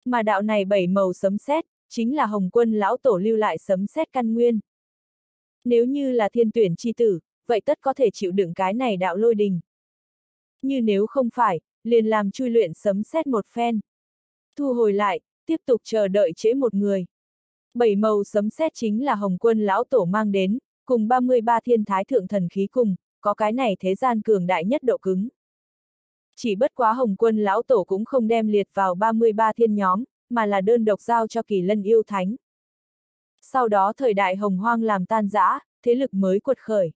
Mà đạo này 7 màu sấm sét, chính là Hồng Quân lão tổ lưu lại sấm sét căn nguyên. Nếu như là thiên tuyển chi tử, vậy tất có thể chịu đựng cái này đạo lôi đình. Như nếu không phải, liền làm chui luyện sấm sét một phen. Thu hồi lại, tiếp tục chờ đợi trễ một người. 7 màu sấm sét chính là Hồng Quân lão tổ mang đến, cùng 33 thiên thái thượng thần khí cùng, có cái này thế gian cường đại nhất độ cứng. Chỉ bất quá Hồng Quân lão tổ cũng không đem liệt vào 33 thiên nhóm, mà là đơn độc giao cho Kỳ Lân yêu thánh. Sau đó thời đại hồng hoang làm tan rã, thế lực mới quật khởi.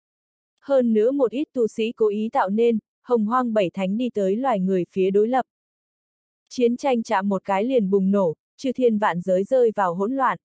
Hơn nữa một ít tu sĩ cố ý tạo nên, hồng hoang 7 thánh đi tới loài người phía đối lập. Chiến tranh chạm một cái liền bùng nổ, chư thiên vạn giới rơi vào hỗn loạn.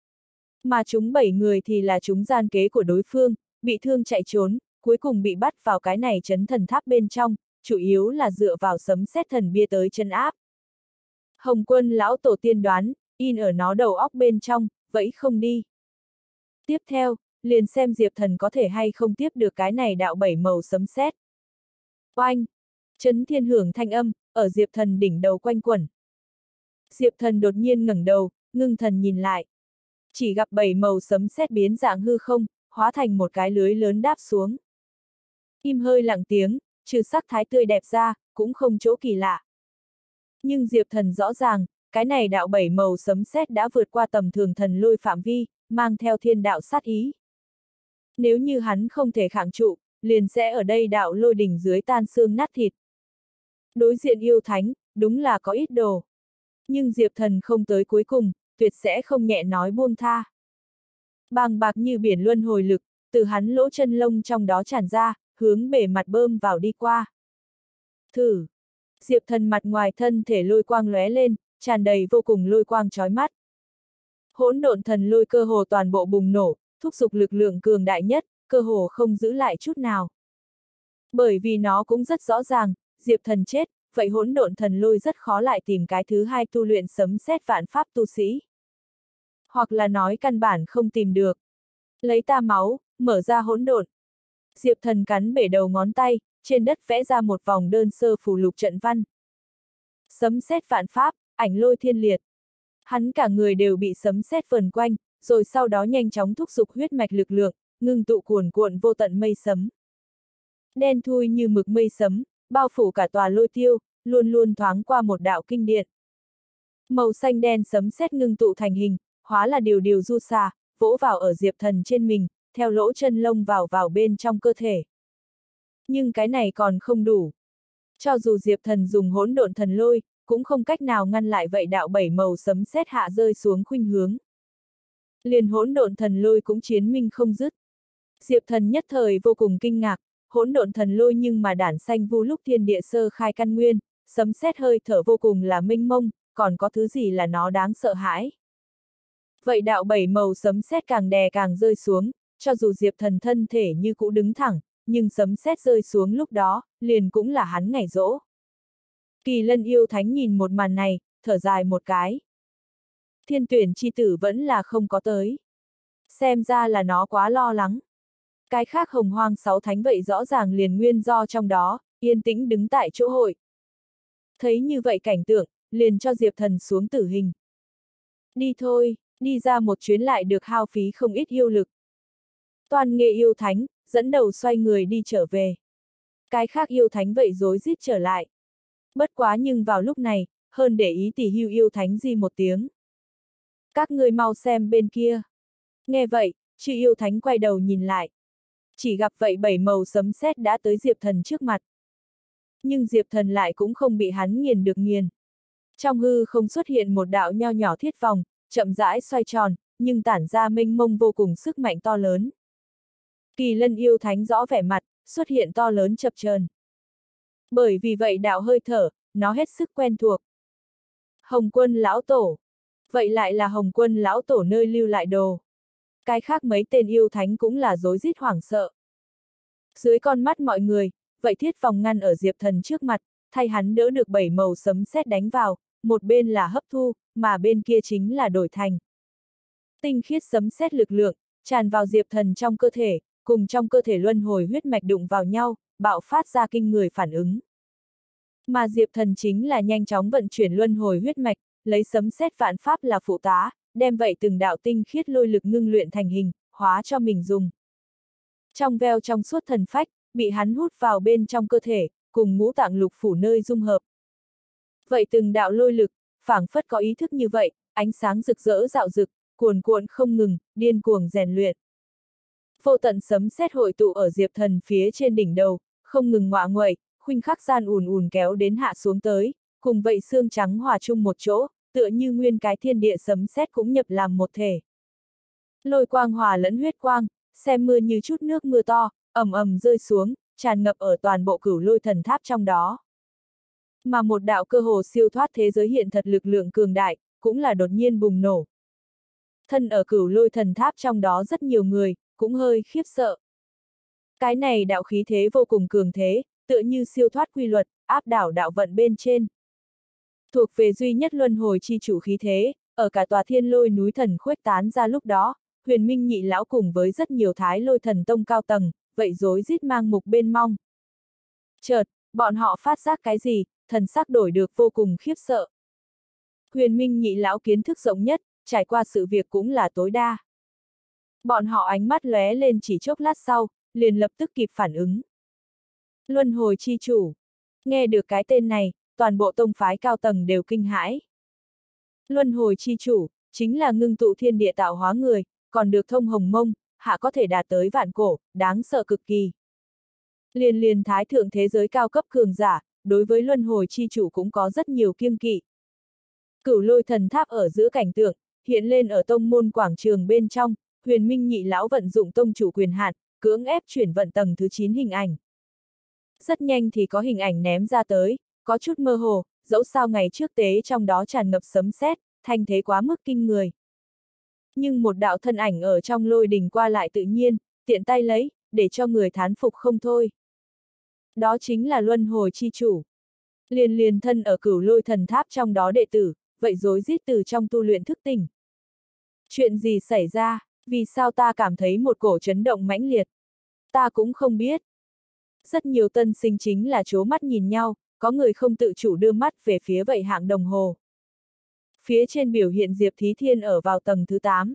Mà chúng 7 người thì là chúng gian kế của đối phương, bị thương chạy trốn, cuối cùng bị bắt vào cái này trấn thần tháp bên trong, chủ yếu là dựa vào sấm sét thần bia tới chân áp. Hồng Quân lão tổ tiên đoán, in ở nó đầu óc bên trong, vẫy không đi. Tiếp theo, liền xem Diệp Thần có thể hay không tiếp được cái này đạo 7 màu sấm sét. Oanh! Chấn thiên hưởng thanh âm, ở Diệp Thần đỉnh đầu quanh quẩn. Diệp Thần đột nhiên ngẩng đầu, ngưng thần nhìn lại. Chỉ gặp 7 màu sấm sét biến dạng hư không, hóa thành một cái lưới lớn đáp xuống. Im hơi lặng tiếng, trừ sắc thái tươi đẹp ra, cũng không chỗ kỳ lạ. Nhưng Diệp Thần rõ ràng, cái này đạo 7 màu sấm sét đã vượt qua tầm thường thần lôi phạm vi, mang theo thiên đạo sát ý. Nếu như hắn không thể kháng trụ, liền sẽ ở đây đạo lôi đỉnh dưới tan xương nát thịt. Đối diện yêu thánh, đúng là có ít đồ. Nhưng Diệp Thần không tới cuối cùng, tuyệt sẽ không nhẹ nói buông tha. Bàng bạc như biển luân hồi lực, từ hắn lỗ chân lông trong đó tràn ra, hướng bề mặt bơm vào đi qua. Thử! Diệp Thần mặt ngoài thân thể lôi quang lóe lên, tràn đầy vô cùng lôi quang chói mắt. Hỗn độn thần lôi cơ hồ toàn bộ bùng nổ, thúc giục lực lượng cường đại nhất, cơ hồ không giữ lại chút nào. Bởi vì nó cũng rất rõ ràng, Diệp Thần chết, vậy hỗn độn thần lôi rất khó lại tìm cái thứ hai tu luyện sấm sét vạn pháp tu sĩ. Hoặc là nói căn bản không tìm được. Lấy ta máu, mở ra hỗn độn. Diệp Thần cắn bể đầu ngón tay, trên đất vẽ ra một vòng đơn sơ phù lục trận văn. Sấm sét vạn pháp, ảnh lôi thiên liệt. Hắn cả người đều bị sấm sét vờn quanh, rồi sau đó nhanh chóng thúc giục huyết mạch lực lượng, ngưng tụ cuồn cuộn vô tận mây sấm. Đen thui như mực mây sấm, bao phủ cả tòa lôi tiêu, luôn luôn thoáng qua một đạo kinh điện. Màu xanh đen sấm sét ngưng tụ thành hình, hóa là điều điều du xà, vỗ vào ở Diệp Thần trên mình, theo lỗ chân lông vào bên trong cơ thể. Nhưng cái này còn không đủ. Cho dù Diệp Thần dùng hỗn độn thần lôi, cũng không cách nào ngăn lại vậy đạo 7 màu sấm sét hạ rơi xuống khuynh hướng. Liền hỗn độn thần lôi cũng chiến minh không dứt. Diệp Thần nhất thời vô cùng kinh ngạc, hỗn độn thần lôi nhưng mà đản xanh vu lúc thiên địa sơ khai căn nguyên, sấm sét hơi thở vô cùng là mênh mông, còn có thứ gì là nó đáng sợ hãi. Vậy đạo 7 màu sấm sét càng đè càng rơi xuống, cho dù Diệp Thần thân thể như cũ đứng thẳng, nhưng sấm sét rơi xuống lúc đó, liền cũng là hắn ngày rỗ. Kỳ Lân yêu thánh nhìn một màn này, thở dài một cái. Thiên tuyển chi tử vẫn là không có tới. Xem ra là nó quá lo lắng. Cái khác hồng hoang 6 thánh vậy rõ ràng liền nguyên do trong đó, yên tĩnh đứng tại chỗ hội. Thấy như vậy cảnh tượng, liền cho Diệp Thần xuống tử hình. Đi thôi, đi ra một chuyến lại được hao phí không ít yêu lực. Toàn nghệ yêu thánh, dẫn đầu xoay người đi trở về. Cái khác yêu thánh vậy rối rít trở lại. Bất quá nhưng vào lúc này, hơn để ý tỷ hưu yêu thánh di một tiếng. Các ngươi mau xem bên kia. Nghe vậy, chư yêu thánh quay đầu nhìn lại. Chỉ gặp vậy 7 màu sấm sét đã tới Diệp Thần trước mặt. Nhưng Diệp Thần lại cũng không bị hắn nghiền được nghiền. Trong hư không xuất hiện một đạo nho nhỏ thiết vòng, chậm rãi xoay tròn, nhưng tản ra mênh mông vô cùng sức mạnh to lớn. Kỳ Lân yêu thánh rõ vẻ mặt, xuất hiện to lớn chập chờn. Bởi vì vậy đạo hơi thở, nó hết sức quen thuộc. Hồng Quân lão tổ. Vậy lại là Hồng Quân lão tổ nơi lưu lại đồ. Cái khác mấy tên yêu thánh cũng là rối rít hoảng sợ. Dưới con mắt mọi người, vậy thiết vòng ngăn ở Diệp Thần trước mặt, thay hắn đỡ được 7 màu sấm sét đánh vào, một bên là hấp thu, mà bên kia chính là đổi thành. Tinh khiết sấm sét lực lượng, tràn vào Diệp Thần trong cơ thể, cùng trong cơ thể luân hồi huyết mạch đụng vào nhau, bạo phát ra kinh người phản ứng. Mà Diệp Thần chính là nhanh chóng vận chuyển luân hồi huyết mạch, lấy sấm sét vạn pháp là phụ tá, đem vậy từng đạo tinh khiết lôi lực ngưng luyện thành hình, hóa cho mình dùng. Trong veo trong suốt thần phách, bị hắn hút vào bên trong cơ thể, cùng ngũ tạng lục phủ nơi dung hợp. Vậy từng đạo lôi lực, phảng phất có ý thức như vậy, ánh sáng rực rỡ rạo rực, cuồn cuộn không ngừng, điên cuồng rèn luyện. Vô tận sấm sét hội tụ ở Diệp Thần phía trên đỉnh đầu, không ngừng ngoạ nguậy, khuynh khắc gian ùn ùn kéo đến hạ xuống tới, cùng vậy xương trắng hòa chung một chỗ, tựa như nguyên cái thiên địa sấm sét cũng nhập làm một thể. Lôi quang hòa lẫn huyết quang, xem mưa như chút nước mưa to, ầm ầm rơi xuống, tràn ngập ở toàn bộ Cửu Lôi Thần Tháp trong đó. Mà một đạo cơ hồ siêu thoát thế giới hiện thật lực lượng cường đại, cũng là đột nhiên bùng nổ. Thân ở Cửu Lôi Thần Tháp trong đó rất nhiều người, cũng hơi khiếp sợ. Cái này đạo khí thế vô cùng cường thế, tựa như siêu thoát quy luật, áp đảo đạo vận bên trên. Thuộc về duy nhất luân hồi chi chủ khí thế, ở cả tòa Thiên Lôi núi thần khuếch tán ra lúc đó, Huyền Minh nhị lão cùng với rất nhiều Thái Lôi thần tông cao tầng, vậy rối rít mang mục bên mong. Chợt, bọn họ phát giác cái gì, thần sắc đổi được vô cùng khiếp sợ. Huyền Minh nhị lão kiến thức rộng nhất, trải qua sự việc cũng là tối đa. Bọn họ ánh mắt lóe lên chỉ chốc lát sau, liền lập tức kịp phản ứng. Luân hồi chi chủ. Nghe được cái tên này, toàn bộ tông phái cao tầng đều kinh hãi. Luân hồi chi chủ, chính là ngưng tụ thiên địa tạo hóa người, còn được thông hồng mông, hạ có thể đạt tới vạn cổ, đáng sợ cực kỳ. Liền thái thượng thế giới cao cấp cường giả, đối với luân hồi chi chủ cũng có rất nhiều kiêng kỵ. Cửu Lôi Thần Tháp ở giữa cảnh tượng, hiện lên ở tông môn quảng trường bên trong, Huyền Minh nhị lão vận dụng tông chủ quyền hạn, cưỡng ép chuyển vận tầng thứ 9 hình ảnh. Rất nhanh thì có hình ảnh ném ra tới, có chút mơ hồ, dẫu sao ngày trước tế trong đó tràn ngập sấm sét, thanh thế quá mức kinh người. Nhưng một đạo thân ảnh ở trong lôi đình qua lại tự nhiên, tiện tay lấy, để cho người thán phục không thôi. Đó chính là luân hồi chi chủ. Liền thân ở Cửu Lôi Thần Tháp trong đó đệ tử, vậy rối rít từ trong tu luyện thức tỉnh. Chuyện gì xảy ra, vì sao ta cảm thấy một cổ chấn động mãnh liệt? Ta cũng không biết. Rất nhiều tân sinh chính là trố mắt nhìn nhau, có người không tự chủ đưa mắt về phía vậy hạng đồng hồ. Phía trên biểu hiện Diệp Thí Thiên ở vào tầng thứ 8.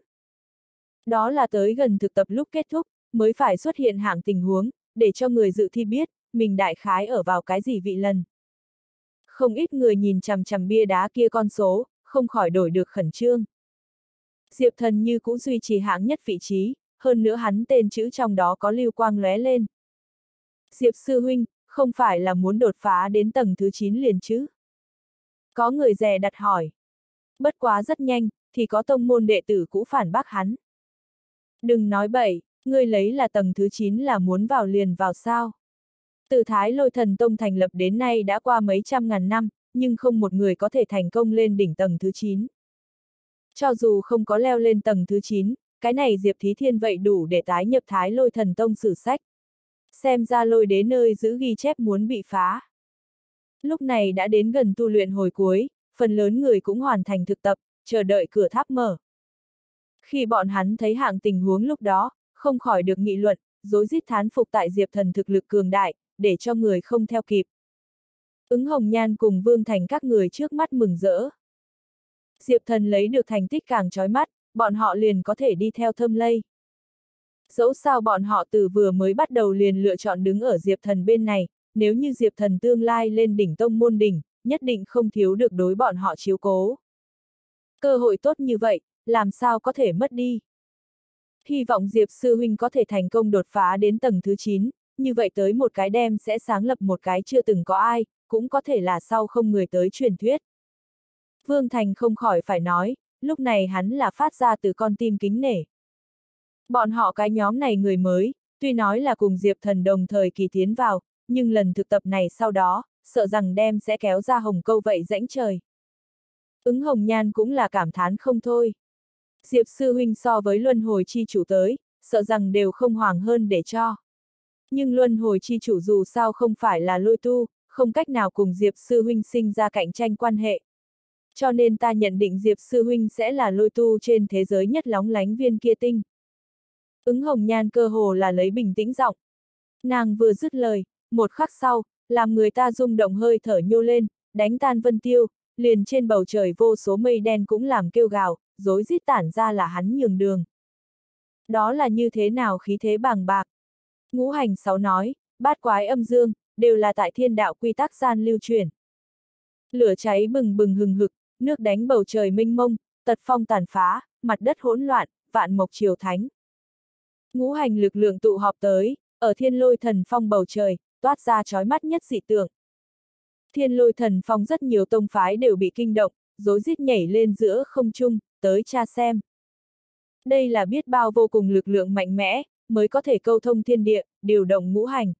Đó là tới gần thực tập lúc kết thúc, mới phải xuất hiện hạng tình huống, để cho người dự thi biết, mình đại khái ở vào cái gì vị lần. Không ít người nhìn chằm chằm bia đá kia con số, không khỏi đổi được khẩn trương. Diệp Thần như cũng duy trì hạng nhất vị trí, hơn nữa hắn tên chữ trong đó có lưu quang lóe lên. Diệp sư huynh, không phải là muốn đột phá đến tầng thứ 9 liền chứ? Có người dè đặt hỏi. Bất quá rất nhanh, thì có tông môn đệ tử cũ phản bác hắn. Đừng nói bậy, ngươi lấy là tầng thứ 9 là muốn vào liền vào sao? Từ Thái Lôi Thần Tông thành lập đến nay đã qua mấy trăm ngàn năm, nhưng không một người có thể thành công lên đỉnh tầng thứ 9. Cho dù không có leo lên tầng thứ 9, cái này Diệp Thí Thiên vậy đủ để tái nhập Thái Lôi Thần Tông sử sách. Xem ra lôi đế nơi giữ ghi chép muốn bị phá. Lúc này đã đến gần tu luyện hồi cuối, phần lớn người cũng hoàn thành thực tập, chờ đợi cửa tháp mở. Khi bọn hắn thấy hạng tình huống lúc đó, không khỏi được nghị luận, rối rít thán phục tại Diệp Thần thực lực cường đại, để cho người không theo kịp. Ứng Hồng Nhan cùng Vương Thành các người trước mắt mừng rỡ. Diệp Thần lấy được thành tích càng chói mắt, bọn họ liền có thể đi theo thơm lây. Dẫu sao bọn họ từ vừa mới bắt đầu liền lựa chọn đứng ở Diệp Thần bên này, nếu như Diệp Thần tương lai lên đỉnh tông môn đỉnh, nhất định không thiếu được đối bọn họ chiếu cố. Cơ hội tốt như vậy, làm sao có thể mất đi. Hy vọng Diệp sư huynh có thể thành công đột phá đến tầng thứ 9, như vậy tới một cái đêm sẽ sáng lập một cái chưa từng có ai, cũng có thể là sau không người tới truyền thuyết. Vương Thành không khỏi phải nói, lúc này hắn là phát ra từ con tim kính nể. Bọn họ cái nhóm này người mới, tuy nói là cùng Diệp Thần đồng thời kỳ tiến vào, nhưng lần thực tập này sau đó, sợ rằng đêm sẽ kéo ra hồng câu vậy rãnh trời. Ứng Hồng Nhan cũng là cảm thán không thôi. Diệp sư huynh so với luân hồi chi chủ tới, sợ rằng đều không hoàng hơn để cho. Nhưng luân hồi chi chủ dù sao không phải là lôi tu, không cách nào cùng Diệp sư huynh sinh ra cạnh tranh quan hệ. Cho nên ta nhận định Diệp sư huynh sẽ là lôi tu trên thế giới nhất lóng lánh viên kia tinh. Ứng Hồng Nhan cơ hồ là lấy bình tĩnh giọng. Nàng vừa dứt lời, một khắc sau, làm người ta rung động hơi thở nhô lên, đánh tan vân tiêu, liền trên bầu trời vô số mây đen cũng làm kêu gào, rối rít tản ra là hắn nhường đường. Đó là như thế nào khí thế bàng bạc? Ngũ hành sáu nói, bát quái âm dương, đều là tại thiên đạo quy tắc gian lưu truyền. Lửa cháy bừng bừng hừng hực, nước đánh bầu trời mênh mông, tật phong tàn phá, mặt đất hỗn loạn, vạn mộc triều thánh. Ngũ hành lực lượng tụ họp tới, ở thiên lôi thần phong bầu trời, toát ra chói mắt nhất dị tượng. Thiên lôi thần phong rất nhiều tông phái đều bị kinh động, rối rít nhảy lên giữa không trung, tới tra xem. Đây là biết bao vô cùng lực lượng mạnh mẽ, mới có thể câu thông thiên địa, điều động ngũ hành.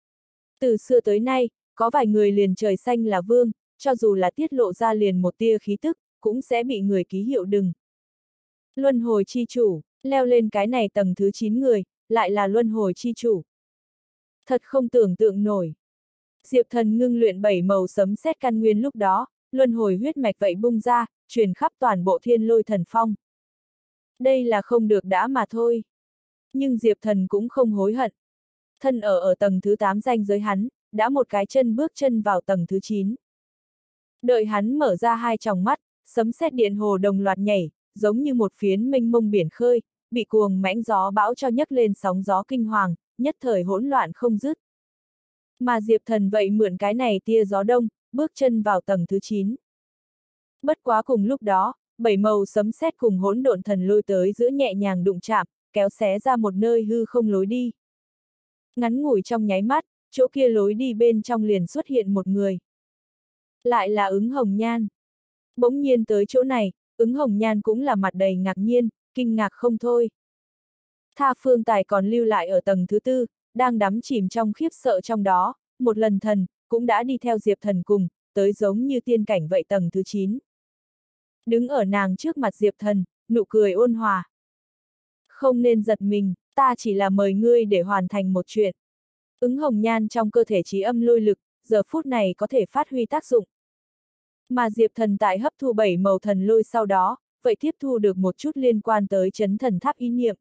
Từ xưa tới nay, có vài người liền trời xanh là vương, cho dù là tiết lộ ra liền một tia khí tức, cũng sẽ bị người ký hiệu đừng. Luân hồi chi chủ, leo lên cái này tầng thứ 9 người, lại là luân hồi chi chủ. Thật không tưởng tượng nổi. Diệp Thần ngưng luyện 7 màu sấm sét căn nguyên lúc đó, luân hồi huyết mạch vậy bung ra, truyền khắp toàn bộ thiên lôi thần phong. Đây là không được đã mà thôi. Nhưng Diệp Thần cũng không hối hận. Thân ở tầng thứ 8 ranh giới hắn, đã một cái chân bước chân vào tầng thứ 9. Đợi hắn mở ra hai tròng mắt, sấm sét điện hồ đồng loạt nhảy, giống như một phiến mênh mông biển khơi, bị cuồng mãnh gió bão cho nhấc lên sóng gió kinh hoàng, nhất thời hỗn loạn không dứt. Mà Diệp Thần vậy mượn cái này tia gió đông, bước chân vào tầng thứ 9. Bất quá cùng lúc đó, 7 màu sấm sét cùng hỗn độn thần lôi tới giữa nhẹ nhàng đụng chạm, kéo xé ra một nơi hư không lối đi. Ngắn ngủi trong nháy mắt, chỗ kia lối đi bên trong liền xuất hiện một người. Lại là Ứng Hồng Nhan. Bỗng nhiên tới chỗ này, Ứng Hồng Nhan cũng là mặt đầy ngạc nhiên, kinh ngạc không thôi. Tha Phương Tài còn lưu lại ở tầng thứ 4, đang đắm chìm trong khiếp sợ trong đó, một lần thần, cũng đã đi theo Diệp Thần cùng, tới giống như tiên cảnh vậy tầng thứ 9. Đứng ở nàng trước mặt Diệp Thần, nụ cười ôn hòa. Không nên giật mình, ta chỉ là mời ngươi để hoàn thành một chuyện. Ứng Hồng Nhan trong cơ thể trí âm lôi lực, giờ phút này có thể phát huy tác dụng. Mà Diệp Thần tại hấp thu 7 màu thần lôi sau đó, vậy tiếp thu được một chút liên quan tới chấn thần tháp ý niệm.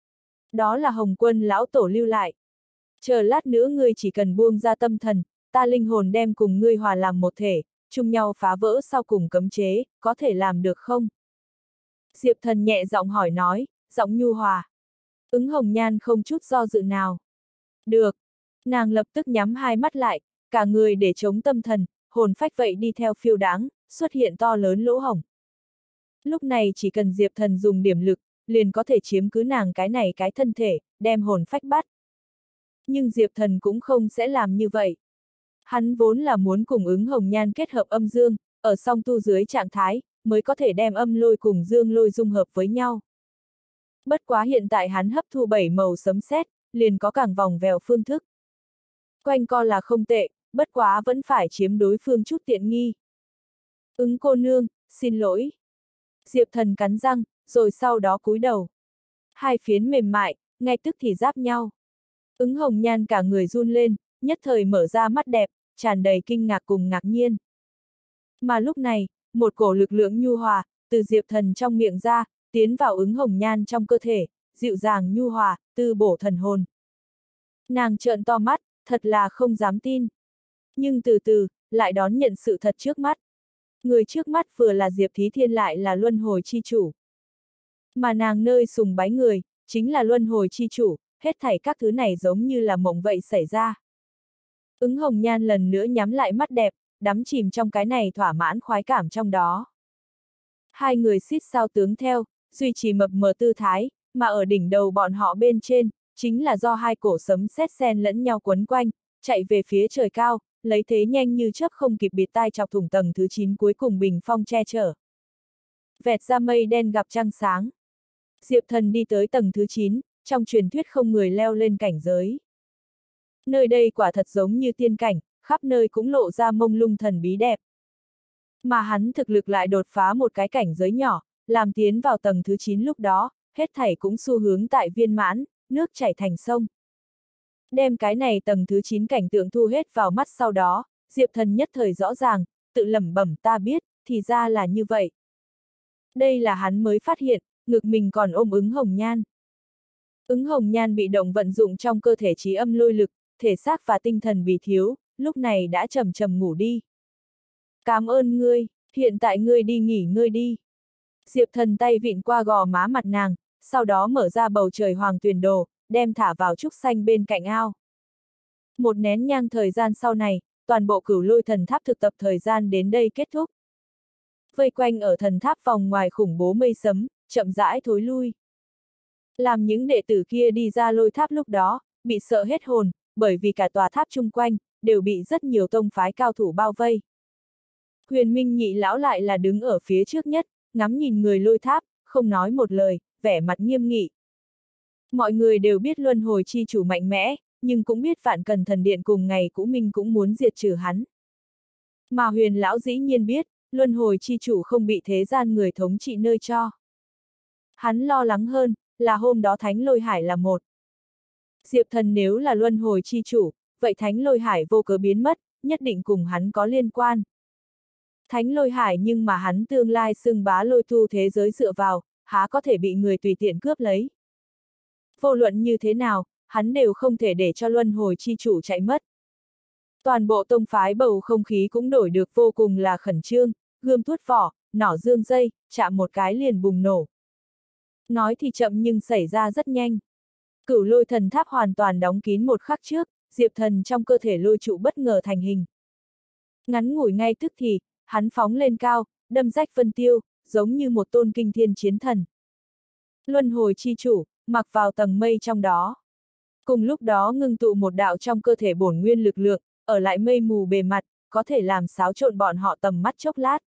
Đó là Hồng Quân lão tổ lưu lại. Chờ lát nữa ngươi chỉ cần buông ra tâm thần, ta linh hồn đem cùng ngươi hòa làm một thể, chung nhau phá vỡ sau cùng cấm chế, có thể làm được không? Diệp Thần nhẹ giọng hỏi nói, giọng nhu hòa. Ứng Hồng Nhan không chút do dự nào. Được. Nàng lập tức nhắm hai mắt lại, cả người để chống tâm thần, hồn phách vậy đi theo phiêu đáng, xuất hiện to lớn lỗ hổng. Lúc này chỉ cần Diệp Thần dùng điểm lực, liền có thể chiếm cứ nàng cái này cái thân thể, đem hồn phách bắt. Nhưng Diệp Thần cũng không sẽ làm như vậy. Hắn vốn là muốn cùng Ứng Hồng Nhan kết hợp âm dương, ở song tu dưới trạng thái, mới có thể đem âm lôi cùng dương lôi dung hợp với nhau. Bất quá hiện tại hắn hấp thu 7 màu sấm sét, liền có càng vòng vèo phương thức. Quanh co là không tệ, bất quá vẫn phải chiếm đối phương chút tiện nghi. Ứng cô nương, xin lỗi. Diệp Thần cắn răng, rồi sau đó cúi đầu. Hai phiến mềm mại, ngay tức thì giáp nhau. Ứng Hồng Nhan cả người run lên, nhất thời mở ra mắt đẹp, tràn đầy kinh ngạc cùng ngạc nhiên. Mà lúc này, một cổ lực lượng nhu hòa, từ Diệp Thần trong miệng ra, tiến vào Ứng Hồng Nhan trong cơ thể, dịu dàng nhu hòa, tư bổ thần hồn. Nàng trợn to mắt, thật là không dám tin. Nhưng từ từ, lại đón nhận sự thật trước mắt. Người trước mắt vừa là Diệp Thí Thiên lại là luân hồi chi chủ. Mà nàng nơi sùng bái người, chính là luân hồi chi chủ, hết thảy các thứ này giống như là mộng vậy xảy ra. Ứng Hồng Nhan lần nữa nhắm lại mắt đẹp, đắm chìm trong cái này thỏa mãn khoái cảm trong đó. Hai người xít sao tướng theo, duy trì mập mờ tư thái, mà ở đỉnh đầu bọn họ bên trên, chính là do hai cổ sấm sét xen lẫn nhau quấn quanh, chạy về phía trời cao, lấy thế nhanh như chớp không kịp bịt tai chọc thủng tầng thứ 9 cuối cùng bình phong che chở. Vẹt ra mây đen gặp trăng sáng. Diệp Thần đi tới tầng thứ 9, trong truyền thuyết không người leo lên cảnh giới. Nơi đây quả thật giống như tiên cảnh, khắp nơi cũng lộ ra mông lung thần bí đẹp. Mà hắn thực lực lại đột phá một cái cảnh giới nhỏ, làm tiến vào tầng thứ 9 lúc đó, hết thảy cũng xu hướng tại viên mãn, nước chảy thành sông. Đem cái này tầng thứ 9 cảnh tượng thu hết vào mắt sau đó, Diệp Thần nhất thời rõ ràng, tự lẩm bẩm ta biết, thì ra là như vậy. Đây là hắn mới phát hiện, ngực mình còn ôm Ứng Hồng Nhan. Ứng Hồng Nhan bị động vận dụng trong cơ thể trí âm lôi lực, thể xác và tinh thần bị thiếu, lúc này đã trầm trầm ngủ đi. Cảm ơn ngươi, Hiện tại ngươi đi nghỉ ngơi đi. Diệp Thần tay vịn qua gò má mặt nàng, sau đó mở ra bầu trời hoàng tuyền đồ, đem thả vào trúc xanh bên cạnh ao. Một nén nhang thời gian sau này, toàn bộ Cửu Lôi thần tháp thực tập thời gian đến đây kết thúc. Vây quanh ở thần tháp vòng ngoài khủng bố mây sấm, chậm rãi thối lui. Làm những đệ tử kia đi ra lôi tháp lúc đó, bị sợ hết hồn, bởi vì cả tòa tháp chung quanh, đều bị rất nhiều tông phái cao thủ bao vây. Huyền Minh nhị lão lại là đứng ở phía trước nhất, ngắm nhìn người lôi tháp, không nói một lời, vẻ mặt nghiêm nghị. Mọi người đều biết luân hồi chi chủ mạnh mẽ, nhưng cũng biết Vạn Cần Thần Điện cùng ngày Cũ Minh cũng muốn diệt trừ hắn. Mà Huyền lão dĩ nhiên biết, luân hồi chi chủ không bị thế gian người thống trị nơi cho. Hắn lo lắng hơn, là hôm đó Thánh Lôi Hải là một. Diệp Thần nếu là luân hồi chi chủ, vậy Thánh Lôi Hải vô cớ biến mất, nhất định cùng hắn có liên quan. Thánh Lôi Hải nhưng mà hắn tương lai xưng bá lôi thu thế giới dựa vào, há có thể bị người tùy tiện cướp lấy. Vô luận như thế nào, hắn đều không thể để cho luân hồi chi chủ chạy mất. Toàn bộ tông phái bầu không khí cũng đổi được vô cùng là khẩn trương, gươm tuốt vỏ, nỏ dương dây, chạm một cái liền bùng nổ. Nói thì chậm nhưng xảy ra rất nhanh. Cửu Lôi thần tháp hoàn toàn đóng kín một khắc trước, Diệp Thần trong cơ thể lôi trụ bất ngờ thành hình. Ngắn ngủi ngay tức thì, hắn phóng lên cao, đâm rách vân tiêu, giống như một tôn kinh thiên chiến thần. Luân hồi chi chủ, mặc vào tầng mây trong đó. Cùng lúc đó ngưng tụ một đạo trong cơ thể bổn nguyên lực lượng, ở lại mây mù bề mặt, có thể làm xáo trộn bọn họ tầm mắt chốc lát.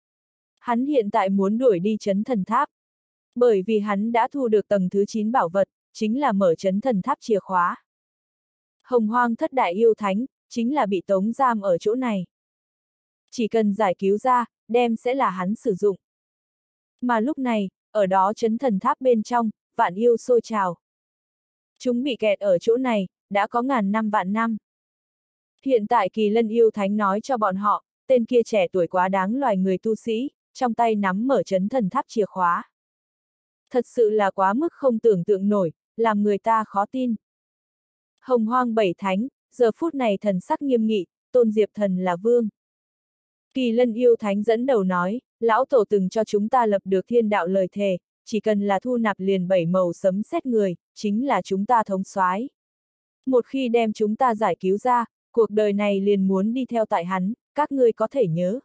Hắn hiện tại muốn đuổi đi Chấn Thần Tháp. Bởi vì hắn đã thu được tầng thứ 9 bảo vật, chính là mở Chấn Thần Tháp chìa khóa. Hồng Hoang thất đại yêu thánh, chính là bị tống giam ở chỗ này. Chỉ cần giải cứu ra, đem sẽ là hắn sử dụng. Mà lúc này, ở đó Chấn Thần Tháp bên trong, vạn yêu sôi trào. Chúng bị kẹt ở chỗ này, đã có ngàn năm vạn năm. Hiện tại Kỳ Lân yêu thánh nói cho bọn họ, tên kia trẻ tuổi quá đáng loài người tu sĩ, trong tay nắm mở Chấn Thần Tháp chìa khóa. Thật sự là quá mức không tưởng tượng nổi, làm người ta khó tin. Hồng Hoang bảy thánh, giờ phút này thần sắc nghiêm nghị, tôn Diệp Thần là vương. Kỳ Lân yêu thánh dẫn đầu nói, lão tổ từng cho chúng ta lập được thiên đạo lời thề, chỉ cần là thu nạp liền 7 màu sấm sét người, chính là chúng ta thống soái. Một khi đem chúng ta giải cứu ra, cuộc đời này liền muốn đi theo tại hắn, các ngươi có thể nhớ.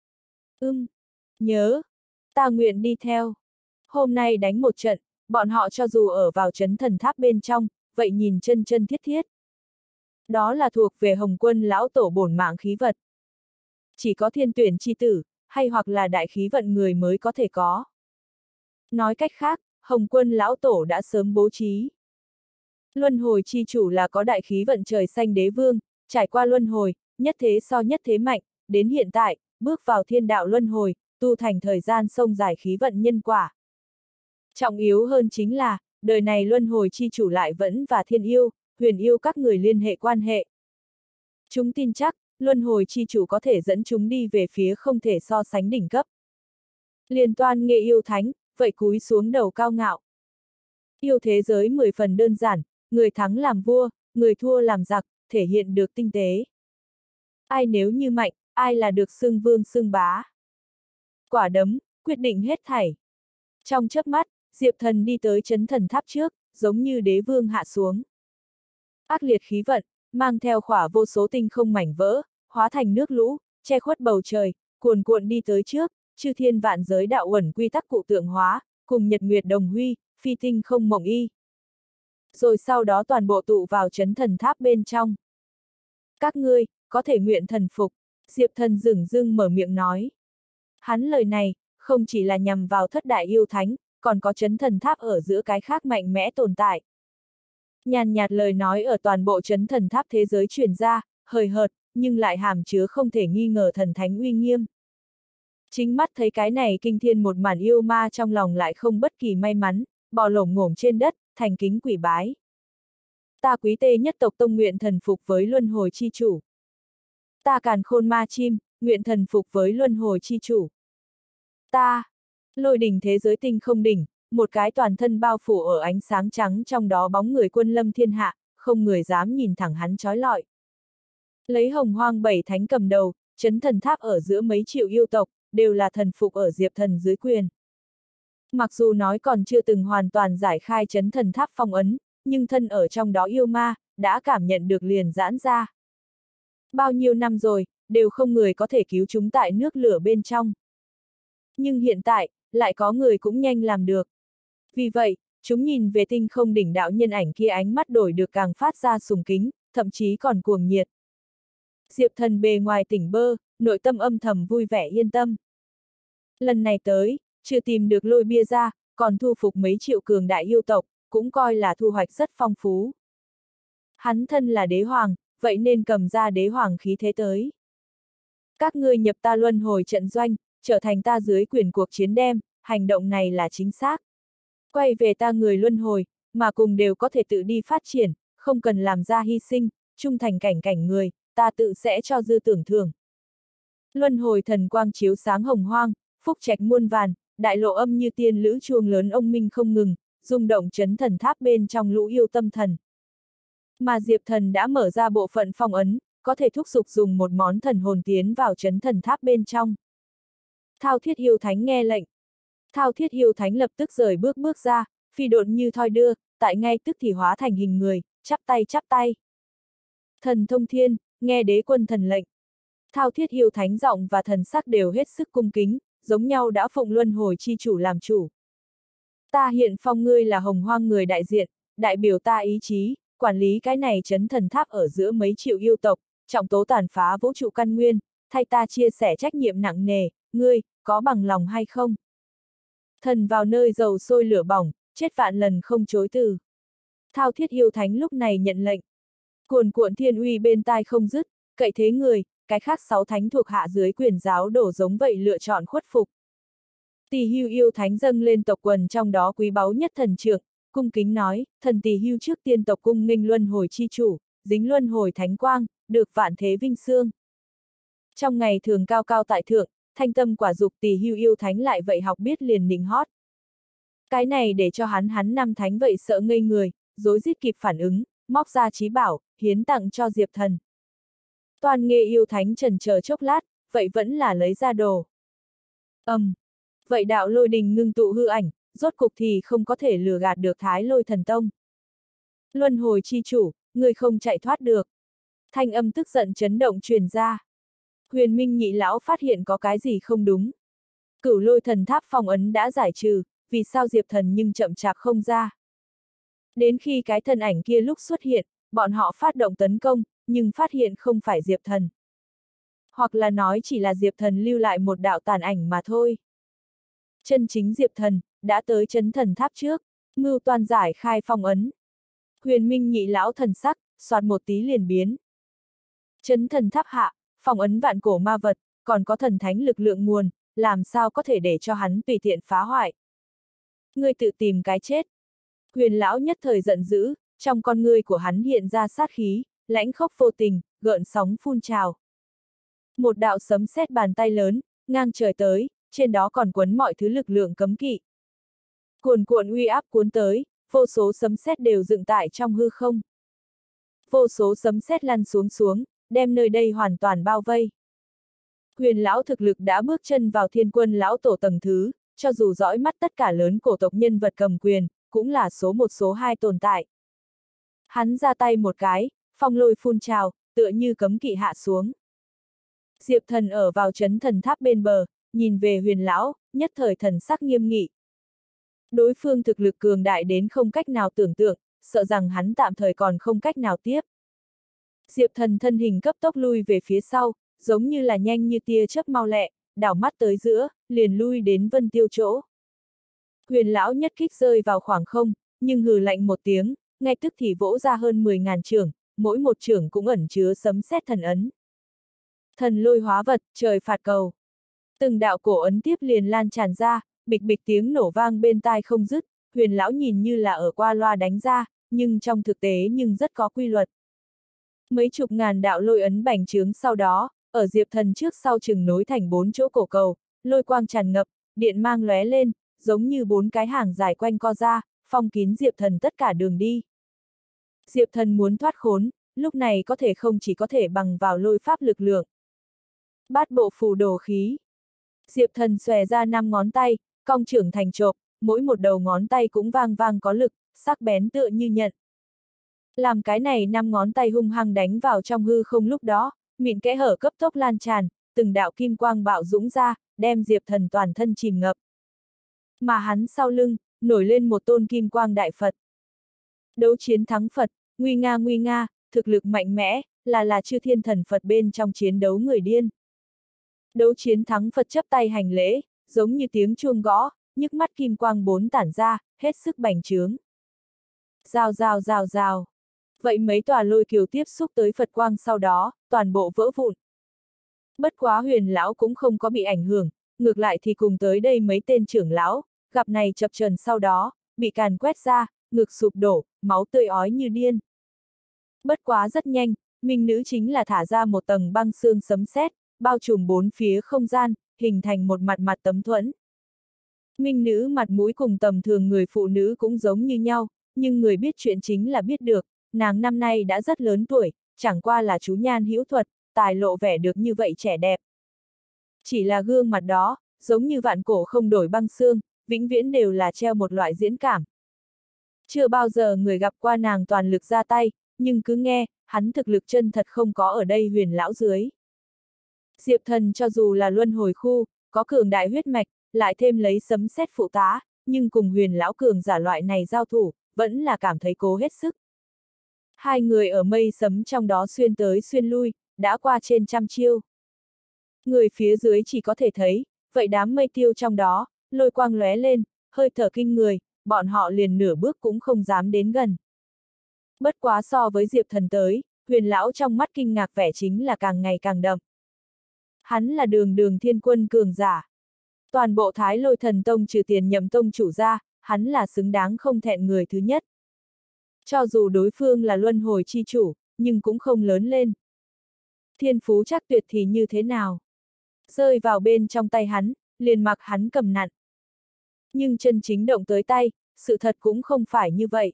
Nhớ. Ta nguyện đi theo. Hôm nay đánh một trận, bọn họ cho dù ở vào Chấn Thần Tháp bên trong, vậy nhìn chân chân thiết thiết. Đó là thuộc về Hồng Quân lão tổ bổn mạng khí vật. Chỉ có thiên tuyển chi tử, hay hoặc là đại khí vận người mới có thể có. Nói cách khác, Hồng Quân lão tổ đã sớm bố trí. Luân hồi chi chủ là có đại khí vận trời xanh đế vương, trải qua luân hồi, nhất thế so nhất thế mạnh, đến hiện tại, bước vào thiên đạo luân hồi, tu thành thời gian sông dài khí vận nhân quả. Trọng yếu hơn chính là, đời này luân hồi chi chủ lại vẫn và thiên yêu, huyền yêu các người liên hệ quan hệ. Chúng tin chắc, luân hồi chi chủ có thể dẫn chúng đi về phía không thể so sánh đỉnh cấp. Liên toan nghệ yêu thánh, vậy cúi xuống đầu cao ngạo. Yêu thế giới 10 phần đơn giản, người thắng làm vua, người thua làm giặc, thể hiện được tinh tế. Ai nếu như mạnh, ai là được xưng vương xưng bá. Quả đấm, quyết định hết thảy. Trong chớp mắt, Diệp Thần đi tới Chấn Thần Tháp trước, giống như đế vương hạ xuống. Ác liệt khí vận, mang theo khỏa vô số tinh không mảnh vỡ, hóa thành nước lũ, che khuất bầu trời, cuồn cuộn đi tới trước, chư thiên vạn giới đạo uẩn quy tắc cụ tượng hóa, cùng nhật nguyệt đồng huy, phi tinh không mộng y. Rồi sau đó toàn bộ tụ vào Chấn Thần Tháp bên trong. Các ngươi, có thể nguyện thần phục, Diệp Thần dửng dưng mở miệng nói. Hắn lời này, không chỉ là nhằm vào thất đại yêu thánh, còn có Chấn Thần Tháp ở giữa cái khác mạnh mẽ tồn tại. Nhàn nhạt lời nói ở toàn bộ Chấn Thần Tháp thế giới truyền ra, hời hợt, nhưng lại hàm chứa không thể nghi ngờ thần thánh uy nghiêm. Chính mắt thấy cái này kinh thiên một màn yêu ma trong lòng lại không bất kỳ may mắn, bò lổm ngổm trên đất, thành kính quỷ bái. Ta Quý Tê nhất tộc tông nguyện thần phục với luân hồi chi chủ. Ta Càn Khôn ma chim, nguyện thần phục với luân hồi chi chủ. Ta, Lôi đỉnh thế giới tinh không đỉnh, một cái toàn thân bao phủ ở ánh sáng trắng trong đó bóng người quân lâm thiên hạ, không người dám nhìn thẳng hắn chói lọi. Lấy Hồng Hoang bảy thánh cầm đầu, Chấn Thần Tháp ở giữa mấy triệu yêu tộc, đều là thần phục ở Diệp Thần dưới quyền. Mặc dù nói còn chưa từng hoàn toàn giải khai chấn thần tháp phong ấn, nhưng thân ở trong đó yêu ma, đã cảm nhận được liền giãn ra. Bao nhiêu năm rồi, đều không người có thể cứu chúng tại nước lửa bên trong. Nhưng hiện tại, lại có người cũng nhanh làm được. Vì vậy, chúng nhìn về tinh không đỉnh đạo nhân ảnh kia ánh mắt đổi được càng phát ra sùng kính, thậm chí còn cuồng nhiệt. Diệp Thần bề ngoài tỉnh bơ, nội tâm âm thầm vui vẻ yên tâm. Lần này tới, chưa tìm được lôi bia ra, còn thu phục mấy triệu cường đại yêu tộc, cũng coi là thu hoạch rất phong phú. Hắn thân là đế hoàng, vậy nên cầm ra đế hoàng khí thế tới. Các ngươi nhập ta luân hồi trận doanh, trở thành ta dưới quyền cuộc chiến đem, hành động này là chính xác. Quay về ta người luân hồi, mà cùng đều có thể tự đi phát triển, không cần làm ra hy sinh, trung thành cảnh người, ta tự sẽ cho dư tưởng thưởng. Luân hồi thần quang chiếu sáng hồng hoang, phúc trạch muôn vàn, đại lộ âm như tiên lữ chuông lớn ông minh không ngừng, rung động chấn thần tháp bên trong lũ yêu tâm thần. Mà Diệp Thần đã mở ra bộ phận phong ấn, có thể thúc giục dùng một món thần hồn tiến vào chấn thần tháp bên trong. Thao Thiết Yêu Thánh nghe lệnh. Thao Thiết Yêu Thánh lập tức rời bước ra, phi độn như thoi đưa, tại ngay tức thì hóa thành hình người, chắp tay. Thần thông thiên, nghe đế quân thần lệnh. Thao Thiết Yêu Thánh giọng và thần sắc đều hết sức cung kính, giống nhau đã phụng luân hồi chi chủ làm chủ. Ta hiện phong ngươi là hồng hoang người đại diện, đại biểu ta ý chí, quản lý cái này chấn thần tháp ở giữa mấy triệu yêu tộc, trọng tố tàn phá vũ trụ căn nguyên, thay ta chia sẻ trách nhiệm nặng nề, ngươi, có bằng lòng hay không? Thần vào nơi dầu sôi lửa bỏng, chết vạn lần không chối từ. Thao Thiết Yêu Thánh lúc này nhận lệnh. Cuồn cuộn thiên uy bên tai không dứt, cậy thế người, cái khác 6 thánh thuộc hạ dưới quyền giáo đổ giống vậy lựa chọn khuất phục. Tỳ Hưu Yêu Thánh dâng lên tộc quần trong đó quý báu nhất thần trượng, cung kính nói, thần Tỳ Hưu trước tiên tộc cung nghênh luân hồi chi chủ, dính luân hồi thánh quang, được vạn thế vinh xương. Trong ngày thường cao cao tại thượng, thanh tâm quả dục Tỳ Hưu Yêu Thánh lại vậy học biết liền nịnh hót. Cái này để cho hắn năm thánh vậy sợ ngây người, rối rít kịp phản ứng, móc ra chí bảo, hiến tặng cho Diệp Thần. Toàn Nghê Yêu Thánh trần chờ chốc lát, vậy vẫn là lấy ra đồ. Vậy đạo lôi đình ngưng tụ hư ảnh, rốt cục thì không có thể lừa gạt được Thái Lôi Thần Tông. Luân hồi chi chủ, người không chạy thoát được. Thanh âm tức giận chấn động truyền ra. Huyền Minh nhị lão phát hiện có cái gì không đúng. Cửu Lôi Thần Tháp phong ấn đã giải trừ, vì sao Diệp Thần nhưng chậm chạp không ra. Đến khi cái thân ảnh kia lúc xuất hiện, bọn họ phát động tấn công, nhưng phát hiện không phải Diệp Thần. Hoặc là nói chỉ là Diệp Thần lưu lại một đạo tàn ảnh mà thôi. Chân chính Diệp Thần, đã tới chấn thần tháp trước, ngưu toan giải khai phong ấn. Huyền Minh nhị lão thần sắc, soạt một tí liền biến. Chấn thần tháp hạ, phong ấn vạn cổ ma vật, còn có thần thánh lực lượng nguồn, làm sao có thể để cho hắn tùy tiện phá hoại. Ngươi tự tìm cái chết. Huyền lão nhất thời giận dữ, trong con ngươi của hắn hiện ra sát khí, lãnh khốc vô tình, gợn sóng phun trào. Một đạo sấm sét bàn tay lớn, ngang trời tới, trên đó còn quấn mọi thứ lực lượng cấm kỵ. Cuồn cuộn uy áp cuốn tới, vô số sấm sét đều dựng tại trong hư không. Vô số sấm sét lăn xuống, đem nơi đây hoàn toàn bao vây. Huyền lão thực lực đã bước chân vào Thiên Quân lão tổ tầng thứ, cho dù dõi mắt tất cả lớn cổ tộc nhân vật cầm quyền, cũng là số 1 số 2 tồn tại. Hắn ra tay một cái, phong lôi phun trào, tựa như cấm kỵ hạ xuống. Diệp Thần ở vào chấn thần tháp bên bờ, nhìn về huyền lão, nhất thời thần sắc nghiêm nghị. Đối phương thực lực cường đại đến không cách nào tưởng tượng, sợ rằng hắn tạm thời còn không cách nào tiếp. Diệp Thần thân hình cấp tốc lui về phía sau, giống như là nhanh như tia chớp mau lẹ, đảo mắt tới giữa, liền lui đến Vân Tiêu chỗ. Huyền lão nhất kích rơi vào khoảng không, nhưng hừ lạnh một tiếng, ngay tức thì vỗ ra hơn 10.000 chưởng, mỗi một chưởng cũng ẩn chứa sấm sét thần ấn. Thần lôi hóa vật, trời phạt cầu. Từng đạo cổ ấn tiếp liền lan tràn ra, bịch bịch tiếng nổ vang bên tai không dứt, huyền lão nhìn như là ở qua loa đánh ra, nhưng trong thực tế nhưng rất có quy luật. Mấy chục ngàn đạo lôi ấn bành trướng sau đó, ở Diệp Thần trước sau chừng nối thành 4 chỗ cổ cầu, lôi quang tràn ngập, điện mang lóe lên, giống như 4 cái hàng dài quanh co ra, phong kín Diệp Thần tất cả đường đi. Diệp Thần muốn thoát khốn, lúc này chỉ có thể bằng vào lôi pháp lực lượng. Bát bộ phù đồ khí. Diệp Thần xòe ra 5 ngón tay, cong trưởng thành chộp, mỗi một đầu ngón tay cũng vang vang có lực, sắc bén tựa như nhận. Làm cái này 5 ngón tay hung hăng đánh vào trong hư không lúc đó, mịn kẽ hở cấp tốc lan tràn, từng đạo kim quang bạo dũng ra, đem Diệp Thần toàn thân chìm ngập. Mà hắn sau lưng, nổi lên một tôn kim quang đại Phật. Đấu chiến thắng Phật, nguy nga, thực lực mạnh mẽ, là chư thiên thần Phật bên trong chiến đấu người điên. Đấu chiến thắng Phật chấp tay hành lễ, giống như tiếng chuông gõ, nhức mắt kim quang bốn tản ra, hết sức bành trướng. Rào. Vậy mấy tòa lôi kiều tiếp xúc tới Phật quang sau đó, toàn bộ vỡ vụn. Bất quá Huyền lão cũng không có bị ảnh hưởng, ngược lại thì cùng tới đây mấy tên trưởng lão, gặp này chập chờn sau đó, bị càn quét ra, ngực sụp đổ, máu tươi ói như điên. Bất quá rất nhanh, minh nữ chính là thả ra một tầng băng xương sấm sét, bao trùm bốn phía không gian, hình thành một mặt tấm thuẫn. Minh nữ mặt mũi cùng tầm thường người phụ nữ cũng giống như nhau, nhưng người biết chuyện chính là biết được, nàng năm nay đã rất lớn tuổi, chẳng qua là chú nhan hữu thuật, tài lộ vẻ được như vậy trẻ đẹp. Chỉ là gương mặt đó, giống như vạn cổ không đổi băng xương, vĩnh viễn đều là treo một loại diễn cảm. Chưa bao giờ người gặp qua nàng toàn lực ra tay, nhưng cứ nghe, hắn thực lực chân thật không có ở đây Huyền lão dưới. Diệp Thần cho dù là luân hồi khu, có cường đại huyết mạch, lại thêm lấy sấm sét phụ tá, nhưng cùng Huyền lão cường giả loại này giao thủ, vẫn là cảm thấy cố hết sức. Hai người ở mây sấm trong đó xuyên tới xuyên lui, đã qua trên trăm chiêu. Người phía dưới chỉ có thể thấy, vậy đám mây tiêu trong đó, lôi quang lóe lên, hơi thở kinh người, bọn họ liền nửa bước cũng không dám đến gần. Bất quá so với Diệp Thần tới, Huyền lão trong mắt kinh ngạc vẻ chính là càng ngày càng đậm. Hắn là đường thiên quân cường giả. Toàn bộ Thái Lôi Thần Tông trừ Tiền Nhậm tông chủ ra, hắn là xứng đáng không thẹn người thứ nhất. Cho dù đối phương là luân hồi chi chủ, nhưng cũng không lớn lên. Thiên phú chắc tuyệt thì như thế nào? Rơi vào bên trong tay hắn, liền mặc hắn cầm nặn. Nhưng chân chính động tới tay, sự thật cũng không phải như vậy.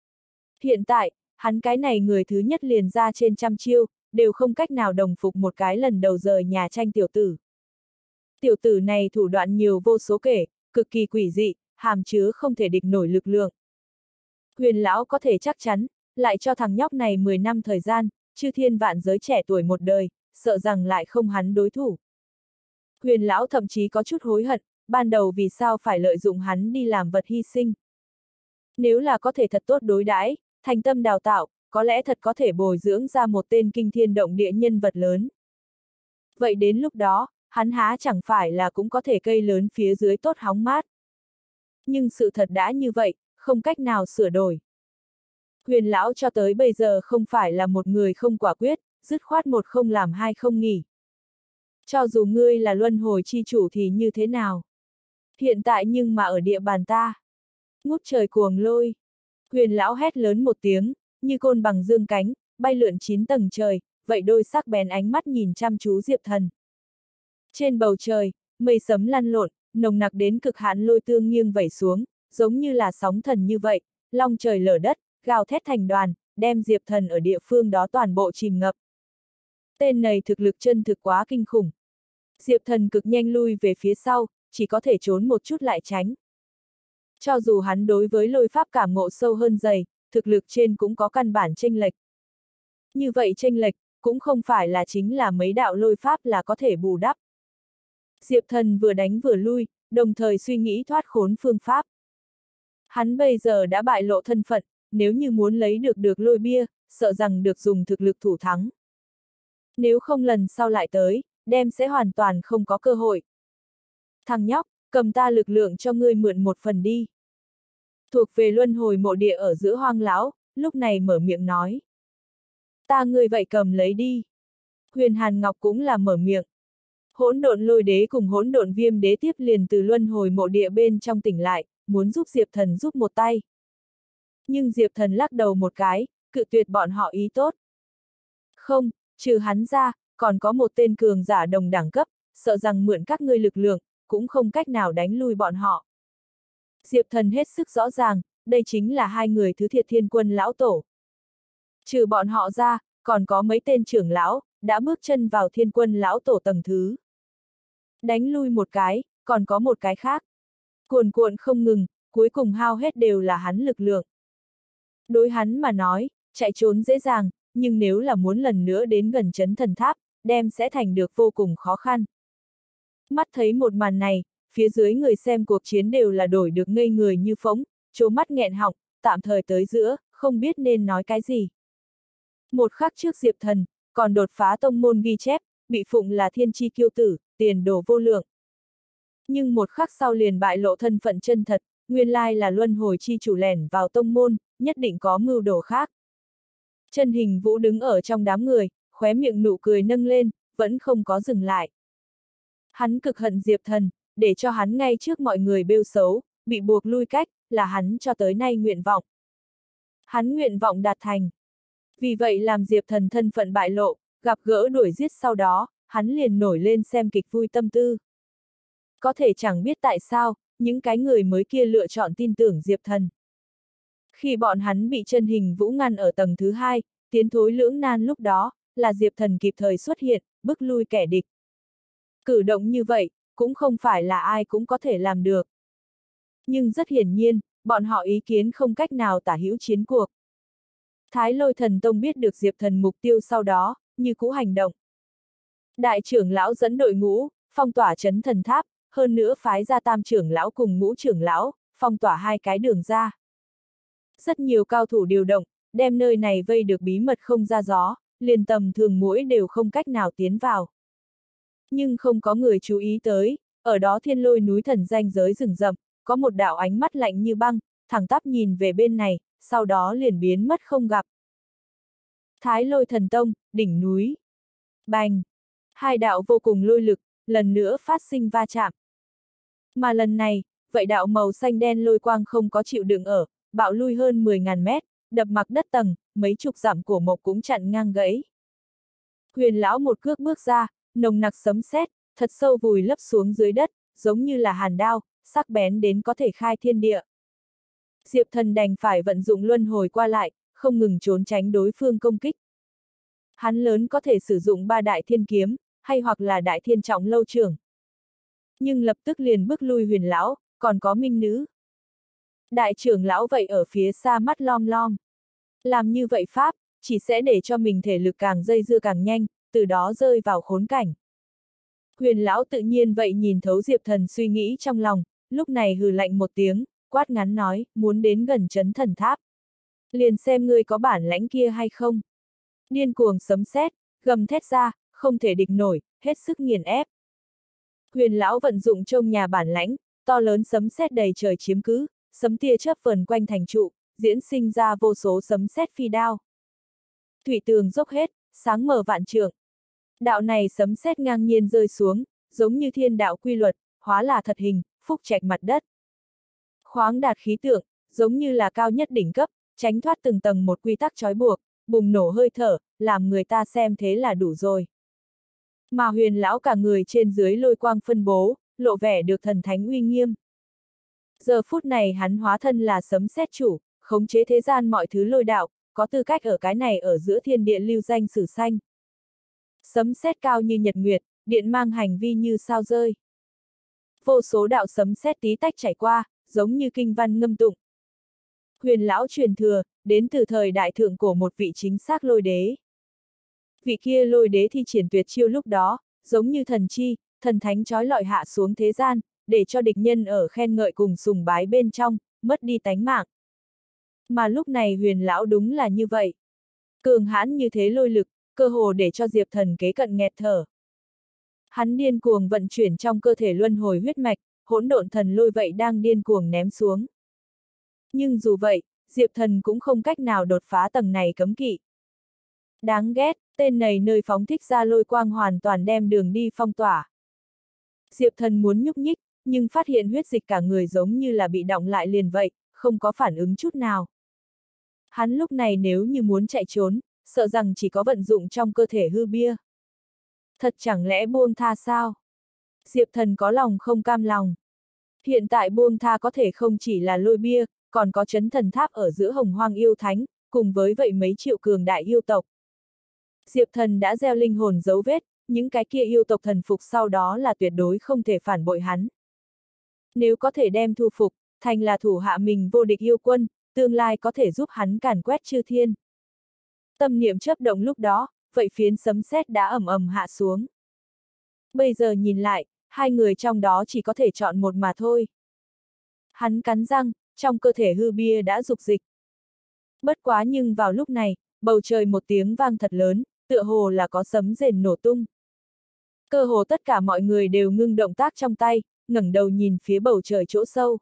Hiện tại, hắn cái này người thứ nhất liền ra trên trăm chiêu, đều không cách nào đồng phục một cái lần đầu rời nhà tranh tiểu tử. Tiểu tử này thủ đoạn nhiều vô số kể, cực kỳ quỷ dị, hàm chứa không thể địch nổi lực lượng. Huyền lão có thể chắc chắn, lại cho thằng nhóc này 10 năm thời gian, chư thiên vạn giới trẻ tuổi một đời, sợ rằng lại không hắn đối thủ. Huyền lão thậm chí có chút hối hận, ban đầu vì sao phải lợi dụng hắn đi làm vật hy sinh. Nếu là có thể thật tốt đối đãi, thành tâm đào tạo, có lẽ thật có thể bồi dưỡng ra một tên kinh thiên động địa nhân vật lớn. Vậy đến lúc đó, hắn há chẳng phải là cũng có thể cây lớn phía dưới tốt hóng mát. Nhưng sự thật đã như vậy, không cách nào sửa đổi. Huyền lão cho tới bây giờ không phải là một người không quả quyết, dứt khoát một không làm hai không nghỉ. Cho dù ngươi là luân hồi chi chủ thì như thế nào? Hiện tại nhưng mà ở địa bàn ta. Ngút trời cuồng lôi. Huyền lão hét lớn một tiếng, như côn bằng dương cánh, bay lượn 9 tầng trời, vậy đôi sắc bén ánh mắt nhìn chăm chú Diệp Thần. Trên bầu trời, mây sấm lăn lộn, nồng nặc đến cực hạn lôi tương nghiêng vẩy xuống, giống như là sóng thần như vậy, long trời lở đất, gào thét thành đoàn, đem Diệp Thần ở địa phương đó toàn bộ chìm ngập. Tên này thực lực chân thực quá kinh khủng. Diệp Thần cực nhanh lui về phía sau, chỉ có thể trốn một chút lại tránh. Cho dù hắn đối với lôi pháp cảm ngộ sâu hơn dày, thực lực trên cũng có căn bản chênh lệch. Như vậy chênh lệch, cũng không phải là chính là mấy đạo lôi pháp là có thể bù đắp. Diệp Thần vừa đánh vừa lui, đồng thời suy nghĩ thoát khốn phương pháp. Hắn bây giờ đã bại lộ thân phận, nếu như muốn lấy được lôi bia, sợ rằng được dùng thực lực thủ thắng. Nếu không lần sau lại tới, đem sẽ hoàn toàn không có cơ hội. Thằng nhóc, cầm ta lực lượng cho ngươi mượn một phần đi. Thuộc về luân hồi mộ địa ở giữa Hoang lão, lúc này mở miệng nói. Ta ngươi vậy cầm lấy đi. Huyền Hàn Ngọc cũng là mở miệng. Hỗn độn lôi đế cùng hỗn độn viêm đế tiếp liền từ luân hồi mộ địa bên trong tỉnh lại, muốn giúp Diệp Thần giúp một tay. Nhưng Diệp Thần lắc đầu một cái, cự tuyệt bọn họ ý tốt. Không, trừ hắn ra, còn có một tên cường giả đồng đẳng cấp, sợ rằng mượn các ngươi lực lượng, cũng không cách nào đánh lui bọn họ. Diệp Thần hết sức rõ ràng, đây chính là hai người thứ thiệt thiên quân lão tổ. Trừ bọn họ ra, còn có mấy tên trưởng lão, đã bước chân vào thiên quân lão tổ tầng thứ. Đánh lui một cái, còn có một cái khác. Cuồn cuộn không ngừng, cuối cùng hao hết đều là hắn lực lượng. Đối hắn mà nói, chạy trốn dễ dàng, nhưng nếu là muốn lần nữa đến gần Chấn Thần Tháp, đem sẽ thành được vô cùng khó khăn. Mắt thấy một màn này, phía dưới người xem cuộc chiến đều là đổi được ngây người như phỗng, trố mắt nghẹn họng, tạm thời tới giữa, không biết nên nói cái gì. Một khắc trước Diệp Thần, còn đột phá tông môn ghi chép, bị phụng là thiên chi kiêu tử, tiền đồ vô lượng. Nhưng một khắc sau liền bại lộ thân phận chân thật, nguyên lai là luân hồi chi chủ lẻn vào tông môn, nhất định có mưu đồ khác. Chân Hình Vũ đứng ở trong đám người, khóe miệng nụ cười nâng lên, vẫn không có dừng lại. Hắn cực hận Diệp Thần, để cho hắn ngay trước mọi người bêu xấu, bị buộc lui cách, là hắn cho tới nay nguyện vọng. Hắn nguyện vọng đạt thành. Vì vậy làm Diệp Thần thân phận bại lộ, gặp gỡ đuổi giết sau đó, hắn liền nổi lên xem kịch vui tâm tư. Có thể chẳng biết tại sao, những cái người mới kia lựa chọn tin tưởng Diệp Thần. Khi bọn hắn bị Chân Hình Vũ ngăn ở tầng thứ 2, tiến thối lưỡng nan lúc đó, là Diệp Thần kịp thời xuất hiện, bức lui kẻ địch. Cử động như vậy, cũng không phải là ai cũng có thể làm được. Nhưng rất hiển nhiên, bọn họ ý kiến không cách nào tả hữu chiến cuộc. Thái Lôi Thần Tông biết được Diệp Thần mục tiêu sau đó, như cũ hành động. Đại trưởng lão dẫn đội ngũ, phong tỏa Chấn Thần Tháp, hơn nữa phái ra tam trưởng lão cùng ngũ trưởng lão, phong tỏa 2 cái đường ra. Rất nhiều cao thủ điều động, đem nơi này vây được bí mật không ra gió, liền tầm thường muỗi đều không cách nào tiến vào. Nhưng không có người chú ý tới, ở đó Thiên Lôi núi thần danh giới rừng rậm, có một đạo ánh mắt lạnh như băng, thẳng tắp nhìn về bên này, sau đó liền biến mất không gặp. Thái Lôi Thần Tông, đỉnh núi. Bành! 2 đạo vô cùng lôi lực, lần nữa phát sinh va chạm. Mà lần này, vậy đạo màu xanh đen lôi quang không có chịu đựng ở, bạo lui hơn 10.000 mét, đập mặc đất tầng, mấy chục dặm của mộc cũng chặn ngang gãy. Huyền lão một cước bước ra, nồng nặc sấm sét, thật sâu vùi lấp xuống dưới đất, giống như là hàn đao, sắc bén đến có thể khai thiên địa. Diệp Thần đành phải vận dụng luân hồi qua lại, không ngừng trốn tránh đối phương công kích. Hắn lớn có thể sử dụng 3 đại thiên kiếm, hay hoặc là đại thiên trọng lâu trưởng. Nhưng lập tức liền bức lui huyền lão, còn có minh nữ. Đại trưởng lão vậy ở phía xa mắt lom lom. Làm như vậy pháp, chỉ sẽ để cho mình thể lực càng dây dưa càng nhanh, từ đó rơi vào khốn cảnh. Huyền lão tự nhiên vậy nhìn thấu Diệp Thần suy nghĩ trong lòng, lúc này hừ lạnh một tiếng, quát ngắn nói, muốn đến gần Chấn Thần Tháp. Liền xem ngươi có bản lãnh kia hay không. Điên cuồng sấm sét, gầm thét ra, không thể địch nổi, hết sức nghiền ép. Huyền lão vận dụng trong nhà bản lãnh, to lớn sấm sét đầy trời chiếm cứ, sấm tia chớp vần quanh thành trụ, diễn sinh ra vô số sấm sét phi đao. Thủy tường dốc hết, sáng mở vạn trượng. Đạo này sấm sét ngang nhiên rơi xuống, giống như thiên đạo quy luật, hóa là thật hình, phúc trạch mặt đất. Khoáng đạt khí tượng, giống như là cao nhất đỉnh cấp, tránh thoát từng tầng một quy tắc trói buộc, bùng nổ hơi thở, làm người ta xem thế là đủ rồi. Mà huyền lão cả người trên dưới lôi quang phân bố, lộ vẻ được thần thánh uy nghiêm. Giờ phút này hắn hóa thân là sấm sét chủ, khống chế thế gian mọi thứ lôi đạo, có tư cách ở cái này ở giữa thiên địa lưu danh sử xanh. Sấm sét cao như nhật nguyệt, điện mang hành vi như sao rơi. Vô số đạo sấm sét tí tách chảy qua, giống như kinh văn ngâm tụng. Huyền lão truyền thừa, đến từ thời đại thượng cổ một vị chính xác lôi đế. Vị kia lôi đế thi triển tuyệt chiêu lúc đó, giống như thần chi, thần thánh trói lọi hạ xuống thế gian, để cho địch nhân ở khen ngợi cùng sùng bái bên trong, mất đi tánh mạng. Mà lúc này huyền lão đúng là như vậy. Cường hãn như thế lôi lực, cơ hồ để cho Diệp Thần kế cận nghẹt thở. Hắn điên cuồng vận chuyển trong cơ thể luân hồi huyết mạch, hỗn độn thần lôi vậy đang điên cuồng ném xuống. Nhưng dù vậy, Diệp Thần cũng không cách nào đột phá tầng này cấm kỵ. Đáng ghét, tên này nơi phóng thích ra lôi quang hoàn toàn đem đường đi phong tỏa. Diệp Thần muốn nhúc nhích, nhưng phát hiện huyết dịch cả người giống như là bị đọng lại liền vậy, không có phản ứng chút nào. Hắn lúc này nếu như muốn chạy trốn, sợ rằng chỉ có vận dụng trong cơ thể hư bia. Thật chẳng lẽ buông tha sao? Diệp Thần có lòng không cam lòng. Hiện tại buông tha có thể không chỉ là lôi bia, còn có Chấn Thần Tháp ở giữa Hồng Hoang yêu thánh, cùng với vậy mấy triệu cường đại yêu tộc. Diệp Thần đã gieo linh hồn dấu vết, những cái kia yêu tộc thần phục sau đó là tuyệt đối không thể phản bội hắn. Nếu có thể đem thu phục, thành là thủ hạ mình vô địch yêu quân, tương lai có thể giúp hắn càn quét chư thiên. Tâm niệm chớp động lúc đó, vậy phiến sấm sét đã ầm ầm hạ xuống. Bây giờ nhìn lại, hai người trong đó chỉ có thể chọn một mà thôi. Hắn cắn răng, trong cơ thể hư bia đã dục dịch. Bất quá nhưng vào lúc này, bầu trời một tiếng vang thật lớn, tựa hồ là có sấm rền nổ tung. Cơ hồ tất cả mọi người đều ngưng động tác trong tay, ngẩng đầu nhìn phía bầu trời chỗ sâu.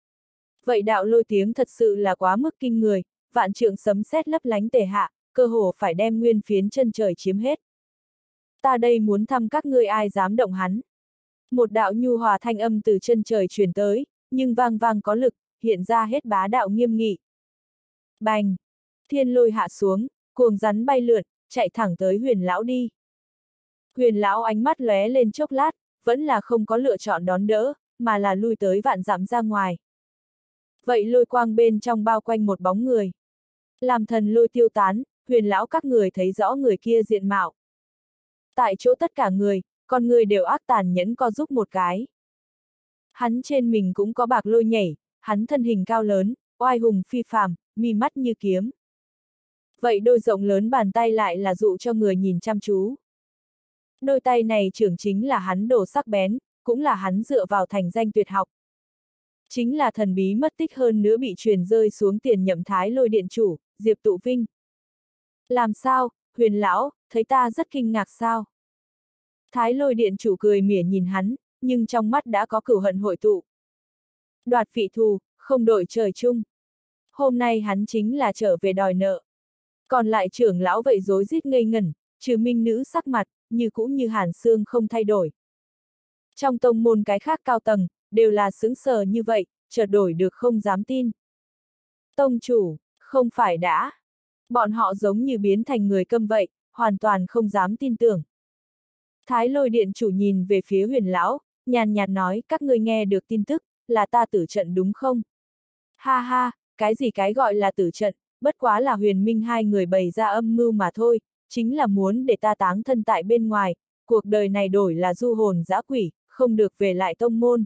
Vậy đạo lôi tiếng thật sự là quá mức kinh người, vạn trượng sấm sét lấp lánh tề hạ, cơ hồ phải đem nguyên phiến chân trời chiếm hết. Ta đây muốn thăm các ngươi ai dám động hắn. Một đạo nhu hòa thanh âm từ chân trời truyền tới, nhưng vang vang có lực, hiện ra hết bá đạo nghiêm nghị. Bành! Thiên lôi hạ xuống, cuồng rắn bay lượn, chạy thẳng tới Huyền lão đi. Huyền lão ánh mắt lóe lên chốc lát, vẫn là không có lựa chọn đón đỡ, mà là lui tới vạn dặm ra ngoài. Vậy lôi quang bên trong bao quanh một bóng người. Làm thần lôi tiêu tán, Huyền lão các người thấy rõ người kia diện mạo. Tại chỗ tất cả người, con người đều ác tàn nhẫn co giúp một cái. Hắn trên mình cũng có bạc lôi nhảy, hắn thân hình cao lớn, oai hùng phi phàm, mi mắt như kiếm. Vậy đôi rộng lớn bàn tay lại là dụ cho người nhìn chăm chú. Đôi tay này trưởng chính là hắn đồ sắc bén, cũng là hắn dựa vào thành danh tuyệt học. Chính là thần bí mất tích hơn nữa bị truyền rơi xuống tiền nhậm Thái Lôi điện chủ, Diệp Tụ Vinh. Làm sao, Huyền lão, thấy ta rất kinh ngạc sao? Thái Lôi điện chủ cười mỉa nhìn hắn, nhưng trong mắt đã có cửu hận hội tụ. Đoạt vị thù, không đội trời chung. Hôm nay hắn chính là trở về đòi nợ. Còn lại trưởng lão vậy rối rít ngây ngẩn, trừ minh nữ sắc mặt, như cũ như hàn xương không thay đổi. Trong tông môn cái khác cao tầng, đều là sững sờ như vậy, chợt đổi được không dám tin. Tông chủ, không phải đã. Bọn họ giống như biến thành người câm vậy, hoàn toàn không dám tin tưởng. Thái Lôi điện chủ nhìn về phía Huyền lão, nhàn nhạt nói, các ngươi nghe được tin tức, là ta tử trận đúng không? Ha ha, cái gì cái gọi là tử trận, bất quá là Huyền Minh hai người bày ra âm mưu mà thôi, chính là muốn để ta táng thân tại bên ngoài, cuộc đời này đổi là du hồn dã quỷ, không được về lại tông môn.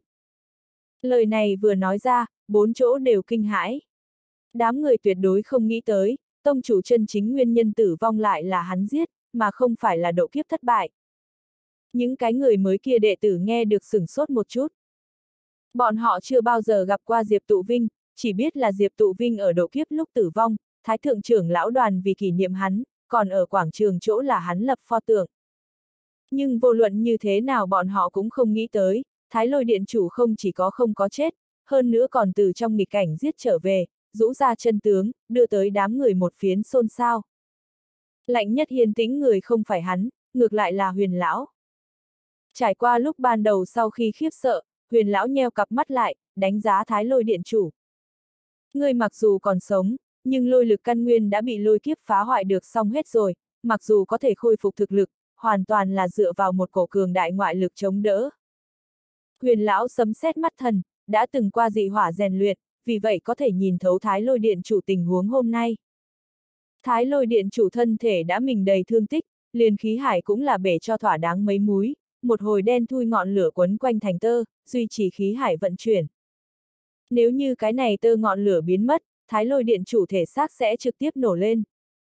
Lời này vừa nói ra, bốn chỗ đều kinh hãi. Đám người tuyệt đối không nghĩ tới, tông chủ chân chính nguyên nhân tử vong lại là hắn giết, mà không phải là độ kiếp thất bại. Những cái người mới kia đệ tử nghe được sửng sốt một chút. Bọn họ chưa bao giờ gặp qua Diệp Tụ Vinh, chỉ biết là Diệp Tụ Vinh ở độ kiếp lúc tử vong, Thái thượng trưởng lão đoàn vì kỷ niệm hắn, còn ở quảng trường chỗ là hắn lập pho tượng. Nhưng vô luận như thế nào bọn họ cũng không nghĩ tới, Thái Lôi điện chủ không chỉ có không có chết, hơn nữa còn từ trong nghịch cảnh giết trở về, rũ ra chân tướng, đưa tới đám người một phiến xôn xao. Lạnh nhất hiền tĩnh người không phải hắn, ngược lại là Huyền lão. Trải qua lúc ban đầu sau khi khiếp sợ, Huyền lão nheo cặp mắt lại, đánh giá Thái Lôi điện chủ. Ngươi mặc dù còn sống, nhưng lôi lực căn nguyên đã bị lôi kiếp phá hoại được xong hết rồi, mặc dù có thể khôi phục thực lực, hoàn toàn là dựa vào một cổ cường đại ngoại lực chống đỡ. Huyền lão sấm sét mắt thần, đã từng qua dị hỏa rèn luyện, vì vậy có thể nhìn thấu Thái Lôi điện chủ tình huống hôm nay. Thái Lôi điện chủ thân thể đã mình đầy thương tích, liền khí hải cũng là bể cho thỏa đáng mấy múi, một hồi đen thui ngọn lửa quấn quanh thành tơ, duy trì khí hải vận chuyển. Nếu như cái này tơ ngọn lửa biến mất, Thái Lôi điện chủ thể xác sẽ trực tiếp nổ lên.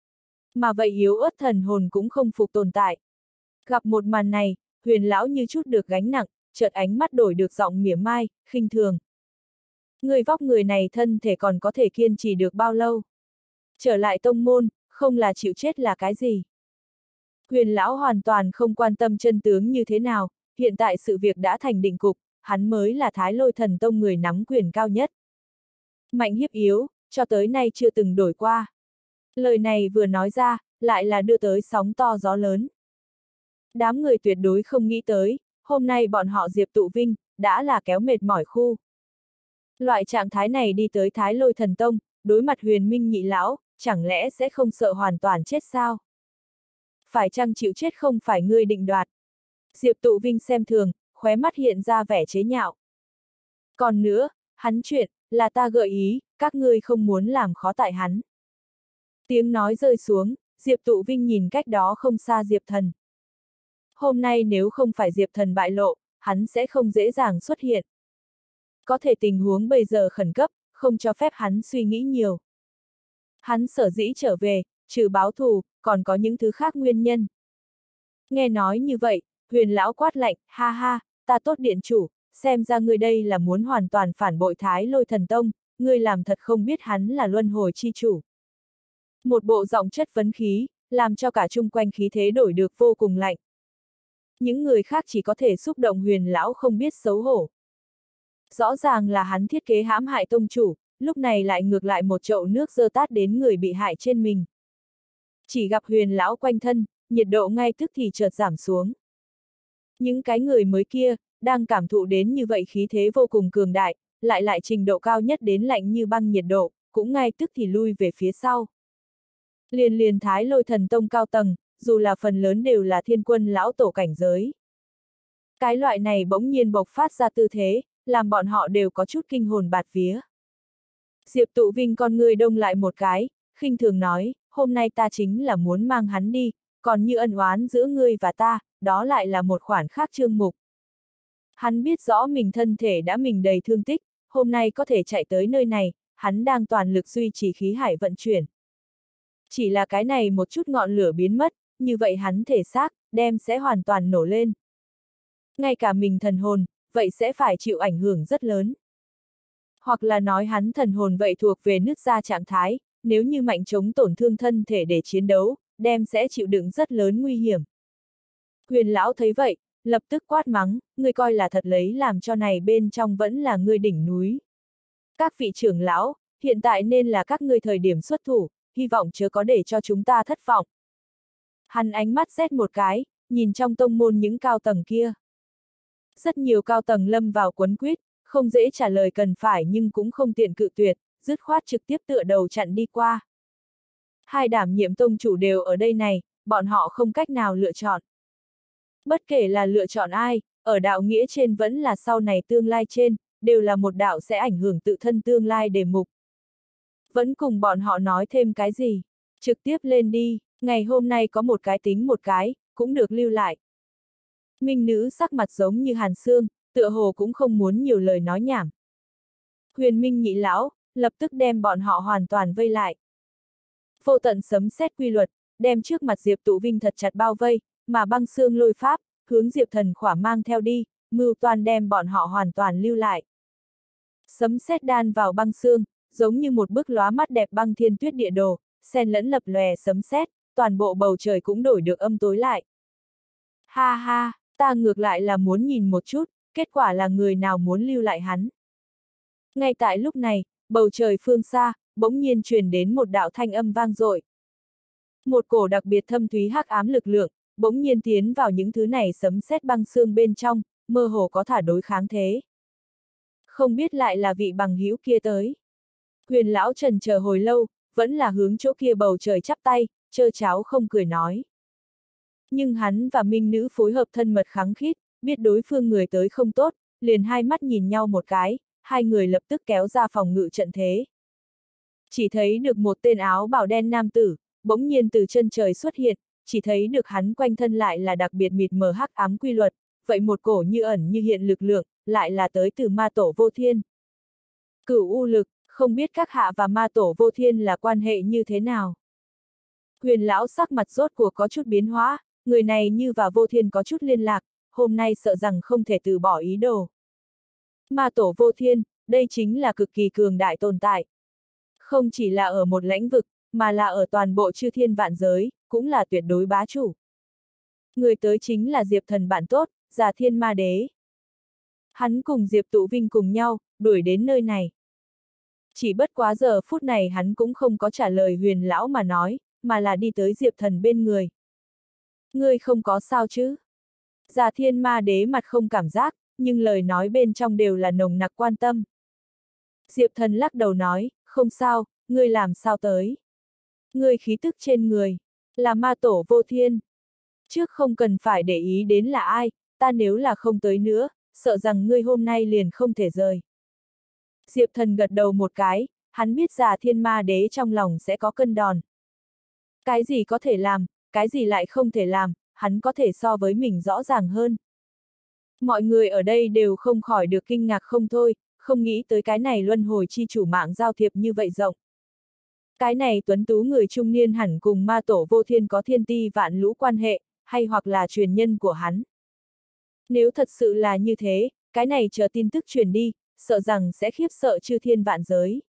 Mà vậy yếu ớt thần hồn cũng không phục tồn tại. Gặp một màn này, Huyền lão như chút được gánh nặng, chợt ánh mắt đổi được giọng mỉa mai, khinh thường. Người vóc người này thân thể còn có thể kiên trì được bao lâu? Trở lại tông môn, không là chịu chết là cái gì? Huyền lão hoàn toàn không quan tâm chân tướng như thế nào, hiện tại sự việc đã thành định cục, hắn mới là Thái Lôi thần tông người nắm quyền cao nhất. Mạnh hiếp yếu, cho tới nay chưa từng đổi qua. Lời này vừa nói ra, lại là đưa tới sóng to gió lớn. Đám người tuyệt đối không nghĩ tới, hôm nay bọn họ Diệp Tụ Vinh, đã là kéo mệt mỏi khu. Loại trạng thái này đi tới Thái Lôi thần tông, đối mặt Huyền Minh nhị lão, chẳng lẽ sẽ không sợ hoàn toàn chết sao? Phải chăng chịu chết không phải ngươi định đoạt? Diệp Tụ Vinh xem thường, khóe mắt hiện ra vẻ chế nhạo. Còn nữa, hắn chuyện, là ta gợi ý, các ngươi không muốn làm khó tại hắn. Tiếng nói rơi xuống, Diệp Tụ Vinh nhìn cách đó không xa Diệp Thần. Hôm nay nếu không phải Diệp Thần bại lộ, hắn sẽ không dễ dàng xuất hiện. Có thể tình huống bây giờ khẩn cấp, không cho phép hắn suy nghĩ nhiều. Hắn sở dĩ trở về, trừ báo thù, còn có những thứ khác nguyên nhân. Nghe nói như vậy, Huyền lão quát lạnh, ha ha, ta tốt điện chủ, xem ra ngươi đây là muốn hoàn toàn phản bội Thái Lôi Thần Tông, ngươi làm thật không biết hắn là luân hồi chi chủ. Một bộ giọng chất vấn khí, làm cho cả chung quanh khí thế đổi được vô cùng lạnh. Những người khác chỉ có thể xúc động Huyền lão không biết xấu hổ. Rõ ràng là hắn thiết kế hãm hại tông chủ, lúc này lại ngược lại một chậu nước dơ tát đến người bị hại trên mình. Chỉ gặp Huyền lão quanh thân, nhiệt độ ngay tức thì chợt giảm xuống. Những cái người mới kia, đang cảm thụ đến như vậy khí thế vô cùng cường đại, lại trình độ cao nhất đến lạnh như băng nhiệt độ, cũng ngay tức thì lui về phía sau. Liền Thái Lôi Thần Tông cao tầng, dù là phần lớn đều là thiên quân lão tổ cảnh giới. Cái loại này bỗng nhiên bộc phát ra tư thế, làm bọn họ đều có chút kinh hồn bạt vía. Diệp Tụ Vinh con người đông lại một cái, khinh thường nói, hôm nay ta chính là muốn mang hắn đi, còn như ân oán giữa ngươi và ta, đó lại là một khoản khác chương mục. Hắn biết rõ mình thân thể đã mình đầy thương tích, hôm nay có thể chạy tới nơi này, hắn đang toàn lực duy trì khí hải vận chuyển. Chỉ là cái này một chút ngọn lửa biến mất, như vậy hắn thể xác, đem sẽ hoàn toàn nổ lên. Ngay cả mình thần hồn, vậy sẽ phải chịu ảnh hưởng rất lớn. Hoặc là nói hắn thần hồn vậy thuộc về nứt ra trạng thái, nếu như mạnh chống tổn thương thân thể để chiến đấu, đem sẽ chịu đựng rất lớn nguy hiểm. Huyền lão thấy vậy, lập tức quát mắng, ngươi coi là thật lấy làm cho này bên trong vẫn là ngươi đỉnh núi. Các vị trưởng lão, hiện tại nên là các ngươi thời điểm xuất thủ, hy vọng chớ có để cho chúng ta thất vọng. Hắn ánh mắt xét một cái, nhìn trong tông môn những cao tầng kia. Rất nhiều cao tầng lâm vào quấn quýt, không dễ trả lời cần phải nhưng cũng không tiện cự tuyệt, dứt khoát trực tiếp tựa đầu chặn đi qua. Hai đảm nhiệm tông chủ đều ở đây này, bọn họ không cách nào lựa chọn. Bất kể là lựa chọn ai, ở đạo nghĩa trên vẫn là sau này tương lai trên, đều là một đạo sẽ ảnh hưởng tự thân tương lai đề mục. Vẫn cùng bọn họ nói thêm cái gì? Trực tiếp lên đi, ngày hôm nay có một cái tính một cái, cũng được lưu lại. Minh nữ sắc mặt giống như hàn xương, tựa hồ cũng không muốn nhiều lời nói nhảm. Huyền Minh nhị lão, lập tức đem bọn họ hoàn toàn vây lại. Vô tận sấm sét quy luật, đem trước mặt Diệp Tụ Vinh thật chặt bao vây, mà băng xương lôi pháp, hướng Diệp Thần khỏa mang theo đi, mưu toan đem bọn họ hoàn toàn lưu lại. Sấm sét đan vào băng xương, giống như một bức lóa mắt đẹp băng thiên tuyết địa đồ, xen lẫn lập lòe sấm sét, toàn bộ bầu trời cũng đổi được âm tối lại. Ha ha, ta ngược lại là muốn nhìn một chút, kết quả là người nào muốn lưu lại hắn. Ngay tại lúc này, bầu trời phương xa, bỗng nhiên truyền đến một đạo thanh âm vang dội. Một cổ đặc biệt thâm thúy hắc ám lực lượng, bỗng nhiên tiến vào những thứ này sấm sét băng xương bên trong, mơ hồ có thả đối kháng thế. Không biết lại là vị bằng hữu kia tới. Huyền lão trần chờ hồi lâu, vẫn là hướng chỗ kia bầu trời chắp tay, trơ cháo không cười nói. Nhưng hắn và Minh nữ phối hợp thân mật khăng khít, biết đối phương người tới không tốt, liền hai mắt nhìn nhau một cái, hai người lập tức kéo ra phòng ngự trận thế. Chỉ thấy được một tên áo bào đen nam tử, bỗng nhiên từ chân trời xuất hiện, chỉ thấy được hắn quanh thân lại là đặc biệt mịt mờ hắc ám quy luật, vậy một cổ như ẩn như hiện lực lượng, lại là tới từ ma tổ vô thiên. Cửu u lực, không biết các hạ và ma tổ vô thiên là quan hệ như thế nào. Huyền lão sắc mặt rốt cuộc có chút biến hóa, người này như và vô thiên có chút liên lạc, hôm nay sợ rằng không thể từ bỏ ý đồ. Ma tổ vô thiên, đây chính là cực kỳ cường đại tồn tại. Không chỉ là ở một lãnh vực, mà là ở toàn bộ chư thiên vạn giới, cũng là tuyệt đối bá chủ. Người tới chính là Diệp Thần bạn tốt, Già Thiên Ma Đế. Hắn cùng Diệp Tụ Vinh cùng nhau, đuổi đến nơi này. Chỉ bất quá giờ phút này hắn cũng không có trả lời huyền lão mà nói, mà là đi tới Diệp Thần bên người. Ngươi không có sao chứ? Già Thiên Ma Đế mặt không cảm giác, nhưng lời nói bên trong đều là nồng nặc quan tâm. Diệp Thần lắc đầu nói, không sao, ngươi làm sao tới? Ngươi khí tức trên người, là ma tổ vô thiên. Trước không cần phải để ý đến là ai, ta nếu là không tới nữa, sợ rằng ngươi hôm nay liền không thể rời. Diệp Thần gật đầu một cái, hắn biết Già Thiên Ma Đế trong lòng sẽ có cân đòn. Cái gì có thể làm, cái gì lại không thể làm, hắn có thể so với mình rõ ràng hơn. Mọi người ở đây đều không khỏi được kinh ngạc không thôi, không nghĩ tới cái này luân hồi chi chủ mạng giao thiệp như vậy rộng. Cái này tuấn tú người trung niên hẳn cùng ma tổ vô thiên có thiên ti vạn lũ quan hệ, hay hoặc là truyền nhân của hắn. Nếu thật sự là như thế, cái này chờ tin tức truyền đi, sợ rằng sẽ khiếp sợ chư thiên vạn giới.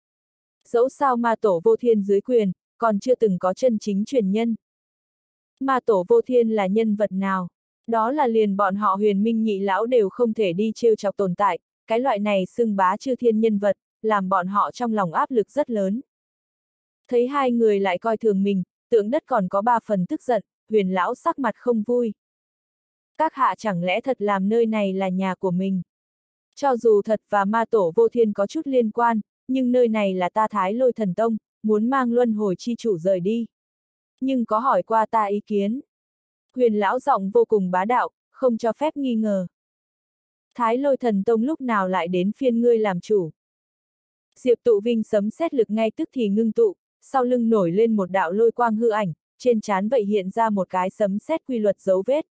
Dẫu sao ma tổ vô thiên dưới quyền, còn chưa từng có chân chính truyền nhân. Ma tổ vô thiên là nhân vật nào? Đó là liền bọn họ Huyền Minh nhị lão đều không thể đi trêu chọc tồn tại, cái loại này xưng bá chư thiên nhân vật, làm bọn họ trong lòng áp lực rất lớn. Thấy hai người lại coi thường mình, tượng đất còn có 3 phần tức giận, Huyền lão sắc mặt không vui. Các hạ chẳng lẽ thật làm nơi này là nhà của mình? Cho dù thật và ma tổ vô thiên có chút liên quan, nhưng nơi này là ta Thái Lôi Thần Tông, muốn mang luân hồi chi chủ rời đi. Nhưng có hỏi qua ta ý kiến. Huyền lão giọng vô cùng bá đạo, không cho phép nghi ngờ. Thái Lôi Thần Tông lúc nào lại đến phiên ngươi làm chủ? Diệp Tụ Vinh sấm sét lực ngay tức thì ngưng tụ, sau lưng nổi lên một đạo lôi quang hư ảnh, trên trán vậy hiện ra một cái sấm sét quy luật dấu vết.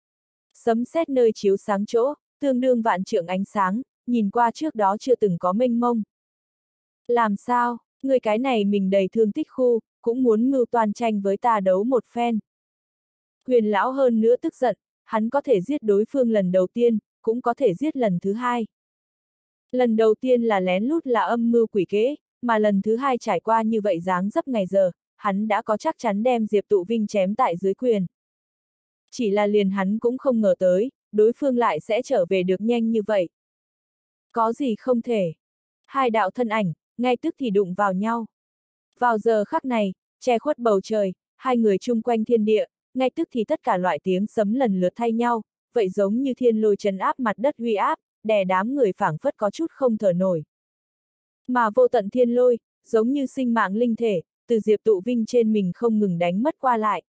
Sấm sét nơi chiếu sáng chỗ, tương đương vạn trượng ánh sáng, nhìn qua trước đó chưa từng có mênh mông. Làm sao, người cái này mình đầy thương tích khu, cũng muốn mưu toan tranh với ta đấu một phen. Huyền lão hơn nữa tức giận, hắn có thể giết đối phương lần đầu tiên, cũng có thể giết lần thứ hai. Lần đầu tiên là lén lút là âm mưu quỷ kế, mà lần thứ hai trải qua như vậy dáng dấp ngày giờ, hắn đã có chắc chắn đem Diệp Tụ Vinh chém tại dưới quyền. Chỉ là liền hắn cũng không ngờ tới, đối phương lại sẽ trở về được nhanh như vậy. Có gì không thể. Hai đạo thân ảnh, ngay tức thì đụng vào nhau. Vào giờ khắc này, che khuất bầu trời, hai người chung quanh thiên địa, ngay tức thì tất cả loại tiếng sấm lần lượt thay nhau, vậy giống như thiên lôi trấn áp mặt đất uy áp, đè đám người phảng phất có chút không thở nổi. Mà vô tận thiên lôi, giống như sinh mạng linh thể, từ Diệp Tụ Vinh trên mình không ngừng đánh mất qua lại.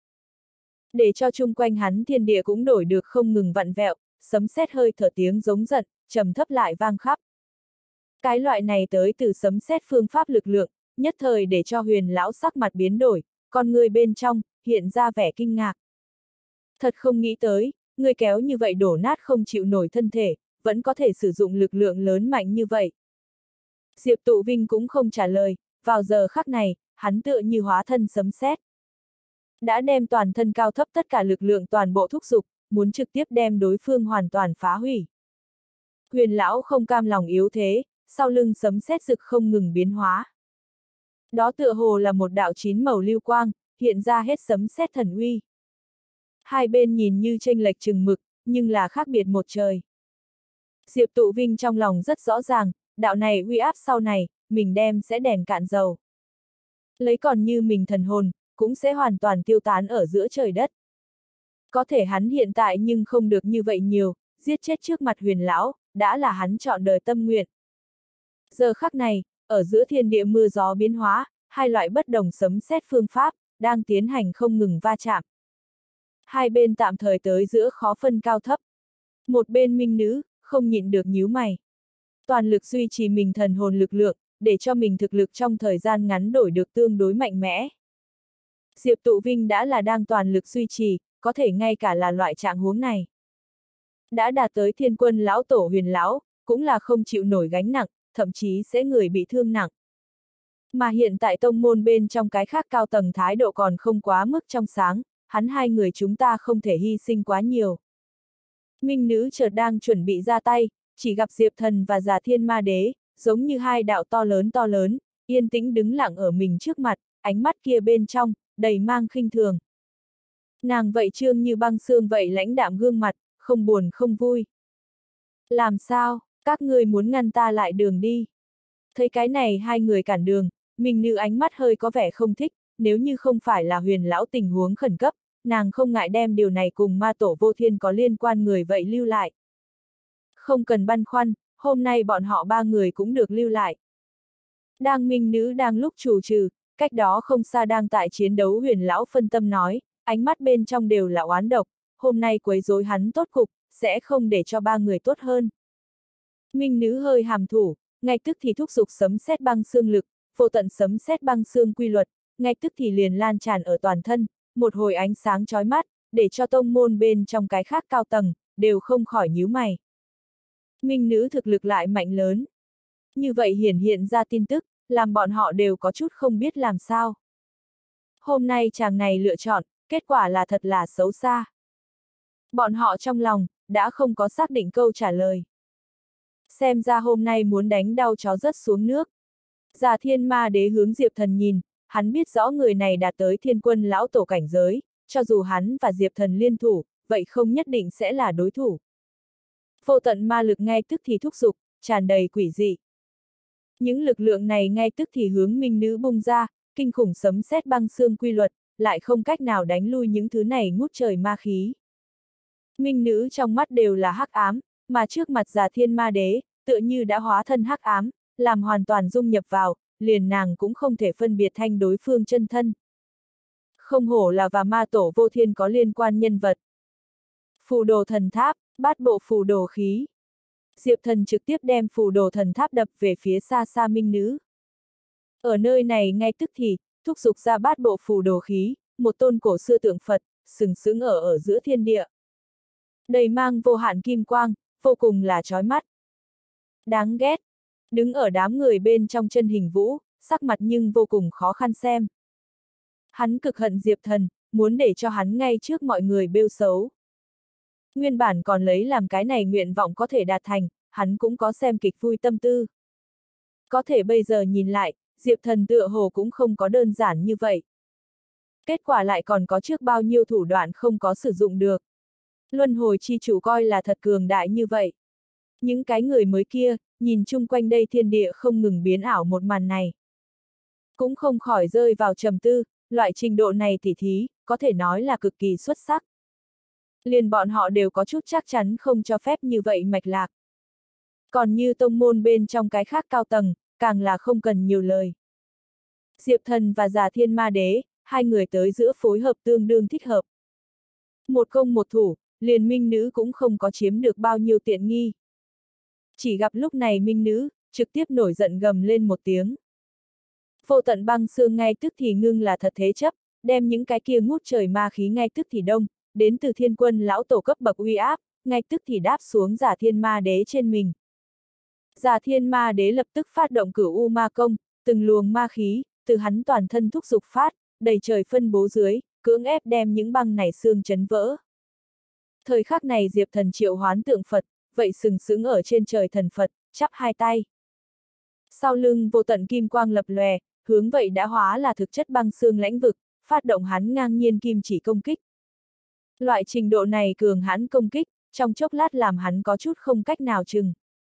Để cho chung quanh hắn thiên địa cũng đổi được không ngừng vặn vẹo, sấm sét hơi thở tiếng giống giận, trầm thấp lại vang khắp. Cái loại này tới từ sấm sét phương pháp lực lượng, nhất thời để cho Huyền lão sắc mặt biến đổi, con người bên trong, hiện ra vẻ kinh ngạc. Thật không nghĩ tới, người kéo như vậy đổ nát không chịu nổi thân thể, vẫn có thể sử dụng lực lượng lớn mạnh như vậy. Diệp Tụ Vinh cũng không trả lời, vào giờ khắc này, hắn tựa như hóa thân sấm sét. Đã đem toàn thân cao thấp tất cả lực lượng toàn bộ thúc giục, muốn trực tiếp đem đối phương hoàn toàn phá hủy. Huyền lão không cam lòng yếu thế, sau lưng sấm sét rực không ngừng biến hóa. Đó tựa hồ là một đạo 9 màu lưu quang, hiện ra hết sấm sét thần uy. Hai bên nhìn như chênh lệch chừng mực, nhưng là khác biệt một trời. Diệp Tụ Vinh trong lòng rất rõ ràng, đạo này uy áp sau này, mình đem sẽ đèn cạn dầu. Lấy còn như mình thần hồn, cũng sẽ hoàn toàn tiêu tán ở giữa trời đất. Có thể hắn hiện tại nhưng không được như vậy nhiều, giết chết trước mặt Huyền lão, đã là hắn chọn đời tâm nguyện. Giờ khắc này, ở giữa thiên địa mưa gió biến hóa, hai loại bất đồng sấm sét phương pháp, đang tiến hành không ngừng va chạm. Hai bên tạm thời tới giữa khó phân cao thấp. Một bên minh nữ, không nhịn được nhíu mày. Toàn lực duy trì mình thần hồn lực lượng, để cho mình thực lực trong thời gian ngắn đổi được tương đối mạnh mẽ. Diệp Tụ Vinh đã là đang toàn lực duy trì, có thể ngay cả là loại trạng huống này. Đã đạt tới thiên quân lão tổ Huyền lão, cũng là không chịu nổi gánh nặng, thậm chí sẽ người bị thương nặng. Mà hiện tại tông môn bên trong cái khác cao tầng thái độ còn không quá mức trong sáng, hắn hai người chúng ta không thể hy sinh quá nhiều. Minh nữ chợt đang chuẩn bị ra tay, chỉ gặp Diệp Thần và Già Thiên Ma Đế, giống như hai đạo to lớn, yên tĩnh đứng lặng ở mình trước mặt, ánh mắt kia bên trong, đầy mang khinh thường. Nàng vậy trương như băng xương vậy lãnh đạm gương mặt, không buồn không vui. Làm sao, các ngươi muốn ngăn ta lại đường đi? Thấy cái này hai người cản đường, Minh nữ ánh mắt hơi có vẻ không thích, nếu như không phải là Huyền lão tình huống khẩn cấp, nàng không ngại đem điều này cùng ma tổ vô thiên có liên quan người vậy lưu lại. Không cần băn khoăn, hôm nay bọn họ ba người cũng được lưu lại. Đang Minh nữ đang lúc chủ trừ, cách đó không xa đang tại chiến đấu Huyền lão phân tâm nói, ánh mắt bên trong đều là oán độc, hôm nay quấy rối hắn tốt cục, sẽ không để cho ba người tốt hơn. Minh nữ hơi hàm thủ, ngay tức thì thúc giục sấm sét băng xương lực, vô tận sấm sét băng xương quy luật, ngay tức thì liền lan tràn ở toàn thân, một hồi ánh sáng chói mắt, để cho tông môn bên trong cái khác cao tầng, đều không khỏi nhíu mày. Minh nữ thực lực lại mạnh lớn. Như vậy hiện ra tin tức, làm bọn họ đều có chút không biết làm sao. Hôm nay chàng này lựa chọn, kết quả là thật là xấu xa. Bọn họ trong lòng, đã không có xác định câu trả lời. Xem ra hôm nay muốn đánh đau chó rớt xuống nước. Già Thiên Ma Đế hướng Diệp Thần nhìn, hắn biết rõ người này đạt tới Thiên Quân lão tổ cảnh giới, cho dù hắn và Diệp Thần liên thủ, vậy không nhất định sẽ là đối thủ. Vô tận ma lực ngay tức thì thúc giục, tràn đầy quỷ dị. Những lực lượng này ngay tức thì hướng minh nữ bung ra, kinh khủng sấm sét băng xương quy luật, lại không cách nào đánh lui những thứ này ngút trời ma khí. Minh nữ trong mắt đều là hắc ám, mà trước mặt Già Thiên Ma Đế, tựa như đã hóa thân hắc ám, làm hoàn toàn dung nhập vào, liền nàng cũng không thể phân biệt thanh đối phương chân thân. Không hổ là và ma tổ vô thiên có liên quan nhân vật. Phù đồ thần tháp, bát bộ phù đồ khí. Diệp Thần trực tiếp đem phù đồ thần tháp đập về phía xa xa minh nữ. Ở nơi này ngay tức thì, thúc giục ra bát bộ phù đồ khí, một tôn cổ xưa tượng Phật, sừng sững ở giữa thiên địa. Đầy mang vô hạn kim quang, vô cùng là chói mắt. Đáng ghét. Đứng ở đám người bên trong chân hình vũ, sắc mặt nhưng vô cùng khó khăn xem. Hắn cực hận Diệp Thần, muốn để cho hắn ngay trước mọi người bêu xấu. Nguyên bản còn lấy làm cái này nguyện vọng có thể đạt thành, hắn cũng có xem kịch vui tâm tư. Có thể bây giờ nhìn lại, Diệp Thần tựa hồ cũng không có đơn giản như vậy. Kết quả lại còn có trước bao nhiêu thủ đoạn không có sử dụng được. Luân hồi chi chủ coi là thật cường đại như vậy. Những cái người mới kia, nhìn chung quanh đây thiên địa không ngừng biến ảo một màn này. Cũng không khỏi rơi vào trầm tư, loại trình độ này tỉ thí, có thể nói là cực kỳ xuất sắc. Liền bọn họ đều có chút chắc chắn không cho phép như vậy mạch lạc. Còn như tông môn bên trong cái khác cao tầng, càng là không cần nhiều lời. Diệp Thần và Già Thiên Ma Đế, hai người tới giữa phối hợp tương đương thích hợp. Một công một thủ, liền minh nữ cũng không có chiếm được bao nhiêu tiện nghi. Chỉ gặp lúc này minh nữ, trực tiếp nổi giận gầm lên một tiếng. Vô tận băng xương ngay tức thì ngưng là thật thế chấp, đem những cái kia ngút trời ma khí ngay tức thì đông, đến từ Thiên Quân lão tổ cấp bậc uy áp, ngay tức thì đáp xuống Già Thiên Ma Đế trên mình. Già Thiên Ma Đế lập tức phát động cửu u ma công, từng luồng ma khí, từ hắn toàn thân thúc giục phát, đầy trời phân bố dưới, cưỡng ép đem những băng này xương chấn vỡ. Thời khắc này Diệp Thần triệu hoán tượng Phật, vậy sừng sững ở trên trời thần Phật, chắp hai tay. Sau lưng vô tận kim quang lập lòe, hướng vậy đã hóa là thực chất băng xương lãnh vực, phát động hắn ngang nhiên kim chỉ công kích. Loại trình độ này cường hãn công kích, trong chốc lát làm hắn có chút không cách nào chừng.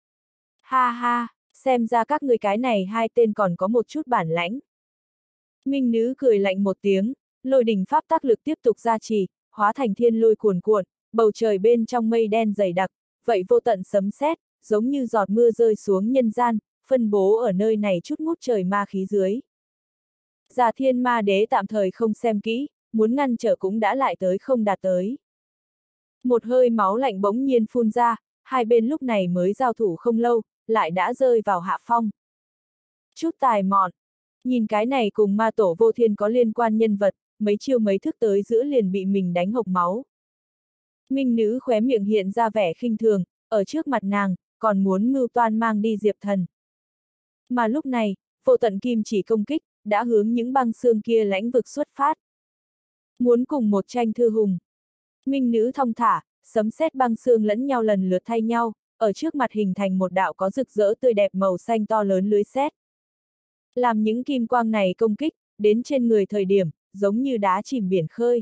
Ha ha, xem ra các người cái này hai tên còn có một chút bản lãnh. Minh nữ cười lạnh một tiếng, lôi đỉnh pháp tác lực tiếp tục gia trì, hóa thành thiên lôi cuồn cuộn, bầu trời bên trong mây đen dày đặc, vậy vô tận sấm sét, giống như giọt mưa rơi xuống nhân gian, phân bố ở nơi này chút ngút trời ma khí dưới. Già Thiên Ma Đế tạm thời không xem kỹ, muốn ngăn trở cũng đã lại tới không đạt tới. Một hơi máu lạnh bỗng nhiên phun ra, hai bên lúc này mới giao thủ không lâu, lại đã rơi vào hạ phong. Chút tài mọn, nhìn cái này cùng ma tổ vô thiên có liên quan nhân vật, mấy chiêu mấy thức tới giữa liền bị mình đánh hộc máu. Minh nữ khóe miệng hiện ra vẻ khinh thường, ở trước mặt nàng, còn muốn mưu toan mang đi Diệp Thần. Mà lúc này, vô tận kim chỉ công kích, đã hướng những băng xương kia lãnh vực xuất phát. Muốn cùng một tranh thư hùng. Minh nữ thong thả, sấm sét băng xương lẫn nhau lần lượt thay nhau, ở trước mặt hình thành một đạo có rực rỡ tươi đẹp màu xanh to lớn lưới sét. Làm những kim quang này công kích, đến trên người thời điểm, giống như đá chìm biển khơi.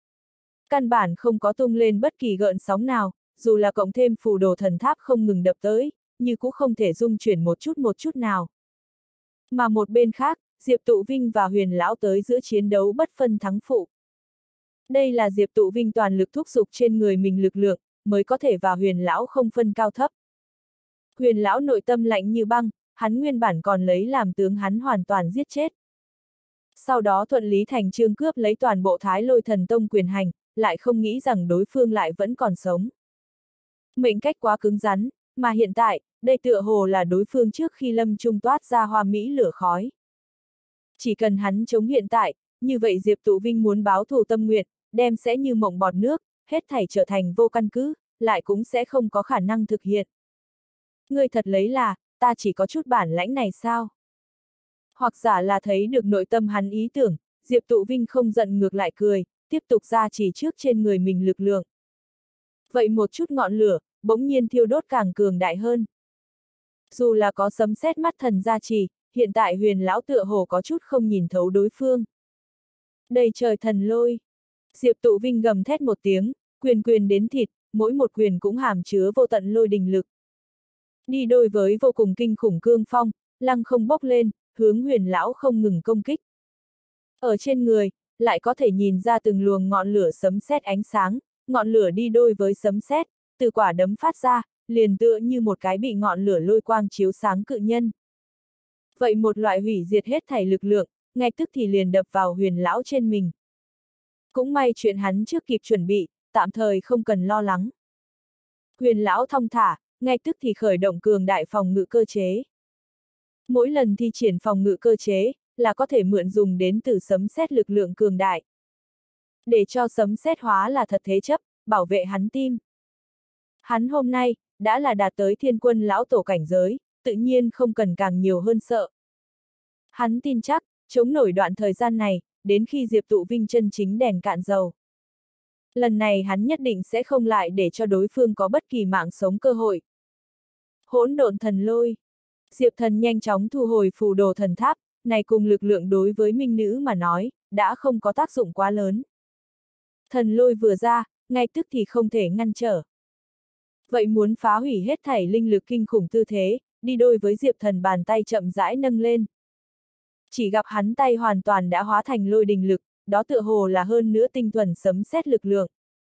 Căn bản không có tung lên bất kỳ gợn sóng nào, dù là cộng thêm phù đồ thần tháp không ngừng đập tới, nhưng cũng không thể rung chuyển một chút nào. Mà một bên khác, Diệp Tụ Vinh và Huyền Lão tới giữa chiến đấu bất phân thắng phụ. Đây là Diệp Tụ Vinh toàn lực thúc giục trên người mình lực lượng, mới có thể và Huyền Lão không phân cao thấp. Huyền Lão nội tâm lạnh như băng, hắn nguyên bản còn lấy làm tướng hắn hoàn toàn giết chết. Sau đó thuận lý thành chương cướp lấy toàn bộ Thái Lôi Thần Tông quyền hành, lại không nghĩ rằng đối phương lại vẫn còn sống. Mệnh cách quá cứng rắn, mà hiện tại, đây tựa hồ là đối phương trước khi lâm trung toát ra hoa mỹ lửa khói. Chỉ cần hắn chống hiện tại, như vậy Diệp Tụ Vinh muốn báo thù tâm nguyện, đem sẽ như mộng bọt nước, hết thảy trở thành vô căn cứ, lại cũng sẽ không có khả năng thực hiện. Ngươi thật lấy là, ta chỉ có chút bản lãnh này sao? Hoặc giả là thấy được nội tâm hắn ý tưởng, Diệp Tụ Vinh không giận ngược lại cười, tiếp tục ra chỉ trước trên người mình lực lượng. Vậy một chút ngọn lửa, bỗng nhiên thiêu đốt càng cường đại hơn. Dù là có sấm sét mắt thần gia trì, hiện tại Huyền lão tựa hồ có chút không nhìn thấu đối phương. Đầy trời thần lôi. Diệp Tụ Vinh gầm thét một tiếng, quyền quyền đến thịt, mỗi một quyền cũng hàm chứa vô tận lôi đình lực. Đi đôi với vô cùng kinh khủng cương phong, lăng không bốc lên, hướng Huyền lão không ngừng công kích. Ở trên người, lại có thể nhìn ra từng luồng ngọn lửa sấm sét ánh sáng, ngọn lửa đi đôi với sấm sét, từ quả đấm phát ra, liền tựa như một cái bị ngọn lửa lôi quang chiếu sáng cự nhân. Vậy một loại hủy diệt hết thảy lực lượng, ngay tức thì liền đập vào Huyền lão trên mình. Cũng may chuyện hắn trước kịp chuẩn bị, tạm thời không cần lo lắng. Huyền lão thong thả, ngay tức thì khởi động cường đại phòng ngự cơ chế. Mỗi lần thi triển phòng ngự cơ chế, là có thể mượn dùng đến từ sấm sét lực lượng cường đại. Để cho sấm sét hóa là thật thế chấp, bảo vệ hắn tim. Hắn hôm nay, đã là đạt tới thiên quân lão tổ cảnh giới, tự nhiên không cần càng nhiều hơn sợ. Hắn tin chắc, chống nổi đoạn thời gian này, đến khi Diệp Tụ Vinh chân chính đèn cạn dầu. Lần này hắn nhất định sẽ không lại để cho đối phương có bất kỳ mạng sống cơ hội. Hỗn độn thần lôi. Diệp Thần nhanh chóng thu hồi phù đồ thần tháp, này cùng lực lượng đối với minh nữ mà nói, đã không có tác dụng quá lớn. Thần lôi vừa ra, ngay tức thì không thể ngăn trở. Vậy muốn phá hủy hết thảy linh lực kinh khủng tư thế, đi đôi với Diệp Thần bàn tay chậm rãi nâng lên. Chỉ gặp hắn tay hoàn toàn đã hóa thành lôi đình lực, đó tựa hồ là hơn nữa tinh thuần sấm sét lực lượng.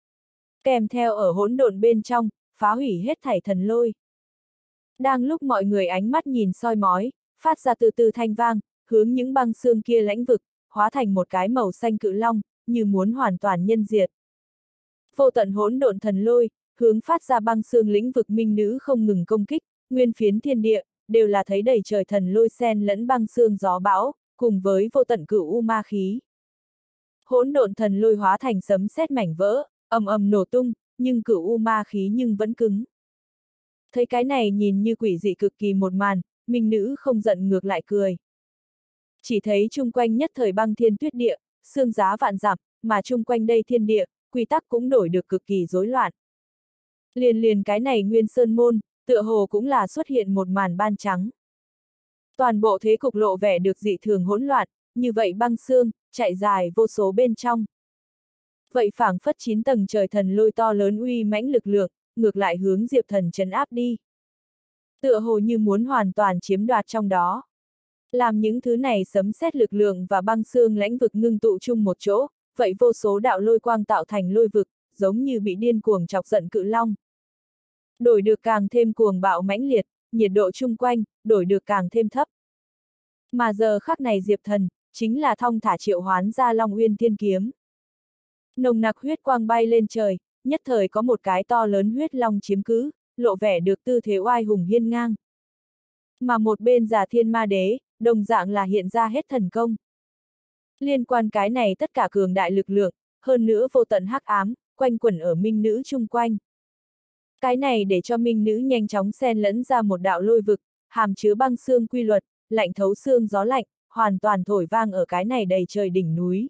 Kèm theo ở hỗn độn bên trong, phá hủy hết thảy thần lôi. Đang lúc mọi người ánh mắt nhìn soi mói, phát ra từ từ thanh vang, hướng những băng xương kia lãnh vực, hóa thành một cái màu xanh cự long, như muốn hoàn toàn nhân diệt. Vô tận hỗn độn thần lôi, hướng phát ra băng xương lĩnh vực minh nữ không ngừng công kích, nguyên phiến thiên địa, đều là thấy đầy trời thần lôi xen lẫn băng xương gió bão, cùng với vô tận cửu u ma khí. Hỗn độn thần lôi hóa thành sấm sét mảnh vỡ, ầm ầm nổ tung, nhưng cửu u ma khí nhưng vẫn cứng. Thấy cái này nhìn như quỷ dị cực kỳ một màn, minh nữ không giận ngược lại cười. Chỉ thấy chung quanh nhất thời băng thiên tuyết địa, xương giá vạn dặm, mà chung quanh đây thiên địa, quy tắc cũng đổi được cực kỳ rối loạn. Liền cái này Nguyên Sơn Môn, tựa hồ cũng là xuất hiện một màn ban trắng. Toàn bộ thế cục lộ vẻ được dị thường hỗn loạn, như vậy băng xương, chạy dài vô số bên trong. Vậy phảng phất 9 tầng trời thần lôi to lớn uy mãnh lực lượng, ngược lại hướng Diệp Thần trấn áp đi. Tựa hồ như muốn hoàn toàn chiếm đoạt trong đó. Làm những thứ này sấm sét lực lượng và băng xương lãnh vực ngưng tụ chung một chỗ, vậy vô số đạo lôi quang tạo thành lôi vực, giống như bị điên cuồng chọc giận cự long. Đổi được càng thêm cuồng bạo mãnh liệt, nhiệt độ chung quanh, đổi được càng thêm thấp. Mà giờ khắc này Diệp Thần, chính là thong thả triệu hoán ra Long Uyên Thiên Kiếm. Nồng nặc huyết quang bay lên trời, nhất thời có một cái to lớn huyết long chiếm cứ, lộ vẻ được tư thế oai hùng hiên ngang. Mà một bên Già Thiên Ma Đế, đồng dạng là hiện ra hết thần công. Liên quan cái này tất cả cường đại lực lượng, hơn nữa vô tận hắc ám, quanh quẩn ở minh nữ chung quanh. Cái này để cho minh nữ nhanh chóng xen lẫn ra một đạo lôi vực, hàm chứa băng xương quy luật, lạnh thấu xương gió lạnh, hoàn toàn thổi vang ở cái này đầy trời đỉnh núi.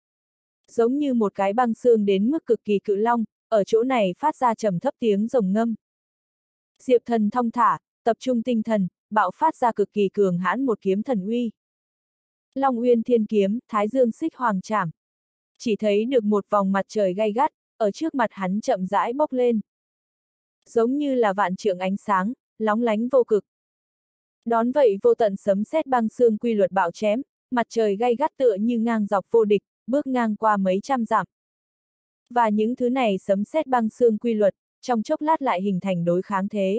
Giống như một cái băng xương đến mức cực kỳ cự long, ở chỗ này phát ra trầm thấp tiếng rồng ngâm. Diệp Thần thong thả, tập trung tinh thần, bạo phát ra cực kỳ cường hãn một kiếm thần uy. Long Uyên Thiên Kiếm, Thái Dương Xích Hoàng Trảm. Chỉ thấy được một vòng mặt trời gay gắt, ở trước mặt hắn chậm rãi bốc lên. Giống như là vạn trượng ánh sáng, lóng lánh vô cực. Đón vậy vô tận sấm sét băng xương quy luật bạo chém, mặt trời gay gắt tựa như ngang dọc vô địch, bước ngang qua mấy trăm dặm. Và những thứ này sấm sét băng xương quy luật, trong chốc lát lại hình thành đối kháng thế.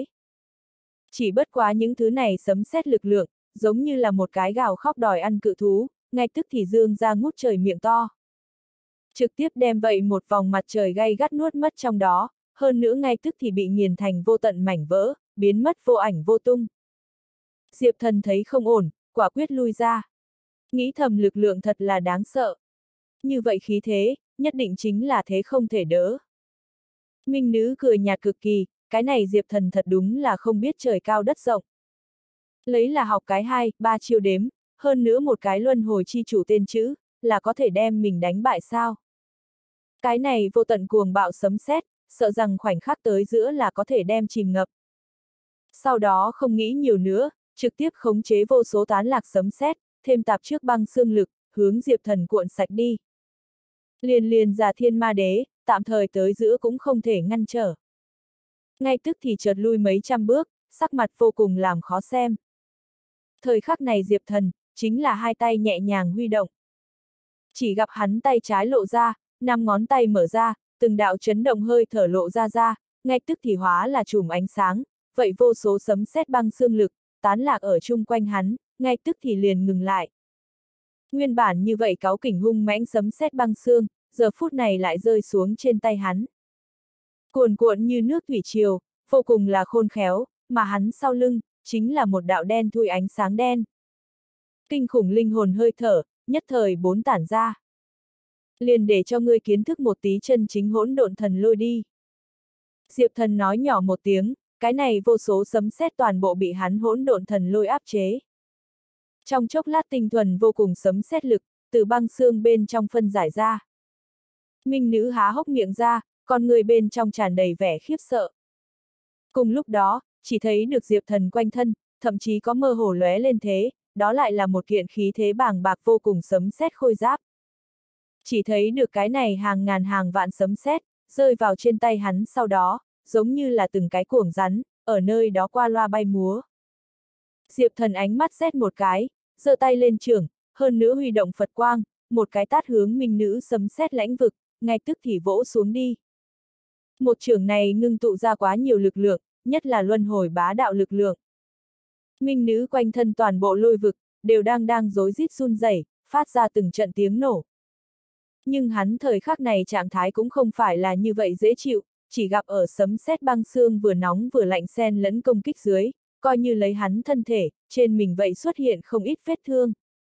Chỉ bất quá những thứ này sấm sét lực lượng, giống như là một cái gào khóc đòi ăn cự thú, ngay tức thì dương ra ngút trời miệng to. Trực tiếp đem vậy một vòng mặt trời gay gắt nuốt mất trong đó, hơn nữa ngay tức thì bị nghiền thành vô tận mảnh vỡ, biến mất vô ảnh vô tung. Diệp Thần thấy không ổn, quả quyết lui ra. Nghĩ thầm lực lượng thật là đáng sợ. Như vậy khí thế, nhất định chính là thế không thể đỡ. Minh nữ cười nhạt cực kỳ, cái này Diệp Thần thật đúng là không biết trời cao đất rộng. Lấy là học cái 2-3 chiêu đếm, hơn nữa một cái luân hồi chi chủ tên chữ, là có thể đem mình đánh bại sao? Cái này vô tận cuồng bạo sấm sét, sợ rằng khoảnh khắc tới giữa là có thể đem chìm ngập. Sau đó không nghĩ nhiều nữa, trực tiếp khống chế vô số tán lạc sấm sét, thêm tạp trước băng xương lực, hướng Diệp Thần cuộn sạch đi. Liền Già Thiên Ma Đế, tạm thời tới giữa cũng không thể ngăn trở. Ngay tức thì chợt lui mấy trăm bước, sắc mặt vô cùng làm khó xem. Thời khắc này Diệp Thần, chính là hai tay nhẹ nhàng huy động. Chỉ gặp hắn tay trái lộ ra, 5 ngón tay mở ra, từng đạo chấn động hơi thở lộ ra, ngay tức thì hóa là chùm ánh sáng, vậy vô số sấm sét băng xương lực, tán lạc ở chung quanh hắn, ngay tức thì liền ngừng lại. Nguyên bản như vậy cáu kỉnh hung mãnh sấm sét băng xương, giờ phút này lại rơi xuống trên tay hắn. Cuồn cuộn như nước thủy triều, vô cùng là khôn khéo, mà hắn sau lưng, chính là một đạo đen thui ánh sáng đen. Kinh khủng linh hồn hơi thở, nhất thời 4 tản ra. Liền để cho ngươi kiến thức một tí chân chính hỗn độn thần lôi đi. Diệp Thần nói nhỏ một tiếng, cái này vô số sấm sét toàn bộ bị hắn hỗn độn thần lôi áp chế. Trong chốc lát tinh thuần vô cùng sấm sét lực, từ băng xương bên trong phân giải ra. Minh nữ há hốc miệng ra, con người bên trong tràn đầy vẻ khiếp sợ. Cùng lúc đó, chỉ thấy được Diệp Thần quanh thân, thậm chí có mơ hồ lóe lên thế, đó lại là một kiện khí thế bàng bạc vô cùng sấm sét khôi giáp. Chỉ thấy được cái này hàng ngàn hàng vạn sấm sét rơi vào trên tay hắn sau đó, giống như là từng cái cuồng rắn, ở nơi đó qua loa bay múa. Diệp Thần ánh mắt xét một cái, giơ tay lên chưởng, hơn nữa huy động Phật quang, một cái tát hướng minh nữ sấm sét lãnh vực, ngay tức thì vỗ xuống đi. Một chưởng này ngưng tụ ra quá nhiều lực lượng, nhất là luân hồi bá đạo lực lượng. Minh nữ quanh thân toàn bộ lôi vực, đều đang rối rít run rẩy, phát ra từng trận tiếng nổ. Nhưng hắn thời khắc này trạng thái cũng không phải là như vậy dễ chịu, chỉ gặp ở sấm sét băng xương vừa nóng vừa lạnh xen lẫn công kích dưới, coi như lấy hắn thân thể, trên mình vậy xuất hiện không ít vết thương.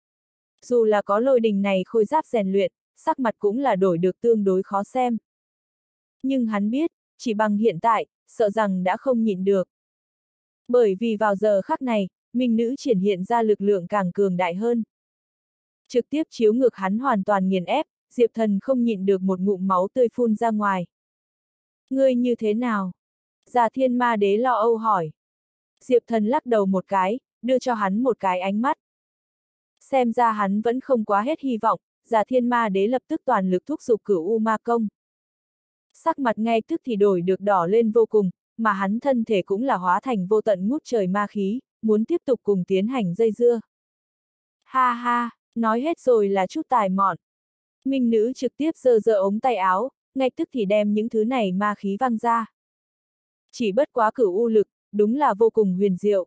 Dù là có lôi đình này khôi giáp rèn luyện, sắc mặt cũng là đổi được tương đối khó xem. Nhưng hắn biết, chỉ bằng hiện tại, sợ rằng đã không nhịn được. Bởi vì vào giờ khắc này, minh nữ triển hiện ra lực lượng càng cường đại hơn. Trực tiếp chiếu ngược hắn hoàn toàn nghiền ép, Diệp Thần không nhịn được một ngụm máu tươi phun ra ngoài. Ngươi như thế nào? Già Thiên Ma Đế lo âu hỏi. Diệp Thần lắc đầu một cái, đưa cho hắn một cái ánh mắt. Xem ra hắn vẫn không quá hết hy vọng, Già Thiên Ma Đế lập tức toàn lực thúc giục Cửu U Ma Công. Sắc mặt ngay tức thì đổi được đỏ lên vô cùng, mà hắn thân thể cũng là hóa thành vô tận ngút trời ma khí, muốn tiếp tục cùng tiến hành dây dưa. Ha ha, nói hết rồi là chút tài mọn. Minh nữ trực tiếp giơ ống tay áo, ngay tức thì đem những thứ này ma khí văng ra. Chỉ bất quá Cửu U lực, đúng là vô cùng huyền diệu.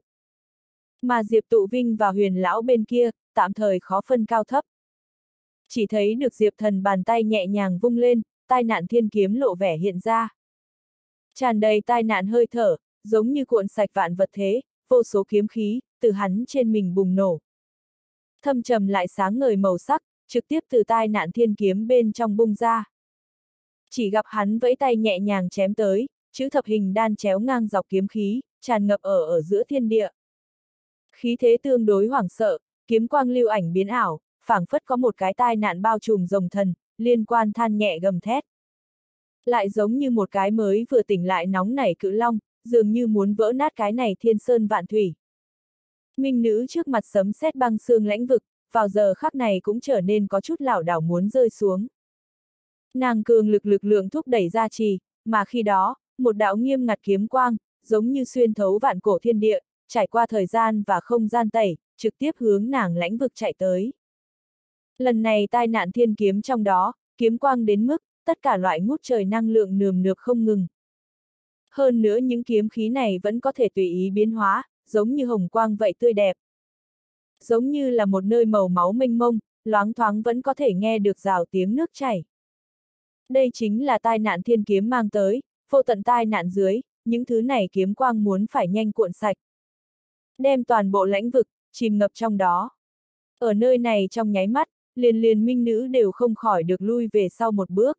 Mà Diệp Tụ Vinh và Huyền Lão bên kia, tạm thời khó phân cao thấp. Chỉ thấy được Diệp Thần bàn tay nhẹ nhàng vung lên, tai nạn thiên kiếm lộ vẻ hiện ra. Tràn đầy tai nạn hơi thở, giống như cuộn sạch vạn vật thế, vô số kiếm khí, từ hắn trên mình bùng nổ. Thâm trầm lại sáng ngời màu sắc, trực tiếp từ tai nạn thiên kiếm bên trong bung ra. Chỉ gặp hắn vẫy tay nhẹ nhàng chém tới, chữ thập hình đan chéo ngang dọc kiếm khí, tràn ngập ở giữa thiên địa. Khí thế tương đối hoảng sợ, kiếm quang lưu ảnh biến ảo, phảng phất có một cái tai nạn bao trùm rồng thần, liên quan than nhẹ gầm thét. Lại giống như một cái mới vừa tỉnh lại nóng nảy cự long, dường như muốn vỡ nát cái này thiên sơn vạn thủy. Minh nữ trước mặt sấm sét băng xương lãnh vực, vào giờ khắc này cũng trở nên có chút lảo đảo muốn rơi xuống. Nàng cường lực lượng thúc đẩy ra trì, mà khi đó, một đạo nghiêm ngặt kiếm quang, giống như xuyên thấu vạn cổ thiên địa, trải qua thời gian và không gian tẩy, trực tiếp hướng nàng lãnh vực chạy tới. Lần này tai nạn thiên kiếm trong đó, kiếm quang đến mức, tất cả loại ngút trời năng lượng nườm nượp không ngừng. Hơn nữa những kiếm khí này vẫn có thể tùy ý biến hóa, giống như hồng quang vậy tươi đẹp. Giống như là một nơi màu máu mênh mông, loáng thoáng vẫn có thể nghe được rào tiếng nước chảy. Đây chính là tai nạn thiên kiếm mang tới, vô tận tai nạn dưới, những thứ này kiếm quang muốn phải nhanh cuộn sạch. Đem toàn bộ lãnh vực, chìm ngập trong đó. Ở nơi này trong nháy mắt, liền minh nữ đều không khỏi được lui về sau một bước.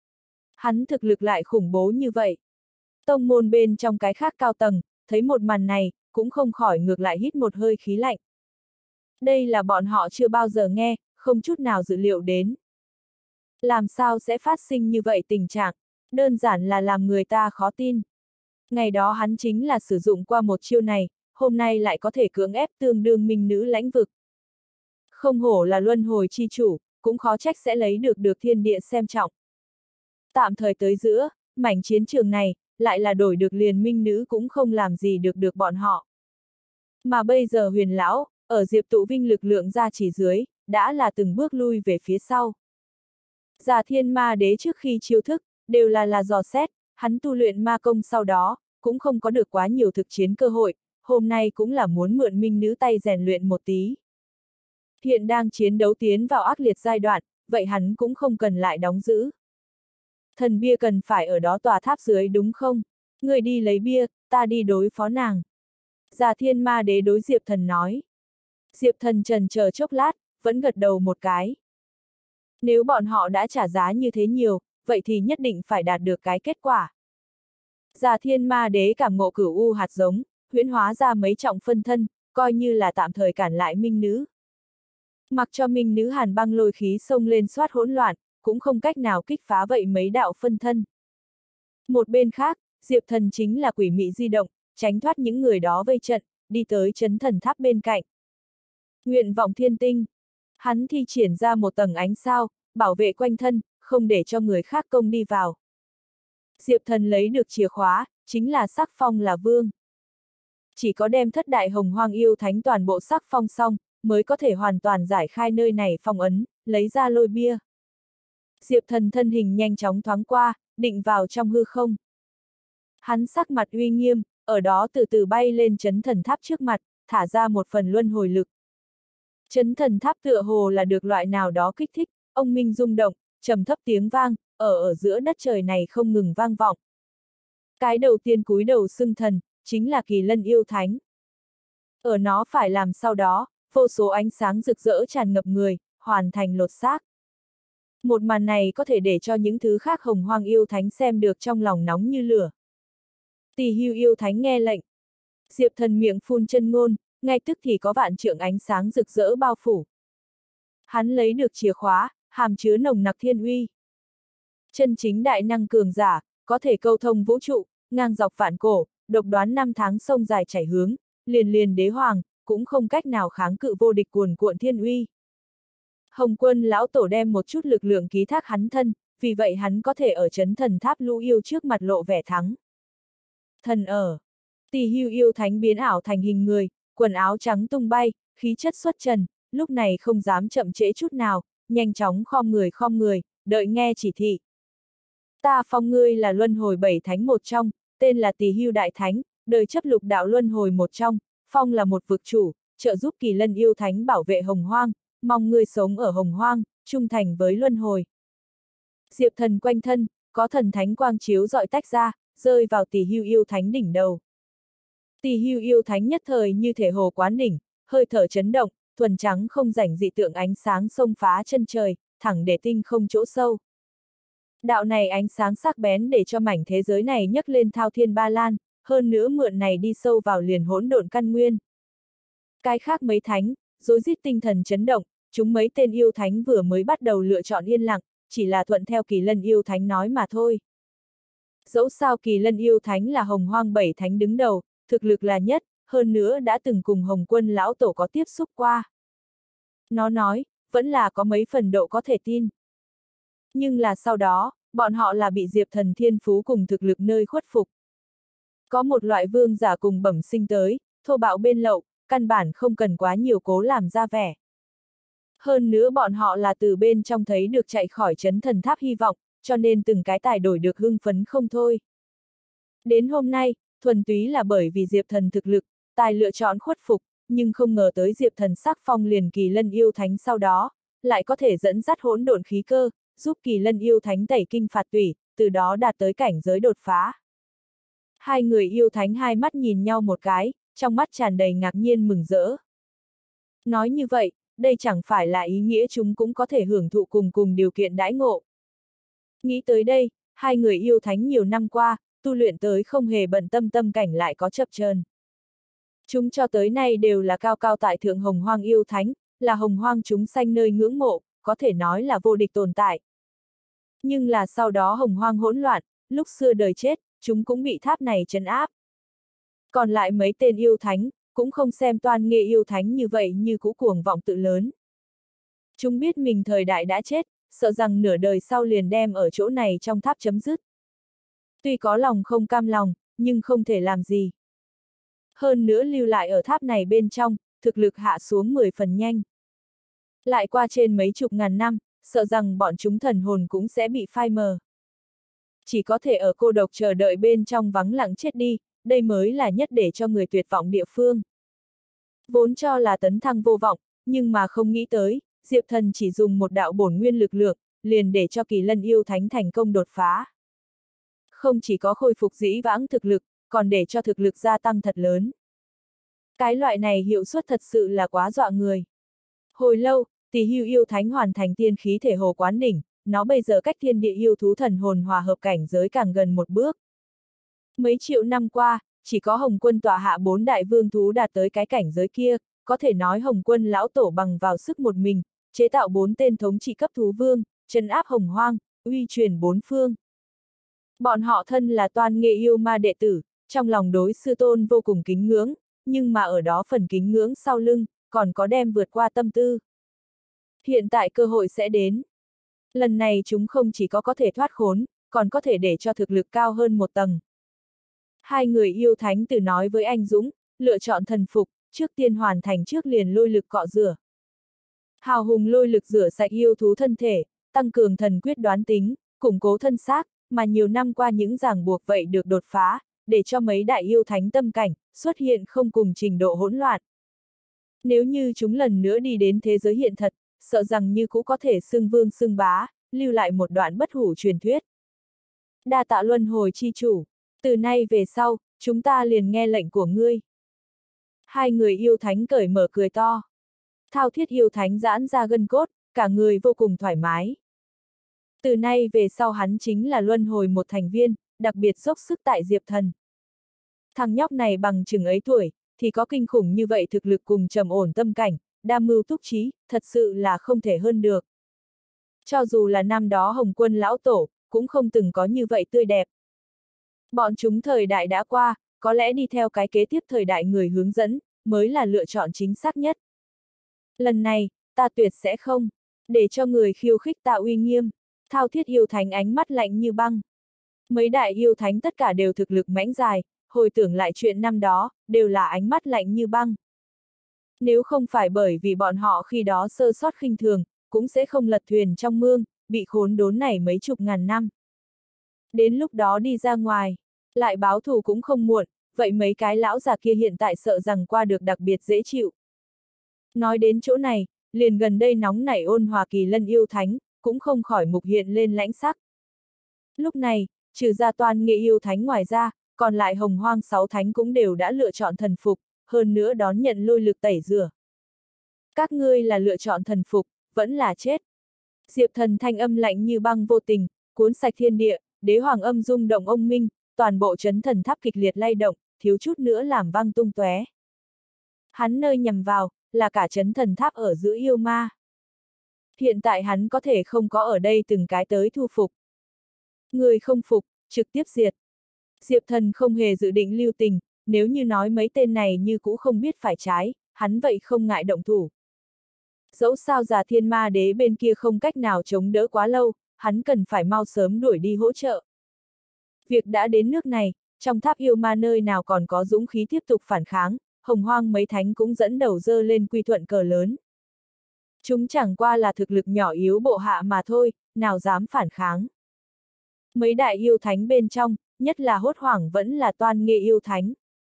Hắn thực lực lại khủng bố như vậy. Tông môn bên trong cái khác cao tầng, thấy một màn này, cũng không khỏi ngược lại hít một hơi khí lạnh. Đây là bọn họ chưa bao giờ nghe, không chút nào dự liệu đến. Làm sao sẽ phát sinh như vậy tình trạng, đơn giản là làm người ta khó tin. Ngày đó hắn chính là sử dụng qua một chiêu này, hôm nay lại có thể cưỡng ép tương đương minh nữ lãnh vực. Không hổ là luân hồi chi chủ, cũng khó trách sẽ lấy được thiên địa xem trọng. Tạm thời tới giữa, mảnh chiến trường này, lại là đổi được liền minh nữ cũng không làm gì được bọn họ. Mà bây giờ Huyền lão, ở Diệp Tụ Vinh lực lượng ra chỉ dưới, đã là từng bước lui về phía sau. Già Thiên Ma Đế trước khi chiêu thức, đều là dò xét, hắn tu luyện ma công sau đó, cũng không có được quá nhiều thực chiến cơ hội, hôm nay cũng là muốn mượn minh nữ tay rèn luyện một tí. Hiện đang chiến đấu tiến vào ác liệt giai đoạn, vậy hắn cũng không cần lại đóng giữ. Thần bia cần phải ở đó tòa tháp dưới đúng không? Người đi lấy bia, ta đi đối phó nàng. Già Thiên Ma Đế đối Diệp Thần nói. Diệp Thần trần chờ chốc lát, vẫn gật đầu một cái. Nếu bọn họ đã trả giá như thế nhiều, vậy thì nhất định phải đạt được cái kết quả. Già Thiên Ma Đế cảm ngộ cửu u hạt giống, huyễn hóa ra mấy trọng phân thân, coi như là tạm thời cản lại minh nữ. Mặc cho minh nữ hàn băng lôi khí xông lên xoát hỗn loạn, cũng không cách nào kích phá vậy mấy đạo phân thân. Một bên khác, Diệp Thần chính là quỷ mị di động, tránh thoát những người đó vây trận, đi tới chấn thần tháp bên cạnh. Nguyện vọng thiên tinh. Hắn thi triển ra một tầng ánh sao, bảo vệ quanh thân, không để cho người khác công đi vào. Diệp Thần lấy được chìa khóa, chính là sắc phong là vương. Chỉ có đem thất đại hồng hoang yêu thánh toàn bộ sắc phong xong, mới có thể hoàn toàn giải khai nơi này phong ấn, lấy ra lôi bia. Diệp Thần thân hình nhanh chóng thoáng qua, định vào trong hư không. Hắn sắc mặt uy nghiêm, ở đó từ từ bay lên chấn thần tháp trước mặt, thả ra một phần luân hồi lực. Chấn thần tháp tựa hồ là được loại nào đó kích thích, ông minh rung động, trầm thấp tiếng vang, ở giữa đất trời này không ngừng vang vọng. Cái đầu tiên cúi đầu xưng thần, chính là Kỳ Lân yêu thánh. Ở nó phải làm sau đó, vô số ánh sáng rực rỡ tràn ngập người, hoàn thành lột xác. Một màn này có thể để cho những thứ khác hồng hoang yêu thánh xem được trong lòng nóng như lửa. Tỳ Hưu yêu thánh nghe lệnh. Diệp Thần miệng phun chân ngôn, ngay tức thì có vạn trượng ánh sáng rực rỡ bao phủ. Hắn lấy được chìa khóa, hàm chứa nồng nặc thiên uy. Chân chính đại năng cường giả, có thể câu thông vũ trụ, ngang dọc vạn cổ, độc đoán năm tháng sông dài chảy hướng, liền đế hoàng, cũng không cách nào kháng cự vô địch cuồn cuộn thiên uy. Hồng Quân lão tổ đem một chút lực lượng ký thác hắn thân, vì vậy hắn có thể ở chấn thần tháp lũ yêu trước mặt lộ vẻ thắng. Thần ở. Tỳ Hưu yêu thánh biến ảo thành hình người, quần áo trắng tung bay, khí chất xuất trần, lúc này không dám chậm trễ chút nào, nhanh chóng khom người, đợi nghe chỉ thị. Ta phong ngươi là luân hồi 7 thánh một trong, tên là Tỳ Hưu đại thánh, đời chấp lục đạo luân hồi một trong, phong là một vực chủ, trợ giúp Kỳ Lân yêu thánh bảo vệ hồng hoang, mong ngươi sống ở hồng hoang, trung thành với luân hồi. Diệp Thần quanh thân, có thần thánh quang chiếu dọi tách ra, rơi vào Tỳ Hưu yêu thánh đỉnh đầu. Tỳ Hưu yêu thánh nhất thời như thể hồ quán đỉnh, hơi thở chấn động, thuần trắng không rảnh dị tượng ánh sáng xông phá chân trời, thẳng để tinh không chỗ sâu. Đạo này ánh sáng sắc bén để cho mảnh thế giới này nhấc lên thao thiên ba lan, hơn nữa mượn này đi sâu vào liền hỗn độn căn nguyên. Cái khác mấy thánh, rối rít tinh thần chấn động, chúng mấy tên yêu thánh vừa mới bắt đầu lựa chọn yên lặng, chỉ là thuận theo Kỳ Lân yêu thánh nói mà thôi. Dẫu sao Kỳ Lân yêu thánh là hồng hoang 7 thánh đứng đầu, thực lực là nhất, hơn nữa đã từng cùng Hồng Quân lão tổ có tiếp xúc qua. Nó nói, vẫn là có mấy phần độ có thể tin. Nhưng là sau đó, bọn họ là bị Diệp Thần thiên phú cùng thực lực nơi khuất phục. Có một loại vương giả cùng bẩm sinh tới, thô bạo bên lậu, căn bản không cần quá nhiều cố làm ra vẻ. Hơn nữa bọn họ là từ bên trong thấy được chạy khỏi chấn thần tháp hy vọng, cho nên từng cái tài đổi được hưng phấn không thôi. Đến hôm nay, thuần túy là bởi vì Diệp Thần thực lực, tài lựa chọn khuất phục, nhưng không ngờ tới Diệp Thần sắc phong liền Kỳ Lân yêu thánh sau đó, lại có thể dẫn dắt hỗn độn khí cơ, giúp Kỳ Lân yêu thánh tẩy kinh phạt tủy, từ đó đạt tới cảnh giới đột phá. Hai người yêu thánh hai mắt nhìn nhau một cái, trong mắt tràn đầy ngạc nhiên mừng rỡ. Nói như vậy, đây chẳng phải là ý nghĩa chúng cũng có thể hưởng thụ cùng điều kiện đãi ngộ. Nghĩ tới đây, hai người yêu thánh nhiều năm qua, tu luyện tới không hề bận tâm tâm cảnh lại có chập chờn. Chúng cho tới nay đều là cao cao tại thượng hồng hoang yêu thánh, là hồng hoang chúng sanh nơi ngưỡng mộ, có thể nói là vô địch tồn tại. Nhưng là sau đó hồng hoang hỗn loạn, lúc xưa đời chết, chúng cũng bị tháp này trấn áp. Còn lại mấy tên yêu thánh, cũng không xem toan nghê yêu thánh như vậy như cũ cuồng vọng tự lớn. Chúng biết mình thời đại đã chết, sợ rằng nửa đời sau liền đem ở chỗ này trong tháp chấm dứt. Tuy có lòng không cam lòng, nhưng không thể làm gì. Hơn nữa lưu lại ở tháp này bên trong, thực lực hạ xuống 10 phần nhanh. Lại qua trên mấy chục ngàn năm, sợ rằng bọn chúng thần hồn cũng sẽ bị phai mờ. Chỉ có thể ở cô độc chờ đợi bên trong vắng lặng chết đi, đây mới là nhất để cho người tuyệt vọng địa phương. Vốn cho là tấn thăng vô vọng, nhưng mà không nghĩ tới, Diệp Thần chỉ dùng một đạo bổn nguyên lực lượng, liền để cho Kỳ Lân yêu thánh thành công đột phá. Không chỉ có khôi phục dĩ vãng thực lực, còn để cho thực lực gia tăng thật lớn. Cái loại này hiệu suất thật sự là quá dọa người. Hồi lâu, Tỳ Hưu yêu thánh hoàn thành tiên khí thể hồ quán đỉnh, nó bây giờ cách thiên địa yêu thú thần hồn hòa hợp cảnh giới càng gần một bước. Mấy triệu năm qua, chỉ có Hồng Quân tọa hạ 4 đại vương thú đạt tới cái cảnh giới kia, có thể nói Hồng Quân lão tổ bằng vào sức một mình, chế tạo 4 tên thống trị cấp thú vương, trấn áp hồng hoang, uy truyền 4 phương. Bọn họ thân là toan nghê yêu ma đệ tử, trong lòng đối sư tôn vô cùng kính ngưỡng, nhưng mà ở đó phần kính ngưỡng sau lưng, còn có đem vượt qua tâm tư. Hiện tại cơ hội sẽ đến. Lần này chúng không chỉ có thể thoát khốn, còn có thể để cho thực lực cao hơn một tầng. Hai người yêu thánh tử nói với anh Dũng, lựa chọn thần phục, trước tiên hoàn thành trước liền lôi lực cọ rửa. Hào hùng lôi lực rửa sạch yêu thú thân thể, tăng cường thần quyết đoán tính, củng cố thân xác, mà nhiều năm qua những ràng buộc vậy được đột phá, để cho mấy đại yêu thánh tâm cảnh, xuất hiện không cùng trình độ hỗn loạn. Nếu như chúng lần nữa đi đến thế giới hiện thật, sợ rằng như cũ có thể xưng vương xưng bá, lưu lại một đoạn bất hủ truyền thuyết. Đa tạ luân hồi chi chủ, từ nay về sau, chúng ta liền nghe lệnh của ngươi. Hai người yêu thánh cởi mở cười to. Thao Thiết yêu thánh giãn ra gân cốt, cả người vô cùng thoải mái. Từ nay về sau hắn chính là luân hồi một thành viên, đặc biệt dốc sức tại Diệp Thần. Thằng nhóc này bằng chừng ấy tuổi, thì có kinh khủng như vậy thực lực cùng trầm ổn tâm cảnh, đa mưu túc trí, thật sự là không thể hơn được. Cho dù là năm đó Hồng Quân lão tổ, cũng không từng có như vậy tươi đẹp. Bọn chúng thời đại đã qua, có lẽ đi theo cái kế tiếp thời đại người hướng dẫn, mới là lựa chọn chính xác nhất. Lần này, ta tuyệt sẽ không, để cho người khiêu khích ta uy nghiêm. Thao Thiết yêu thánh ánh mắt lạnh như băng. Mấy đại yêu thánh tất cả đều thực lực mãnh dài, hồi tưởng lại chuyện năm đó, đều là ánh mắt lạnh như băng. Nếu không phải bởi vì bọn họ khi đó sơ sót khinh thường, cũng sẽ không lật thuyền trong mương, bị khốn đốn này mấy chục ngàn năm. Đến lúc đó đi ra ngoài, lại báo thù cũng không muộn, vậy mấy cái lão già kia hiện tại sợ rằng qua được đặc biệt dễ chịu. Nói đến chỗ này, liền gần đây nóng nảy ôn hòa Kỳ Lân yêu thánh, cũng không khỏi mục hiện lên lãnh sắc. Lúc này, trừ ra toan nghệ yêu thánh ngoài ra, còn lại hồng hoang 6 thánh cũng đều đã lựa chọn thần phục, hơn nữa đón nhận lôi lực tẩy rửa. Các ngươi là lựa chọn thần phục, vẫn là chết. Diệp Thần thanh âm lạnh như băng vô tình, cuốn sạch thiên địa, đế hoàng âm rung động ông minh, toàn bộ chấn thần tháp kịch liệt lay động, thiếu chút nữa làm văng tung tóe. Hắn nơi nhằm vào, là cả chấn thần tháp ở giữa yêu ma. Hiện tại hắn có thể không có ở đây từng cái tới thu phục. Người không phục, trực tiếp diệt. Diệp Thần không hề dự định lưu tình, nếu như nói mấy tên này như cũ không biết phải trái, hắn vậy không ngại động thủ. Dẫu sao già thiên ma đế bên kia không cách nào chống đỡ quá lâu, hắn cần phải mau sớm đuổi đi hỗ trợ. Việc đã đến nước này, trong tháp yêu ma nơi nào còn có dũng khí tiếp tục phản kháng, hồng hoang mấy thánh cũng dẫn đầu dơ lên quy thuận cờ lớn. Chúng chẳng qua là thực lực nhỏ yếu bộ hạ mà thôi, nào dám phản kháng. Mấy đại yêu thánh bên trong, nhất là hốt hoảng vẫn là toan nghê yêu thánh.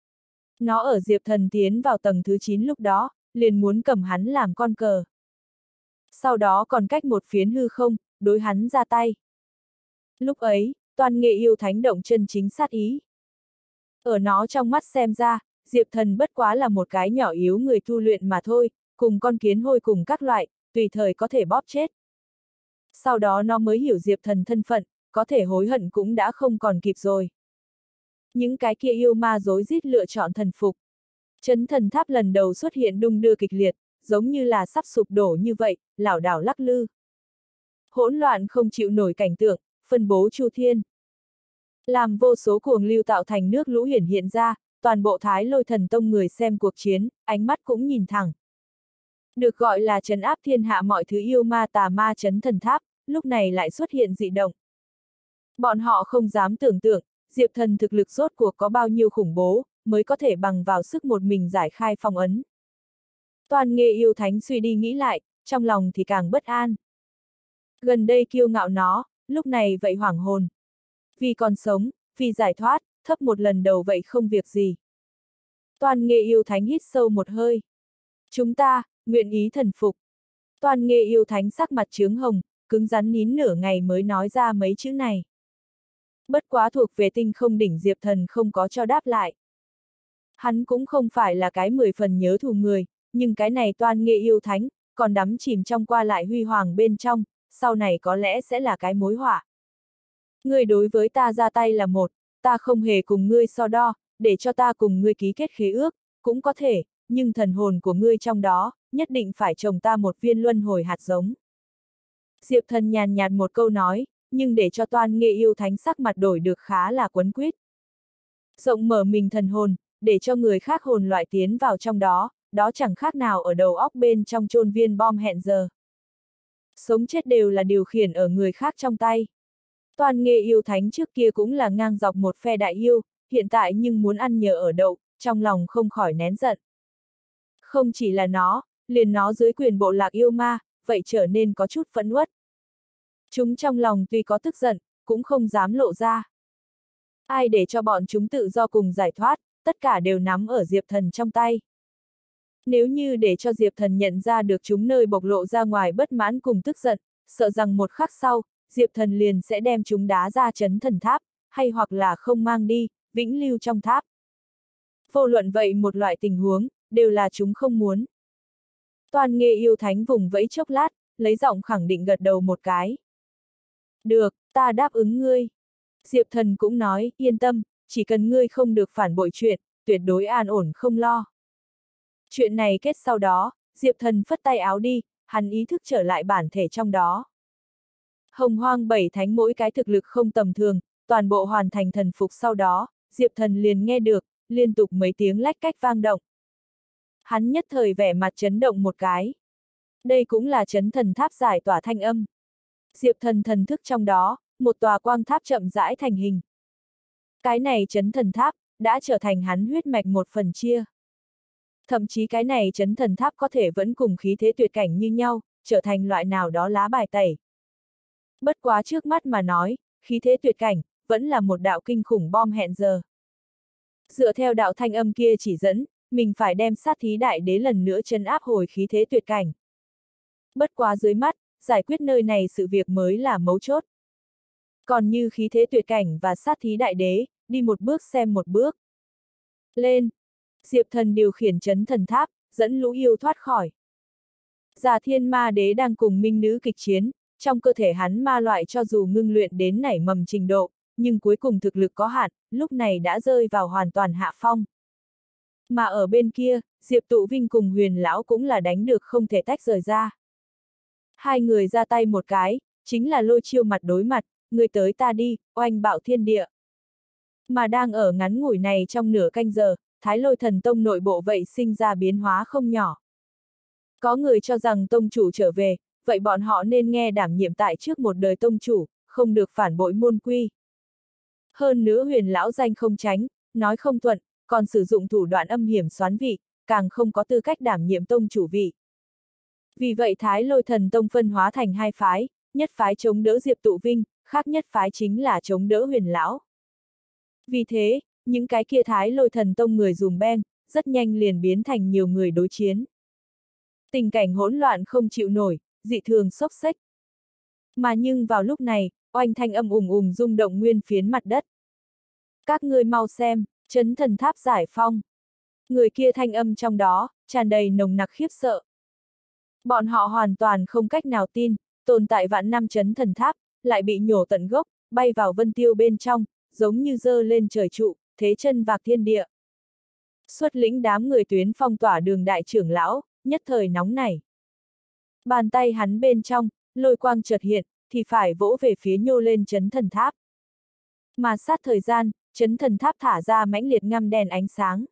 Nó ở Diệp Thần tiến vào tầng thứ 9 lúc đó, liền muốn cầm hắn làm con cờ. Sau đó còn cách một phiến hư không, đối hắn ra tay. Lúc ấy, toan nghê yêu thánh động chân chính sát ý. Ở nó trong mắt xem ra, Diệp Thần bất quá là một cái nhỏ yếu người tu luyện mà thôi, cùng con kiến hôi cùng các loại, tùy thời có thể bóp chết. Sau đó nó mới hiểu Diệp Thần thân phận, có thể hối hận cũng đã không còn kịp rồi. Những cái kia yêu ma rối rít lựa chọn thần phục. Chấn thần tháp lần đầu xuất hiện đung đưa kịch liệt, giống như là sắp sụp đổ như vậy, lảo đảo lắc lư. Hỗn loạn không chịu nổi cảnh tượng, phân bố chu thiên. Làm vô số cuồng lưu tạo thành nước lũ hiển hiện ra, toàn bộ Thái Lôi Thần Tông người xem cuộc chiến, ánh mắt cũng nhìn thẳng. Được gọi là trấn áp thiên hạ mọi thứ yêu ma tà ma chấn thần tháp, lúc này lại xuất hiện dị động. Bọn họ không dám tưởng tượng, Diệp Thần thực lực rốt cuộc có bao nhiêu khủng bố, mới có thể bằng vào sức một mình giải khai phong ấn. Toàn Nghê yêu thánh suy đi nghĩ lại, trong lòng thì càng bất an. Gần đây kiêu ngạo nó, lúc này vậy hoảng hồn. Vì còn sống, vì giải thoát, thấp một lần đầu vậy không việc gì. Toàn Nghê yêu thánh hít sâu một hơi. Chúng ta, nguyện ý thần phục. Toàn Nghê yêu thánh sắc mặt chướng hồng, cứng rắn nín nửa ngày mới nói ra mấy chữ này. Bất quá thuộc về tinh không đỉnh Diệp Thần không có cho đáp lại. Hắn cũng không phải là cái 10 phần nhớ thù người, nhưng cái này Toàn Nghê yêu thánh, còn đắm chìm trong qua lại huy hoàng bên trong, sau này có lẽ sẽ là cái mối họa. Ngươi đối với ta ra tay là một, ta không hề cùng ngươi so đo, để cho ta cùng ngươi ký kết khế ước, cũng có thể, nhưng thần hồn của ngươi trong đó, nhất định phải trồng ta một viên luân hồi hạt giống. Diệp Thần nhàn nhạt một câu nói, nhưng để cho Toàn Nghê yêu thánh sắc mặt đổi được khá là quấn quýt. Rộng mở mình thần hồn, để cho người khác hồn loại tiến vào trong đó, đó chẳng khác nào ở đầu óc bên trong chôn viên bom hẹn giờ. Sống chết đều là điều khiển ở người khác trong tay. Toàn Nghê yêu thánh trước kia cũng là ngang dọc một phe đại yêu, hiện tại nhưng muốn ăn nhờ ở đậu, trong lòng không khỏi nén giận. Không chỉ là nó, liền nó dưới quyền bộ lạc yêu ma, vậy trở nên có chút phẫn uất. Chúng trong lòng tuy có tức giận, cũng không dám lộ ra. Ai để cho bọn chúng tự do cùng giải thoát, tất cả đều nắm ở Diệp Thần trong tay. Nếu như để cho Diệp Thần nhận ra được chúng nơi bộc lộ ra ngoài bất mãn cùng tức giận, sợ rằng một khắc sau, Diệp Thần liền sẽ đem chúng đá ra chấn thần tháp, hay hoặc là không mang đi, vĩnh lưu trong tháp. Vô luận vậy một loại tình huống, đều là chúng không muốn. Toàn Nghê yêu thánh vùng vẫy chốc lát, lấy giọng khẳng định gật đầu một cái. Được, ta đáp ứng ngươi. Diệp Thần cũng nói, yên tâm, chỉ cần ngươi không được phản bội chuyện, tuyệt đối an ổn không lo. Chuyện này kết sau đó, Diệp Thần phất tay áo đi, hắn ý thức trở lại bản thể trong đó. Hồng Hoang bảy thánh mỗi cái thực lực không tầm thường, toàn bộ hoàn thành thần phục sau đó, Diệp Thần liền nghe được, liên tục mấy tiếng lách cách vang động. Hắn nhất thời vẻ mặt chấn động một cái. Đây cũng là chấn thần tháp giải tỏa thanh âm. Diệp Thần thần thức trong đó, một tòa quang tháp chậm rãi thành hình. Cái này chấn thần tháp, đã trở thành hắn huyết mạch một phần chia. Thậm chí cái này chấn thần tháp có thể vẫn cùng khí thế tuyệt cảnh như nhau, trở thành loại nào đó lá bài tẩy. Bất quá trước mắt mà nói, khí thế tuyệt cảnh, vẫn là một đạo kinh khủng bom hẹn giờ. Dựa theo đạo thanh âm kia chỉ dẫn, mình phải đem sát thí đại đế lần nữa trấn áp hồi khí thế tuyệt cảnh. Bất quá dưới mắt, giải quyết nơi này sự việc mới là mấu chốt. Còn như khí thế tuyệt cảnh và sát thí đại đế, đi một bước xem một bước. Lên! Diệp Thần điều khiển chấn thần tháp, dẫn lũ yêu thoát khỏi. Già Thiên Ma Đế đang cùng minh nữ kịch chiến, trong cơ thể hắn ma loại cho dù ngưng luyện đến nảy mầm trình độ, nhưng cuối cùng thực lực có hạn, lúc này đã rơi vào hoàn toàn hạ phong. Mà ở bên kia, Diệp Tụ Vinh cùng Huyền Lão cũng là đánh được không thể tách rời ra. Hai người ra tay một cái, chính là lôi chiêu mặt đối mặt, người tới ta đi, oanh bạo thiên địa. Mà đang ở ngắn ngủi này trong nửa canh giờ, Thái Lôi Thần Tông nội bộ vậy sinh ra biến hóa không nhỏ. Có người cho rằng tông chủ trở về, vậy bọn họ nên nghe đảm nhiệm tại trước một đời tông chủ, không được phản bội môn quy. Hơn nữa Huyền Lão danh không tránh, nói không thuận, còn sử dụng thủ đoạn âm hiểm xoán vị, càng không có tư cách đảm nhiệm tông chủ vị. Vì vậy Thái Lôi Thần Tông phân hóa thành hai phái, nhất phái chống đỡ Diệp Tụ Vinh, khác nhất phái chính là chống đỡ Huyền Lão. Vì thế, những cái kia Thái Lôi Thần Tông người dùm beng, rất nhanh liền biến thành nhiều người đối chiến. Tình cảnh hỗn loạn không chịu nổi, dị thường xốc xếch. Mà nhưng vào lúc này, oanh thanh âm ùng ùng rung động nguyên phiến mặt đất. Các ngươi mau xem, chấn thần tháp giải phong. Người kia thanh âm trong đó, tràn đầy nồng nặc khiếp sợ. Bọn họ hoàn toàn không cách nào tin, tồn tại vạn năm chấn thần tháp, lại bị nhổ tận gốc, bay vào vân tiêu bên trong, giống như dơ lên trời trụ, thế chân vạc thiên địa. Xuất lĩnh đám người tuyến phong tỏa đường đại trưởng lão, nhất thời nóng nảy. Bàn tay hắn bên trong, lôi quang chợt hiện, thì phải vỗ về phía nhô lên chấn thần tháp. Mà sát thời gian, chấn thần tháp thả ra mãnh liệt ngăm đen ánh sáng.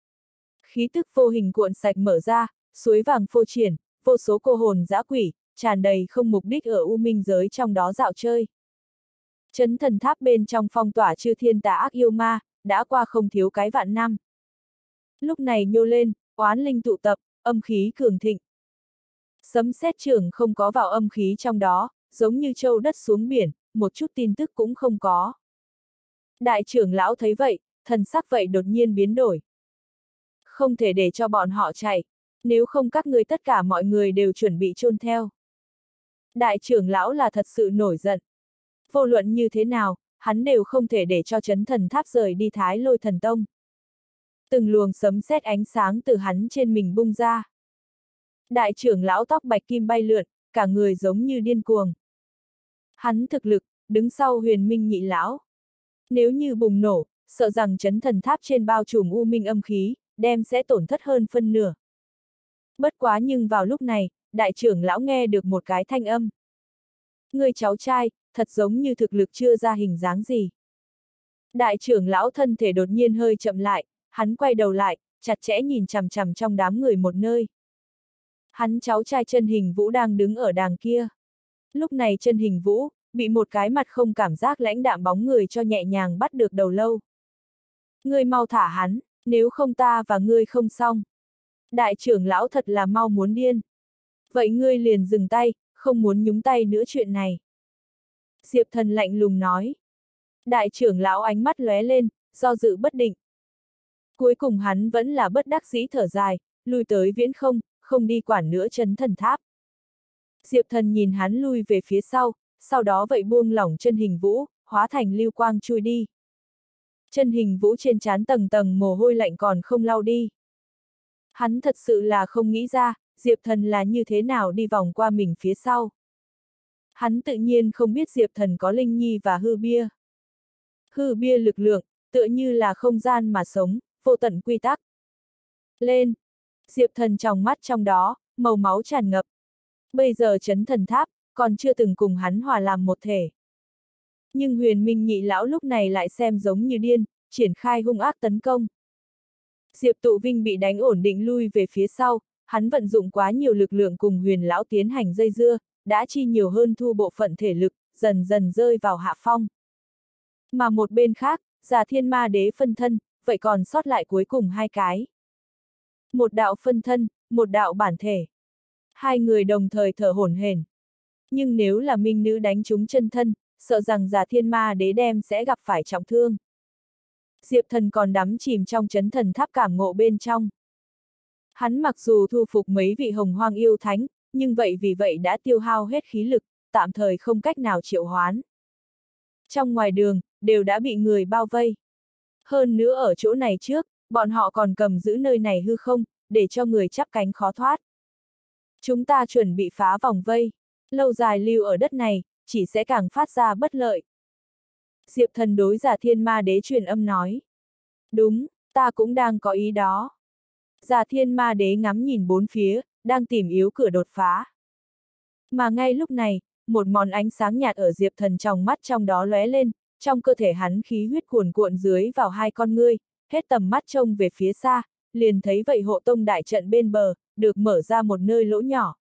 Khí tức vô hình cuộn sạch mở ra, suối vàng phô triển, vô số cô hồn dã quỷ, tràn đầy không mục đích ở u minh giới trong đó dạo chơi. Chấn thần tháp bên trong phong tỏa chư thiên tà ác yêu ma, đã qua không thiếu cái vạn năm. Lúc này nhô lên, oán linh tụ tập, âm khí cường thịnh. Sấm sét trưởng không có vào âm khí trong đó, giống như châu đất xuống biển, một chút tin tức cũng không có. Đại trưởng lão thấy vậy, thần sắc vậy đột nhiên biến đổi. Không thể để cho bọn họ chạy, nếu không các ngươi tất cả mọi người đều chuẩn bị chôn theo. Đại trưởng lão là thật sự nổi giận. Vô luận như thế nào, hắn đều không thể để cho chấn thần tháp rời đi Thái Lôi Thần Tông. Từng luồng sấm sét ánh sáng từ hắn trên mình bung ra. Đại trưởng lão tóc bạch kim bay lượn, cả người giống như điên cuồng. Hắn thực lực, đứng sau Huyền Minh nhị lão. Nếu như bùng nổ, sợ rằng chấn thần tháp trên bao trùm u minh âm khí, đem sẽ tổn thất hơn phân nửa. Bất quá nhưng vào lúc này, đại trưởng lão nghe được một cái thanh âm. Người cháu trai, thật giống như thực lực chưa ra hình dáng gì. Đại trưởng lão thân thể đột nhiên hơi chậm lại, hắn quay đầu lại, chặt chẽ nhìn chằm chằm trong đám người một nơi. Hắn cháu trai Chân Hình Vũ đang đứng ở đàng kia. Lúc này Chân Hình Vũ, bị một cái mặt không cảm giác lãnh đạm bóng người cho nhẹ nhàng bắt được đầu lâu. Ngươi mau thả hắn, nếu không ta và ngươi không xong. Đại trưởng lão thật là mau muốn điên. Vậy ngươi liền dừng tay, không muốn nhúng tay nữa chuyện này. Diệp Thần lạnh lùng nói. Đại trưởng lão ánh mắt lóe lên, do dự bất định. Cuối cùng hắn vẫn là bất đắc dĩ thở dài, lui tới viễn không, không đi quản nữa chấn thần tháp. Diệp Thần nhìn hắn lui về phía sau đó vậy buông lỏng Chân Hình Vũ, hóa thành lưu quang chui đi. Chân Hình Vũ trên trán tầng tầng mồ hôi lạnh còn không lau đi. Hắn thật sự là không nghĩ ra, Diệp Thần là như thế nào đi vòng qua mình phía sau. Hắn tự nhiên không biết Diệp Thần có linh nhi và hư bia. Hư bia lực lượng, tựa như là không gian mà sống, vô tận quy tắc. Lên! Diệp Thần trong mắt trong đó, màu máu tràn ngập. Bây giờ chấn thần tháp, còn chưa từng cùng hắn hòa làm một thể. Nhưng Huyền Minh nhị lão lúc này lại xem giống như điên, triển khai hung ác tấn công. Diệp Tụ Vinh bị đánh ổn định lui về phía sau, hắn vận dụng quá nhiều lực lượng cùng Huyền lão tiến hành dây dưa, đã chi nhiều hơn thu bộ phận thể lực, dần dần rơi vào hạ phong. Mà một bên khác, Già Thiên Ma Đế phân thân, vậy còn sót lại cuối cùng hai cái. Một đạo phân thân, một đạo bản thể. Hai người đồng thời thở hổn hển. Nhưng nếu là minh nữ đánh trúng chân thân, sợ rằng Già Thiên Ma Đế đem sẽ gặp phải trọng thương. Diệp Thần còn đắm chìm trong chấn thần tháp cảm ngộ bên trong. Hắn mặc dù thu phục mấy vị hồng hoang yêu thánh, nhưng vậy vì vậy đã tiêu hao hết khí lực, tạm thời không cách nào triệu hoán. Trong ngoài đường, đều đã bị người bao vây. Hơn nữa ở chỗ này trước, bọn họ còn cầm giữ nơi này hư không, để cho người chắp cánh khó thoát. Chúng ta chuẩn bị phá vòng vây, lâu dài lưu ở đất này, chỉ sẽ càng phát ra bất lợi. Diệp Thần đối Già Thiên Ma Đế truyền âm nói. Đúng, ta cũng đang có ý đó. Già Thiên Ma Đế ngắm nhìn bốn phía, đang tìm yếu cửa đột phá. Mà ngay lúc này, một món ánh sáng nhạt ở Diệp Thần trong mắt trong đó lóe lên, trong cơ thể hắn khí huyết cuồn cuộn dưới vào hai con ngươi, hết tầm mắt trông về phía xa, liền thấy vậy hộ tông đại trận bên bờ, được mở ra một nơi lỗ nhỏ.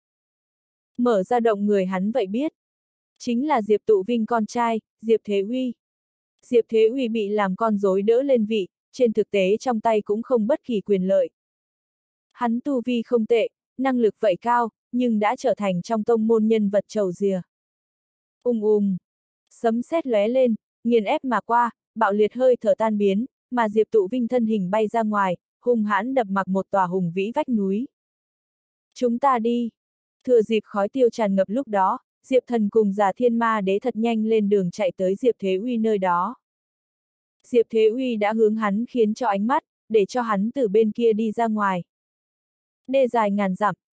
Mở ra động người hắn vậy biết. Chính là Diệp Tụ Vinh con trai, Diệp Thế Uy. Diệp Thế Uy bị làm con rối đỡ lên vị, trên thực tế trong tay cũng không bất kỳ quyền lợi. Hắn tu vi không tệ, năng lực vậy cao, nhưng đã trở thành trong tông môn nhân vật trầu rìa. Sấm sét lóe lên, nghiền ép mà qua, bạo liệt hơi thở tan biến, mà Diệp Tụ Vinh thân hình bay ra ngoài, hung hãn đập mặc một tòa hùng vĩ vách núi. Chúng ta đi. Thừa dịp khói tiêu tràn ngập lúc đó, Diệp Thần cùng Già Thiên Ma Đế thật nhanh lên đường chạy tới Diệp Thế Uy nơi đó. Diệp Thế Uy đã hướng hắn khiến cho ánh mắt, để cho hắn từ bên kia đi ra ngoài. Đê dài ngàn dặm,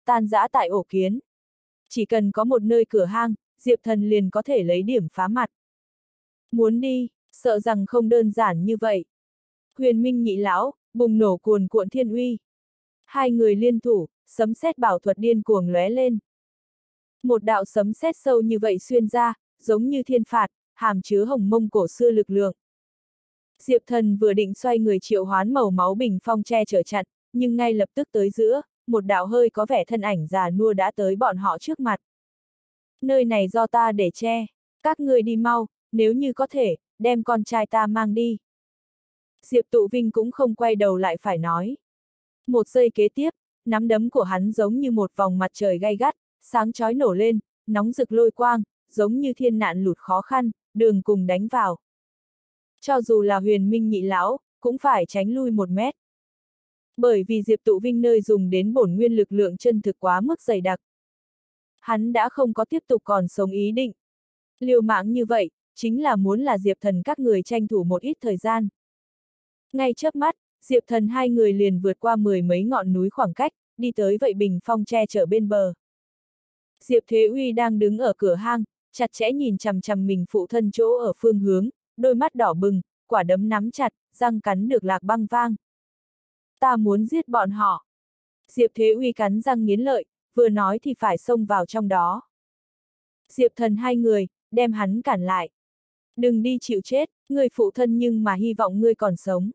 tan rã tại ổ kiến. Chỉ cần có một nơi cửa hang, Diệp Thần liền có thể lấy điểm phá mặt. Muốn đi, sợ rằng không đơn giản như vậy. Huyền Minh nhị lão, bùng nổ cuồn cuộn thiên uy. Hai người liên thủ, sấm sét bảo thuật điên cuồng lóe lên. Một đạo sấm sét sâu như vậy xuyên ra, giống như thiên phạt, hàm chứa hồng mông cổ xưa lực lượng. Diệp Thần vừa định xoay người triệu hoán màu máu bình phong che chở chặn, nhưng ngay lập tức tới giữa, một đạo hơi có vẻ thân ảnh già nua đã tới bọn họ trước mặt. Nơi này do ta để che, các ngươi đi mau, nếu như có thể, đem con trai ta mang đi. Diệp Tụ Vinh cũng không quay đầu lại phải nói. Một giây kế tiếp, nắm đấm của hắn giống như một vòng mặt trời gay gắt, sáng chói nổ lên, nóng rực lôi quang, giống như thiên nạn lụt khó khăn, đường cùng đánh vào. Cho dù là Huyền Minh nhị lão, cũng phải tránh lui 1 mét. Bởi vì Diệp Tụ Vinh nơi dùng đến bổn nguyên lực lượng chân thực quá mức dày đặc. Hắn đã không có tiếp tục còn sống ý định. Liều mạng như vậy, chính là muốn là Diệp Thần các người tranh thủ một ít thời gian. Ngay chớp mắt, Diệp Thần hai người liền vượt qua 10 mấy ngọn núi khoảng cách, đi tới vậy bình phong che chở bên bờ. Diệp Thế Uy đang đứng ở cửa hang, chặt chẽ nhìn chằm chằm mình phụ thân chỗ ở phương hướng, đôi mắt đỏ bừng, quả đấm nắm chặt, răng cắn được lạc băng vang. Ta muốn giết bọn họ. Diệp Thế Uy cắn răng nghiến lợi, vừa nói thì phải xông vào trong đó. Diệp Thần hai người, đem hắn cản lại. Đừng đi chịu chết, người phụ thân nhưng mà hy vọng ngươi còn sống.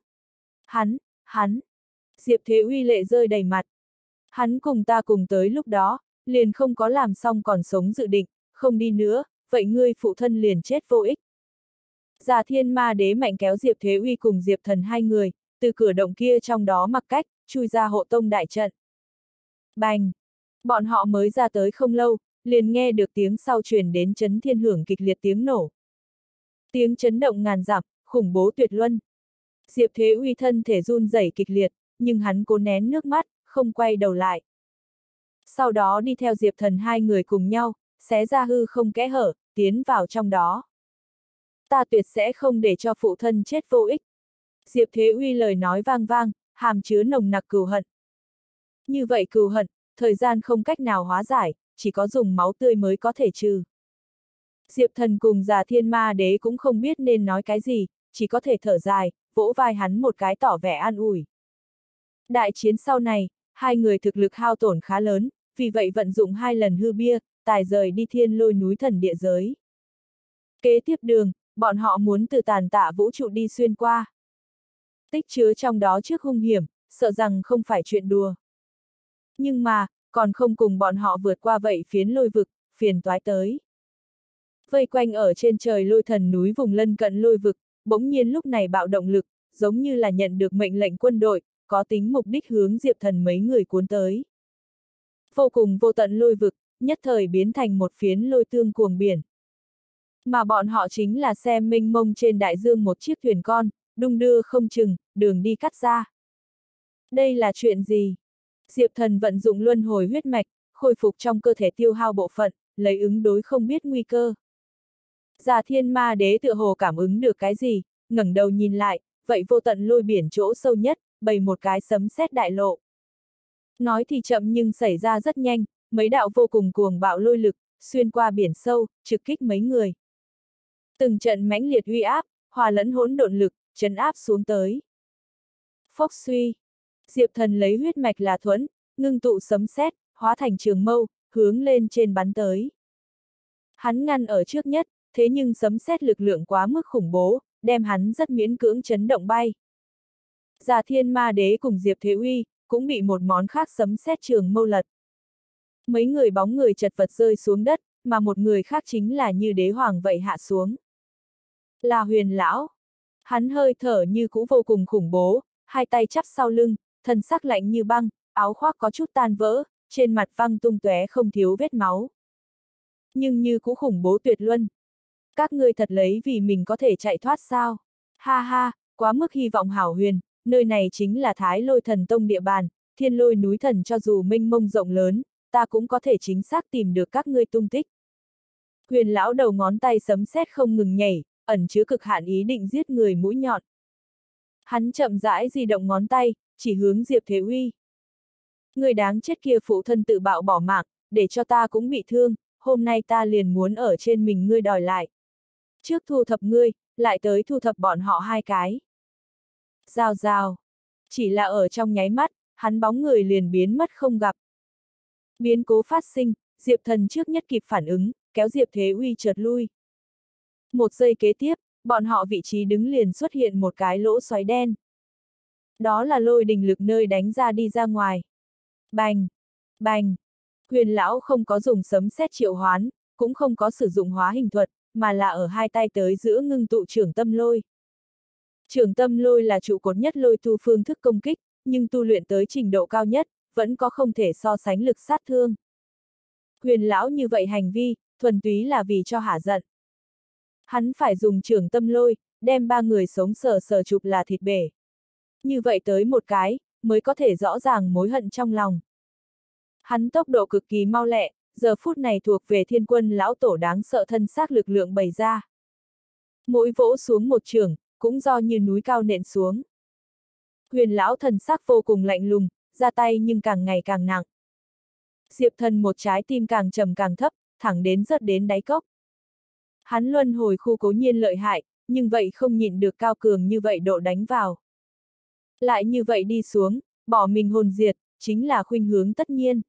Hắn. Diệp Thế Uy lệ rơi đầy mặt. Hắn cùng ta cùng tới lúc đó, liền không có làm xong còn sống dự định, không đi nữa, vậy ngươi phụ thân liền chết vô ích. Già Thiên Ma Đế mạnh kéo Diệp Thế Uy cùng Diệp Thần hai người, từ cửa động kia trong đó mặc cách, chui ra hộ tông đại trận. Bành! Bọn họ mới ra tới không lâu, liền nghe được tiếng sau truyền đến chấn thiên hưởng kịch liệt tiếng nổ. Tiếng chấn động ngàn dặm, khủng bố tuyệt luân. Diệp Thế Uy thân thể run rẩy kịch liệt, nhưng hắn cố nén nước mắt, không quay đầu lại. Sau đó đi theo Diệp Thần hai người cùng nhau, xé ra hư không kẽ hở, tiến vào trong đó. Ta tuyệt sẽ không để cho phụ thân chết vô ích. Diệp Thế Uy lời nói vang vang, hàm chứa nồng nặc cừu hận. Như vậy cừu hận, thời gian không cách nào hóa giải, chỉ có dùng máu tươi mới có thể trừ. Diệp Thần cùng Già Thiên Ma Đế cũng không biết nên nói cái gì, chỉ có thể thở dài, vỗ vai hắn một cái tỏ vẻ an ủi. Đại chiến sau này, hai người thực lực hao tổn khá lớn, vì vậy vận dụng 2 lần hư bia, tài rời đi Thiên Lôi núi thần địa giới. Kế tiếp đường, bọn họ muốn từ tàn tạ vũ trụ đi xuyên qua. Tích chứa trong đó trước hung hiểm, sợ rằng không phải chuyện đùa. Nhưng mà, còn không cùng bọn họ vượt qua vậy phiến lôi vực, phiền toái tới. Vây quanh ở trên trời lôi thần núi vùng lân cận lôi vực, bỗng nhiên lúc này bạo động lực, giống như là nhận được mệnh lệnh quân đội, có tính mục đích hướng Diệp Thần mấy người cuốn tới. Vô cùng vô tận lôi vực, nhất thời biến thành một phiến lôi tương cuồng biển. Mà bọn họ chính là xe mênh mông trên đại dương một chiếc thuyền con, đung đưa không chừng, đường đi cắt ra. Đây là chuyện gì? Diệp Thần vận dụng luân hồi huyết mạch, khôi phục trong cơ thể tiêu hao bộ phận, lấy ứng đối không biết nguy cơ. Già Thiên Ma Đế tựa hồ cảm ứng được cái gì, ngẩng đầu nhìn lại, vậy vô tận lôi biển chỗ sâu nhất, bày một cái sấm sét đại lộ. Nói thì chậm nhưng xảy ra rất nhanh, mấy đạo vô cùng cuồng bạo lôi lực, xuyên qua biển sâu, trực kích mấy người. Từng trận mãnh liệt uy áp, hòa lẫn hỗn độn lực, trấn áp xuống tới. Phốc suy, Diệp Thần lấy huyết mạch là thuẫn, ngưng tụ sấm sét, hóa thành trường mâu, hướng lên trên bắn tới. Hắn ngăn ở trước nhất, thế nhưng sấm sét lực lượng quá mức khủng bố, đem hắn rất miễn cưỡng chấn động bay. Già Thiên Ma Đế cùng Diệp Thế Uy, cũng bị một món khác sấm sét trường mâu lật. Mấy người bóng người chật vật rơi xuống đất, mà một người khác chính là như đế hoàng vậy hạ xuống. Là Huyền lão. Hắn hơi thở như cũ vô cùng khủng bố, hai tay chắp sau lưng, thân sắc lạnh như băng, áo khoác có chút tan vỡ, trên mặt văng tung tóe không thiếu vết máu. Nhưng như cũ khủng bố tuyệt luân. Các ngươi thật lấy vì mình có thể chạy thoát sao? Ha ha, quá mức hy vọng hảo huyền, nơi này chính là Thái Lôi Thần Tông địa bàn, Thiên Lôi núi thần cho dù mênh mông rộng lớn, ta cũng có thể chính xác tìm được các ngươi tung tích. Huyền lão đầu ngón tay sấm sét không ngừng nhảy, ẩn chứa cực hạn ý định giết người mũi nhọn. Hắn chậm rãi di động ngón tay, chỉ hướng Diệp Thế Uy. Người đáng chết kia phụ thân tự bạo bỏ mạng, để cho ta cũng bị thương, hôm nay ta liền muốn ở trên mình ngươi đòi lại. Trước thu thập ngươi, lại tới thu thập bọn họ hai cái. Rào rào. Chỉ là ở trong nháy mắt, hắn bóng người liền biến mất không gặp. Biến cố phát sinh, Diệp Thần trước nhất kịp phản ứng, kéo Diệp Thế Uy trượt lui. Một giây kế tiếp, bọn họ vị trí đứng liền xuất hiện một cái lỗ xoáy đen. Đó là lôi đình lực nơi đánh ra đi ra ngoài. Bành! Bành! Huyền lão không có dùng sấm sét triệu hoán, cũng không có sử dụng hóa hình thuật, mà là ở hai tay tới giữa ngưng tụ trưởng tâm lôi. Trưởng tâm lôi là trụ cột nhất lôi tu phương thức công kích, nhưng tu luyện tới trình độ cao nhất, vẫn có không thể so sánh lực sát thương. Huyền lão như vậy hành vi, thuần túy là vì cho hả giận. Hắn phải dùng trưởng tâm lôi, đem ba người sống sờ sờ chụp là thịt bể. Như vậy tới một cái, mới có thể rõ ràng mối hận trong lòng. Hắn tốc độ cực kỳ mau lẹ, giờ phút này thuộc về thiên quân lão tổ đáng sợ thân xác lực lượng bày ra. Mỗi vỗ xuống một trường, cũng do như núi cao nện xuống. Huyền lão thần sắc vô cùng lạnh lùng, ra tay nhưng càng ngày càng nặng. Diệp Thần một trái tim càng trầm càng thấp, thẳng đến rớt đến đáy cốc. Hắn luân hồi khu cố nhiên lợi hại, nhưng vậy không nhịn được cao cường như vậy độ đánh vào. Lại như vậy đi xuống, bỏ mình hồn diệt, chính là khuynh hướng tất nhiên.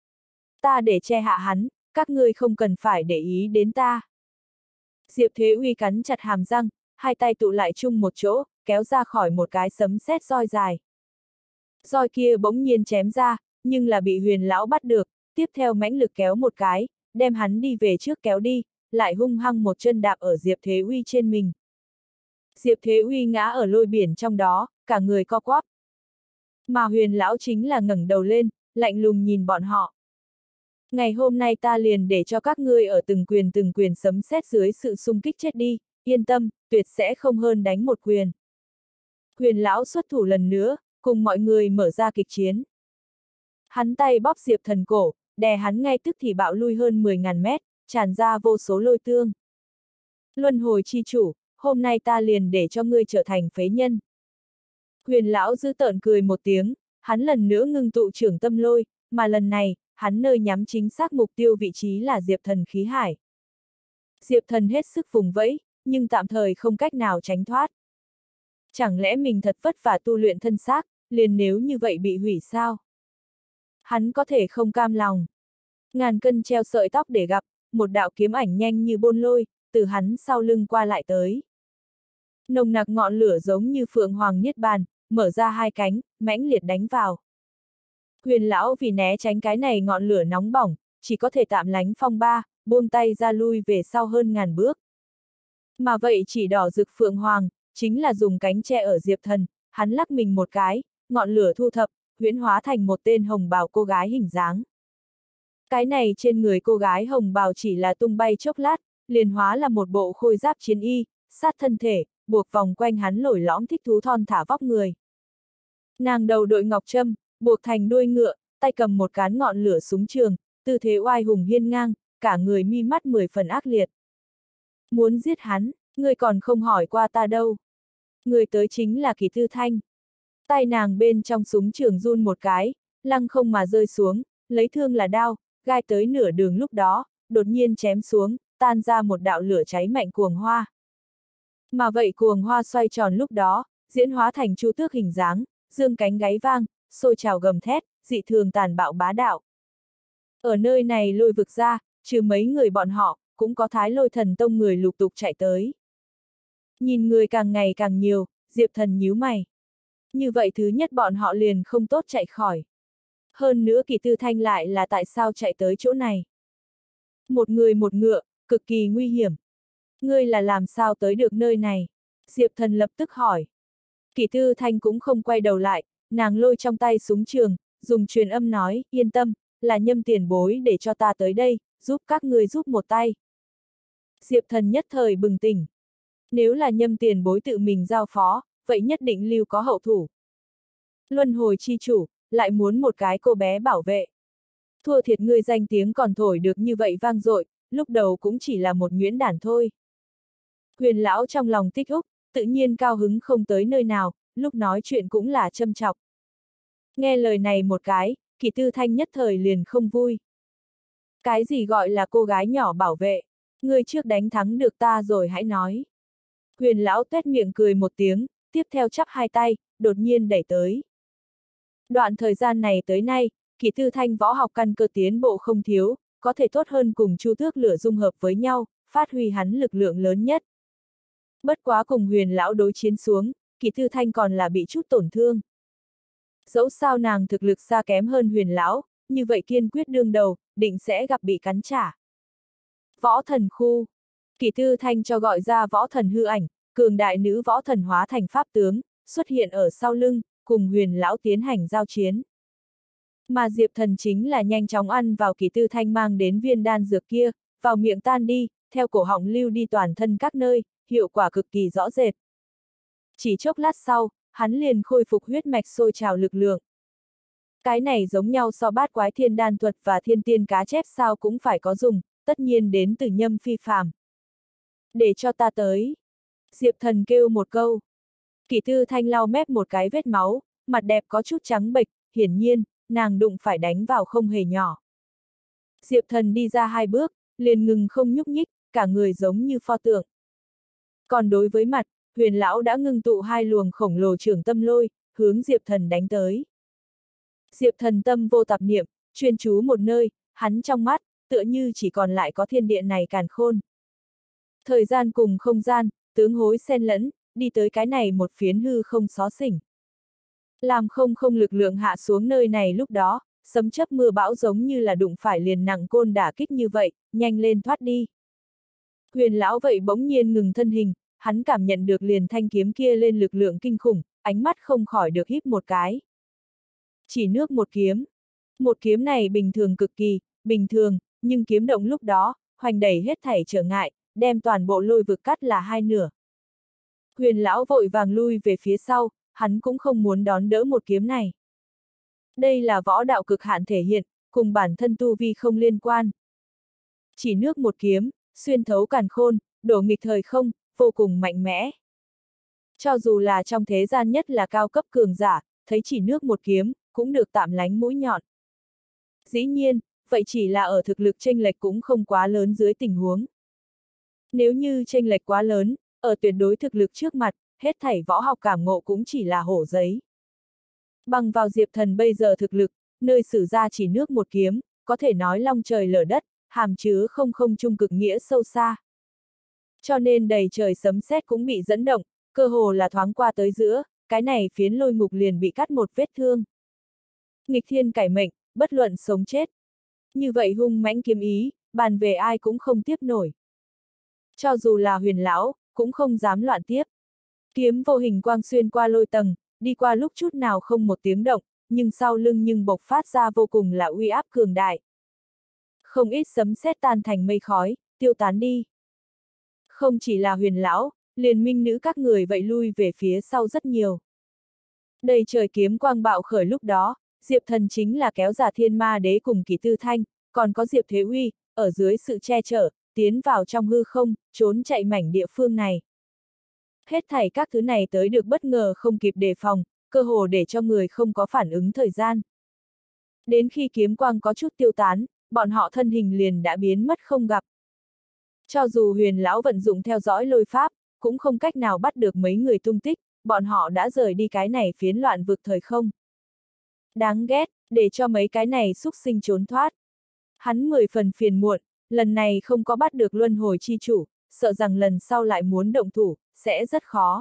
Ta để che hạ hắn, các ngươi không cần phải để ý đến ta. Diệp Thế Uy cắn chặt hàm răng, hai tay tụ lại chung một chỗ, kéo ra khỏi một cái sấm sét roi dài. Roi kia bỗng nhiên chém ra, nhưng là bị huyền lão bắt được, tiếp theo mãnh lực kéo một cái, đem hắn đi về trước kéo đi, lại hung hăng một chân đạp ở Diệp Thế Uy trên mình. Diệp Thế Uy ngã ở lôi biển trong đó, cả người co quắp. Mà huyền lão chính là ngẩng đầu lên, lạnh lùng nhìn bọn họ. Ngày hôm nay ta liền để cho các ngươi ở từng quyền sấm sét dưới sự xung kích chết đi, yên tâm, tuyệt sẽ không hơn đánh một quyền. Huyền lão xuất thủ lần nữa, cùng mọi người mở ra kịch chiến. Hắn tay bóp Diệp Thần cổ, đè hắn ngay tức thì bạo lui hơn 10.000 mét, tràn ra vô số lôi tương. Luân hồi chi chủ, hôm nay ta liền để cho ngươi trở thành phế nhân. Huyền lão dữ tợn cười một tiếng, hắn lần nữa ngưng tụ trưởng tâm lôi, mà lần này, hắn nơi nhắm chính xác mục tiêu vị trí là Diệp Thần khí hải. Diệp Thần hết sức vùng vẫy, nhưng tạm thời không cách nào tránh thoát. Chẳng lẽ mình thật vất vả tu luyện thân xác, liền nếu như vậy bị hủy sao? Hắn có thể không cam lòng. Ngàn cân treo sợi tóc để gặp, một đạo kiếm ảnh nhanh như bôn lôi, từ hắn sau lưng qua lại tới. Nồng nặc ngọn lửa giống như phượng hoàng niết bàn, mở ra hai cánh, mãnh liệt đánh vào. Huyền lão vì né tránh cái này ngọn lửa nóng bỏng, chỉ có thể tạm lánh phong ba, buông tay ra lui về sau hơn 1000 bước. Mà vậy chỉ đỏ rực phượng hoàng, chính là dùng cánh che ở Diệp Thần, hắn lắc mình một cái, ngọn lửa thu thập, huyễn hóa thành một tên hồng bào cô gái hình dáng. Cái này trên người cô gái hồng bào chỉ là tung bay chốc lát, liền hóa là một bộ khôi giáp chiến y, sát thân thể, buộc vòng quanh hắn lồi lõm thích thú thon thả vóc người. Nàng đầu đội ngọc trâm, buộc thành đuôi ngựa, tay cầm một cán ngọn lửa súng trường, tư thế oai hùng hiên ngang, cả người mi mắt 10 phần ác liệt. Muốn giết hắn, người còn không hỏi qua ta đâu. Người tới chính là Kỳ Tư Thanh. Tay nàng bên trong súng trường run một cái, lăng không mà rơi xuống, lấy thương là đao, gai tới nửa đường lúc đó, đột nhiên chém xuống, tan ra một đạo lửa cháy mạnh cuồng hoa. Mà vậy cuồng hoa xoay tròn lúc đó, diễn hóa thành chu tước hình dáng, dương cánh gáy vang, sôi trào gầm thét, dị thường tàn bạo bá đạo. Ở nơi này lôi vực ra, trừ mấy người bọn họ, cũng có Thái Lôi Thần Tông người lục tục chạy tới. Nhìn người càng ngày càng nhiều, Diệp Thần nhíu mày. Như vậy thứ nhất bọn họ liền không tốt chạy khỏi. Hơn nữa Kỳ Tư Thanh lại là tại sao chạy tới chỗ này. Một người một ngựa, cực kỳ nguy hiểm. Ngươi là làm sao tới được nơi này? Diệp Thần lập tức hỏi. Kỳ Tư Thanh cũng không quay đầu lại, nàng lôi trong tay súng trường, dùng truyền âm nói, yên tâm, là Nhâm tiền bối để cho ta tới đây, giúp các ngươi giúp một tay. Diệp Thần nhất thời bừng tỉnh. Nếu là Nhâm tiền bối tự mình giao phó, vậy nhất định lưu có hậu thủ. Luân hồi chi chủ, lại muốn một cái cô bé bảo vệ. Thua thiệt ngươi danh tiếng còn thổi được như vậy vang dội, lúc đầu cũng chỉ là một nhuyễn đản thôi. Huyền lão trong lòng tích úc, tự nhiên cao hứng không tới nơi nào, lúc nói chuyện cũng là châm chọc. Nghe lời này một cái, Kỷ Tư Thanh nhất thời liền không vui. Cái gì gọi là cô gái nhỏ bảo vệ? Ngươi trước đánh thắng được ta rồi hãy nói. Huyền lão tuét miệng cười một tiếng, tiếp theo chắp hai tay, đột nhiên đẩy tới. Đoạn thời gian này tới nay, Kỷ Tư Thanh võ học căn cơ tiến bộ không thiếu, có thể tốt hơn cùng Chu Tước Lửa dung hợp với nhau, phát huy hắn lực lượng lớn nhất. Bất quá cùng Huyền lão đối chiến xuống, Kỷ Tư Thanh còn là bị chút tổn thương. Dẫu sao nàng thực lực xa kém hơn Huyền lão, như vậy kiên quyết đương đầu, định sẽ gặp bị cắn trả. Võ thần khu. Kỷ Tư Thanh cho gọi ra võ thần hư ảnh, cường đại nữ võ thần hóa thành pháp tướng, xuất hiện ở sau lưng, cùng Huyền lão tiến hành giao chiến. Mà Diệp Thần chính là nhanh chóng ăn vào Kỷ Tư Thanh mang đến viên đan dược kia, vào miệng tan đi, theo cổ họng lưu đi toàn thân các nơi, hiệu quả cực kỳ rõ rệt. Chỉ chốc lát sau, hắn liền khôi phục huyết mạch sôi trào lực lượng. Cái này giống nhau so bát quái thiên đan thuật và thiên tiên cá chép sao cũng phải có dùng, tất nhiên đến từ Nhâm phi phàm. Để cho ta tới. Diệp Thần kêu một câu. Kỷ Tư Thanh lau mép một cái vết máu, mặt đẹp có chút trắng bệch, hiển nhiên, nàng đụng phải đánh vào không hề nhỏ. Diệp Thần đi ra hai bước, liền ngừng không nhúc nhích, cả người giống như pho tượng. Còn đối với mặt, Huyền lão đã ngưng tụ hai luồng khổng lồ trưởng tâm lôi, hướng Diệp Thần đánh tới. Diệp Thần tâm vô tạp niệm, chuyên chú một nơi, hắn trong mắt, tựa như chỉ còn lại có thiên địa này càn khôn. Thời gian cùng không gian, tướng hối xen lẫn, đi tới cái này một phiến hư không xó xỉnh. Làm không lực lượng hạ xuống nơi này lúc đó, sấm chớp mưa bão giống như là đụng phải liền nặng côn đả kích như vậy, nhanh lên thoát đi. Huyền lão vậy bỗng nhiên ngừng thân hình, hắn cảm nhận được liền thanh kiếm kia lên lực lượng kinh khủng, ánh mắt không khỏi được híp một cái. Chỉ nước một kiếm. Một kiếm này bình thường cực kỳ, bình thường, nhưng kiếm động lúc đó, hoành đẩy hết thảy trở ngại, đem toàn bộ lôi vực cắt là hai nửa. Huyền lão vội vàng lui về phía sau, hắn cũng không muốn đón đỡ một kiếm này. Đây là võ đạo cực hạn thể hiện, cùng bản thân tu vi không liên quan. Chỉ nước một kiếm, xuyên thấu càn khôn, đổ nghịch thời không, vô cùng mạnh mẽ. Cho dù là trong thế gian nhất là cao cấp cường giả, thấy chỉ nước một kiếm, cũng được tạm lánh mũi nhọn. Dĩ nhiên, vậy chỉ là ở thực lực chênh lệch cũng không quá lớn dưới tình huống. Nếu như chênh lệch quá lớn, ở tuyệt đối thực lực trước mặt, hết thảy võ học cảm ngộ cũng chỉ là hổ giấy. Bằng vào Diệp Thần bây giờ thực lực, nơi sử ra chỉ nước một kiếm, có thể nói long trời lở đất, hàm chứa không trung cực nghĩa sâu xa. Cho nên đầy trời sấm sét cũng bị dẫn động, cơ hồ là thoáng qua tới giữa, cái này phiến lôi ngục liền bị cắt một vết thương. Nghịch thiên cải mệnh, bất luận sống chết. Như vậy hung mãnh kiếm ý, bàn về ai cũng không tiếp nổi. Cho dù là Huyền lão, cũng không dám loạn tiếp. Kiếm vô hình quang xuyên qua lôi tầng, đi qua lúc chút nào không một tiếng động, nhưng sau lưng nhưng bộc phát ra vô cùng là uy áp cường đại. Không ít sấm sét tan thành mây khói, tiêu tán đi. Không chỉ là Huyền lão, liền minh nữ các người vậy lui về phía sau rất nhiều. Đầy trời kiếm quang bạo khởi lúc đó, Diệp Thần chính là kéo giả Thiên Ma Đế cùng Kỷ Tư Thanh, còn có Diệp Thế Uy, ở dưới sự che chở, tiến vào trong hư không, trốn chạy mảnh địa phương này. Hết thảy các thứ này tới được bất ngờ không kịp đề phòng, cơ hồ để cho người không có phản ứng thời gian. Đến khi kiếm quang có chút tiêu tán, bọn họ thân hình liền đã biến mất không gặp. Cho dù Huyền lão vận dụng theo dõi lôi pháp, cũng không cách nào bắt được mấy người tung tích, bọn họ đã rời đi cái này phiến loạn vực thời không. Đáng ghét, để cho mấy cái này xúc sinh trốn thoát. Hắn 10 phần phiền muộn, lần này không có bắt được luân hồi chi chủ, sợ rằng lần sau lại muốn động thủ, sẽ rất khó.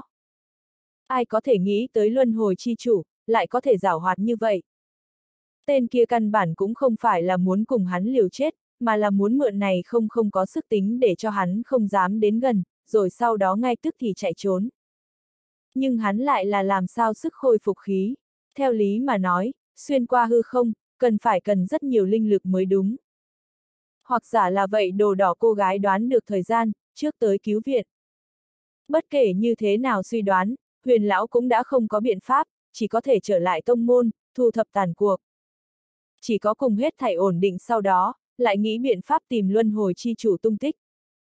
Ai có thể nghĩ tới luân hồi chi chủ, lại có thể giảo hoạt như vậy. Tên kia căn bản cũng không phải là muốn cùng hắn liều chết, mà là muốn mượn này không có sức tính để cho hắn không dám đến gần, rồi sau đó ngay tức thì chạy trốn. Nhưng hắn lại là làm sao sức khôi phục khí. Theo lý mà nói, xuyên qua hư không, cần rất nhiều linh lực mới đúng. Hoặc giả là vậy đồ đỏ cô gái đoán được thời gian, trước tới cứu viện. Bất kể như thế nào suy đoán, Huyền lão cũng đã không có biện pháp, chỉ có thể trở lại tông môn, thu thập tàn cuộc. Chỉ có cùng hết thảy ổn định sau đó, lại nghĩ biện pháp tìm luân hồi chi chủ tung tích.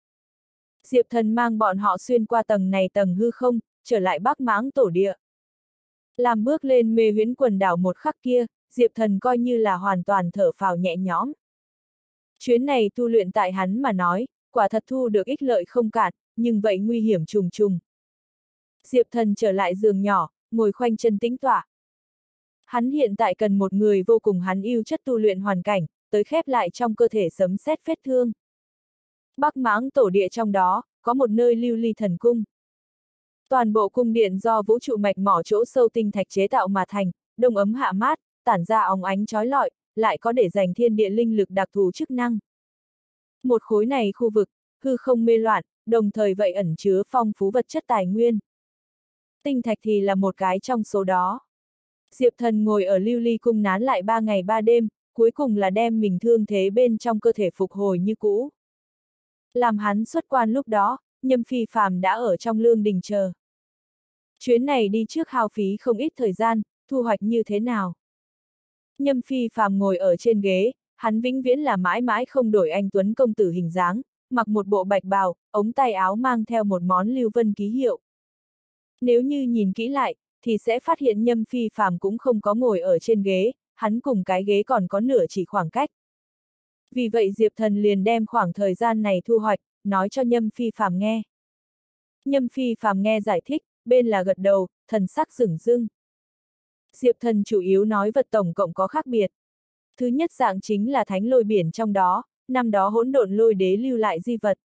Diệp Thần mang bọn họ xuyên qua tầng này tầng hư không, trở lại Bắc Mãng tổ địa. Làm bước lên mê huyễn quần đảo một khắc kia, Diệp Thần coi như là hoàn toàn thở phào nhẹ nhõm. Chuyến này tu luyện tại hắn mà nói, quả thật thu được ích lợi không cạn, nhưng vậy nguy hiểm trùng trùng. Diệp Thần trở lại giường nhỏ, ngồi khoanh chân tĩnh tọa. Hắn hiện tại cần một người vô cùng hắn yêu chất tu luyện hoàn cảnh, tới khép lại trong cơ thể sấm sét vết thương. Bắc Mãng tổ địa trong đó, có một nơi lưu ly thần cung. Toàn bộ cung điện do vũ trụ mạch mỏ chỗ sâu tinh thạch chế tạo mà thành, đông ấm hạ mát, tản ra óng ánh chói lọi, lại có để dành thiên địa linh lực đặc thù chức năng. Một khối này khu vực, hư không mê loạn, đồng thời vậy ẩn chứa phong phú vật chất tài nguyên. Tinh thạch thì là một cái trong số đó. Diệp Thần ngồi ở lưu ly cung nán lại 3 ngày 3 đêm, cuối cùng là đem mình thương thế bên trong cơ thể phục hồi như cũ. Làm hắn xuất quan lúc đó, Nhâm Phi Phàm đã ở trong lương đình chờ. Chuyến này đi trước hao phí không ít thời gian, thu hoạch như thế nào? Nhâm Phi Phàm ngồi ở trên ghế, hắn vĩnh viễn là mãi mãi không đổi anh tuấn công tử hình dáng, mặc một bộ bạch bào, ống tay áo mang theo một món lưu vân ký hiệu. Nếu như nhìn kỹ lại, thì sẽ phát hiện Nhâm Phi Phàm cũng không có ngồi ở trên ghế, hắn cùng cái ghế còn có nửa chỉ khoảng cách. Vì vậy Diệp Thần liền đem khoảng thời gian này thu hoạch, nói cho Nhâm Phi Phàm nghe. Nhâm Phi Phàm nghe giải thích, bên là gật đầu, thần sắc sửng sưng. Diệp Thần chủ yếu nói vật tổng cộng có khác biệt. Thứ nhất dạng chính là thánh lôi biển trong đó, năm đó hỗn độn lôi đế lưu lại di vật.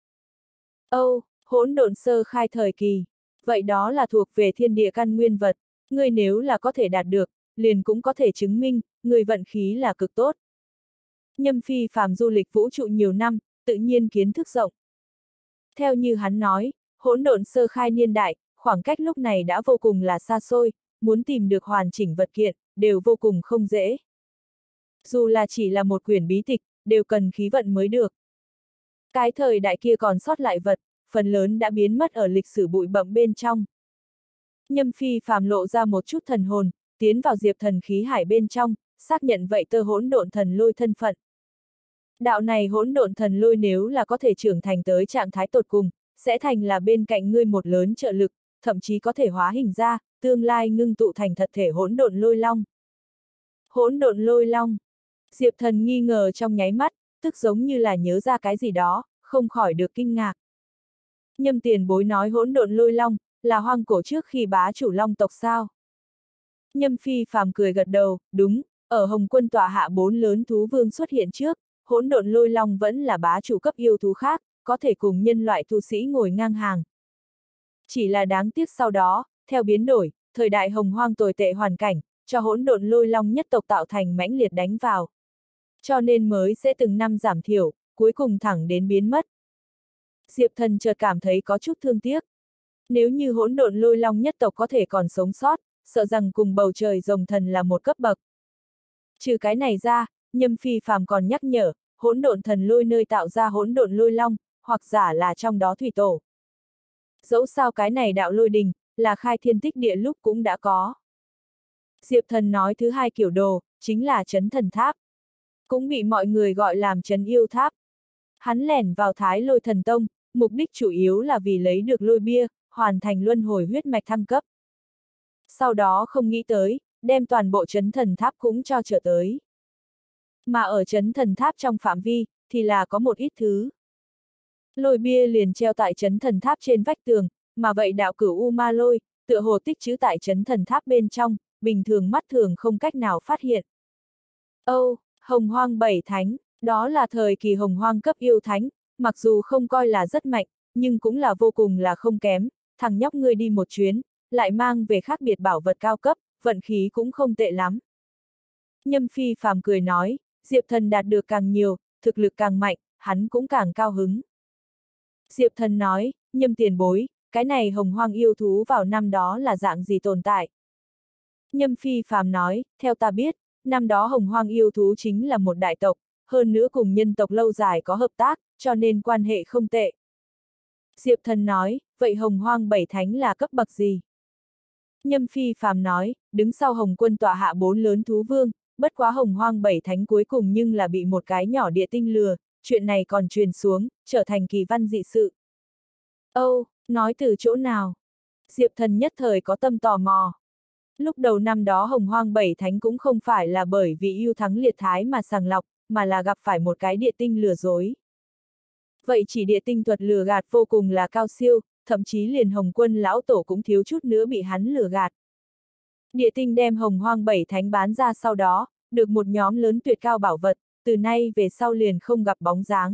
Hỗn độn sơ khai thời kỳ. Vậy đó là thuộc về thiên địa căn nguyên vật, ngươi nếu là có thể đạt được, liền cũng có thể chứng minh, người vận khí là cực tốt. Nhâm Phi Phàm du lịch vũ trụ nhiều năm, tự nhiên kiến thức rộng. Theo như hắn nói, hỗn độn sơ khai niên đại, khoảng cách lúc này đã vô cùng là xa xôi, muốn tìm được hoàn chỉnh vật kiện, đều vô cùng không dễ. Dù là chỉ là một quyển bí tịch, đều cần khí vận mới được. Cái thời đại kia còn sót lại vật, phần lớn đã biến mất ở lịch sử bụi bặm bên trong. Nhâm Phi Phàm lộ ra một chút thần hồn, tiến vào Diệp Thần khí hải bên trong, xác nhận vậy tơ hỗn độn thần lôi thân phận. Đạo này hỗn độn thần lôi nếu là có thể trưởng thành tới trạng thái tột cùng, sẽ thành là bên cạnh ngươi một lớn trợ lực, thậm chí có thể hóa hình ra, tương lai ngưng tụ thành thật thể hỗn độn lôi long. Hỗn độn lôi long. Diệp Thần nghi ngờ trong nháy mắt, tức giống như là nhớ ra cái gì đó, không khỏi được kinh ngạc. Nhâm tiền bối nói hỗn độn lôi long, là hoang cổ trước khi bá chủ long tộc sao? Nhâm Phi Phàm cười gật đầu, đúng, ở Hồng Quân tọa hạ 4 lớn thú vương xuất hiện trước, hỗn độn lôi long vẫn là bá chủ cấp yêu thú khác, có thể cùng nhân loại tu sĩ ngồi ngang hàng. Chỉ là đáng tiếc sau đó, theo biến đổi, thời đại hồng hoang tồi tệ hoàn cảnh, cho hỗn độn lôi long nhất tộc tạo thành mãnh liệt đánh vào. Cho nên mới sẽ từng năm giảm thiểu, cuối cùng thẳng đến biến mất. Diệp Thần chợt cảm thấy có chút thương tiếc. Nếu như hỗn độn lôi long nhất tộc có thể còn sống sót, sợ rằng cùng bầu trời rồng thần là một cấp bậc. Trừ cái này ra, Nhâm Phi Phàm còn nhắc nhở, hỗn độn thần lôi nơi tạo ra hỗn độn lôi long, hoặc giả là trong đó thủy tổ. Dẫu sao cái này đạo lôi đình, là khai thiên tích địa lúc cũng đã có. Diệp Thần nói thứ hai kiểu đồ, chính là trấn thần tháp. Cũng bị mọi người gọi làm trấn yêu tháp. Hắn lẻn vào Thái Lôi Thần Tông, mục đích chủ yếu là vì lấy được lôi bia, hoàn thành luân hồi huyết mạch thăng cấp. Sau đó không nghĩ tới, đem toàn bộ trấn thần tháp cũng cho trở tới. Mà ở trấn thần tháp trong phạm vi, thì là có một ít thứ. Lôi bia liền treo tại trấn thần tháp trên vách tường, mà vậy đạo cửu U Ma Lôi, tựa hồ tích trữ tại trấn thần tháp bên trong, bình thường mắt thường không cách nào phát hiện. Hồng Hoang Bảy Thánh, đó là thời kỳ Hồng Hoang cấp yêu thánh, mặc dù không coi là rất mạnh, nhưng cũng là vô cùng là không kém, thằng nhóc ngươi đi một chuyến, lại mang về khác biệt bảo vật cao cấp, vận khí cũng không tệ lắm. Nhâm Phi Phàm cười nói, Diệp Thần đạt được càng nhiều, thực lực càng mạnh, hắn cũng càng cao hứng. Diệp Thần nói, Nhâm tiền bối, cái này Hồng Hoang yêu thú vào năm đó là dạng gì tồn tại? Nhâm Phi Phàm nói, theo ta biết, năm đó Hồng Hoang yêu thú chính là một đại tộc, hơn nữa cùng nhân tộc lâu dài có hợp tác, cho nên quan hệ không tệ. Diệp Thần nói, vậy Hồng Hoang Bảy Thánh là cấp bậc gì? Nhâm Phi Phàm nói, đứng sau Hồng Quân tọa hạ 4 lớn thú vương, bất quá Hồng Hoang Bảy Thánh cuối cùng nhưng là bị một cái nhỏ địa tinh lừa, chuyện này còn truyền xuống, trở thành kỳ văn dị sự. Nói từ chỗ nào? Diệp Thần nhất thời có tâm tò mò. Lúc đầu năm đó Hồng Hoang Bảy Thánh cũng không phải là bởi vì yêu thắng liệt thái mà sàng lọc, mà là gặp phải một cái địa tinh lừa dối. Vậy chỉ địa tinh thuật lừa gạt vô cùng là cao siêu, thậm chí liền Hồng Quân lão tổ cũng thiếu chút nữa bị hắn lừa gạt. Địa tinh đem Hồng Hoang Bảy Thánh bán ra sau đó, được một nhóm lớn tuyệt cao bảo vật, từ nay về sau liền không gặp bóng dáng.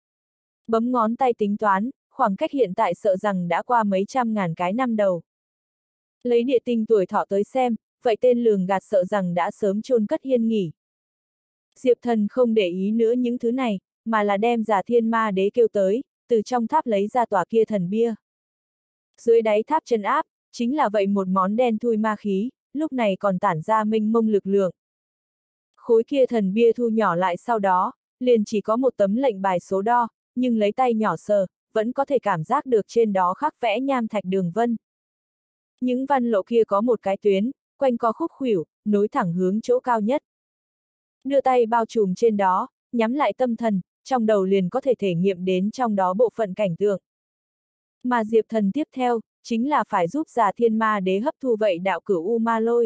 Bấm ngón tay tính toán, khoảng cách hiện tại sợ rằng đã qua mấy trăm ngàn cái năm đầu. Lấy địa tinh tuổi thọ tới xem, vậy tên lường gạt sợ rằng đã sớm chôn cất yên nghỉ. Diệp Thần không để ý nữa những thứ này, mà là đem Già Thiên Ma Đế kêu tới, từ trong tháp lấy ra tòa kia thần bia. Dưới đáy tháp chân áp, chính là vậy một món đen thui ma khí, lúc này còn tản ra mênh mông lực lượng. Khối kia thần bia thu nhỏ lại sau đó, liền chỉ có một tấm lệnh bài số đo, nhưng lấy tay nhỏ sờ, vẫn có thể cảm giác được trên đó khắc vẽ nham thạch đường vân. Những văn lộ kia có một cái tuyến, quanh co khúc khuỷu, nối thẳng hướng chỗ cao nhất. Đưa tay bao trùm trên đó, nhắm lại tâm thần, trong đầu liền có thể thể nghiệm đến trong đó bộ phận cảnh tượng. Mà Diệp Thần tiếp theo, chính là phải giúp Già Thiên Ma Đế hấp thu vậy đạo cửu U Ma Lôi.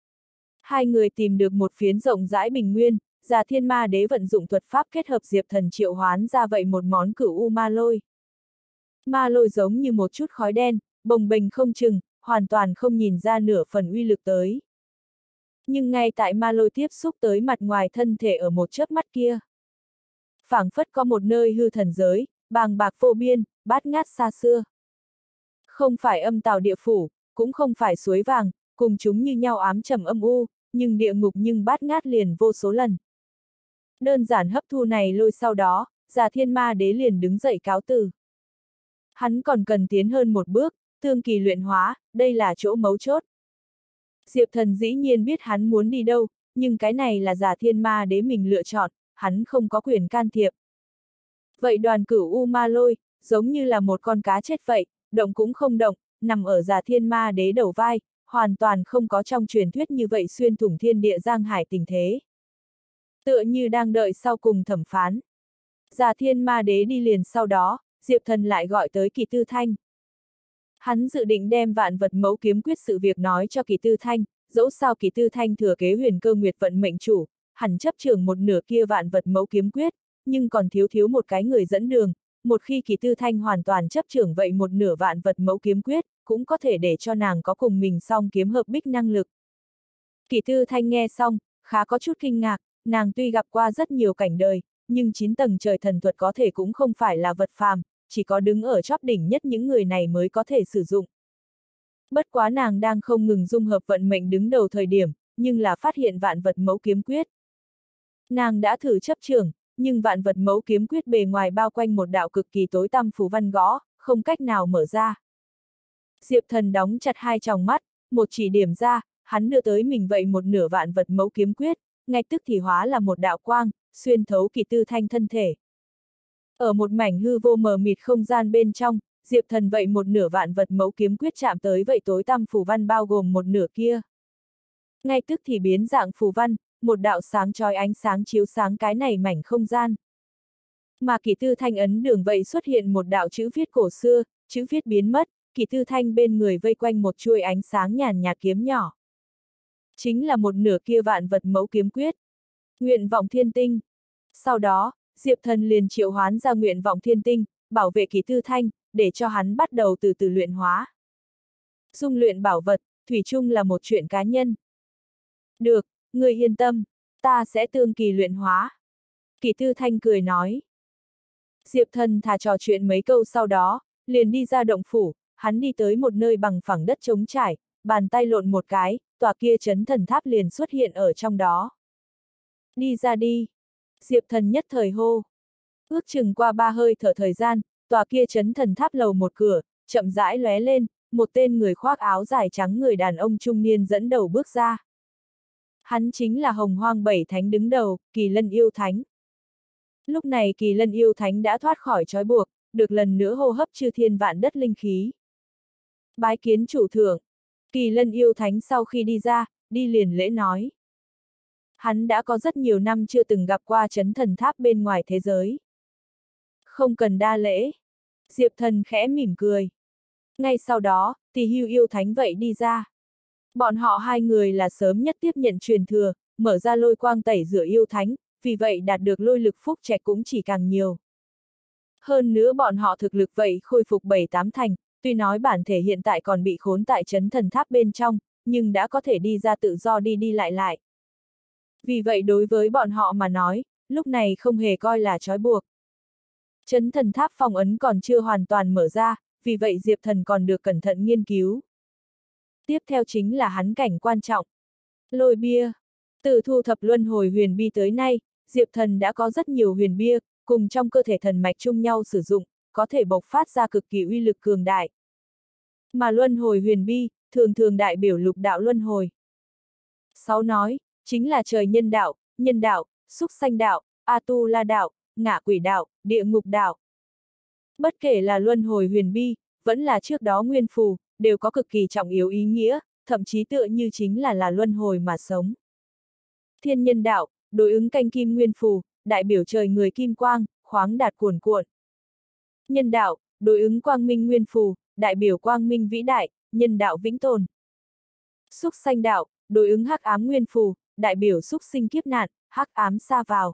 Hai người tìm được một phiến rộng rãi bình nguyên, Già Thiên Ma Đế vận dụng thuật pháp kết hợp Diệp Thần triệu hoán ra vậy một món cửu U Ma Lôi. Ma lôi giống như một chút khói đen, bồng bềnh không chừng, hoàn toàn không nhìn ra nửa phần uy lực tới. Nhưng ngay tại ma lôi tiếp xúc tới mặt ngoài thân thể ở một chớp mắt kia, phảng phất có một nơi hư thần giới, bàng bạc vô biên, bát ngát xa xưa. Không phải âm tào địa phủ, cũng không phải suối vàng, cùng chúng như nhau ám trầm âm u, nhưng địa ngục nhưng bát ngát liền vô số lần. Đơn giản hấp thu này lôi sau đó, Già Thiên Ma Đế liền đứng dậy cáo từ. Hắn còn cần tiến hơn một bước, tương kỳ luyện hóa, đây là chỗ mấu chốt. Diệp Thần dĩ nhiên biết hắn muốn đi đâu, nhưng cái này là Già Thiên Ma Đế mình lựa chọn, hắn không có quyền can thiệp. Vậy đoàn cửu U Ma Lôi, giống như là một con cá chết vậy, động cũng không động, nằm ở Già Thiên Ma Đế đầu vai, hoàn toàn không có trong truyền thuyết như vậy xuyên thủng thiên địa giang hải tình thế. Tựa như đang đợi sau cùng thẩm phán. Già Thiên Ma Đế đi liền sau đó, Diệp Thần lại gọi tới Kỳ Tư Thanh. Hắn dự định đem vạn vật mẫu kiếm quyết sự việc nói cho Kỳ Tư Thanh, dẫu sao Kỳ Tư Thanh thừa kế huyền cơ nguyệt vận mệnh chủ, hẳn chấp trưởng một nửa kia vạn vật mẫu kiếm quyết, nhưng còn thiếu một cái người dẫn đường, một khi Kỳ Tư Thanh hoàn toàn chấp trưởng vậy một nửa vạn vật mẫu kiếm quyết, cũng có thể để cho nàng có cùng mình song kiếm hợp bích năng lực. Kỳ Tư Thanh nghe xong, khá có chút kinh ngạc, nàng tuy gặp qua rất nhiều cảnh đời, nhưng 9 tầng trời thần thuật có thể cũng không phải là vật phàm, chỉ có đứng ở chóp đỉnh nhất những người này mới có thể sử dụng. Bất quá nàng đang không ngừng dung hợp vận mệnh đứng đầu thời điểm, nhưng là phát hiện vạn vật mẫu kiếm quyết. Nàng đã thử chấp trưởng, nhưng vạn vật mẫu kiếm quyết bề ngoài bao quanh một đạo cực kỳ tối tăm phù văn gõ, không cách nào mở ra. Diệp Thần đóng chặt hai tròng mắt, một chỉ điểm ra, hắn đưa tới mình vậy một nửa vạn vật mẫu kiếm quyết, ngay tức thì hóa là một đạo quang, xuyên thấu Kỳ Tư Thanh thân thể. Ở một mảnh hư vô mờ mịt không gian bên trong, Diệp Thần vậy một nửa vạn vật mẫu kiếm quyết chạm tới vậy tối tăm phù văn bao gồm một nửa kia. Ngay tức thì biến dạng phù văn, một đạo sáng chói ánh sáng chiếu sáng cái này mảnh không gian. Mà Kỳ Tư Thanh ấn đường vậy xuất hiện một đạo chữ viết cổ xưa, chữ viết biến mất, Kỳ Tư Thanh bên người vây quanh một chuôi ánh sáng nhàn nhạt kiếm nhỏ. Chính là một nửa kia vạn vật mẫu kiếm quyết. Nguyện vọng thiên tinh. Sau đó, Diệp Thần liền triệu hoán ra nguyện vọng thiên tinh, bảo vệ Kỳ Tư Thanh, để cho hắn bắt đầu từ từ luyện hóa. Dung luyện bảo vật, thủy chung là một chuyện cá nhân. Được, người yên tâm, ta sẽ tương kỳ luyện hóa. Kỳ Tư Thanh cười nói. Diệp Thần thả trò chuyện mấy câu sau đó, liền đi ra động phủ, hắn đi tới một nơi bằng phẳng đất trống trải, bàn tay lộn một cái, tòa kia chấn thần tháp liền xuất hiện ở trong đó. Đi ra đi. Diệp Thần nhất thời hô. Ước chừng qua 3 hơi thở thời gian, tòa kia chấn thần tháp lầu một cửa, chậm rãi lóe lên, một tên người khoác áo dài trắng người đàn ông trung niên dẫn đầu bước ra. Hắn chính là Hồng Hoang Bảy Thánh đứng đầu, Kỳ Lân Yêu Thánh. Lúc này Kỳ Lân Yêu Thánh đã thoát khỏi trói buộc, được lần nữa hô hấp chư thiên vạn đất linh khí. Bái kiến chủ thượng. Kỳ Lân Yêu Thánh sau khi đi ra, đi liền lễ nói. Hắn đã có rất nhiều năm chưa từng gặp qua chấn thần tháp bên ngoài thế giới. Không cần đa lễ. Diệp Thần khẽ mỉm cười. Ngay sau đó, Tỳ Hưu Yêu Thánh vậy đi ra. Bọn họ hai người là sớm nhất tiếp nhận truyền thừa, mở ra lôi quang tẩy rửa yêu thánh, vì vậy đạt được lôi lực phúc trạch cũng chỉ càng nhiều. Hơn nữa bọn họ thực lực vậy khôi phục 7-8 thành, tuy nói bản thể hiện tại còn bị khốn tại trấn thần tháp bên trong, nhưng đã có thể đi ra tự do đi đi lại lại. Vì vậy đối với bọn họ mà nói, lúc này không hề coi là trói buộc. Trấn thần tháp phong ấn còn chưa hoàn toàn mở ra, vì vậy Diệp Thần còn được cẩn thận nghiên cứu. Tiếp theo chính là hắn cảnh quan trọng. Lôi bia. Từ thu thập luân hồi huyền bi tới nay, Diệp Thần đã có rất nhiều huyền bia, cùng trong cơ thể thần mạch chung nhau sử dụng, có thể bộc phát ra cực kỳ uy lực cường đại. Mà luân hồi huyền bi, thường thường đại biểu lục đạo luân hồi. 6 nói, chính là trời nhân đạo, súc sanh đạo, A-tu-la đạo, ngạ quỷ đạo, địa ngục đạo. Bất kể là luân hồi huyền bi, vẫn là trước đó nguyên phù, đều có cực kỳ trọng yếu ý nghĩa, thậm chí tựa như chính là luân hồi mà sống. Thiên nhân đạo, đối ứng canh kim nguyên phù, đại biểu trời người kim quang, khoáng đạt cuồn cuộn. Nhân đạo, đối ứng quang minh nguyên phù, đại biểu quang minh vĩ đại, nhân đạo vĩnh tồn. Súc sanh đạo, đối ứng hắc ám nguyên phù, đại biểu súc sinh kiếp nạn, hắc ám sa vào.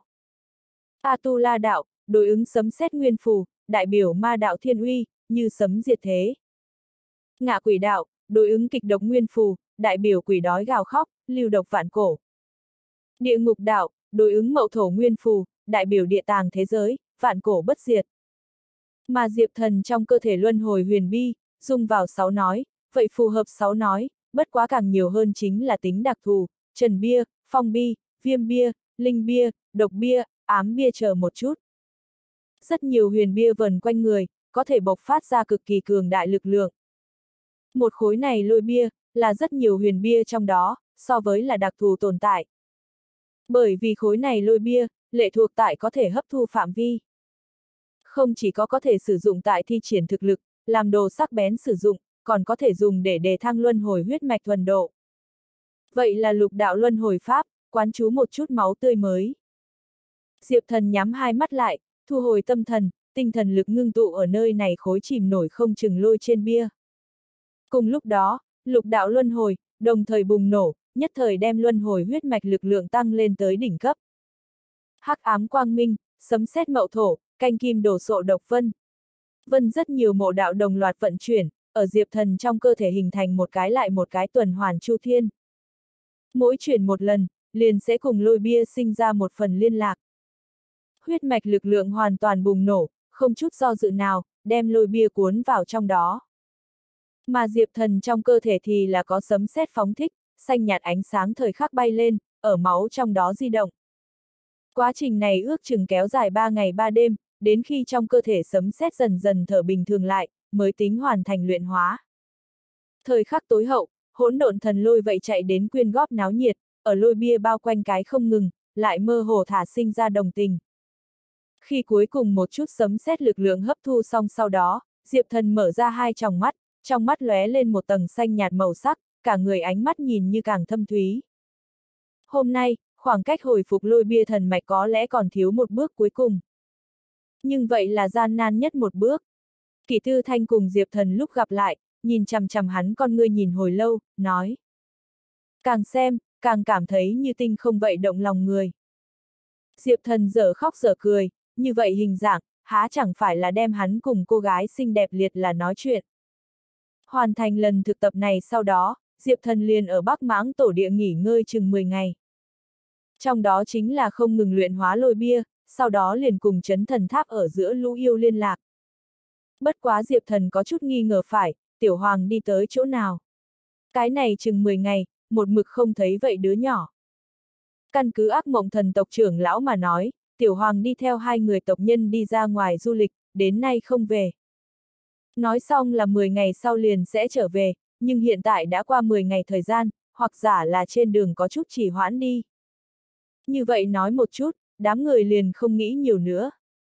A-tu-la đạo, đối ứng sấm sét nguyên phù, đại biểu ma đạo thiên uy, như sấm diệt thế. Ngạ quỷ đạo, đối ứng kịch độc nguyên phù, đại biểu quỷ đói gào khóc, lưu độc vạn cổ. Địa ngục đạo, đối ứng mậu thổ nguyên phù, đại biểu địa tàng thế giới, vạn cổ bất diệt. Mà Diệp Thần trong cơ thể luân hồi huyền bi, dùng vào 6 nói, vậy phù hợp 6 nói, bất quá càng nhiều hơn chính là tính đặc thù, trần bia, phong bi, viêm bia, linh bia, độc bia, ám bia chờ một chút. Rất nhiều huyền bia vần quanh người, có thể bộc phát ra cực kỳ cường đại lực lượng. Một khối này lôi bia, là rất nhiều huyền bia trong đó, so với là đặc thù tồn tại. Bởi vì khối này lôi bia, lệ thuộc tại có thể hấp thu phạm vi. Không chỉ có thể sử dụng tại thi triển thực lực, làm đồ sắc bén sử dụng, còn có thể dùng để đề thăng luân hồi huyết mạch thuần độ. Vậy là lục đạo luân hồi pháp, quán chú một chút máu tươi mới. Diệp Thần nhắm hai mắt lại, thu hồi tâm thần, tinh thần lực ngưng tụ ở nơi này khối chìm nổi không chừng lôi trên bia. Cùng lúc đó, lục đạo luân hồi, đồng thời bùng nổ, nhất thời đem luân hồi huyết mạch lực lượng tăng lên tới đỉnh cấp. Hắc ám quang minh, sấm sét mậu thổ, canh kim đổ sộ độc vân. Vân rất nhiều mộ đạo đồng loạt vận chuyển, ở Diệp Thần trong cơ thể hình thành một cái lại một cái tuần hoàn chu thiên. Mỗi chuyển một lần, liền sẽ cùng lôi bia sinh ra một phần liên lạc. Huyết mạch lực lượng hoàn toàn bùng nổ, không chút do dự nào, đem lôi bia cuốn vào trong đó. Mà Diệp Thần trong cơ thể thì là có sấm sét phóng thích, xanh nhạt ánh sáng thời khắc bay lên, ở máu trong đó di động. Quá trình này ước chừng kéo dài 3 ngày 3 đêm, đến khi trong cơ thể sấm sét dần dần thở bình thường lại, mới tính hoàn thành luyện hóa. Thời khắc tối hậu, hỗn độn thần lôi vậy chạy đến quyên góp náo nhiệt, ở lôi bia bao quanh cái không ngừng, lại mơ hồ thả sinh ra đồng tình. Khi cuối cùng một chút sấm sét lực lượng hấp thu xong sau đó, Diệp Thần mở ra hai tròng mắt, trong mắt lóe lên một tầng xanh nhạt màu sắc, cả người ánh mắt nhìn như càng thâm thúy. Hôm nay, khoảng cách hồi phục lôi bia thần mạch có lẽ còn thiếu một bước cuối cùng. Nhưng vậy là gian nan nhất một bước. Kỷ Tư Thanh cùng Diệp Thần lúc gặp lại, nhìn chằm chằm hắn con ngươi nhìn hồi lâu, nói. Càng xem, càng cảm thấy như tinh không vậy động lòng người. Diệp Thần dở khóc dở cười, như vậy hình dạng, há chẳng phải là đem hắn cùng cô gái xinh đẹp liệt là nói chuyện. Hoàn thành lần thực tập này sau đó, Diệp Thần liền ở Bắc Mãng tổ địa nghỉ ngơi chừng 10 ngày. Trong đó chính là không ngừng luyện hóa lôi bia, sau đó liền cùng trấn thần tháp ở giữa lũ yêu liên lạc. Bất quá Diệp Thần có chút nghi ngờ phải, Tiểu Hoàng đi tới chỗ nào. Cái này chừng 10 ngày, một mực không thấy vậy đứa nhỏ. Căn cứ ác mộng thần tộc trưởng lão mà nói, Tiểu Hoàng đi theo 2 người tộc nhân đi ra ngoài du lịch, đến nay không về. Nói xong là 10 ngày sau liền sẽ trở về, nhưng hiện tại đã qua 10 ngày thời gian, hoặc giả là trên đường có chút trì hoãn đi. Như vậy nói một chút, đám người liền không nghĩ nhiều nữa.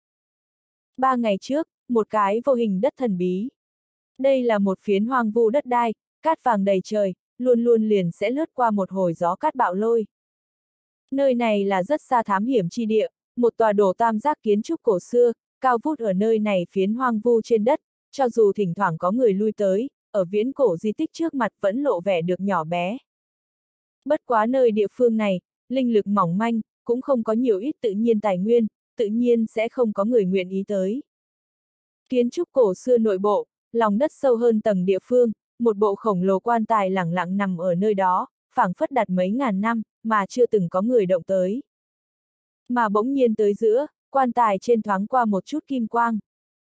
3 ngày trước, một cái vô hình đất thần bí. Đây là một phiến hoang vu đất đai, cát vàng đầy trời, luôn luôn liền sẽ lướt qua một hồi gió cát bạo lôi. Nơi này là rất xa thám hiểm chi địa, một tòa đổ tam giác kiến trúc cổ xưa, cao vút ở nơi này phiến hoang vu trên đất, cho dù thỉnh thoảng có người lui tới, ở viễn cổ di tích trước mặt vẫn lộ vẻ được nhỏ bé. Bất quá nơi địa phương này, linh lực mỏng manh, cũng không có nhiều ít tự nhiên tài nguyên, tự nhiên sẽ không có người nguyện ý tới. Kiến trúc cổ xưa nội bộ, lòng đất sâu hơn tầng địa phương, một bộ khổng lồ quan tài lẳng lặng nằm ở nơi đó, phảng phất đặt mấy ngàn năm, mà chưa từng có người động tới. Mà bỗng nhiên tới giữa, quan tài trên thoáng qua một chút kim quang.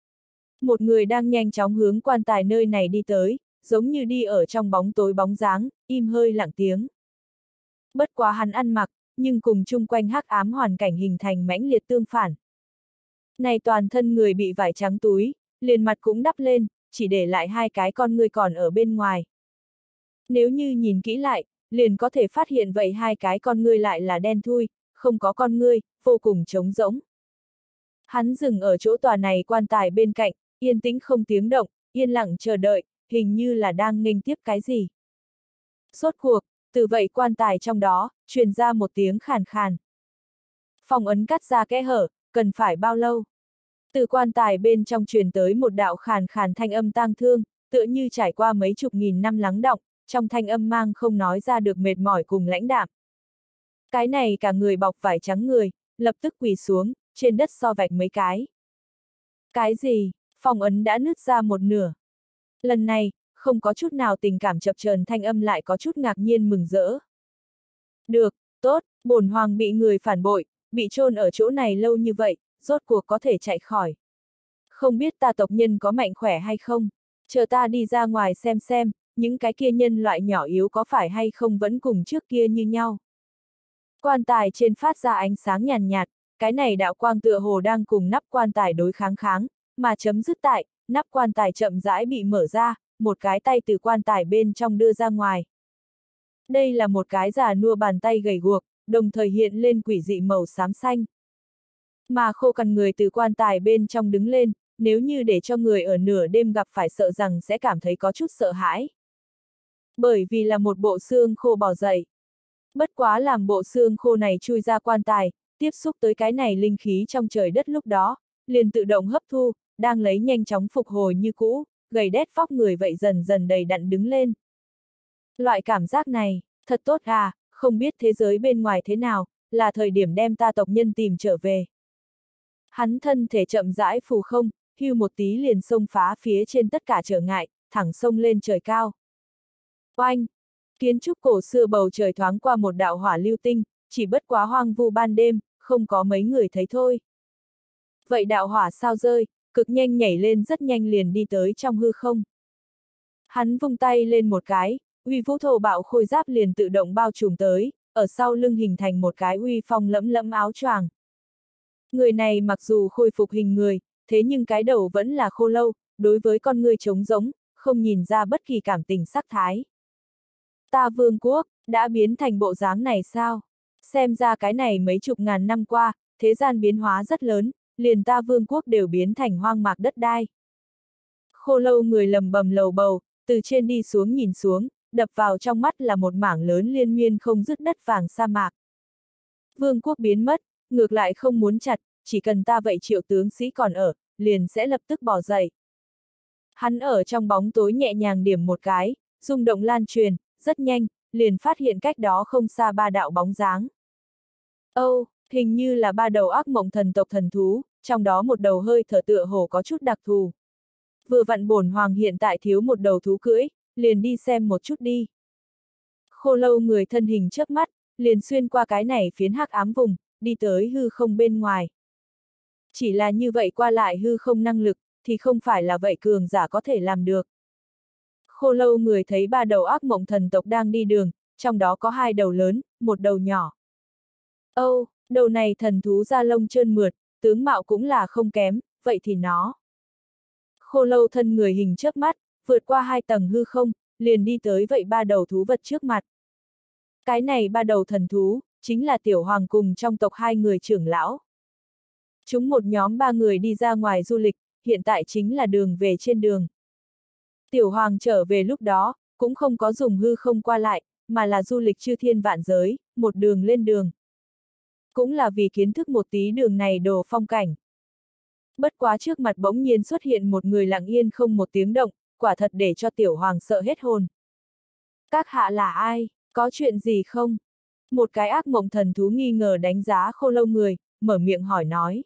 Một người đang nhanh chóng hướng quan tài nơi này đi tới, giống như đi ở trong bóng tối bóng dáng, im hơi lặng tiếng. Bất quá hắn ăn mặc, nhưng cùng chung quanh hắc ám hoàn cảnh hình thành mãnh liệt tương phản. Này toàn thân người bị vải trắng túi, liền mặt cũng đắp lên, chỉ để lại hai cái con ngươi còn ở bên ngoài. Nếu như nhìn kỹ lại, liền có thể phát hiện vậy hai cái con ngươi lại là đen thui, không có con ngươi, vô cùng trống rỗng. Hắn dừng ở chỗ tòa này quan tài bên cạnh, yên tĩnh không tiếng động, yên lặng chờ đợi, hình như là đang nghênh tiếp cái gì. Rốt cuộc, từ vậy quan tài trong đó, truyền ra một tiếng khàn khàn. Phong ấn cắt ra kẽ hở, cần phải bao lâu? Từ quan tài bên trong truyền tới một đạo khàn khàn thanh âm tang thương, tựa như trải qua mấy chục nghìn năm lắng đọng, trong thanh âm mang không nói ra được mệt mỏi cùng lãnh đạm. Cái này cả người bọc vải trắng người, lập tức quỳ xuống, trên đất so vạch mấy cái. Cái gì? Phong ấn đã nứt ra một nửa. Lần này, không có chút nào tình cảm chập chờn, thanh âm lại có chút ngạc nhiên mừng rỡ. Được, tốt, bổn hoàng bị người phản bội, bị chôn ở chỗ này lâu như vậy, rốt cuộc có thể chạy khỏi. Không biết ta tộc nhân có mạnh khỏe hay không? Chờ ta đi ra ngoài xem, những cái kia nhân loại nhỏ yếu có phải hay không vẫn cùng trước kia như nhau. Quan tài trên phát ra ánh sáng nhàn nhạt, cái này đạo quang tựa hồ đang cùng nắp quan tài đối kháng, mà chấm dứt tại, nắp quan tài chậm rãi bị mở ra, một cái tay từ quan tài bên trong đưa ra ngoài. Đây là một cái già nua bàn tay gầy guộc, đồng thời hiện lên quỷ dị màu xám xanh. Mà khô cằn người từ quan tài bên trong đứng lên, nếu như để cho người ở nửa đêm gặp phải sợ rằng sẽ cảm thấy có chút sợ hãi. Bởi vì là một bộ xương khô bò dậy. Bất quá làm bộ xương khô này chui ra quan tài, tiếp xúc tới cái này linh khí trong trời đất lúc đó, liền tự động hấp thu, đang lấy nhanh chóng phục hồi như cũ, gầy đét vóc người vậy dần dần đầy đặn đứng lên. Loại cảm giác này, thật tốt à, không biết thế giới bên ngoài thế nào, là thời điểm đem ta tộc nhân tìm trở về. Hắn thân thể chậm rãi phù không, hưu một tí liền xông phá phía trên tất cả trở ngại, thẳng xông lên trời cao. Oanh! Kiến trúc cổ xưa bầu trời thoáng qua một đạo hỏa lưu tinh, chỉ bất quá hoang vu ban đêm, không có mấy người thấy thôi. Vậy đạo hỏa sao rơi, cực nhanh nhảy lên rất nhanh liền đi tới trong hư không. Hắn vung tay lên một cái, uy vũ thô bạo khôi giáp liền tự động bao trùm tới, ở sau lưng hình thành một cái uy phong lẫm lẫm áo choàng. Người này mặc dù khôi phục hình người, thế nhưng cái đầu vẫn là khô lâu, đối với con người trống rỗng, không nhìn ra bất kỳ cảm tình sắc thái. Ta vương quốc, đã biến thành bộ dáng này sao? Xem ra cái này mấy chục ngàn năm qua, thế gian biến hóa rất lớn, liền ta vương quốc đều biến thành hoang mạc đất đai. Khô lâu người lầm bầm lầu bầu, từ trên đi xuống nhìn xuống, đập vào trong mắt là một mảng lớn liên miên không dứt đất vàng sa mạc. Vương quốc biến mất, ngược lại không muốn chặt, chỉ cần ta vậy triệu tướng sĩ còn ở, liền sẽ lập tức bỏ dậy. Hắn ở trong bóng tối nhẹ nhàng điểm một cái, rung động lan truyền, rất nhanh, liền phát hiện cách đó không xa ba đạo bóng dáng. Hình như là ba đầu ác mộng thần tộc thần thú, trong đó một đầu hơi thở tựa hồ có chút đặc thù. Vừa vặn bổn hoàng hiện tại thiếu một đầu thú cưỡi, liền đi xem một chút đi. Khô lâu người thân hình chớp mắt, liền xuyên qua cái này phiến hắc ám vùng, đi tới hư không bên ngoài. Chỉ là như vậy qua lại hư không năng lực, thì không phải là vậy cường giả có thể làm được. Khô lâu người thấy ba đầu ác mộng thần tộc đang đi đường, trong đó có hai đầu lớn, một đầu nhỏ. Đầu này thần thú da lông trơn mượt, tướng mạo cũng là không kém, vậy thì nó. Khô lâu thân người hình chớp mắt, vượt qua hai tầng hư không, liền đi tới vậy ba đầu thú vật trước mặt. Cái này ba đầu thần thú, chính là tiểu hoàng cùng trong tộc hai người trưởng lão. Chúng một nhóm ba người đi ra ngoài du lịch, hiện tại chính là đường về trên đường. Tiểu hoàng trở về lúc đó, cũng không có dùng hư không qua lại, mà là du lịch chư thiên vạn giới, một đường lên đường. Cũng là vì kiến thức một tí đường này đồ phong cảnh. Bất quá trước mặt bỗng nhiên xuất hiện một người lặng yên không một tiếng động, quả thật để cho Tiểu Hoàng sợ hết hồn. Các hạ là ai, có chuyện gì không? Một cái ác mộng thần thú nghi ngờ đánh giá Khô Lâu người, mở miệng hỏi nói.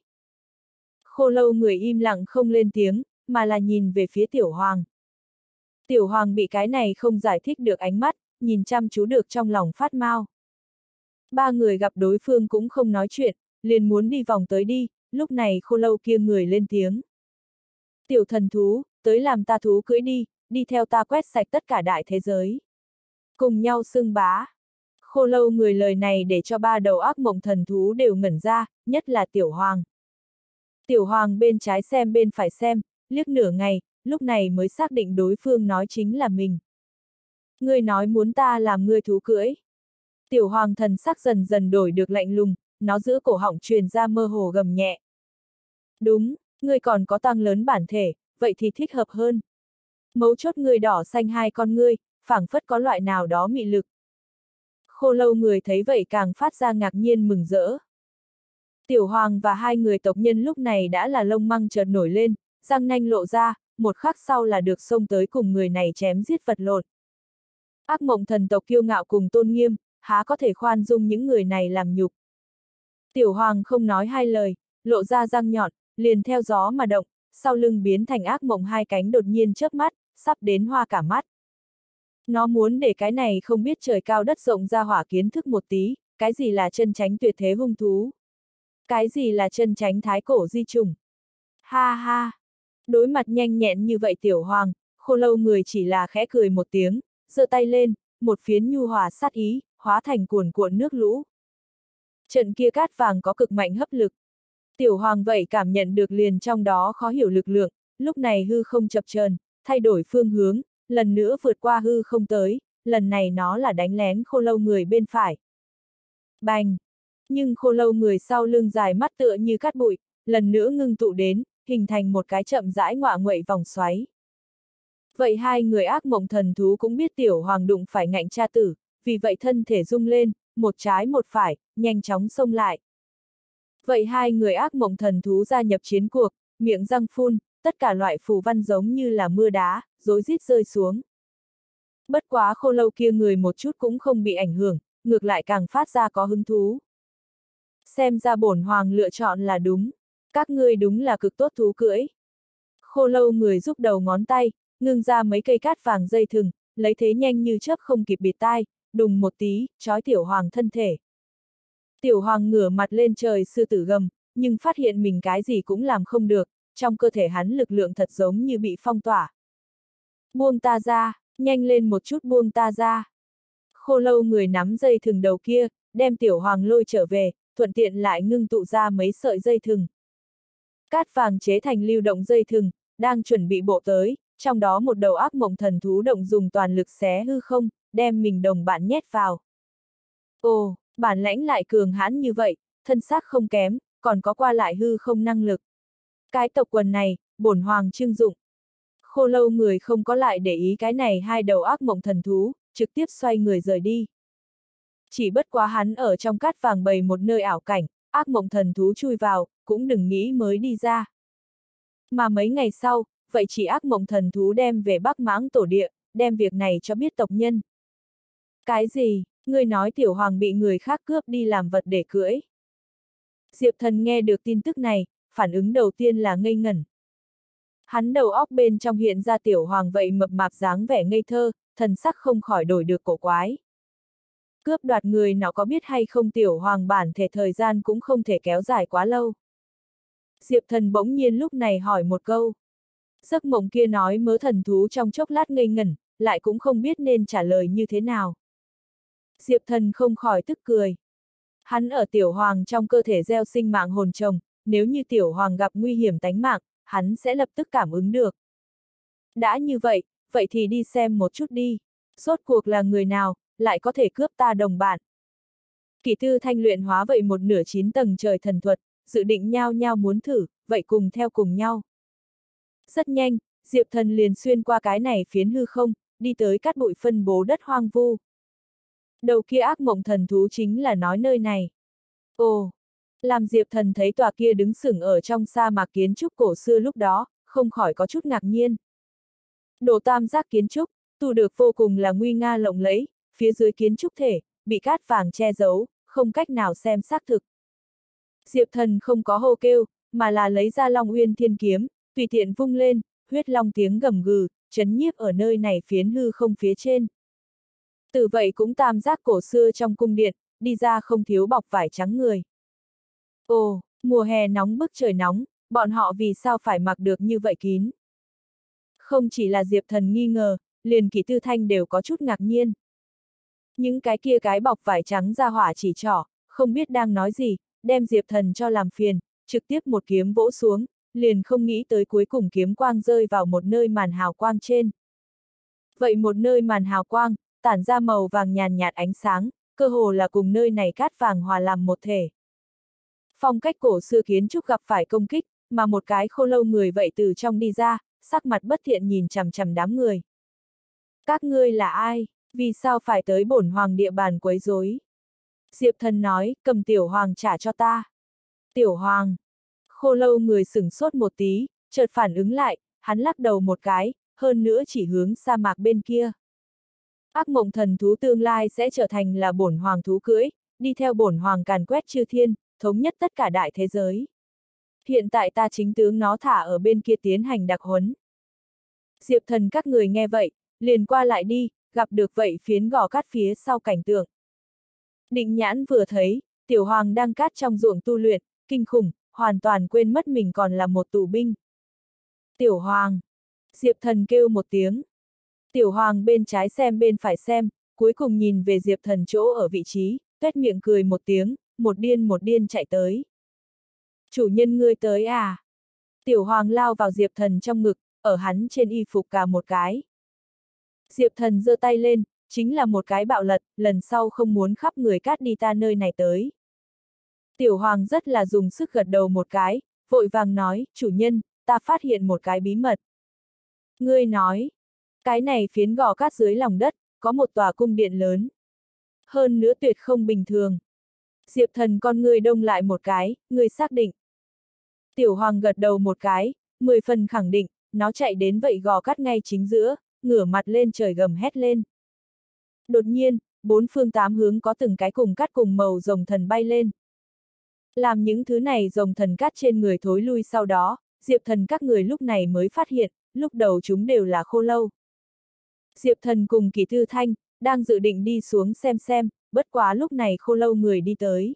Khô Lâu người im lặng không lên tiếng, mà là nhìn về phía Tiểu Hoàng. Tiểu Hoàng bị cái này không giải thích được ánh mắt, nhìn chăm chú được trong lòng phát mau. Ba người gặp đối phương cũng không nói chuyện, liền muốn đi vòng tới đi, lúc này Khô Lâu kia người lên tiếng. Tiểu thần thú, tới làm ta thú cưỡi đi, đi theo ta quét sạch tất cả đại thế giới. Cùng nhau xưng bá. Khô Lâu người lời này để cho ba đầu ác mộng thần thú đều ngẩn ra, nhất là Tiểu Hoàng. Tiểu Hoàng bên trái xem bên phải xem, liếc nửa ngày, lúc này mới xác định đối phương nói chính là mình. Ngươi nói muốn ta làm ngươi thú cưỡi. Tiểu Hoàng thần sắc dần dần đổi được lạnh lùng, nó giữ cổ họng truyền ra mơ hồ gầm nhẹ. Đúng, ngươi còn có tăng lớn bản thể, vậy thì thích hợp hơn. Mấu chốt ngươi đỏ xanh hai con ngươi, phảng phất có loại nào đó mị lực. Khô Lâu người thấy vậy càng phát ra ngạc nhiên mừng rỡ. Tiểu Hoàng và hai người tộc nhân lúc này đã là lông măng chợt nổi lên, răng nanh lộ ra, một khắc sau là được xông tới cùng người này chém giết vật lộn. Ác mộng thần tộc kiêu ngạo cùng tôn nghiêm, há có thể khoan dung những người này làm nhục. Tiểu Hoàng không nói hai lời, lộ ra răng nhọn, liền theo gió mà động, sau lưng biến thành ác mộng hai cánh đột nhiên chớp mắt, sắp đến hoa cả mắt. Nó muốn để cái này không biết trời cao đất rộng ra hỏa kiến thức một tí, cái gì là chân chánh tuyệt thế hung thú. Cái gì là chân chánh thái cổ di trùng. Ha ha! Đối mặt nhanh nhẹn như vậy Tiểu Hoàng, Khô Lâu người chỉ là khẽ cười một tiếng, giơ tay lên, một phiến nhu hòa sát ý, hóa thành cuồn cuộn nước lũ. Trận kia cát vàng có cực mạnh hấp lực. Tiểu Hoàng vậy cảm nhận được liền trong đó khó hiểu lực lượng, lúc này hư không chập chờn, thay đổi phương hướng, lần nữa vượt qua hư không tới, lần này nó là đánh lén Khô Lâu người bên phải. Bành! Nhưng Khô Lâu người sau lưng dài mắt tựa như cát bụi, lần nữa ngưng tụ đến, hình thành một cái chậm rãi ngọa nguậy vòng xoáy. Vậy hai người ác mộng thần thú cũng biết Tiểu Hoàng đụng phải ngạnh cha tử, vì vậy thân thể rung lên, một trái một phải, nhanh chóng xông lại. Vậy hai người ác mộng thần thú gia nhập chiến cuộc, miệng răng phun, tất cả loại phù văn giống như là mưa đá, rối rít rơi xuống. Bất quá Khô Lâu kia người một chút cũng không bị ảnh hưởng, ngược lại càng phát ra có hứng thú. Xem ra bổn hoàng lựa chọn là đúng, các ngươi đúng là cực tốt thú cưỡi. Khô Lâu người rúc đầu ngón tay, ngưng ra mấy cây cát vàng dây thừng, lấy thế nhanh như chớp không kịp bịt tai, đùng một tí, trói Tiểu Hoàng thân thể. Tiểu Hoàng ngửa mặt lên trời sư tử gầm, nhưng phát hiện mình cái gì cũng làm không được, trong cơ thể hắn lực lượng thật giống như bị phong tỏa. Buông ta ra, nhanh lên một chút buông ta ra. Khô Lâu người nắm dây thừng đầu kia, đem Tiểu Hoàng lôi trở về, thuận tiện lại ngưng tụ ra mấy sợi dây thừng. Cát vàng chế thành lưu động dây thừng, đang chuẩn bị bộ tới, trong đó một đầu ác mộng thần thú động dùng toàn lực xé hư không, đem mình đồng bạn nhét vào. Ồ, bản lãnh lại cường hãn như vậy, thân xác không kém, còn có qua lại hư không năng lực. Cái tộc quần này, bổn hoàng trưng dụng. Khô Lâu người không có lại để ý cái này hai đầu ác mộng thần thú, trực tiếp xoay người rời đi. Chỉ bất quá hắn ở trong cát vàng bày một nơi ảo cảnh, ác mộng thần thú chui vào, cũng đừng nghĩ mới đi ra. Mà mấy ngày sau, vậy chỉ ác mộng thần thú đem về Bắc Mãng tổ địa, đem việc này cho biết tộc nhân. Cái gì, ngươi nói Tiểu Hoàng bị người khác cướp đi làm vật để cưỡi? Diệp Thần nghe được tin tức này, phản ứng đầu tiên là ngây ngẩn. Hắn đầu óc bên trong hiện ra Tiểu Hoàng vậy mập mạp dáng vẻ ngây thơ, thần sắc không khỏi đổi được cổ quái. Cướp đoạt người nào có biết hay không Tiểu Hoàng bản thể thời gian cũng không thể kéo dài quá lâu. Diệp Thần bỗng nhiên lúc này hỏi một câu. Giấc mộng kia nói mớ thần thú trong chốc lát ngây ngẩn, lại cũng không biết nên trả lời như thế nào. Diệp Thần không khỏi tức cười. Hắn ở Tiểu Hoàng trong cơ thể gieo sinh mạng hồn trồng, nếu như Tiểu Hoàng gặp nguy hiểm tánh mạng, hắn sẽ lập tức cảm ứng được. Đã như vậy, vậy thì đi xem một chút đi. Rốt cuộc là người nào, lại có thể cướp ta đồng bạn. Kỷ Tư Thanh luyện hóa vậy một nửa 9 tầng trời thần thuật, dự định nhao nhao muốn thử, vậy cùng theo cùng nhau. Rất nhanh, Diệp Thần liền xuyên qua cái này phiến hư không, đi tới cát bụi phân bố đất hoang vu. Đầu kia ác mộng thần thú chính là nói nơi này. Ồ! Làm Diệp Thần thấy tòa kia đứng sừng ở trong sa mạc kiến trúc cổ xưa lúc đó, không khỏi có chút ngạc nhiên. Đồ tam giác kiến trúc, tu được vô cùng là nguy nga lộng lẫy, phía dưới kiến trúc thể, bị cát vàng che giấu, không cách nào xem xác thực. Diệp Thần không có hô kêu, mà là lấy ra Long Uyên Thiên Kiếm, tùy tiện vung lên, huyết long tiếng gầm gừ, chấn nhiếp ở nơi này phiến hư không phía trên. Từ vậy cũng tam giác cổ xưa trong cung điện, đi ra không thiếu bọc vải trắng người. Ồ, mùa hè nóng bức trời nóng, bọn họ vì sao phải mặc được như vậy kín? Không chỉ là Diệp Thần nghi ngờ, liền Kỷ Tư Thanh đều có chút ngạc nhiên. Những cái kia cái bọc vải trắng ra hỏa chỉ trỏ, không biết đang nói gì, đem Diệp Thần cho làm phiền, trực tiếp một kiếm vỗ xuống, liền không nghĩ tới cuối cùng kiếm quang rơi vào một nơi màn hào quang trên. Vậy một nơi màn hào quang, tản ra màu vàng nhàn nhạt ánh sáng, cơ hồ là cùng nơi này cát vàng hòa làm một thể. Phong cách cổ xưa kiến trúc gặp phải công kích, mà một cái khô lâu người vậy từ trong đi ra, sắc mặt bất thiện nhìn chằm chằm đám người. Các ngươi là ai? Vì sao phải tới bổn hoàng địa bàn quấy rối? Diệp Thần nói, cầm tiểu hoàng trả cho ta. Tiểu hoàng. Khô lâu người sửng sốt một tí, chợt phản ứng lại, hắn lắc đầu một cái, hơn nữa chỉ hướng sa mạc bên kia. Ác mộng thần thú tương lai sẽ trở thành là bổn hoàng thú cưỡi, đi theo bổn hoàng càn quét chư thiên, thống nhất tất cả đại thế giới. Hiện tại ta chính tướng nó thả ở bên kia tiến hành đặc huấn. Diệp Thần các người nghe vậy, liền qua lại đi, gặp được vậy phiến gò cát phía sau cảnh tượng. Định Nhãn vừa thấy, tiểu hoàng đang cát trong ruộng tu luyện, kinh khủng, hoàn toàn quên mất mình còn là một tù binh. Tiểu hoàng. Diệp Thần kêu một tiếng. Tiểu hoàng bên trái xem bên phải xem, cuối cùng nhìn về Diệp Thần chỗ ở vị trí, tuét miệng cười một tiếng, một điên chạy tới. Chủ nhân ngươi tới à? Tiểu hoàng lao vào Diệp Thần trong ngực, ở hắn trên y phục cà một cái. Diệp Thần giơ tay lên, chính là một cái bạo lật, lần sau không muốn khắp người cát đi ta nơi này tới. Tiểu hoàng rất là dùng sức gật đầu một cái, vội vàng nói, chủ nhân, ta phát hiện một cái bí mật. Ngươi nói, cái này phiến gò cát dưới lòng đất, có một tòa cung điện lớn. Hơn nữa tuyệt không bình thường. Diệp Thần con ngươi đông lại một cái, ngươi xác định. Tiểu hoàng gật đầu một cái, 10 phần khẳng định, nó chạy đến vậy gò cát ngay chính giữa, ngửa mặt lên trời gầm hét lên. Đột nhiên, 4 phương 8 hướng có từng cái cùng cát cùng màu rồng thần bay lên. Làm những thứ này rồng thần cát trên người thối lui sau đó, Diệp Thần các người lúc này mới phát hiện, lúc đầu chúng đều là khô lâu. Diệp Thần cùng Kỷ Tư Thanh, đang dự định đi xuống xem, bất quá lúc này khô lâu người đi tới.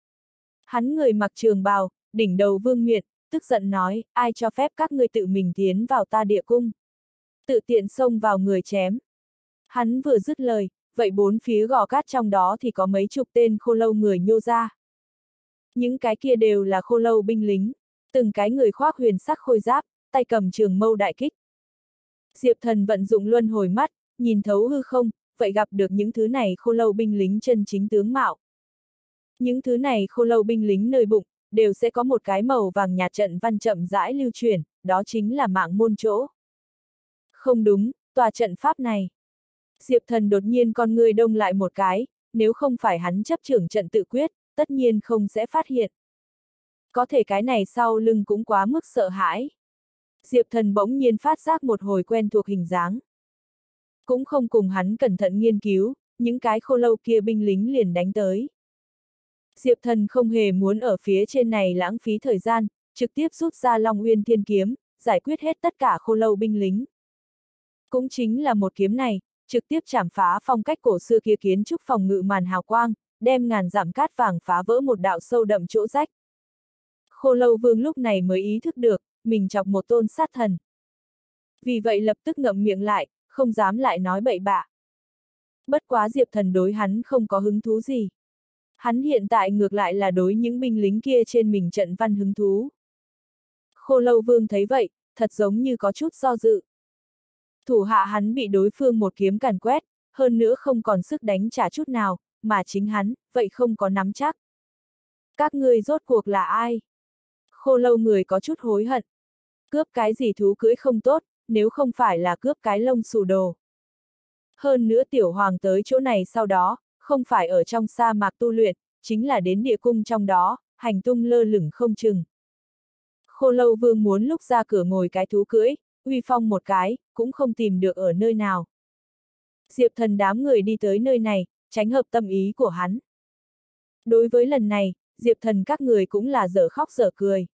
Hắn người mặc trường bào, đỉnh đầu vương miện, tức giận nói, ai cho phép các ngươi tự mình tiến vào ta địa cung. Tự tiện xông vào người chém. Hắn vừa dứt lời, vậy 4 phía gò cát trong đó thì có mấy chục tên khô lâu người nhô ra. Những cái kia đều là khô lâu binh lính, từng cái người khoác huyền sắc khôi giáp, tay cầm trường mâu đại kích. Diệp Thần vận dụng luân hồi mắt, nhìn thấu hư không, vậy gặp được những thứ này khô lâu binh lính chân chính tướng mạo. Những thứ này khô lâu binh lính nơi bụng, đều sẽ có một cái màu vàng nhạt trận văn chậm rãi lưu truyền, đó chính là mạng môn chỗ. Không đúng, tòa trận pháp này. Diệp Thần đột nhiên con ngươi đông lại một cái, nếu không phải hắn chấp trưởng trận tự quyết, tất nhiên không sẽ phát hiện. Có thể cái này sau lưng cũng quá mức sợ hãi. Diệp Thần bỗng nhiên phát giác một hồi quen thuộc hình dáng. Cũng không cùng hắn cẩn thận nghiên cứu, những cái khô lâu kia binh lính liền đánh tới. Diệp Thần không hề muốn ở phía trên này lãng phí thời gian, trực tiếp rút ra Long Uyên Thiên Kiếm, giải quyết hết tất cả khô lâu binh lính. Cũng chính là một kiếm này, trực tiếp chảm phá phong cách cổ xưa kia kiến trúc phòng ngự màn hào quang, đem ngàn dặm cát vàng phá vỡ một đạo sâu đậm chỗ rách. Khô lâu vương lúc này mới ý thức được, mình chọc một tôn sát thần. Vì vậy lập tức ngậm miệng lại, không dám lại nói bậy bạ. Bất quá Diệp Thần đối hắn không có hứng thú gì. Hắn hiện tại ngược lại là đối những binh lính kia trên mình trận văn hứng thú. Khô lâu vương thấy vậy, thật giống như có chút do dự. Thủ hạ hắn bị đối phương một kiếm càn quét, hơn nữa không còn sức đánh trả chút nào, mà chính hắn, vậy không có nắm chắc. Các ngươi rốt cuộc là ai? Khô lâu người có chút hối hận. Cướp cái gì thú cưỡi không tốt, nếu không phải là cướp cái lông xù đồ. Hơn nữa tiểu hoàng tới chỗ này sau đó, không phải ở trong sa mạc tu luyện, chính là đến địa cung trong đó, hành tung lơ lửng không chừng. Khô lâu vương muốn lúc ra cửa ngồi cái thú cưỡi, uy phong một cái, cũng không tìm được ở nơi nào. Diệp Thần đám người đi tới nơi này, tránh hợp tâm ý của hắn. Đối với lần này, Diệp Thần các người cũng là dở khóc dở cười.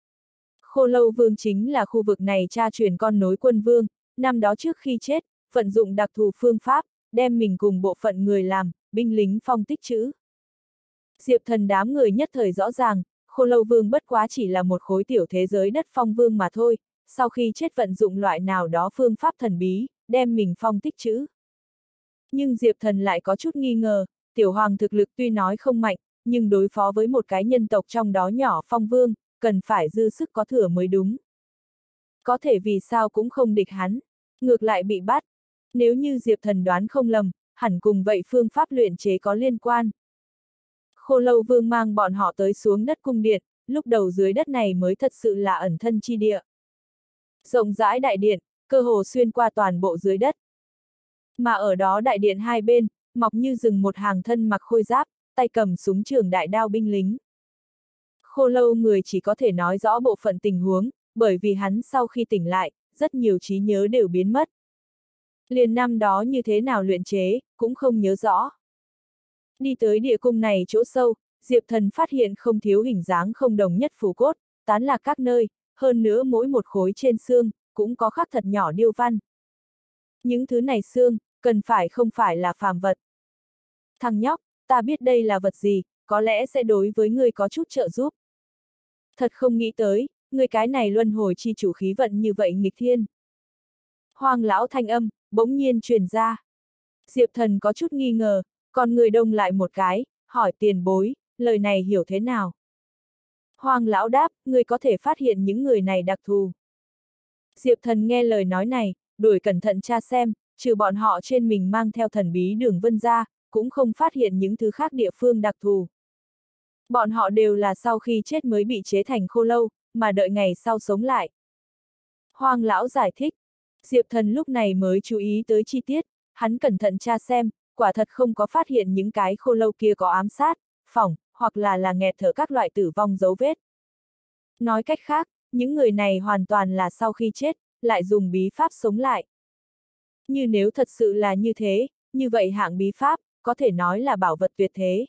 Khô Lâu Vương chính là khu vực này cha truyền con nối quân vương, năm đó trước khi chết, vận dụng đặc thù phương pháp, đem mình cùng bộ phận người làm, binh lính phong tích trữ. Diệp Thần đám người nhất thời rõ ràng, Khô Lâu Vương bất quá chỉ là một khối tiểu thế giới đất phong vương mà thôi, sau khi chết vận dụng loại nào đó phương pháp thần bí, đem mình phong tích trữ. Nhưng Diệp Thần lại có chút nghi ngờ, tiểu hoàng thực lực tuy nói không mạnh, nhưng đối phó với một cái nhân tộc trong đó nhỏ phong vương, cần phải dư sức có thừa mới đúng. Có thể vì sao cũng không địch hắn, ngược lại bị bắt. Nếu như Diệp Thần đoán không lầm, hẳn cùng vậy phương pháp luyện chế có liên quan. Khô Lâu Vương mang bọn họ tới xuống đất cung điện, lúc đầu dưới đất này mới thật sự là ẩn thân chi địa. Rộng rãi đại điện, cơ hồ xuyên qua toàn bộ dưới đất. Mà ở đó đại điện hai bên, mọc như rừng một hàng thân mặc khôi giáp, tay cầm súng trường đại đao binh lính. Khô Lâu người chỉ có thể nói rõ bộ phận tình huống, bởi vì hắn sau khi tỉnh lại, rất nhiều trí nhớ đều biến mất. Liền năm đó như thế nào luyện chế, cũng không nhớ rõ. Đi tới địa cung này chỗ sâu, Diệp Thần phát hiện không thiếu hình dáng không đồng nhất phù cốt, tán lạc các nơi, hơn nữa mỗi một khối trên xương, cũng có khắc thật nhỏ điêu văn. Những thứ này xương, cần phải không phải là phàm vật. Thằng nhóc, ta biết đây là vật gì, có lẽ sẽ đối với ngươi có chút trợ giúp. Thật không nghĩ tới, ngươi cái này luân hồi chi chủ khí vận như vậy nghịch thiên. Hoang lão thanh âm, bỗng nhiên truyền ra. Diệp Thần có chút nghi ngờ, còn người đông lại một cái, hỏi tiền bối, lời này hiểu thế nào? Hoang lão đáp, ngươi có thể phát hiện những người này đặc thù. Diệp Thần nghe lời nói này, đuổi cẩn thận tra xem, trừ bọn họ trên mình mang theo thần bí đường vân ra, cũng không phát hiện những thứ khác địa phương đặc thù. Bọn họ đều là sau khi chết mới bị chế thành khô lâu, mà đợi ngày sau sống lại. Hoang lão giải thích, Diệp Thần lúc này mới chú ý tới chi tiết, hắn cẩn thận tra xem, quả thật không có phát hiện những cái khô lâu kia có ám sát, phỏng, hoặc là nghẹt thở các loại tử vong dấu vết. Nói cách khác, những người này hoàn toàn là sau khi chết, lại dùng bí pháp sống lại. Như nếu thật sự là như thế, như vậy hạng bí pháp, có thể nói là bảo vật tuyệt thế.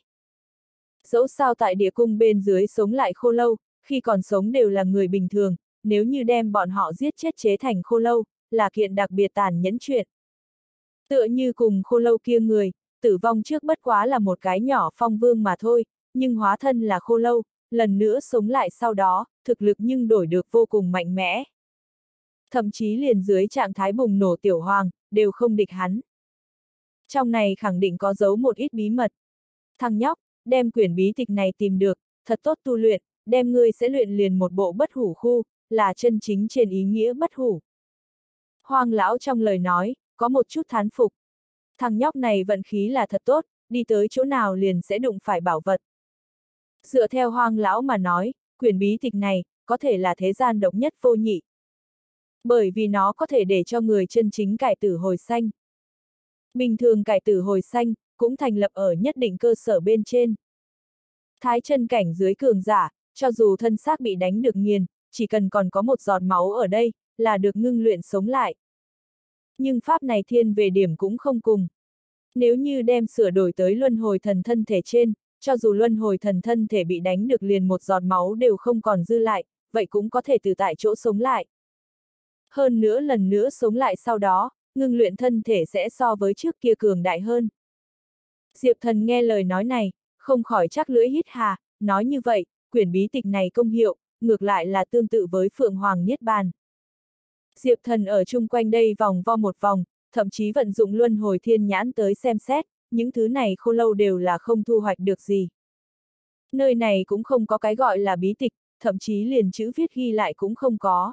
Dẫu sao tại địa cung bên dưới sống lại khô lâu, khi còn sống đều là người bình thường, nếu như đem bọn họ giết chết chế thành khô lâu, là kiện đặc biệt tàn nhẫn chuyện. Tựa như cùng khô lâu kia người, tử vong trước bất quá là một cái nhỏ phong vương mà thôi, nhưng hóa thân là khô lâu, lần nữa sống lại sau đó, thực lực nhưng đổi được vô cùng mạnh mẽ. Thậm chí liền dưới trạng thái bùng nổ tiểu hoàng, đều không địch hắn. Trong này khẳng định có giấu một ít bí mật. Thằng nhóc, đem quyển bí tịch này tìm được, thật tốt tu luyện, đem ngươi sẽ luyện liền một bộ bất hủ khu, là chân chính trên ý nghĩa bất hủ. Hoang lão trong lời nói, có một chút thán phục. Thằng nhóc này vận khí là thật tốt, đi tới chỗ nào liền sẽ đụng phải bảo vật. Dựa theo hoang lão mà nói, quyển bí tịch này, có thể là thế gian độc nhất vô nhị. Bởi vì nó có thể để cho người chân chính cải tử hồi sanh. Bình thường cải tử hồi sanh, cũng thành lập ở nhất định cơ sở bên trên. Thái chân cảnh dưới cường giả, cho dù thân xác bị đánh được nghiền, chỉ cần còn có một giọt máu ở đây, là được ngưng luyện sống lại. Nhưng pháp này thiên về điểm cũng không cùng. Nếu như đem sửa đổi tới luân hồi thần thân thể trên, cho dù luân hồi thần thân thể bị đánh được liền một giọt máu đều không còn dư lại, vậy cũng có thể từ tại chỗ sống lại. Hơn nữa lần nữa sống lại sau đó, ngưng luyện thân thể sẽ so với trước kia cường đại hơn. Diệp Thần nghe lời nói này, không khỏi chắc lưỡi hít hà, nói như vậy, quyển bí tịch này công hiệu, ngược lại là tương tự với Phượng Hoàng Niết Bàn. Diệp Thần ở chung quanh đây vòng vo một vòng, thậm chí vận dụng luân hồi thiên nhãn tới xem xét, những thứ này khô lâu đều là không thu hoạch được gì. Nơi này cũng không có cái gọi là bí tịch, thậm chí liền chữ viết ghi lại cũng không có.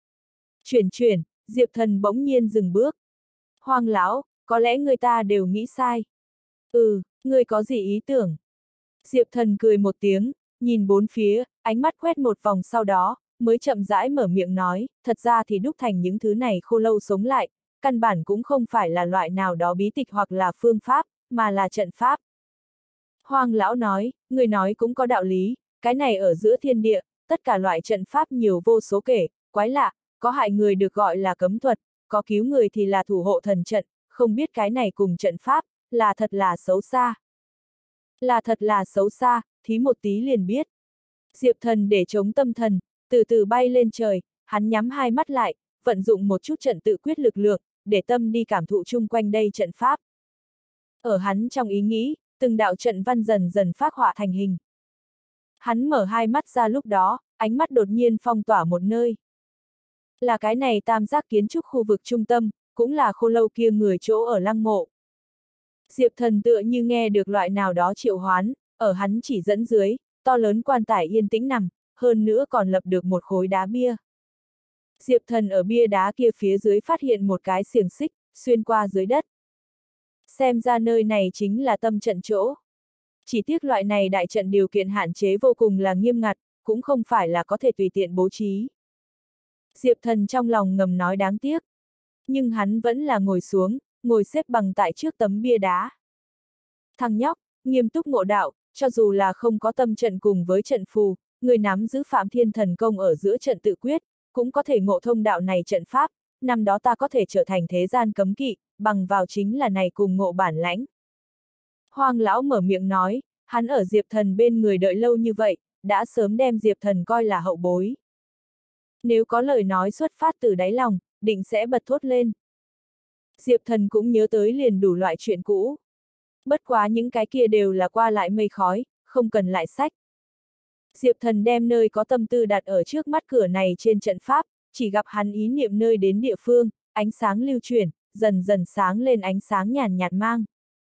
Chuyển, Diệp Thần bỗng nhiên dừng bước. Hoang lão, có lẽ người ta đều nghĩ sai. Ngươi có gì ý tưởng? Diệp Thần cười một tiếng, nhìn bốn phía, ánh mắt quét một vòng sau đó, mới chậm rãi mở miệng nói, thật ra thì đúc thành những thứ này khô lâu sống lại, căn bản cũng không phải là loại nào đó bí tịch hoặc là phương pháp, mà là trận pháp. Hoang lão nói, người nói cũng có đạo lý, cái này ở giữa thiên địa, tất cả loại trận pháp nhiều vô số kể, quái lạ, có hại người được gọi là cấm thuật, có cứu người thì là thủ hộ thần trận, không biết cái này cùng trận pháp, là thật là xấu xa. Là thật là xấu xa, thí một tí liền biết. Diệp Thần để chống tâm thần, từ từ bay lên trời, hắn nhắm hai mắt lại, vận dụng một chút trận tự quyết lực lượng, để tâm đi cảm thụ chung quanh đây trận pháp. Ở hắn trong ý nghĩ, từng đạo trận văn dần dần phác họa thành hình. Hắn mở hai mắt ra lúc đó, ánh mắt đột nhiên phong tỏa một nơi. Là cái này tam giác kiến trúc khu vực trung tâm, cũng là khô lâu kia người chỗ ở lăng mộ. Diệp Thần tựa như nghe được loại nào đó triệu hoán, ở hắn chỉ dẫn dưới, to lớn quan tài yên tĩnh nằm, hơn nữa còn lập được một khối đá bia. Diệp Thần ở bia đá kia phía dưới phát hiện một cái xiềng xích, xuyên qua dưới đất. Xem ra nơi này chính là tâm trận chỗ. Chỉ tiếc loại này đại trận điều kiện hạn chế vô cùng là nghiêm ngặt, cũng không phải là có thể tùy tiện bố trí. Diệp Thần trong lòng ngầm nói đáng tiếc. Nhưng hắn vẫn là ngồi xuống, ngồi xếp bằng tại trước tấm bia đá. Thằng nhóc, nghiêm túc ngộ đạo, cho dù là không có tâm trận cùng với trận phù, người nắm giữ Phạm Thiên Thần Công ở giữa trận tự quyết, cũng có thể ngộ thông đạo này trận pháp, năm đó ta có thể trở thành thế gian cấm kỵ, bằng vào chính là này cùng ngộ bản lãnh. Hoang lão mở miệng nói, hắn ở Diệp Thần bên người đợi lâu như vậy, đã sớm đem Diệp Thần coi là hậu bối. Nếu có lời nói xuất phát từ đáy lòng, định sẽ bật thốt lên. Diệp Thần cũng nhớ tới liền đủ loại chuyện cũ. Bất quá những cái kia đều là qua lại mây khói, không cần lại sách. Diệp Thần đem nơi có tâm tư đặt ở trước mắt cửa này trên trận pháp, chỉ gặp hắn ý niệm nơi đến địa phương, ánh sáng lưu chuyển, dần dần sáng lên ánh sáng nhàn nhạt mang.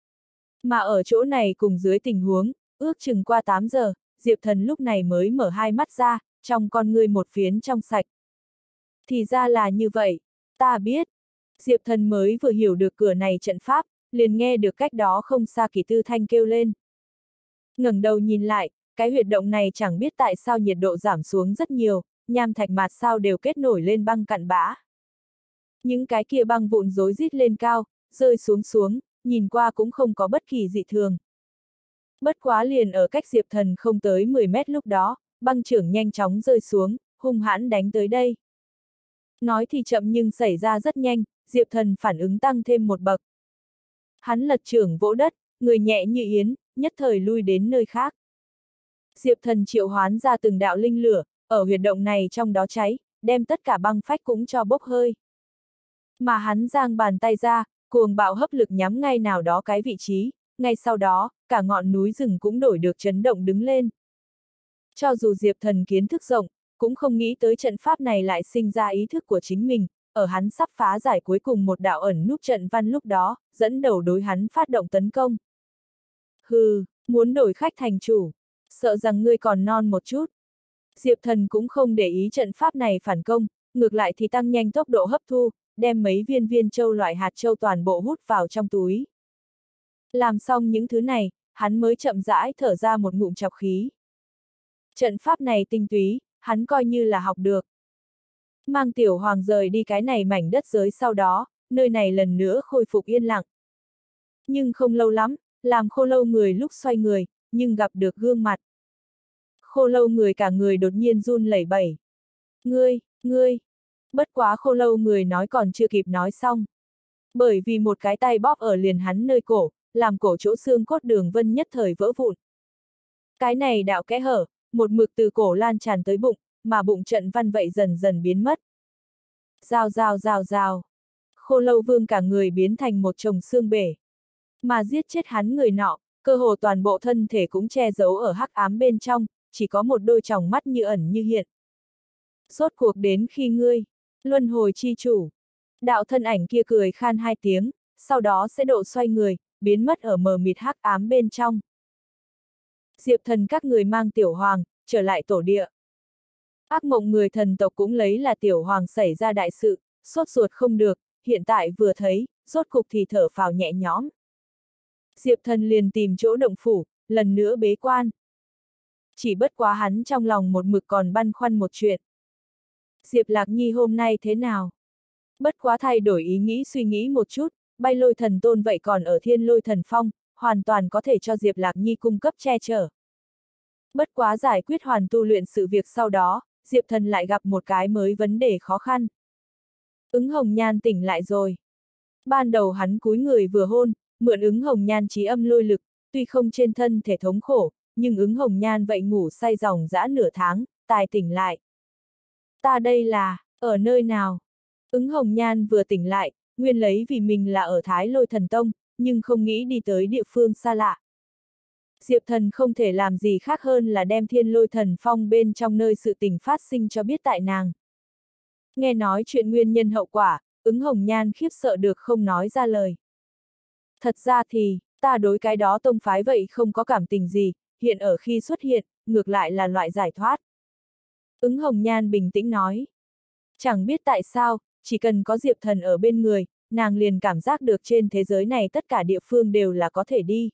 Mà ở chỗ này cùng dưới tình huống, ước chừng qua 8 giờ, Diệp Thần lúc này mới mở hai mắt ra, trong con ngươi một phiến trong sạch. Thì ra là như vậy, ta biết. Diệp Thần mới vừa hiểu được cửa này trận pháp, liền nghe được cách đó không xa Kỳ Tư Thanh kêu lên. Ngẩng đầu nhìn lại, cái huyệt động này chẳng biết tại sao nhiệt độ giảm xuống rất nhiều, nham thạch mạt sao đều kết nổi lên băng cặn bã. Những cái kia băng vụn rối rít lên cao, rơi xuống, nhìn qua cũng không có bất kỳ dị thường. Bất quá liền ở cách Diệp Thần không tới 10 mét lúc đó, băng chưởng nhanh chóng rơi xuống, hung hãn đánh tới đây. Nói thì chậm nhưng xảy ra rất nhanh, Diệp Thần phản ứng tăng thêm một bậc. Hắn lật chưởng vỗ đất, người nhẹ như yến, nhất thời lui đến nơi khác. Diệp Thần triệu hoán ra từng đạo linh lửa, ở huyệt động này trong đó cháy, đem tất cả băng phách cũng cho bốc hơi. Mà hắn giang bàn tay ra, cuồng bạo hấp lực nhắm ngay nào đó cái vị trí, ngay sau đó, cả ngọn núi rừng cũng đổi được chấn động đứng lên. Cho dù Diệp Thần kiến thức rộng, cũng không nghĩ tới trận pháp này lại sinh ra ý thức của chính mình, ở hắn sắp phá giải cuối cùng một đạo ẩn núp trận văn lúc đó, dẫn đầu đối hắn phát động tấn công. Hừ, muốn đổi khách thành chủ, sợ rằng ngươi còn non một chút. Diệp Thần cũng không để ý trận pháp này phản công, ngược lại thì tăng nhanh tốc độ hấp thu, đem mấy viên châu loại hạt châu toàn bộ hút vào trong túi. Làm xong những thứ này, hắn mới chậm rãi thở ra một ngụm trọc khí. Trận pháp này tinh túy, hắn coi như là học được. Mang Tiểu Hoàng rời đi cái này mảnh đất giới sau đó, nơi này lần nữa khôi phục yên lặng. Nhưng không lâu lắm, làm khô lâu người lúc xoay người, nhưng gặp được gương mặt. Khô lâu người cả người đột nhiên run lẩy bẩy. Ngươi. Bất quá khô lâu người nói còn chưa kịp nói xong. Bởi vì một cái tay bóp ở liền hắn nơi cổ, làm cổ chỗ xương cốt đường vân nhất thời vỡ vụn. Cái này đạo kẽ hở, một mực từ cổ lan tràn tới bụng, mà bụng trận văn vậy dần dần biến mất. Rào. Khô lâu vương cả người biến thành một chồng xương bể. Mà giết chết hắn người nọ, cơ hồ toàn bộ thân thể cũng che giấu ở hắc ám bên trong, chỉ có một đôi tròng mắt như ẩn như hiện. Rốt cuộc đến khi ngươi, luân hồi chi chủ. Đạo thân ảnh kia cười khan hai tiếng, sau đó sẽ độ xoay người, biến mất ở mờ mịt hắc ám bên trong. Diệp Thần các người mang Tiểu Hoàng, trở lại tổ địa. Ác mộng người thần tộc cũng lấy là Tiểu Hoàng xảy ra đại sự, sốt ruột không được, hiện tại vừa thấy, rốt cục thì thở phào nhẹ nhõm. Diệp Thần liền tìm chỗ động phủ, lần nữa bế quan. Chỉ bất quá hắn trong lòng một mực còn băn khoăn một chuyện. Diệp Lạc Nhi hôm nay thế nào? Bất quá thay đổi ý nghĩ suy nghĩ một chút, bay lôi thần tôn vậy còn ở thiên lôi thần phong, hoàn toàn có thể cho Diệp Lạc Nhi cung cấp che chở. Bất quá giải quyết hoàn tu luyện sự việc sau đó, Diệp Thần lại gặp một cái mới vấn đề khó khăn. Ứng Hồng Nhan tỉnh lại rồi. Ban đầu hắn cúi người vừa hôn, mượn Ứng Hồng Nhan trí âm lôi lực, tuy không trên thân thể thống khổ, nhưng Ứng Hồng Nhan vậy ngủ say dòng dã nửa tháng, tài tỉnh lại. Ta đây là, ở nơi nào? Ứng Hồng Nhan vừa tỉnh lại, nguyên lấy vì mình là ở Thái Lôi Thần Tông, nhưng không nghĩ đi tới địa phương xa lạ. Diệp Thần không thể làm gì khác hơn là đem Thiên Lôi Thần Phong bên trong nơi sự tình phát sinh cho biết tại nàng. Nghe nói chuyện nguyên nhân hậu quả, Ứng Hồng Nhan khiếp sợ được không nói ra lời. Thật ra thì, ta đối cái đó tông phái vậy không có cảm tình gì, hiện ở khi xuất hiện, ngược lại là loại giải thoát. Ứng Hồng Nhan bình tĩnh nói. Chẳng biết tại sao, chỉ cần có Diệp Thần ở bên người, nàng liền cảm giác được trên thế giới này tất cả địa phương đều là có thể đi.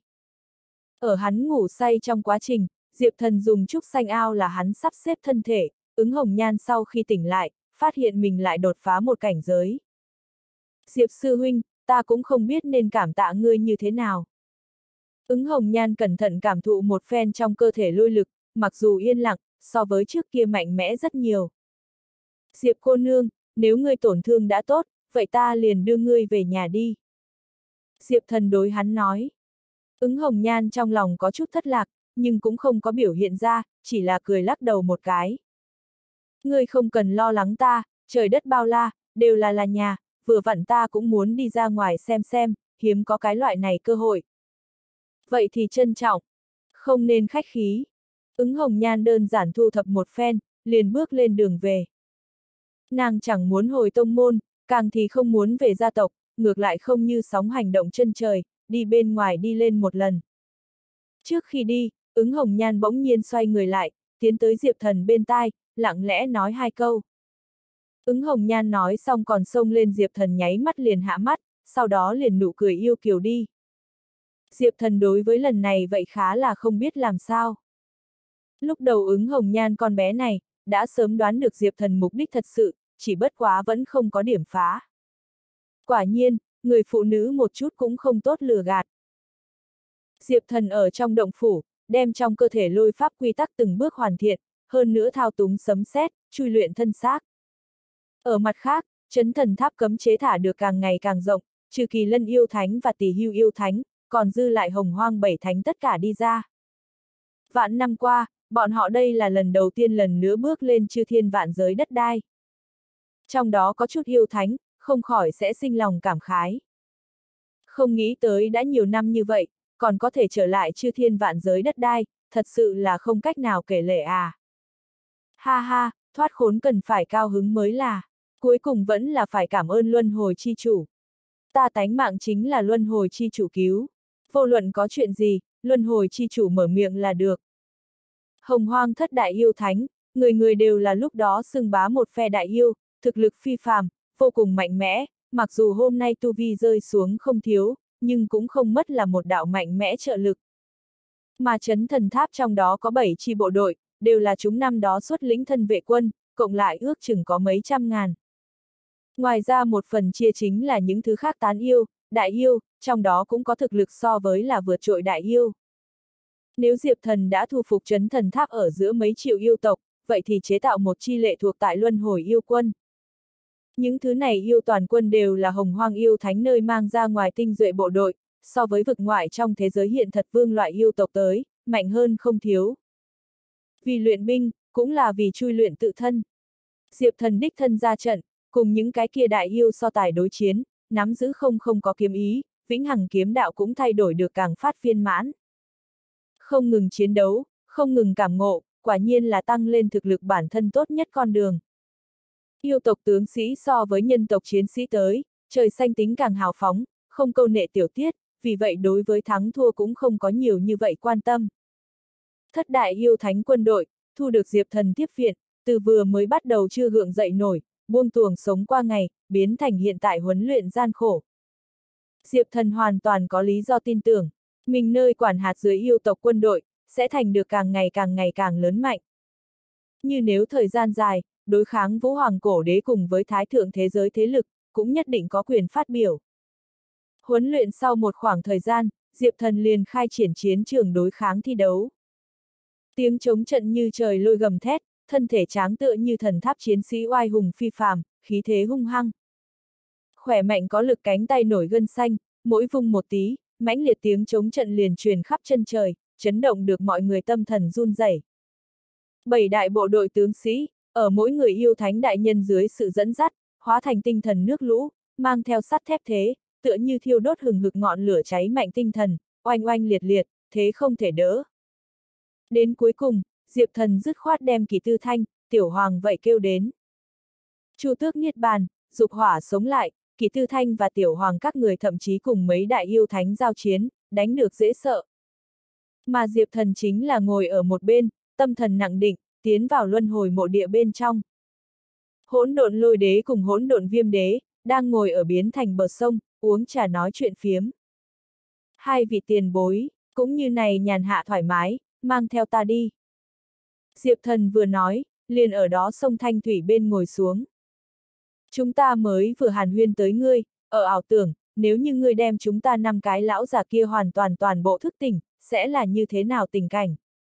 Ở hắn ngủ say trong quá trình, Diệp Thần dùng trúc xanh ao là hắn sắp xếp thân thể, Ứng Hồng Nhan sau khi tỉnh lại, phát hiện mình lại đột phá một cảnh giới. Diệp sư huynh, ta cũng không biết nên cảm tạ ngươi như thế nào. Ứng Hồng Nhan cẩn thận cảm thụ một phen trong cơ thể lôi lực, mặc dù yên lặng, so với trước kia mạnh mẽ rất nhiều. Diệp cô nương, nếu ngươi tổn thương đã tốt, vậy ta liền đưa ngươi về nhà đi. Diệp Thần đối hắn nói. Ứng Hồng Nhan trong lòng có chút thất lạc, nhưng cũng không có biểu hiện ra, chỉ là cười lắc đầu một cái. Ngươi không cần lo lắng ta, trời đất bao la, đều là nhà, vừa vặn ta cũng muốn đi ra ngoài xem, hiếm có cái loại này cơ hội. Vậy thì trân trọng, không nên khách khí. Ứng Hồng Nhan đơn giản thu thập một phen, liền bước lên đường về. Nàng chẳng muốn hồi tông môn, càng thì không muốn về gia tộc, ngược lại không như sóng hành động chân trời, đi bên ngoài đi lên một lần. Trước khi đi, Ứng Hồng Nhan bỗng nhiên xoay người lại, tiến tới Diệp Thần bên tai, lặng lẽ nói hai câu. Ứng Hồng Nhan nói xong còn xông lên Diệp Thần nháy mắt liền hạ mắt, sau đó liền nụ cười yêu kiều đi. Diệp Thần đối với lần này vậy khá là không biết làm sao. Lúc đầu Ứng Hồng Nhan con bé này, đã sớm đoán được Diệp Thần mục đích thật sự, chỉ bất quá vẫn không có điểm phá. Quả nhiên, người phụ nữ một chút cũng không tốt lừa gạt. Diệp Thần ở trong động phủ, đem trong cơ thể lôi pháp quy tắc từng bước hoàn thiện, hơn nữa thao túng sấm sét, chui luyện thân xác. Ở mặt khác, Chấn Thần Tháp cấm chế thả được càng ngày càng rộng, trừ Kỳ Lân yêu thánh và Tỳ Hưu yêu thánh, còn dư lại Hồng Hoang bảy thánh tất cả đi ra. Vạn năm qua, bọn họ đây là lần đầu tiên lần nữa bước lên chư thiên vạn giới đất đai. Trong đó có chút yêu thánh, không khỏi sẽ sinh lòng cảm khái. Không nghĩ tới đã nhiều năm như vậy, còn có thể trở lại chư thiên vạn giới đất đai, thật sự là không cách nào kể lể à. Ha ha, thoát khốn cần phải cao hứng mới là, cuối cùng vẫn là phải cảm ơn luân hồi chi chủ. Ta tánh mạng chính là luân hồi chi chủ cứu. Vô luận có chuyện gì, luân hồi chi chủ mở miệng là được. Hồng Hoang thất đại yêu thánh, người người đều là lúc đó xưng bá một phe đại yêu, thực lực phi phàm, vô cùng mạnh mẽ, mặc dù hôm nay tu vi rơi xuống không thiếu, nhưng cũng không mất là một đạo mạnh mẽ trợ lực. Mà Chấn Thần Tháp trong đó có 7 chi bộ đội, đều là chúng năm đó xuất lĩnh thân vệ quân, cộng lại ước chừng có mấy trăm ngàn. Ngoài ra một phần chia chính là những thứ khác tán yêu, đại yêu, trong đó cũng có thực lực so với là vượt trội đại yêu. Nếu Diệp Thần đã thu phục Chấn Thần Tháp ở giữa mấy triệu yêu tộc, vậy thì chế tạo một chi lệ thuộc tại luân hồi yêu quân. Những thứ này yêu toàn quân đều là Hồng Hoang yêu thánh nơi mang ra ngoài tinh duệ bộ đội, so với vực ngoại trong thế giới hiện thật vương loại yêu tộc tới, mạnh hơn không thiếu. Vì luyện binh, cũng là vì chui luyện tự thân. Diệp Thần đích thân ra trận, cùng những cái kia đại yêu so tài đối chiến, nắm giữ không có kiếm ý, vĩnh hằng kiếm đạo cũng thay đổi được càng phát viên mãn. Không ngừng chiến đấu, không ngừng cảm ngộ, quả nhiên là tăng lên thực lực bản thân tốt nhất con đường. Yêu tộc tướng sĩ so với nhân tộc chiến sĩ tới, trời xanh tính càng hào phóng, không câu nệ tiểu tiết, vì vậy đối với thắng thua cũng không có nhiều như vậy quan tâm. Thất đại yêu thánh quân đội, thu được Diệp Thần tiếp viện, từ vừa mới bắt đầu chưa gượng dậy nổi, buông tuồng sống qua ngày, biến thành hiện tại huấn luyện gian khổ. Diệp Thần hoàn toàn có lý do tin tưởng, mình nơi quản hạt dưới yêu tộc quân đội, sẽ thành được càng ngày càng lớn mạnh. Như nếu thời gian dài, đối kháng Vũ Hoàng Cổ Đế cùng với Thái Thượng thế giới thế lực, cũng nhất định có quyền phát biểu. Huấn luyện sau một khoảng thời gian, Diệp Thần liền khai triển chiến trường đối kháng thi đấu. Tiếng chống trận như trời lôi gầm thét, thân thể tráng tựa như thần tháp chiến sĩ oai hùng phi phàm, khí thế hung hăng. Khỏe mạnh có lực cánh tay nổi gân xanh, mỗi vung một tí, mãnh liệt tiếng chống trận liền truyền khắp chân trời, chấn động được mọi người tâm thần run rẩy. 7 đại bộ đội tướng sĩ, ở mỗi người yêu thánh đại nhân dưới sự dẫn dắt, hóa thành tinh thần nước lũ, mang theo sắt thép thế, tựa như thiêu đốt hừng hực ngọn lửa cháy mạnh tinh thần, oanh oanh liệt liệt, thế không thể đỡ. Đến cuối cùng, Diệp Thần dứt khoát đem Kỳ Tư Thanh, Tiểu Hoàng vậy kêu đến. Chu Tước niết bàn, dục hỏa sống lại, Kỳ Tư Thanh và Tiểu Hoàng các người thậm chí cùng mấy đại yêu thánh giao chiến, đánh được dễ sợ. Mà Diệp Thần chính là ngồi ở một bên, tâm thần nặng định, tiến vào luân hồi mộ địa bên trong. Hỗn độn lôi đế cùng hỗn độn viêm đế, đang ngồi ở biến thành bờ sông, uống trà nói chuyện phiếm. Hai vị tiền bối, cũng như này nhàn hạ thoải mái, mang theo ta đi. Diệp Thần vừa nói, liền ở đó sông Thanh Thủy bên ngồi xuống. Chúng ta mới vừa hàn huyên tới ngươi, ở ảo tưởng, nếu như ngươi đem chúng ta 5 cái lão già kia hoàn toàn bộ thức tỉnh, sẽ là như thế nào tình cảnh?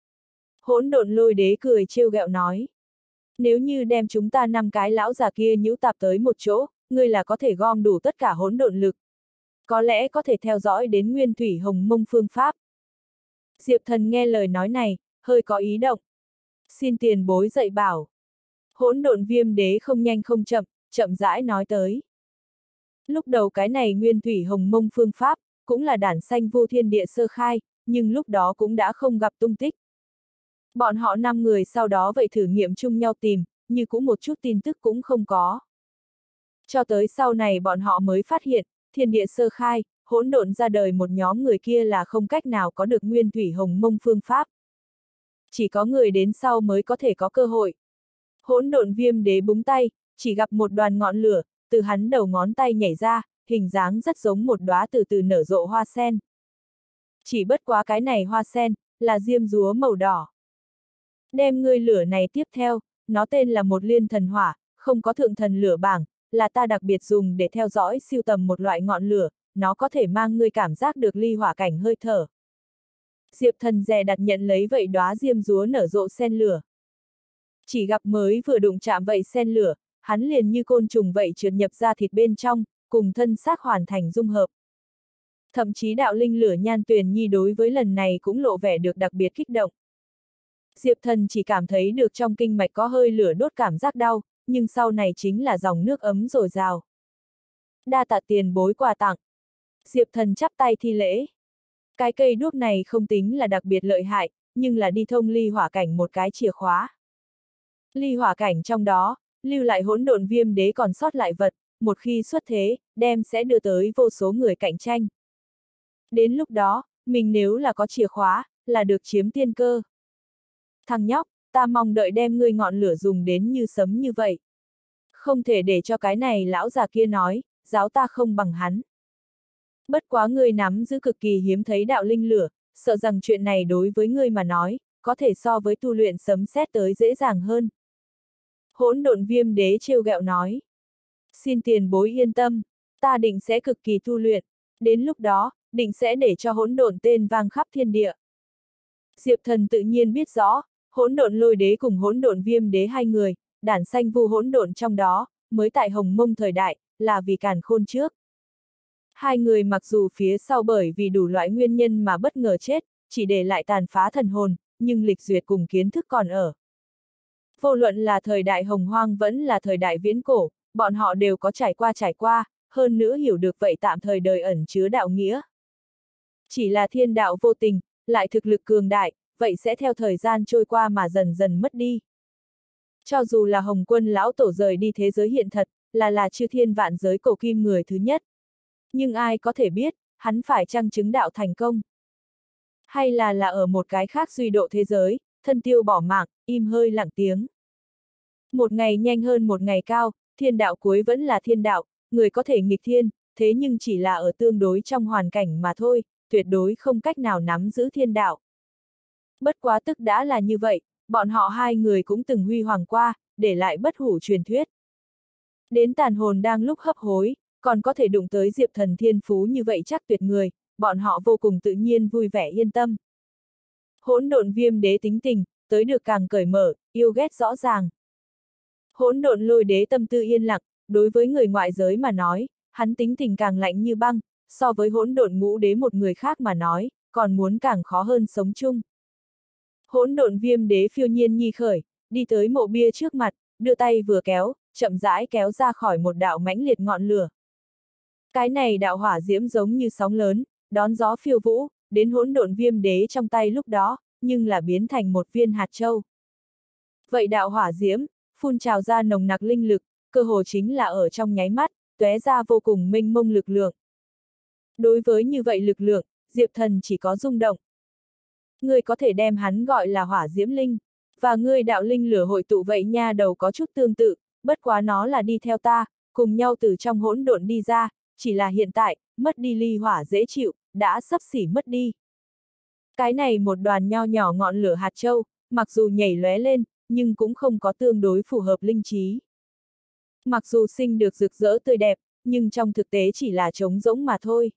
Hỗn độn lôi đế cười trêu ghẹo nói. Nếu như đem chúng ta 5 cái lão già kia nhũ tạp tới một chỗ, ngươi là có thể gom đủ tất cả hỗn độn lực. Có lẽ có thể theo dõi đến Nguyên Thủy Hồng Mông phương pháp. Diệp Thần nghe lời nói này, hơi có ý động. Xin tiền bối dạy bảo. Hỗn độn viêm đế không nhanh không chậm, chậm rãi nói tới. Lúc đầu cái này Nguyên Thủy Hồng Mông phương pháp, cũng là đản sanh vô thiên địa sơ khai, nhưng lúc đó cũng đã không gặp tung tích. Bọn họ 5 người sau đó vậy thử nghiệm chung nhau tìm, như cũng một chút tin tức cũng không có. Cho tới sau này bọn họ mới phát hiện, thiên địa sơ khai, hỗn độn ra đời một nhóm người kia là không cách nào có được Nguyên Thủy Hồng Mông phương pháp. Chỉ có người đến sau mới có thể có cơ hội. Hỗn độn viêm đế búng tay, chỉ gặp một đoàn ngọn lửa, từ hắn đầu ngón tay nhảy ra, hình dáng rất giống một đóa từ từ nở rộ hoa sen. Chỉ bất quá cái này hoa sen, là diêm dúa màu đỏ. Đem ngươi lửa này tiếp theo, nó tên là một liên thần hỏa, không có thượng thần lửa bảng, là ta đặc biệt dùng để theo dõi siêu tầm một loại ngọn lửa, nó có thể mang ngươi cảm giác được ly hỏa cảnh hơi thở. Diệp Thần dè đặt nhận lấy vậy đóa diêm dúa nở rộ sen lửa. Chỉ gặp mới vừa đụng chạm vậy sen lửa, hắn liền như côn trùng vậy trượt nhập ra thịt bên trong, cùng thân xác hoàn thành dung hợp. Thậm chí đạo linh lửa Nhan Tuyền Nhi đối với lần này cũng lộ vẻ được đặc biệt kích động. Diệp Thần chỉ cảm thấy được trong kinh mạch có hơi lửa đốt cảm giác đau, nhưng sau này chính là dòng nước ấm dồi dào. Đa tạ tiền bối quà tặng. Diệp Thần chắp tay thi lễ. Cái cây đuốc này không tính là đặc biệt lợi hại, nhưng là đi thông ly hỏa cảnh một cái chìa khóa. Ly hỏa cảnh trong đó, lưu lại hỗn độn viêm đế còn sót lại vật, một khi xuất thế, đem sẽ đưa tới vô số người cạnh tranh. Đến lúc đó, mình nếu là có chìa khóa, là được chiếm tiên cơ. Thằng nhóc, ta mong đợi đem ngươi ngọn lửa dùng đến như sấm như vậy. Không thể để cho cái này lão già kia nói, giáo ta không bằng hắn. Bất quá ngươi nắm giữ cực kỳ hiếm thấy đạo linh lửa, sợ rằng chuyện này đối với ngươi mà nói, có thể so với tu luyện sấm sét tới dễ dàng hơn. Hỗn độn viêm đế trêu ghẹo nói. Xin tiền bối yên tâm, ta định sẽ cực kỳ tu luyện, đến lúc đó, định sẽ để cho hỗn độn tên vang khắp thiên địa. Diệp Thần tự nhiên biết rõ, hỗn độn lôi đế cùng hỗn độn viêm đế hai người, đản sanh vu hỗn độn trong đó, mới tại Hồng Mông thời đại, là vì càn khôn trước. Hai người mặc dù phía sau bởi vì đủ loại nguyên nhân mà bất ngờ chết, chỉ để lại tàn phá thần hồn, nhưng lịch duyệt cùng kiến thức còn ở. Vô luận là thời đại hồng hoang vẫn là thời đại viễn cổ, bọn họ đều có trải qua, hơn nữa hiểu được vậy tạm thời đời ẩn chứa đạo nghĩa. Chỉ là thiên đạo vô tình, lại thực lực cường đại, vậy sẽ theo thời gian trôi qua mà dần dần mất đi. Cho dù là Hồng Quân lão tổ rời đi thế giới hiện thật, là chư thiên vạn giới cổ kim người thứ nhất. Nhưng ai có thể biết, hắn phải chăng chứng đạo thành công? Hay là ở một cái khác duy độ thế giới, thân tiêu bỏ mạng, im hơi lặng tiếng. Một ngày nhanh hơn một ngày cao, thiên đạo cuối vẫn là thiên đạo, người có thể nghịch thiên, thế nhưng chỉ là ở tương đối trong hoàn cảnh mà thôi, tuyệt đối không cách nào nắm giữ thiên đạo. Bất quá tức đã là như vậy, bọn họ hai người cũng từng huy hoàng qua, để lại bất hủ truyền thuyết. Đến tàn hồn đang lúc hấp hối, còn có thể đụng tới Diệp Thần thiên phú như vậy chắc tuyệt người, bọn họ vô cùng tự nhiên vui vẻ yên tâm. Hỗn độn viêm đế tính tình, tới được càng cởi mở, yêu ghét rõ ràng. Hỗn độn lôi đế tâm tư yên lặng, đối với người ngoại giới mà nói, hắn tính tình càng lạnh như băng, so với hỗn độn ngũ đế một người khác mà nói, còn muốn càng khó hơn sống chung. Hỗn độn viêm đế phiêu nhiên nhi khởi, đi tới mộ bia trước mặt, đưa tay vừa kéo, chậm rãi kéo ra khỏi một đạo mãnh liệt ngọn lửa. Cái này đạo hỏa diễm giống như sóng lớn, đón gió phiêu vũ, đến hỗn độn viêm đế trong tay lúc đó, nhưng là biến thành một viên hạt châu. Vậy đạo hỏa diễm, phun trào ra nồng nặc linh lực, cơ hồ chính là ở trong nháy mắt, tóe ra vô cùng mênh mông lực lượng. Đối với như vậy lực lượng, Diệp Thần chỉ có rung động. Ngươi có thể đem hắn gọi là hỏa diễm linh, và ngươi đạo linh lửa hội tụ vậy nha đầu có chút tương tự, bất quá nó là đi theo ta, cùng nhau từ trong hỗn độn đi ra, chỉ là hiện tại, mất đi ly hỏa dễ chịu, đã sắp xỉ mất đi. Cái này một đoàn nho nhỏ ngọn lửa hạt châu, mặc dù nhảy lóe lên, nhưng cũng không có tương đối phù hợp linh trí. Mặc dù sinh được rực rỡ tươi đẹp, nhưng trong thực tế chỉ là trống rỗng mà thôi.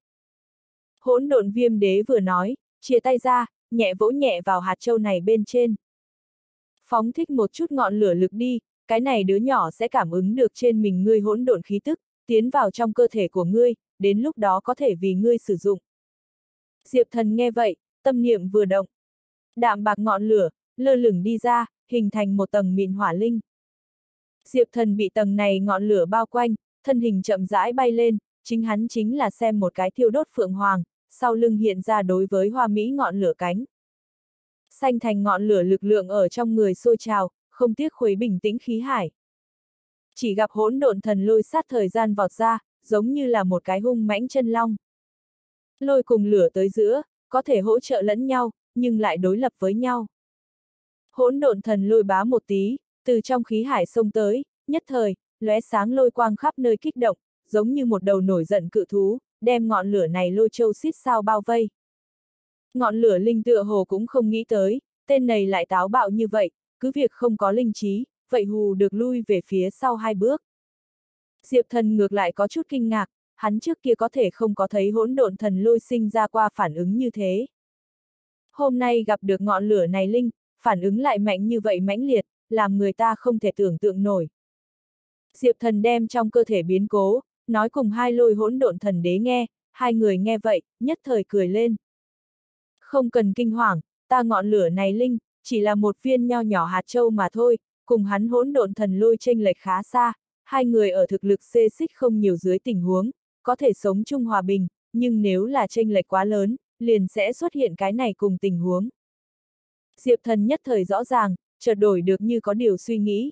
Hỗn độn viêm đế vừa nói, chia tay ra, nhẹ vỗ nhẹ vào hạt châu này bên trên. Phóng thích một chút ngọn lửa lực đi, cái này đứa nhỏ sẽ cảm ứng được trên mình ngươi hỗn độn khí tức, tiến vào trong cơ thể của ngươi, đến lúc đó có thể vì ngươi sử dụng. Diệp Thần nghe vậy, tâm niệm vừa động. Đạm bạc ngọn lửa, lơ lửng đi ra, hình thành một tầng mịn hỏa linh. Diệp Thần bị tầng này ngọn lửa bao quanh, thân hình chậm rãi bay lên, chính hắn chính là xem một cái thiêu đốt phượng hoàng, sau lưng hiện ra đối với hoa mỹ ngọn lửa cánh. Xanh thành ngọn lửa lực lượng ở trong người sôi trào, không tiếc khuấy bình tĩnh khí hải. Chỉ gặp hỗn độn thần lôi sát thời gian vọt ra, giống như là một cái hung mãnh chân long. Lôi cùng lửa tới giữa, có thể hỗ trợ lẫn nhau, nhưng lại đối lập với nhau. Hỗn độn thần lôi bá một tí, từ trong khí hải xông tới, nhất thời, lóe sáng lôi quang khắp nơi kích động, giống như một đầu nổi giận cự thú, đem ngọn lửa này lôi châu xít sao bao vây. Ngọn lửa linh tựa hồ cũng không nghĩ tới, tên này lại táo bạo như vậy, cứ việc không có linh trí, vậy hù được lui về phía sau 2 bước. Diệp Thần ngược lại có chút kinh ngạc, hắn trước kia có thể không có thấy hỗn độn thần lôi sinh ra qua phản ứng như thế. Hôm nay gặp được ngọn lửa này linh, phản ứng lại mạnh như vậy mãnh liệt, làm người ta không thể tưởng tượng nổi. Diệp Thần đem trong cơ thể biến cố, nói cùng 2 lôi hỗn độn thần đế nghe, 2 người nghe vậy, nhất thời cười lên. Không cần kinh hoàng, ta ngọn lửa này linh, chỉ là một viên nho nhỏ hạt châu mà thôi, cùng hắn hỗn độn thần lôi chênh lệch khá xa, 2 người ở thực lực xê xích không nhiều dưới tình huống, có thể sống chung hòa bình, nhưng nếu là chênh lệch quá lớn, liền sẽ xuất hiện cái này cùng tình huống. Diệp Thần nhất thời rõ ràng, chợt đổi được như có điều suy nghĩ.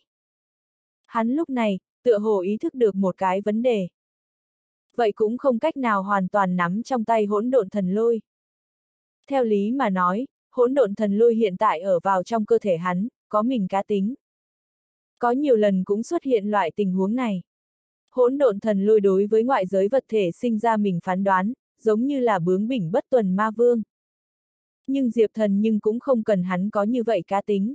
Hắn lúc này, tựa hồ ý thức được một cái vấn đề. Vậy cũng không cách nào hoàn toàn nắm trong tay hỗn độn thần lôi. Theo lý mà nói, hỗn độn thần lôi hiện tại ở vào trong cơ thể hắn, có mình cá tính. Có nhiều lần cũng xuất hiện loại tình huống này. Hỗn độn thần lôi đối với ngoại giới vật thể sinh ra mình phán đoán, giống như là bướng bỉnh bất tuần ma vương. Nhưng Diệp Thần nhưng cũng không cần hắn có như vậy cá tính.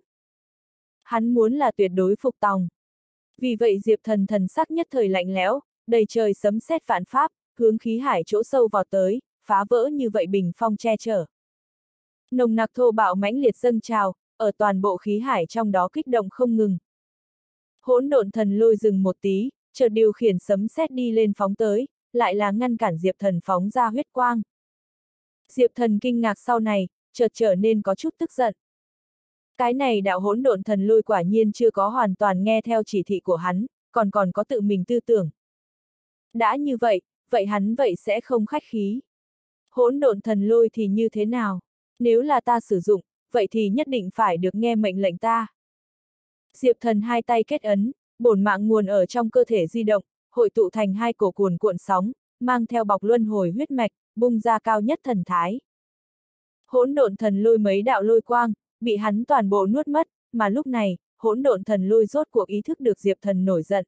Hắn muốn là tuyệt đối phục tòng. Vì vậy Diệp Thần thần sắc nhất thời lạnh lẽo, đầy trời sấm sét vạn pháp, hướng khí hải chỗ sâu vào tới, phá vỡ như vậy bình phong che chở. Nồng nặc thô bạo mãnh liệt dâng trào, ở toàn bộ khí hải trong đó kích động không ngừng. Hỗn độn thần lôi dừng một tí, chợt điều khiển sấm sét đi lên phóng tới, lại là ngăn cản Diệp Thần phóng ra huyết quang. Diệp Thần kinh ngạc sau này, chợt trở nên có chút tức giận. Cái này đạo hỗn độn thần lôi quả nhiên chưa có hoàn toàn nghe theo chỉ thị của hắn, còn có tự mình tư tưởng. Đã như vậy, vậy hắn vậy sẽ không khách khí. Hỗn độn thần lôi thì như thế nào? Nếu là ta sử dụng, vậy thì nhất định phải được nghe mệnh lệnh ta. Diệp Thần 2 tay kết ấn, bổn mạng nguồn ở trong cơ thể di động, hội tụ thành 2 cổ cuồn cuộn sóng, mang theo bọc luân hồi huyết mạch, bung ra cao nhất thần thái. Hỗn độn thần lôi mấy đạo lôi quang, bị hắn toàn bộ nuốt mất, mà lúc này, hỗn độn thần lôi rốt cuộc ý thức được Diệp Thần nổi giận.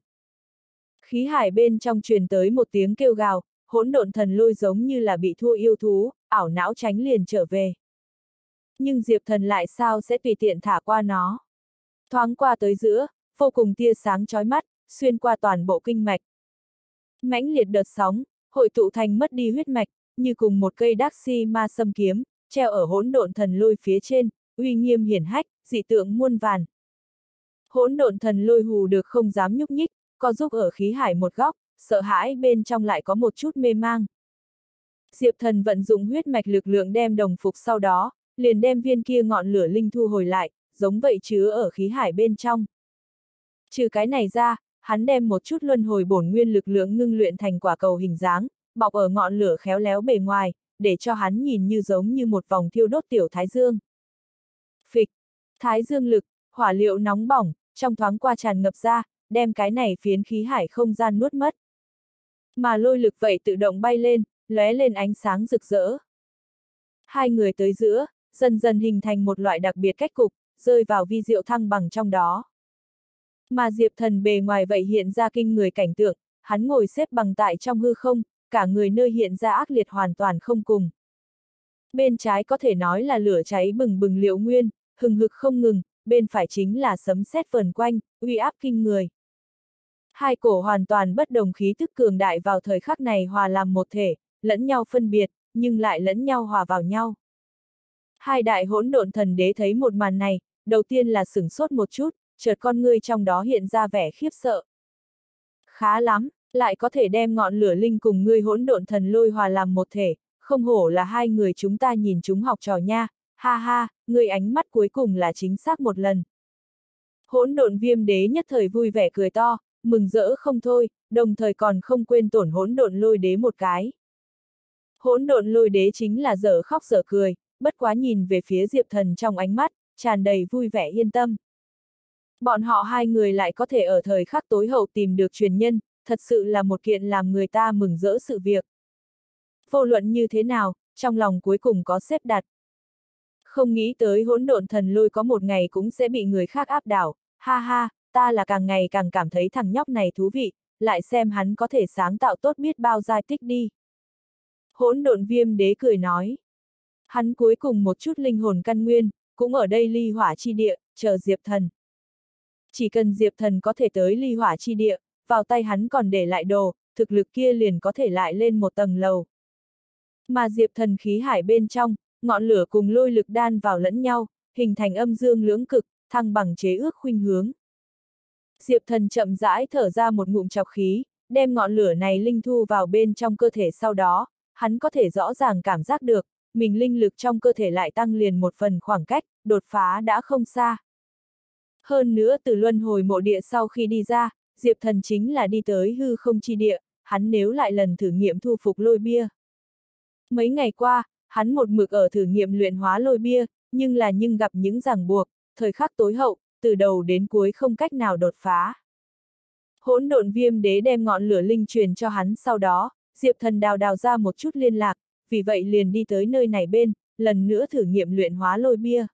Khí hải bên trong truyền tới một tiếng kêu gào, hỗn độn thần lôi giống như là bị thua yêu thú, ảo não tránh liền trở về. Nhưng Diệp Thần lại sao sẽ tùy tiện thả qua nó. Thoáng qua tới giữa, vô cùng tia sáng chói mắt, xuyên qua toàn bộ kinh mạch. Mãnh liệt đợt sóng, hội tụ thành mất đi huyết mạch, như cùng một cây đắc si ma sâm kiếm, treo ở hỗn độn thần lôi phía trên, uy nghiêm hiển hách, dị tượng muôn vàn. Hỗn độn thần lôi hù được không dám nhúc nhích, co giúp ở khí hải một góc, sợ hãi bên trong lại có một chút mê mang. Diệp Thần vận dụng huyết mạch lực lượng đem đồng phục sau đó, liền đem viên kia ngọn lửa linh thu hồi lại, giống vậy chứa ở khí hải bên trong. Trừ cái này ra, hắn đem một chút luân hồi bổn nguyên lực lượng ngưng luyện thành quả cầu hình dáng, bọc ở ngọn lửa khéo léo bề ngoài, để cho hắn nhìn như giống như một vòng thiêu đốt tiểu thái dương. Phịch, thái dương lực, hỏa liệu nóng bỏng, trong thoáng qua tràn ngập ra, đem cái này phiến khí hải không gian nuốt mất. Mà lôi lực vậy tự động bay lên, lóe lên ánh sáng rực rỡ. Hai người tới giữa, dần dần hình thành một loại đặc biệt cách cục, rơi vào vi diệu thăng bằng trong đó. Mà Diệp Thần bề ngoài vậy hiện ra kinh người cảnh tượng, hắn ngồi xếp bằng tại trong hư không, cả người nơi hiện ra ác liệt hoàn toàn không cùng. Bên trái có thể nói là lửa cháy bừng bừng liệu nguyên, hừng hực không ngừng, bên phải chính là sấm sét vờn quanh, uy áp kinh người. Hai cổ hoàn toàn bất đồng khí tức cường đại vào thời khắc này hòa làm một thể, lẫn nhau phân biệt, nhưng lại lẫn nhau hòa vào nhau. Hai đại hỗn độn thần đế thấy một màn này, đầu tiên là sửng sốt một chút, chợt con ngươi trong đó hiện ra vẻ khiếp sợ. Khá lắm, lại có thể đem ngọn lửa linh cùng ngươi hỗn độn thần lôi hòa làm một thể, không hổ là hai người chúng ta nhìn chúng học trò nha, ha ha, ngươi ánh mắt cuối cùng là chính xác một lần. Hỗn độn viêm đế nhất thời vui vẻ cười to, mừng rỡ không thôi, đồng thời còn không quên tổn hỗn độn lôi đế một cái. Hỗn độn lôi đế chính là dở khóc dở cười, bất quá nhìn về phía Diệp Thần trong ánh mắt, tràn đầy vui vẻ yên tâm. Bọn họ hai người lại có thể ở thời khắc tối hậu tìm được truyền nhân, thật sự là một kiện làm người ta mừng rỡ sự việc. Vô luận như thế nào, trong lòng cuối cùng có xếp đặt. Không nghĩ tới hỗn độn thần lôi có một ngày cũng sẽ bị người khác áp đảo, ha ha, ta là càng ngày càng cảm thấy thằng nhóc này thú vị, lại xem hắn có thể sáng tạo tốt biết bao giai tích đi. Hỗn độn viêm đế cười nói. Hắn cuối cùng một chút linh hồn căn nguyên, cũng ở đây ly hỏa chi địa, chờ Diệp Thần. Chỉ cần Diệp Thần có thể tới ly hỏa chi địa, vào tay hắn còn để lại đồ, thực lực kia liền có thể lại lên một tầng lầu. Mà Diệp Thần khí hải bên trong, ngọn lửa cùng lôi lực đan vào lẫn nhau, hình thành âm dương lưỡng cực, thăng bằng chế ước khuynh hướng. Diệp Thần chậm rãi thở ra một ngụm trọc khí, đem ngọn lửa này linh thu vào bên trong cơ thể sau đó, hắn có thể rõ ràng cảm giác được, mình linh lực trong cơ thể lại tăng liền một phần khoảng cách, đột phá đã không xa. Hơn nữa từ luân hồi mộ địa sau khi đi ra, Diệp Thần chính là đi tới hư không chi địa, hắn nếu lại lần thử nghiệm thu phục lôi bia. Mấy ngày qua, hắn một mực ở thử nghiệm luyện hóa lôi bia, nhưng gặp những ràng buộc, thời khắc tối hậu, từ đầu đến cuối không cách nào đột phá. Hỗn độn viêm đế đem ngọn lửa linh truyền cho hắn sau đó, Diệp Thần đào ra một chút liên lạc, vì vậy liền đi tới nơi này bên, lần nữa thử nghiệm luyện hóa lôi bia.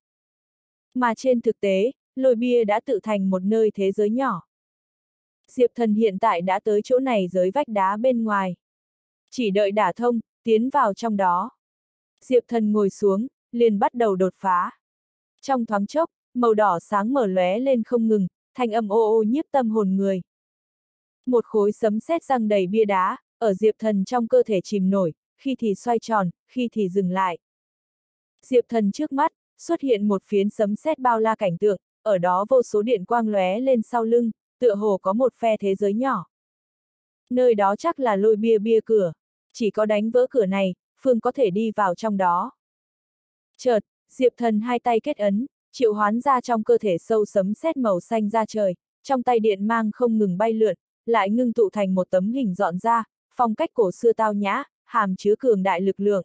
Mà trên thực tế, lôi bia đã tự thành một nơi thế giới nhỏ. Diệp Thần hiện tại đã tới chỗ này dưới vách đá bên ngoài. Chỉ đợi đả thông, tiến vào trong đó. Diệp Thần ngồi xuống, liền bắt đầu đột phá. Trong thoáng chốc, màu đỏ sáng mở lóe lên không ngừng, thanh âm ô ô nhiếp tâm hồn người. Một khối sấm sét răng đầy bia đá, ở Diệp Thần trong cơ thể chìm nổi, khi thì xoay tròn, khi thì dừng lại. Diệp Thần trước mắt, xuất hiện một phiến sấm sét bao la cảnh tượng, ở đó vô số điện quang lóe lên sau lưng, tựa hồ có một phe thế giới nhỏ. Nơi đó chắc là lôi bia cửa, chỉ có đánh vỡ cửa này, Phương có thể đi vào trong đó. Chợt, Diệp Thần hai tay kết ấn, triệu hoán ra trong cơ thể sâu sấm sét màu xanh ra trời, trong tay điện mang không ngừng bay lượn, lại ngưng tụ thành một tấm hình dọn ra, phong cách cổ xưa tao nhã, hàm chứa cường đại lực lượng.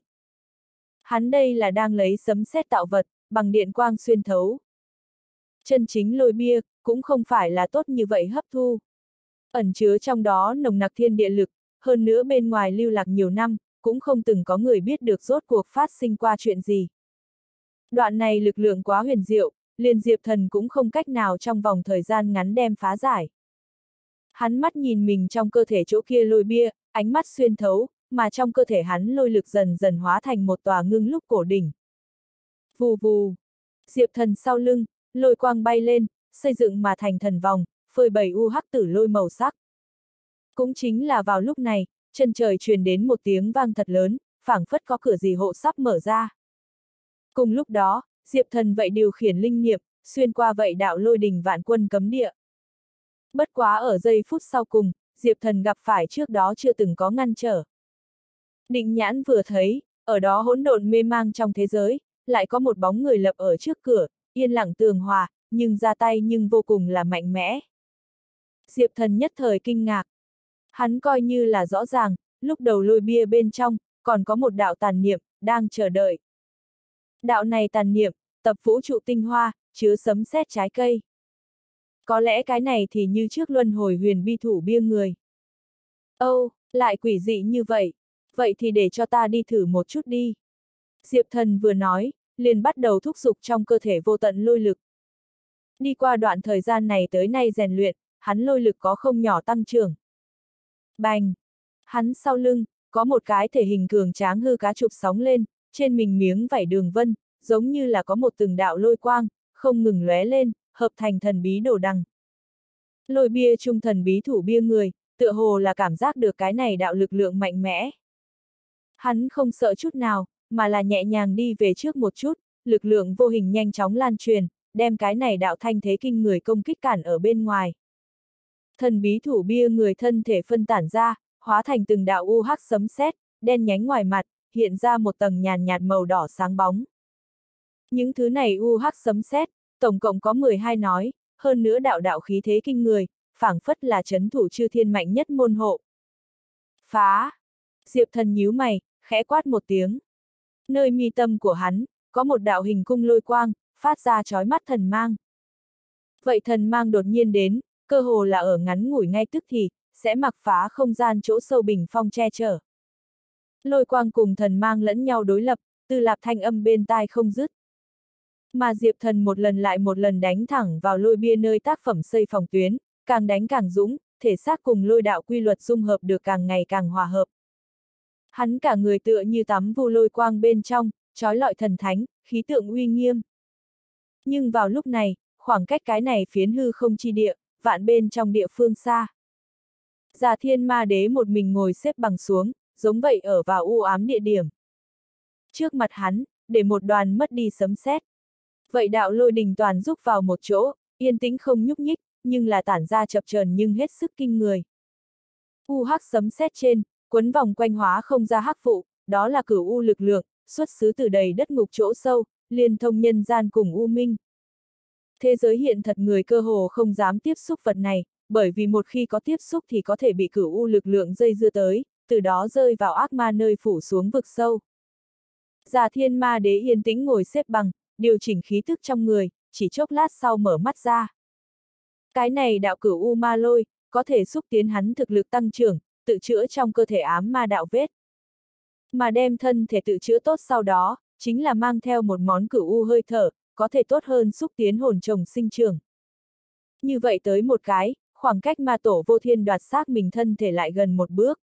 Hắn đây là đang lấy sấm sét tạo vật, bằng điện quang xuyên thấu. Chân chính lôi bia, cũng không phải là tốt như vậy hấp thu. Ẩn chứa trong đó nồng nặc thiên địa lực, hơn nữa bên ngoài lưu lạc nhiều năm, cũng không từng có người biết được rốt cuộc phát sinh qua chuyện gì. Đoạn này lực lượng quá huyền diệu, liền Diệp Thần cũng không cách nào trong vòng thời gian ngắn đem phá giải. Hắn mắt nhìn mình trong cơ thể chỗ kia lôi bia, ánh mắt xuyên thấu, mà trong cơ thể hắn lôi lực dần dần hóa thành một tòa ngưng lúc cổ đỉnh. Vù vù. Diệp Thần sau lưng, lôi quang bay lên, xây dựng mà thành thần vòng, phơi bày u hắc tử lôi màu sắc. Cũng chính là vào lúc này, chân trời truyền đến một tiếng vang thật lớn, phảng phất có cửa gì hộ sắp mở ra. Cùng lúc đó, Diệp Thần vậy điều khiển linh niệm, xuyên qua vậy đạo lôi đình vạn quân cấm địa. Bất quá ở giây phút sau cùng, Diệp Thần gặp phải trước đó chưa từng có ngăn trở. Định nhãn vừa thấy, ở đó hỗn độn mê mang trong thế giới, lại có một bóng người lập ở trước cửa, yên lặng tường hòa, nhưng ra tay nhưng vô cùng là mạnh mẽ. Diệp Thần nhất thời kinh ngạc. Hắn coi như là rõ ràng, lúc đầu lôi bia bên trong, còn có một đạo tàn niệm, đang chờ đợi. Đạo này tàn niệm, tập vũ trụ tinh hoa, chứa sấm sét trái cây. Có lẽ cái này thì như trước luân hồi huyền bi thủ bia người. Âu, lại quỷ dị như vậy. Vậy thì để cho ta đi thử một chút đi. Diệp Thần vừa nói, liền bắt đầu thúc giục trong cơ thể vô tận lôi lực. Đi qua đoạn thời gian này tới nay rèn luyện, hắn lôi lực có không nhỏ tăng trưởng. Bành! Hắn sau lưng, có một cái thể hình cường tráng hư cá chụp sóng lên, trên mình miếng vảy đường vân, giống như là có một từng đạo lôi quang, không ngừng lóe lên, hợp thành thần bí đồ đằng. Lôi bia trung thần bí thủ bia người, tựa hồ là cảm giác được cái này đạo lực lượng mạnh mẽ. Hắn không sợ chút nào, mà là nhẹ nhàng đi về trước một chút, lực lượng vô hình nhanh chóng lan truyền, đem cái này đạo thanh thế kinh người công kích cản ở bên ngoài. Thần bí thủ bia người thân thể phân tản ra, hóa thành từng đạo u hắc sấm sét, đen nhánh ngoài mặt, hiện ra một tầng nhàn nhạt màu đỏ sáng bóng. Những thứ này u hắc sấm sét, tổng cộng có 12 nói, hơn nữa đạo đạo khí thế kinh người, phảng phất là trấn thủ chư thiên mạnh nhất môn hộ. Phá! Diệp Thần nhíu mày, khẽ quát một tiếng. Nơi mi tâm của hắn, có một đạo hình cung lôi quang, phát ra chói mắt thần mang. Vậy thần mang đột nhiên đến, cơ hồ là ở ngắn ngủi ngay tức thì, sẽ mặc phá không gian chỗ sâu bình phong che chở. Lôi quang cùng thần mang lẫn nhau đối lập, từ lạp thanh âm bên tai không dứt. Mà Diệp Thần một lần lại một lần đánh thẳng vào lôi bia nơi tác phẩm xây phòng tuyến, càng đánh càng dũng, thể xác cùng lôi đạo quy luật dung hợp được càng ngày càng hòa hợp. Hắn cả người tựa như tắm vu lôi quang bên trong, trói lọi thần thánh, khí tượng uy nghiêm. Nhưng vào lúc này, khoảng cách cái này phiến hư không chi địa, vạn bên trong địa phương xa. Già Thiên Ma Đế một mình ngồi xếp bằng xuống, giống vậy ở vào u ám địa điểm. Trước mặt hắn, để một đoàn mất đi sấm sét. Vậy đạo lôi đình toàn rúc vào một chỗ, yên tĩnh không nhúc nhích, nhưng là tản ra chập chờn nhưng hết sức kinh người. U hắc sấm sét trên, quấn vòng quanh hóa không ra hắc vụ, đó là cửu u lực lượng, xuất xứ từ đầy đất ngục chỗ sâu, liên thông nhân gian cùng u minh. Thế giới hiện thật người cơ hồ không dám tiếp xúc vật này, bởi vì một khi có tiếp xúc thì có thể bị cửu u lực lượng dây dưa tới, từ đó rơi vào ác ma nơi phủ xuống vực sâu. Già Thiên Ma Đế yên tĩnh ngồi xếp bằng, điều chỉnh khí thức trong người, chỉ chốc lát sau mở mắt ra. Cái này đạo cửu u ma lôi, có thể xúc tiến hắn thực lực tăng trưởng, tự chữa trong cơ thể ám ma đạo vết. Mà đem thân thể tự chữa tốt sau đó, chính là mang theo một món cửu u hơi thở, có thể tốt hơn xúc tiến hồn trồng sinh trưởng. Như vậy tới một cái, khoảng cách ma tổ vô thiên đoạt xác mình thân thể lại gần một bước.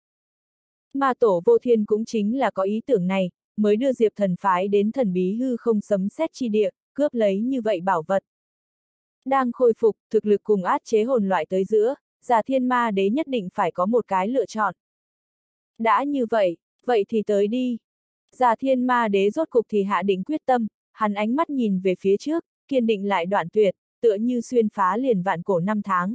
Ma tổ vô thiên cũng chính là có ý tưởng này, mới đưa Diệp Thần phái đến thần bí hư không sấm sét chi địa, cướp lấy như vậy bảo vật. Đang khôi phục, thực lực cùng át chế hồn loại tới giữa, Già Thiên Ma Đế nhất định phải có một cái lựa chọn. Đã như vậy, vậy thì tới đi. Già Thiên Ma Đế rốt cục thì hạ định quyết tâm, hắn ánh mắt nhìn về phía trước, kiên định lại đoạn tuyệt, tựa như xuyên phá liền vạn cổ năm tháng.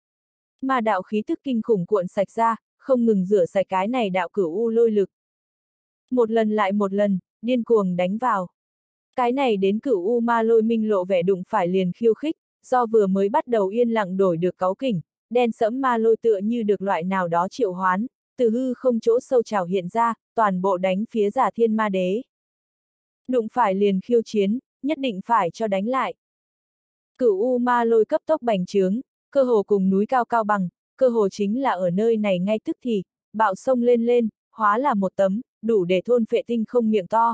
Ma đạo khí tức kinh khủng cuộn sạch ra, không ngừng rửa sạch cái này đạo cửu u lôi lực. Một lần lại một lần, điên cuồng đánh vào. Cái này đến cửu u ma lôi minh lộ vẻ đụng phải liền khiêu khích, do vừa mới bắt đầu yên lặng đổi được cáu kỉnh, đen sẫm ma lôi tựa như được loại nào đó triệu hoán, từ hư không chỗ sâu trào hiện ra, toàn bộ đánh phía Già Thiên Ma Đế. Đụng phải liền khiêu chiến, nhất định phải cho đánh lại. Cửu u ma lôi cấp tốc bành trướng, cơ hồ cùng núi cao cao bằng, cơ hồ chính là ở nơi này ngay tức thì, bạo sông lên lên, hóa là một tấm, đủ để thôn phệ tinh không miệng to.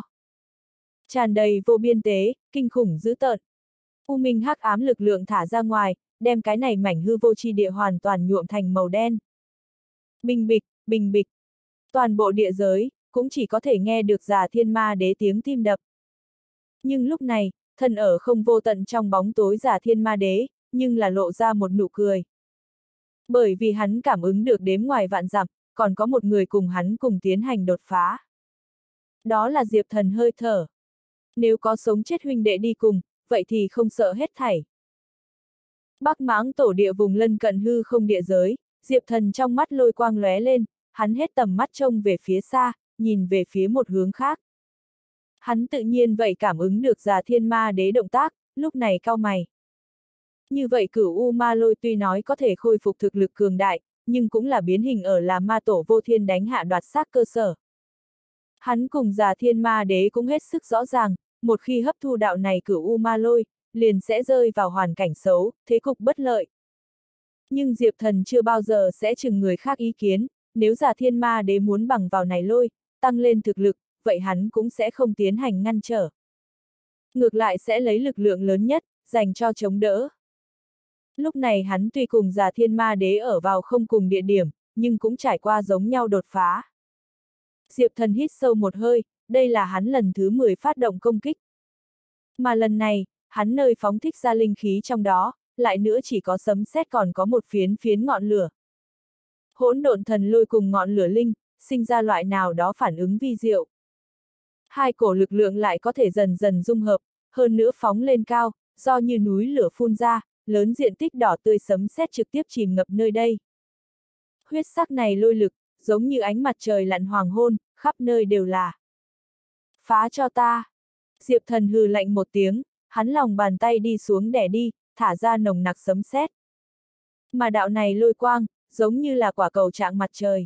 Tràn đầy vô biên tế, kinh khủng dữ tợn. U minh hắc ám lực lượng thả ra ngoài, đem cái này mảnh hư vô chi địa hoàn toàn nhuộm thành màu đen. Bình bịch, bình bịch. Toàn bộ địa giới, cũng chỉ có thể nghe được Già Thiên Ma Đế tiếng tim đập. Nhưng lúc này, thân ở không vô tận trong bóng tối Già Thiên Ma Đế, nhưng là lộ ra một nụ cười. Bởi vì hắn cảm ứng được đếm ngoài vạn dặm, còn có một người cùng hắn cùng tiến hành đột phá. Đó là Diệp Thần hơi thở. Nếu có sống chết huynh đệ đi cùng, vậy thì không sợ hết thảy. Bắc Mãng tổ địa vùng lân cận hư không địa giới, Diệp Thần trong mắt lôi quang lóe lên, hắn hết tầm mắt trông về phía xa, nhìn về phía một hướng khác. Hắn tự nhiên vậy cảm ứng được Già Thiên Ma Đế động tác, lúc này cau mày. Như vậy Cửu U Ma Lôi tuy nói có thể khôi phục thực lực cường đại, nhưng cũng là biến hình ở là ma tổ vô thiên đánh hạ đoạt xác cơ sở. Hắn cùng Già Thiên Ma Đế cũng hết sức rõ ràng, một khi hấp thu đạo này Cửu U Ma Lôi, liền sẽ rơi vào hoàn cảnh xấu, thế cục bất lợi. Nhưng Diệp Thần chưa bao giờ sẽ chừng người khác ý kiến, nếu Già Thiên Ma Đế muốn bằng vào này lôi, tăng lên thực lực, vậy hắn cũng sẽ không tiến hành ngăn trở. Ngược lại sẽ lấy lực lượng lớn nhất, dành cho chống đỡ. Lúc này hắn tuy cùng Già Thiên Ma Đế ở vào không cùng địa điểm, nhưng cũng trải qua giống nhau đột phá. Diệp Thần hít sâu một hơi, đây là hắn lần thứ 10 phát động công kích. Mà lần này, hắn nơi phóng thích ra linh khí trong đó, lại nữa chỉ có sấm sét còn có một phiến ngọn lửa. Hỗn độn thần lôi cùng ngọn lửa linh, sinh ra loại nào đó phản ứng vi diệu. Hai cổ lực lượng lại có thể dần dần dung hợp, hơn nữa phóng lên cao, do như núi lửa phun ra, lớn diện tích đỏ tươi sấm sét trực tiếp chìm ngập nơi đây. Huyết sắc này lôi lực, giống như ánh mặt trời lặn hoàng hôn, khắp nơi đều là. Phá cho ta! Diệp Thần hừ lạnh một tiếng, hắn lòng bàn tay đi xuống đè đi, thả ra nồng nặc sấm sét. Mà đạo này lôi quang, giống như là quả cầu trạng mặt trời.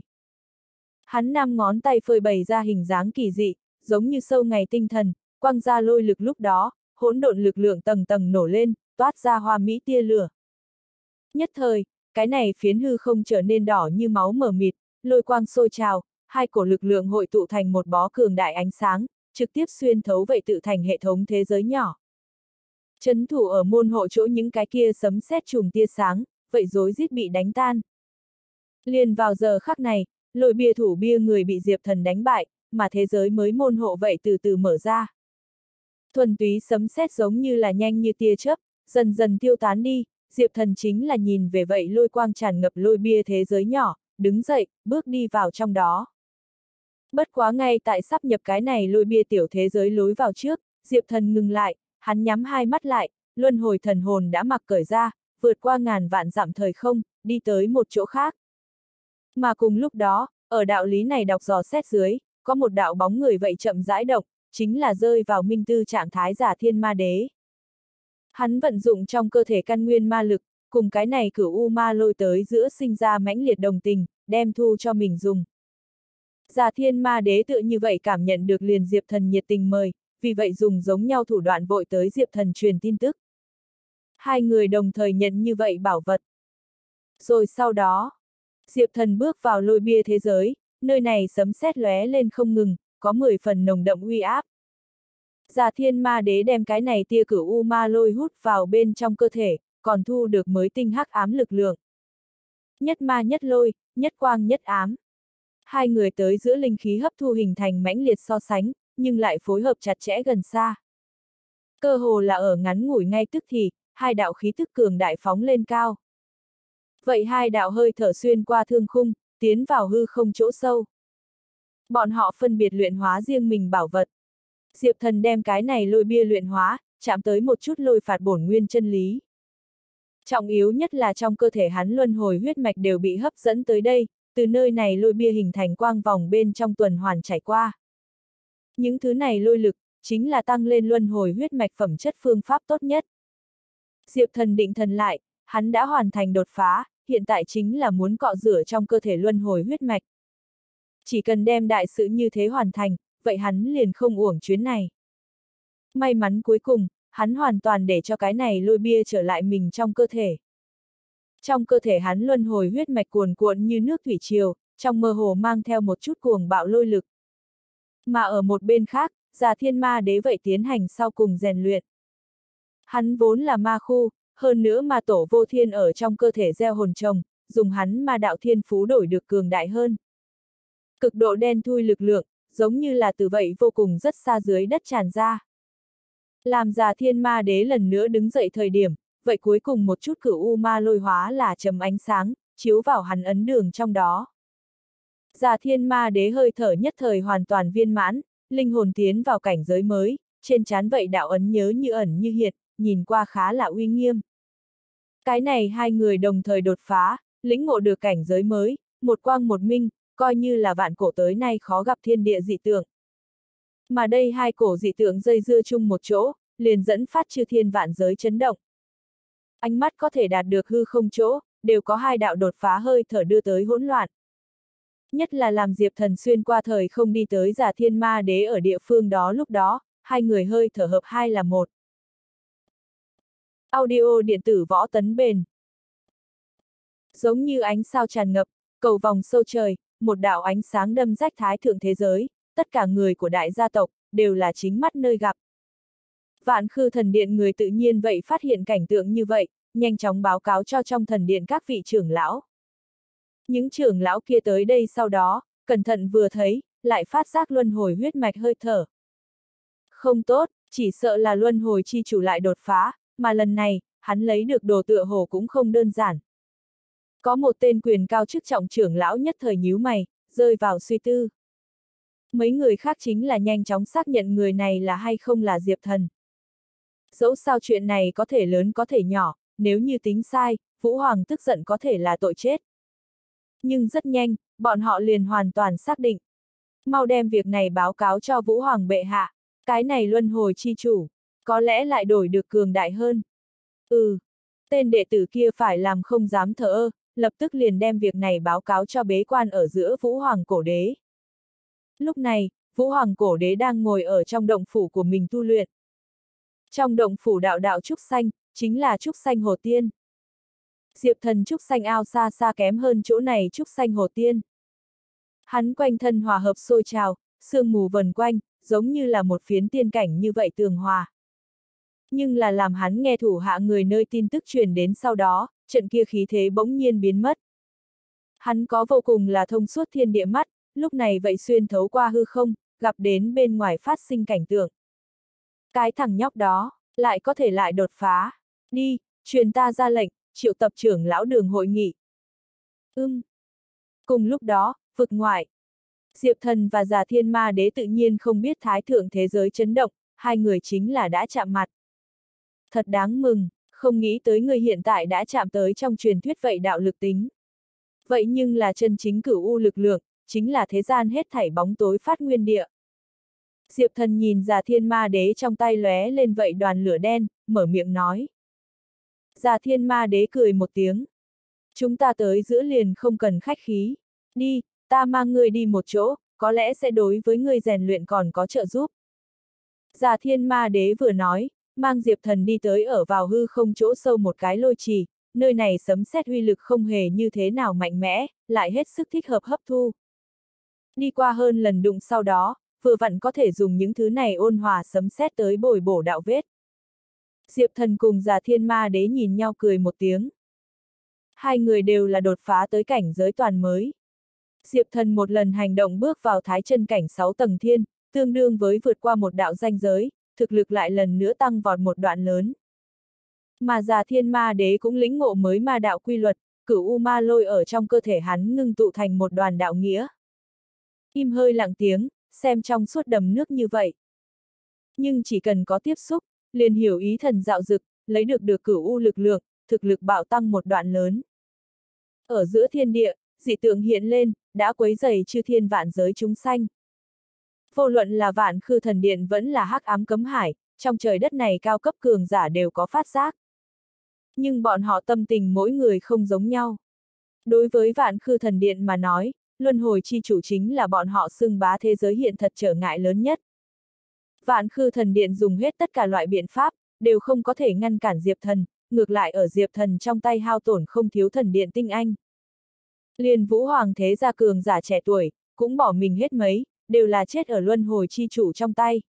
Hắn 5 ngón tay phơi bày ra hình dáng kỳ dị, giống như sâu ngày tinh thần, quăng ra lôi lực lúc đó, hỗn độn lực lượng tầng tầng nổ lên, toát ra hoa mỹ tia lửa. Nhất thời, cái này phiến hư không trở nên đỏ như máu mờ mịt, lôi quang sôi trào, hai cổ lực lượng hội tụ thành một bó cường đại ánh sáng, trực tiếp xuyên thấu vậy tự thành hệ thống thế giới nhỏ. Trấn thủ ở môn hộ chỗ những cái kia sấm sét chùm tia sáng, vậy rối rít bị đánh tan. Liền vào giờ khắc này, lôi bia thủ bia người bị Diệp Thần đánh bại, mà thế giới mới môn hộ vậy từ từ mở ra. Thuần túy sấm sét giống như là nhanh như tia chớp, dần dần tiêu tán đi, Diệp Thần chính là nhìn về vậy lôi quang tràn ngập lôi bia thế giới nhỏ, đứng dậy, bước đi vào trong đó. Bất quá ngay tại sắp nhập cái này lôi bia tiểu thế giới lối vào trước, Diệp Thần ngừng lại, hắn nhắm hai mắt lại, luân hồi thần hồn đã mặc cởi ra, vượt qua ngàn vạn dặm thời không, đi tới một chỗ khác. Mà cùng lúc đó, ở đạo lý này đọc dò xét dưới, có một đạo bóng người vậy chậm rãi động, chính là rơi vào minh tư trạng thái Già Thiên Ma Đế. Hắn vận dụng trong cơ thể căn nguyên ma lực, cùng cái này Cửu U Ma Lôi tới giữa sinh ra mãnh liệt đồng tình, đem thu cho mình dùng. Già Thiên Ma Đế tựa như vậy cảm nhận được liền Diệp Thần nhiệt tình mời, vì vậy dùng giống nhau thủ đoạn vội tới Diệp Thần truyền tin tức. Hai người đồng thời nhận như vậy bảo vật. Rồi sau đó, Diệp Thần bước vào lôi bia thế giới, nơi này sấm sét lóe lên không ngừng, có 10 phần nồng đậm uy áp. Già Thiên Ma Đế đem cái này tia Cửu U Ma Lôi hút vào bên trong cơ thể, còn thu được mới tinh hắc ám lực lượng. Nhất ma nhất lôi, nhất quang nhất ám. Hai người tới giữa linh khí hấp thu hình thành mãnh liệt so sánh, nhưng lại phối hợp chặt chẽ gần xa. Cơ hồ là ở ngắn ngủi ngay tức thì, hai đạo khí tức cường đại phóng lên cao. Vậy hai đạo hơi thở xuyên qua thương khung, tiến vào hư không chỗ sâu. Bọn họ phân biệt luyện hóa riêng mình bảo vật. Diệp Thần đem cái này lôi bia luyện hóa, chạm tới một chút lôi phạt bổn nguyên chân lý. Trọng yếu nhất là trong cơ thể hắn luân hồi huyết mạch đều bị hấp dẫn tới đây, từ nơi này lôi bia hình thành quang vòng bên trong tuần hoàn chảy qua. Những thứ này lôi lực, chính là tăng lên luân hồi huyết mạch phẩm chất phương pháp tốt nhất. Diệp Thần định thần lại, hắn đã hoàn thành đột phá, hiện tại chính là muốn cọ rửa trong cơ thể luân hồi huyết mạch. Chỉ cần đem đại sự như thế hoàn thành, vậy hắn liền không uổng chuyến này. May mắn cuối cùng, hắn hoàn toàn để cho cái này lôi bia trở lại mình trong cơ thể. Trong cơ thể hắn luân hồi huyết mạch cuồn cuộn như nước thủy triều, trong mơ hồ mang theo một chút cuồng bạo lôi lực. Mà ở một bên khác, Già Thiên Ma Đế vậy tiến hành sau cùng rèn luyện. Hắn vốn là ma khu, hơn nữa ma tổ vô thiên ở trong cơ thể gieo hồn trồng, dùng hắn ma đạo thiên phú đổi được cường đại hơn. Cực độ đen thui lực lượng, giống như là từ vậy vô cùng rất xa dưới đất tràn ra. Làm Già Thiên Ma Đế lần nữa đứng dậy thời điểm, vậy cuối cùng một chút Cửu U Ma Lôi hóa là chấm ánh sáng, chiếu vào hắn ấn đường trong đó. Già Thiên Ma Đế hơi thở nhất thời hoàn toàn viên mãn, linh hồn tiến vào cảnh giới mới, trên trán vậy đạo ấn nhớ như ẩn như hiện, nhìn qua khá là uy nghiêm. Cái này hai người đồng thời đột phá, lĩnh ngộ được cảnh giới mới, một quang một minh, coi như là vạn cổ tới nay khó gặp thiên địa dị tượng. Mà đây hai cổ dị tượng dây dưa chung một chỗ, liền dẫn phát chư thiên vạn giới chấn động. Ánh mắt có thể đạt được hư không chỗ, đều có hai đạo đột phá hơi thở đưa tới hỗn loạn. Nhất là làm Diệp Thần xuyên qua thời không đi tới Già Thiên Ma Đế ở địa phương đó lúc đó, hai người hơi thở hợp hai là một. Audio điện tử võ tấn bền. Giống như ánh sao tràn ngập, cầu vòng sâu trời, một đạo ánh sáng đâm rách thái thượng thế giới, tất cả người của đại gia tộc, đều là chính mắt nơi gặp. Vạn Khư Thần Điện người tự nhiên vậy phát hiện cảnh tượng như vậy, nhanh chóng báo cáo cho trong thần điện các vị trưởng lão. Những trưởng lão kia tới đây sau đó, cẩn thận vừa thấy, lại phát giác luân hồi huyết mạch hơi thở. Không tốt, chỉ sợ là luân hồi chi chủ lại đột phá, mà lần này, hắn lấy được đồ tựa hồ cũng không đơn giản. Có một tên quyền cao chức trọng trưởng lão nhất thời nhíu mày, rơi vào suy tư. Mấy người khác chính là nhanh chóng xác nhận người này là hay không là Diệp Thần. Dẫu sao chuyện này có thể lớn có thể nhỏ, nếu như tính sai, Vũ Hoàng tức giận có thể là tội chết. Nhưng rất nhanh, bọn họ liền hoàn toàn xác định. Mau đem việc này báo cáo cho Vũ Hoàng bệ hạ, cái này luân hồi chi chủ, có lẽ lại đổi được cường đại hơn. Tên đệ tử kia phải làm không dám thờ ơ, lập tức liền đem việc này báo cáo cho bế quan ở giữa Vũ Hoàng cổ đế. Lúc này, Vũ Hoàng cổ đế đang ngồi ở trong động phủ của mình tu luyện. Trong động phủ đạo đạo trúc xanh, chính là trúc xanh hồ tiên. Diệp Thần trúc xanh ao xa xa kém hơn chỗ này trúc xanh hồ tiên. Hắn quanh thân hòa hợp sôi trào, sương mù vần quanh, giống như là một phiến tiên cảnh như vậy tường hòa. Nhưng là làm hắn nghe thủ hạ người nơi tin tức truyền đến sau đó, trận kia khí thế bỗng nhiên biến mất. Hắn có vô cùng là thông suốt thiên địa mắt, lúc này vậy xuyên thấu qua hư không, gặp đến bên ngoài phát sinh cảnh tượng. Cái thằng nhóc đó, lại có thể lại đột phá. Đi, truyền ta ra lệnh, triệu tập trưởng lão đường hội nghị. Cùng lúc đó, vực ngoại. Diệp Thần và Già Thiên Ma Đế tự nhiên không biết thái thượng thế giới chấn động, hai người chính là đã chạm mặt. Thật đáng mừng, không nghĩ tới người hiện tại đã chạm tới trong truyền thuyết vậy đạo lực tính. Vậy nhưng là chân chính cửu u lực lượng, chính là thế gian hết thảy bóng tối phát nguyên địa. Diệp Thần nhìn Già Thiên Ma Đế trong tay lóe lên vậy đoàn lửa đen, mở miệng nói. Già Thiên Ma Đế cười một tiếng. Chúng ta tới giữa liền không cần khách khí. Đi, ta mang ngươi đi một chỗ, có lẽ sẽ đối với ngươi rèn luyện còn có trợ giúp. Già Thiên Ma Đế vừa nói, mang Diệp Thần đi tới ở vào hư không chỗ sâu một cái lôi trì, nơi này sấm sét uy lực không hề như thế nào mạnh mẽ, lại hết sức thích hợp hấp thu. Đi qua hơn lần đụng sau đó, vừa vặn có thể dùng những thứ này ôn hòa sấm sét tới bồi bổ đạo vết. Diệp Thần cùng Già Thiên Ma Đế nhìn nhau cười một tiếng. Hai người đều là đột phá tới cảnh giới toàn mới. Diệp Thần một lần hành động bước vào thái chân cảnh 6 tầng thiên, tương đương với vượt qua một đạo ranh giới, thực lực lại lần nữa tăng vọt một đoạn lớn. Mà Già Thiên Ma Đế cũng lĩnh ngộ mới ma đạo quy luật, cửu u ma lôi ở trong cơ thể hắn ngưng tụ thành một đoàn đạo nghĩa. Im hơi lặng tiếng, xem trong suốt đầm nước như vậy. Nhưng chỉ cần có tiếp xúc, liền hiểu ý thần dạo dực, lấy được cửu u lực lượng, thực lực bạo tăng một đoạn lớn. Ở giữa thiên địa, dị tượng hiện lên, đã quấy rầy chư thiên vạn giới chúng sanh. Vô luận là Vạn Khư Thần Điện vẫn là hắc ám cấm hải, trong trời đất này cao cấp cường giả đều có phát giác. Nhưng bọn họ tâm tình mỗi người không giống nhau. Đối với Vạn Khư Thần Điện mà nói, luân hồi chi chủ chính là bọn họ xưng bá thế giới hiện thật trở ngại lớn nhất. Vạn Khư Thần Điện dùng hết tất cả loại biện pháp, đều không có thể ngăn cản Diệp Thần, ngược lại ở Diệp Thần trong tay hao tổn không thiếu thần điện tinh anh. Liền Vũ Hoàng thế gia cường giả trẻ tuổi, cũng bỏ mình hết mấy, đều là chết ở luân hồi chi chủ trong tay.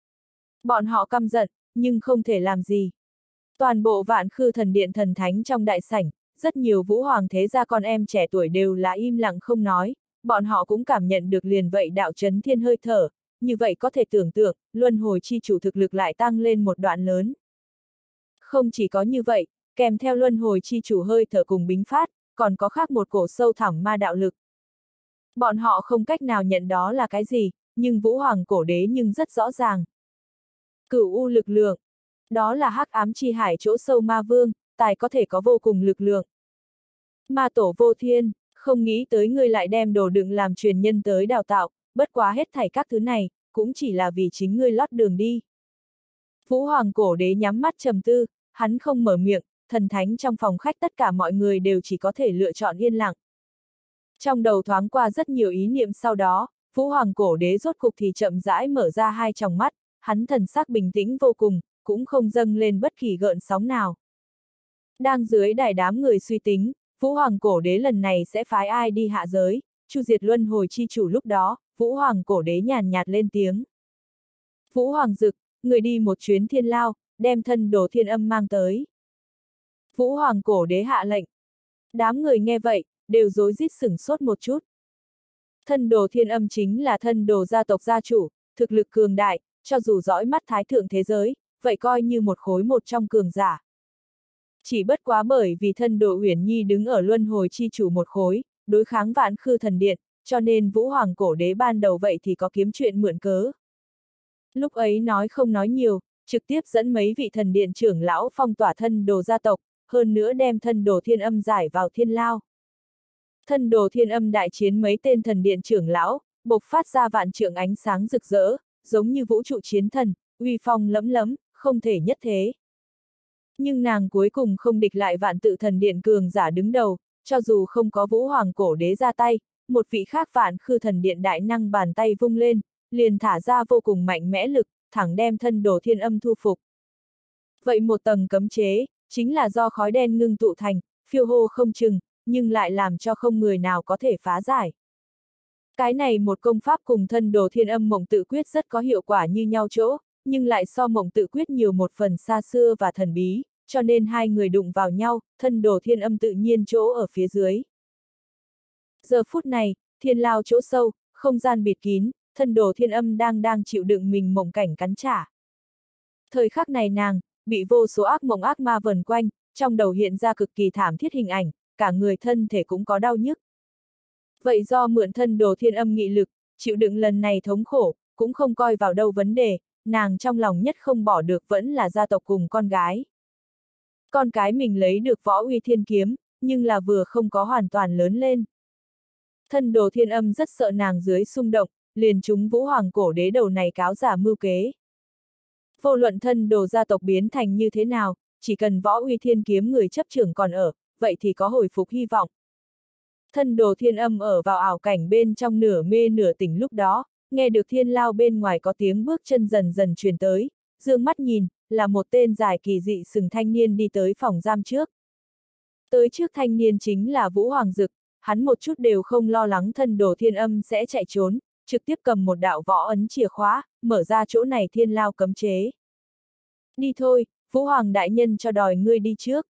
Bọn họ căm giận, nhưng không thể làm gì. Toàn bộ Vạn Khư Thần Điện thần thánh trong đại sảnh, rất nhiều Vũ Hoàng thế gia con em trẻ tuổi đều là im lặng không nói, bọn họ cũng cảm nhận được liền vậy đạo chấn thiên hơi thở, như vậy có thể tưởng tượng, luân hồi chi chủ thực lực lại tăng lên một đoạn lớn. Không chỉ có như vậy, kèm theo luân hồi chi chủ hơi thở cùng bính phát, còn có khác một cổ sâu thẳm ma đạo lực. Bọn họ không cách nào nhận đó là cái gì, nhưng Vũ Hoàng cổ đế nhưng rất rõ ràng. Cửu u lực lượng, đó là hắc ám chi hải chỗ sâu ma vương, tài có thể có vô cùng lực lượng. Ma tổ vô thiên, không nghĩ tới ngươi lại đem đồ đựng làm truyền nhân tới đào tạo, bất quá hết thảy các thứ này, cũng chỉ là vì chính ngươi lót đường đi. Vũ Hoàng cổ đế nhắm mắt trầm tư, hắn không mở miệng, thần thánh trong phòng khách tất cả mọi người đều chỉ có thể lựa chọn yên lặng. Trong đầu thoáng qua rất nhiều ý niệm sau đó, Vũ Hoàng cổ đế rốt cục thì chậm rãi mở ra hai tròng mắt, hắn thần sắc bình tĩnh vô cùng, cũng không dâng lên bất kỳ gợn sóng nào. Đang dưới đài đám người suy tính, Vũ Hoàng cổ đế lần này sẽ phái ai đi hạ giới, chu diệt luân hồi chi chủ lúc đó, Vũ Hoàng cổ đế nhàn nhạt lên tiếng. Vũ Hoàng Dực, người đi một chuyến thiên lao, đem thân đồ thiên âm mang tới. Vũ Hoàng cổ đế hạ lệnh. Đám người nghe vậy, đều rối rít sửng sốt một chút. Thân đồ thiên âm chính là thân đồ gia tộc gia chủ, thực lực cường đại, cho dù dõi mắt thái thượng thế giới, vậy coi như một khối một trong cường giả. Chỉ bất quá bởi vì thân đồ Uyển Nhi đứng ở luân hồi chi chủ một khối, đối kháng Vạn Khư thần điện, cho nên Vũ Hoàng cổ đế ban đầu vậy thì có kiếm chuyện mượn cớ. Lúc ấy nói không nói nhiều, trực tiếp dẫn mấy vị thần điện trưởng lão phong tỏa thân đồ gia tộc, hơn nữa đem thân đồ thiên âm giải vào thiên lao. Thân đồ thiên âm đại chiến mấy tên thần điện trưởng lão, bộc phát ra vạn trượng ánh sáng rực rỡ, giống như vũ trụ chiến thần, uy phong lẫm lẫm, không thể nhất thế. Nhưng nàng cuối cùng không địch lại vạn tự thần điện cường giả đứng đầu, cho dù không có Vũ Hoàng cổ đế ra tay, một vị khác Vạn Khư thần điện đại năng bàn tay vung lên, liền thả ra vô cùng mạnh mẽ lực, thẳng đem thân đồ thiên âm thu phục. Vậy một tầng cấm chế, chính là do khói đen ngưng tụ thành, phiêu hô không chừng, nhưng lại làm cho không người nào có thể phá giải. Cái này một công pháp cùng thân đồ thiên âm mộng tự quyết rất có hiệu quả như nhau chỗ, nhưng lại so mộng tự quyết nhiều một phần xa xưa và thần bí, cho nên hai người đụng vào nhau, thân đồ thiên âm tự nhiên chỗ ở phía dưới. Giờ phút này, thiên lao chỗ sâu, không gian bịt kín, thân đồ thiên âm đang chịu đựng mình mộng cảnh cắn trả. Thời khắc này nàng, bị vô số ác mộng ác ma vần quanh, trong đầu hiện ra cực kỳ thảm thiết hình ảnh, cả người thân thể cũng có đau nhức. Vậy do mượn thân đồ thiên âm nghị lực, chịu đựng lần này thống khổ, cũng không coi vào đâu vấn đề, nàng trong lòng nhất không bỏ được vẫn là gia tộc cùng con gái. Con cái mình lấy được võ uy thiên kiếm, nhưng là vừa không có hoàn toàn lớn lên. Thân đồ thiên âm rất sợ nàng dưới xung động, liền trúng Vũ Hoàng cổ đế đầu này cáo giả mưu kế. Vô luận thân đồ gia tộc biến thành như thế nào, chỉ cần võ uy thiên kiếm người chấp trưởng còn ở, vậy thì có hồi phục hy vọng. Thân đồ thiên âm ở vào ảo cảnh bên trong nửa mê nửa tỉnh lúc đó, nghe được thiên lao bên ngoài có tiếng bước chân dần dần truyền tới, dương mắt nhìn, là một tên dài kỳ dị sừng thanh niên đi tới phòng giam trước. Tới trước thanh niên chính là Vũ Hoàng Dực, hắn một chút đều không lo lắng thân đồ thiên âm sẽ chạy trốn, trực tiếp cầm một đạo võ ấn chìa khóa, mở ra chỗ này thiên lao cấm chế. Đi thôi, Vũ Hoàng đại nhân cho đòi ngươi đi trước.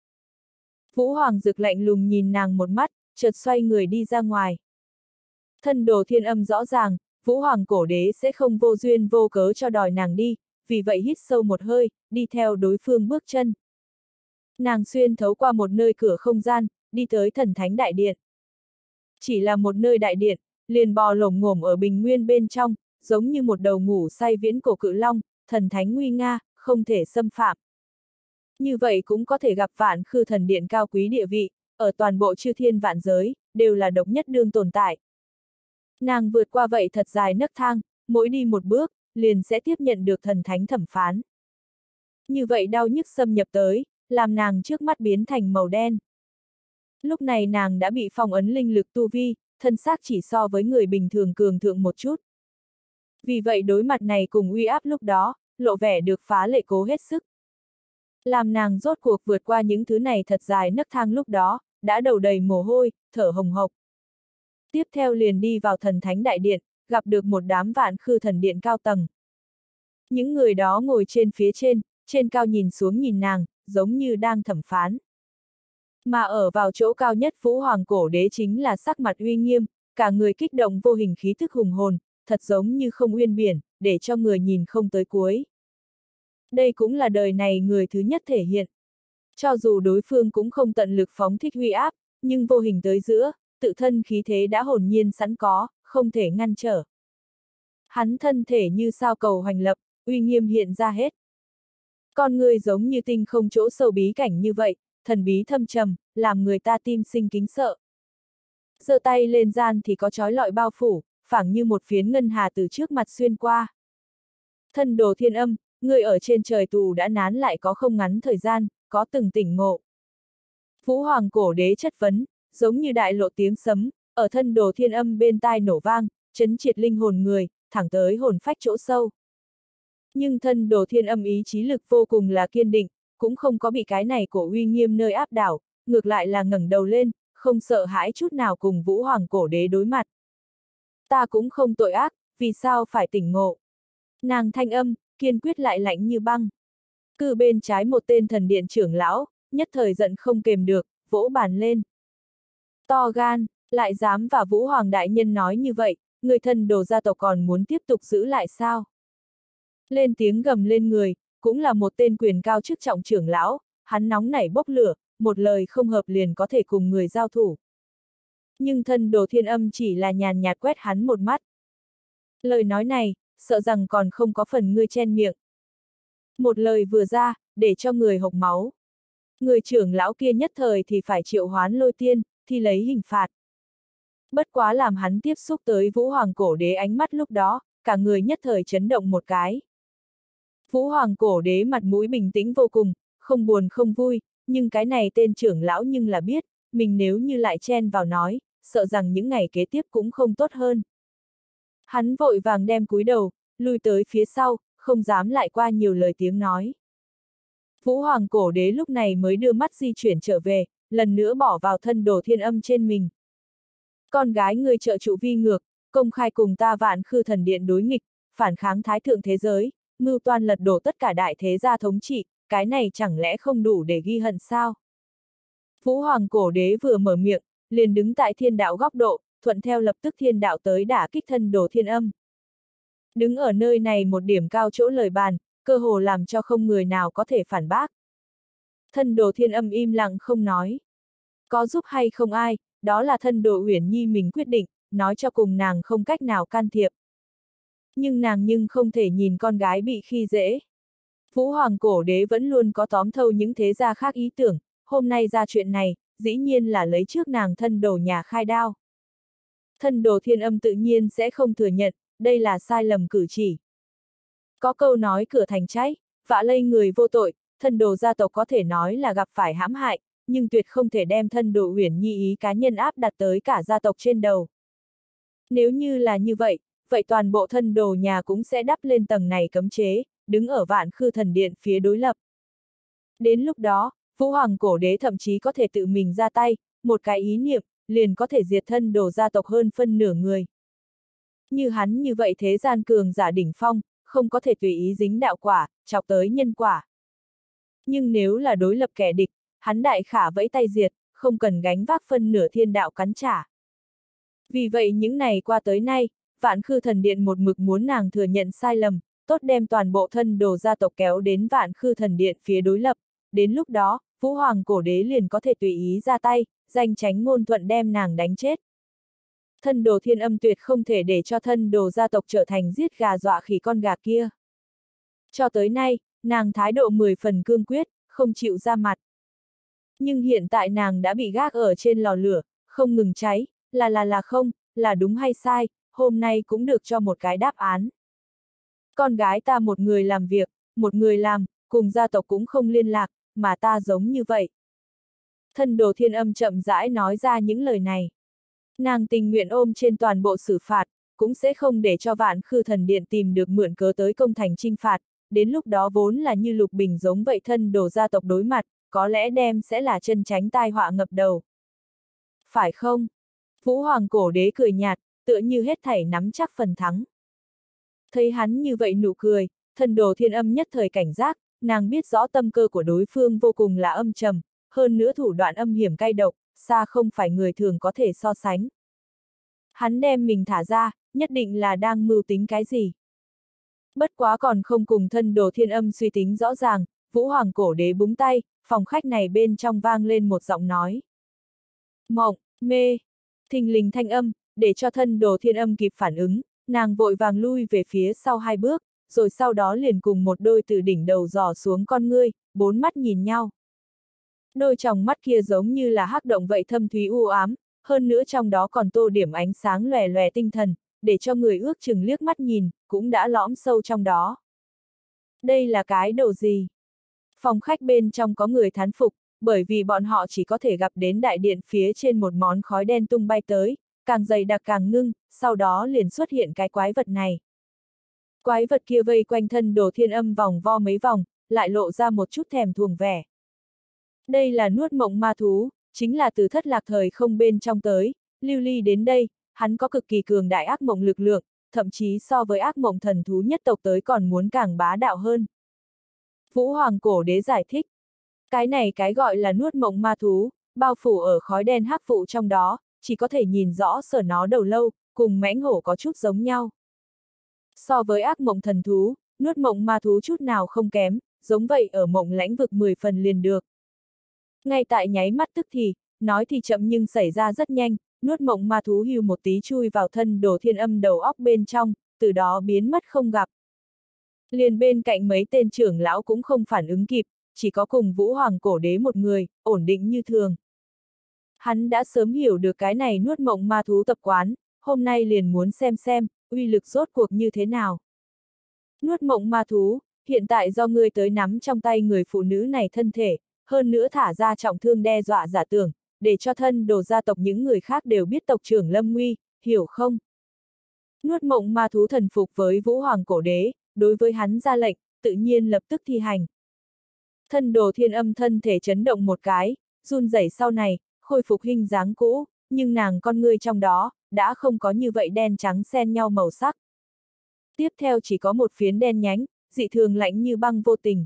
Vũ Hoàng Dực lạnh lùng nhìn nàng một mắt, chợt xoay người đi ra ngoài. Thân đồ thiên âm rõ ràng, Vũ Hoàng cổ đế sẽ không vô duyên vô cớ cho đòi nàng đi, vì vậy hít sâu một hơi, đi theo đối phương bước chân. Nàng xuyên thấu qua một nơi cửa không gian, đi tới thần thánh đại điện. Chỉ là một nơi đại điện, liền bò lổm ngổm ở bình nguyên bên trong, giống như một đầu ngủ say viễn cổ cự long, thần thánh nguy nga, không thể xâm phạm. Như vậy cũng có thể gặp Vạn Khư thần điện cao quý địa vị, ở toàn bộ chư thiên vạn giới, đều là độc nhất đương tồn tại. Nàng vượt qua vậy thật dài nấc thang, mỗi đi một bước, liền sẽ tiếp nhận được thần thánh thẩm phán. Như vậy đau nhức xâm nhập tới, làm nàng trước mắt biến thành màu đen. Lúc này nàng đã bị phong ấn linh lực tu vi, thân xác chỉ so với người bình thường cường thượng một chút. Vì vậy đối mặt này cùng uy áp lúc đó, lộ vẻ được phá lệ cố hết sức. Làm nàng rốt cuộc vượt qua những thứ này thật dài nấc thang lúc đó, đã đầu đầy mồ hôi, thở hồng hộc. Tiếp theo liền đi vào thần thánh đại điện, gặp được một đám Vạn Khư thần điện cao tầng. Những người đó ngồi trên phía trên cao nhìn xuống nhìn nàng, giống như đang thẩm phán. Mà ở vào chỗ cao nhất Vũ Hoàng cổ đế chính là sắc mặt uy nghiêm, cả người kích động vô hình khí thức hùng hồn, thật giống như không uyên biển, để cho người nhìn không tới cuối. Đây cũng là đời này người thứ nhất thể hiện. Cho dù đối phương cũng không tận lực phóng thích uy áp, nhưng vô hình tới giữa, tự thân khí thế đã hồn nhiên sẵn có, không thể ngăn trở. Hắn thân thể như sao cầu hoành lập, uy nghiêm hiện ra hết. Con người giống như tinh không chỗ sâu bí cảnh như vậy, thần bí thâm trầm, làm người ta tim sinh kính sợ. Giơ tay lên gian thì có chói lọi bao phủ, phảng như một phiến ngân hà từ trước mặt xuyên qua. Thân đồ Thiên Âm, người ở trên trời tù đã nán lại có không ngắn thời gian, có từng tỉnh ngộ. Vũ Hoàng cổ đế chất vấn, giống như đại lộ tiếng sấm, ở thân đồ Thiên Âm bên tai nổ vang, chấn triệt linh hồn người, thẳng tới hồn phách chỗ sâu. Nhưng thân đồ Thiên Âm ý chí lực vô cùng là kiên định, cũng không có bị cái này cổ uy nghiêm nơi áp đảo, ngược lại là ngẩng đầu lên, không sợ hãi chút nào cùng Vũ Hoàng cổ đế đối mặt. Ta cũng không tội ác, vì sao phải tỉnh ngộ? Nàng thanh âm, kiên quyết lại lạnh như băng. Cư bên trái một tên thần điện trưởng lão, nhất thời giận không kềm được, vỗ bàn lên. To gan, lại dám và Vũ Hoàng đại nhân nói như vậy, người thân đồ gia tộc còn muốn tiếp tục giữ lại sao? Lên tiếng gầm lên người, cũng là một tên quyền cao chức trọng trưởng lão, hắn nóng nảy bốc lửa, một lời không hợp liền có thể cùng người giao thủ. Nhưng thân đồ Thiên Âm chỉ là nhàn nhạt quét hắn một mắt. Lời nói này, sợ rằng còn không có phần ngươi chen miệng. Một lời vừa ra, để cho người hộc máu. Người trưởng lão kia nhất thời thì phải triệu hoán lôi tiên, thì lấy hình phạt. Bất quá làm hắn tiếp xúc tới Vũ Hoàng cổ đế ánh mắt lúc đó, cả người nhất thời chấn động một cái. Vũ Hoàng cổ đế mặt mũi bình tĩnh vô cùng, không buồn không vui, nhưng cái này tên trưởng lão nhưng là biết, mình nếu như lại chen vào nói, sợ rằng những ngày kế tiếp cũng không tốt hơn. Hắn vội vàng đem cúi đầu, lui tới phía sau, không dám lại qua nhiều lời tiếng nói. Vũ Hoàng cổ đế lúc này mới đưa mắt di chuyển trở về, lần nữa bỏ vào thân đồ Thiên Âm trên mình. Con gái ngươi trợ trụ vi ngược, công khai cùng ta Vạn Khư thần điện đối nghịch, phản kháng thái thượng thế giới, mưu toan lật đổ tất cả đại thế gia thống trị, cái này chẳng lẽ không đủ để ghi hận sao? Vũ Hoàng cổ đế vừa mở miệng, liền đứng tại thiên đạo góc độ, thuận theo lập tức thiên đạo tới đả kích thân đồ Thiên Âm. Đứng ở nơi này một điểm cao chỗ lời bàn, cơ hồ làm cho không người nào có thể phản bác. Thân đồ Thiên Âm im lặng không nói. Có giúp hay không ai, đó là thân đồ Uyển Nhi mình quyết định, nói cho cùng nàng không cách nào can thiệp. Nhưng nàng không thể nhìn con gái bị khi dễ. Vũ Hoàng cổ đế vẫn luôn có tóm thâu những thế gia khác ý tưởng, hôm nay ra chuyện này, dĩ nhiên là lấy trước nàng thân đồ nhà khai đao. Thân đồ Thiên Âm tự nhiên sẽ không thừa nhận, đây là sai lầm cử chỉ. Có câu nói cửa thành cháy, vạ lây người vô tội, thân đồ gia tộc có thể nói là gặp phải hãm hại, nhưng tuyệt không thể đem thân đồ Uyển Nhi ý cá nhân áp đặt tới cả gia tộc trên đầu. Nếu như là như vậy, vậy toàn bộ thân đồ nhà cũng sẽ đắp lên tầng này cấm chế, đứng ở Vạn Khư thần điện phía đối lập. Đến lúc đó, Vũ Hoàng cổ đế thậm chí có thể tự mình ra tay, một cái ý niệm, liền có thể diệt thân đồ gia tộc hơn phân nửa người. Như hắn như vậy thế gian cường giả đỉnh phong, không có thể tùy ý dính đạo quả, chọc tới nhân quả. Nhưng nếu là đối lập kẻ địch, hắn đại khả vẫy tay diệt, không cần gánh vác phân nửa thiên đạo cắn trả. Vì vậy những ngày qua tới nay, Vạn Khư thần điện một mực muốn nàng thừa nhận sai lầm, tốt đem toàn bộ thân đồ gia tộc kéo đến Vạn Khư thần điện phía đối lập, đến lúc đó, Vũ Hoàng cổ đế liền có thể tùy ý ra tay, danh tránh ngôn thuận đem nàng đánh chết. Thân đồ Thiên Âm tuyệt không thể để cho thân đồ gia tộc trở thành giết gà dọa khỉ con gà kia. Cho tới nay, nàng thái độ 10 phần cương quyết, không chịu ra mặt. Nhưng hiện tại nàng đã bị gác ở trên lò lửa, không ngừng cháy, là không, là đúng hay sai, hôm nay cũng được cho một cái đáp án. Con gái ta một người làm việc, một người làm, cùng gia tộc cũng không liên lạc, mà ta giống như vậy. Thân đồ Thiên Âm chậm rãi nói ra những lời này. Nàng tình nguyện ôm trên toàn bộ xử phạt, cũng sẽ không để cho Vạn Khư thần điện tìm được mượn cớ tới công thành chinh phạt, đến lúc đó vốn là như Lục Bình giống vậy thân đồ gia tộc đối mặt, có lẽ đem sẽ là chân tránh tai họa ngập đầu. Phải không? Vũ Hoàng cổ đế cười nhạt, tựa như hết thảy nắm chắc phần thắng. Thấy hắn như vậy nụ cười, thân đồ Thiên Âm nhất thời cảnh giác, nàng biết rõ tâm cơ của đối phương vô cùng là âm trầm, hơn nữa thủ đoạn âm hiểm cay độc, xa không phải người thường có thể so sánh. Hắn đem mình thả ra, nhất định là đang mưu tính cái gì. Bất quá còn không cùng thân đồ Thiên Âm suy tính rõ ràng, Vũ Hoàng cổ đế búng tay, phòng khách này bên trong vang lên một giọng nói. Mộng, mê, thình lình thanh âm, để cho thân đồ Thiên Âm kịp phản ứng, nàng vội vàng lui về phía sau 2 bước, rồi sau đó liền cùng một đôi từ đỉnh đầu dò xuống con ngươi, 4 mắt nhìn nhau. Đôi tròng mắt kia giống như là hắc động vậy thâm thúy u ám, hơn nữa trong đó còn tô điểm ánh sáng lòe lòe tinh thần, để cho người ước chừng liếc mắt nhìn, cũng đã lõm sâu trong đó. Đây là cái đồ gì? Phòng khách bên trong có người thán phục, bởi vì bọn họ chỉ có thể gặp đến đại điện phía trên một món khói đen tung bay tới, càng dày đặc càng ngưng, sau đó liền xuất hiện cái quái vật này. Quái vật kia vây quanh thân Đồ Thiên Âm vòng vo mấy vòng, lại lộ ra một chút thèm thuồng vẻ. Đây là nuốt mộng ma thú, chính là từ thất lạc thời không bên trong tới, lưu ly đến đây, hắn có cực kỳ cường đại ác mộng lực lượng, thậm chí so với ác mộng thần thú nhất tộc tới còn muốn càng bá đạo hơn. Vũ Hoàng Cổ Đế giải thích, cái này cái gọi là nuốt mộng ma thú, bao phủ ở khói đen hắc vụ trong đó, chỉ có thể nhìn rõ sở nó đầu lâu, cùng mãnh hổ có chút giống nhau. So với ác mộng thần thú, nuốt mộng ma thú chút nào không kém, giống vậy ở mộng lãnh vực 10 phần liền được. Ngay tại nháy mắt tức thì, nói thì chậm nhưng xảy ra rất nhanh, nuốt mộng ma thú hưu một tí chui vào thân Đồ Thiên Âm đầu óc bên trong, từ đó biến mất không gặp. Liền bên cạnh mấy tên trưởng lão cũng không phản ứng kịp, chỉ có cùng Vũ Hoàng Cổ Đế một người, ổn định như thường. Hắn đã sớm hiểu được cái này nuốt mộng ma thú tập quán, hôm nay liền muốn xem, uy lực rốt cuộc như thế nào. Nuốt mộng ma thú, hiện tại do ngươi tới nắm trong tay người phụ nữ này thân thể, hơn nữa thả ra trọng thương đe dọa giả tưởng, để cho thân Đồ gia tộc những người khác đều biết tộc trưởng lâm nguy, hiểu không? Nuốt mộng ma thú thần phục với Vũ Hoàng Cổ Đế, đối với hắn ra lệnh, tự nhiên lập tức thi hành. Thân Đồ Thiên Âm thân thể chấn động một cái, run rẩy sau này, khôi phục hình dáng cũ, nhưng nàng con ngươi trong đó, đã không có như vậy đen trắng xen nhau màu sắc. Tiếp theo chỉ có một phiến đen nhánh, dị thường lạnh như băng vô tình.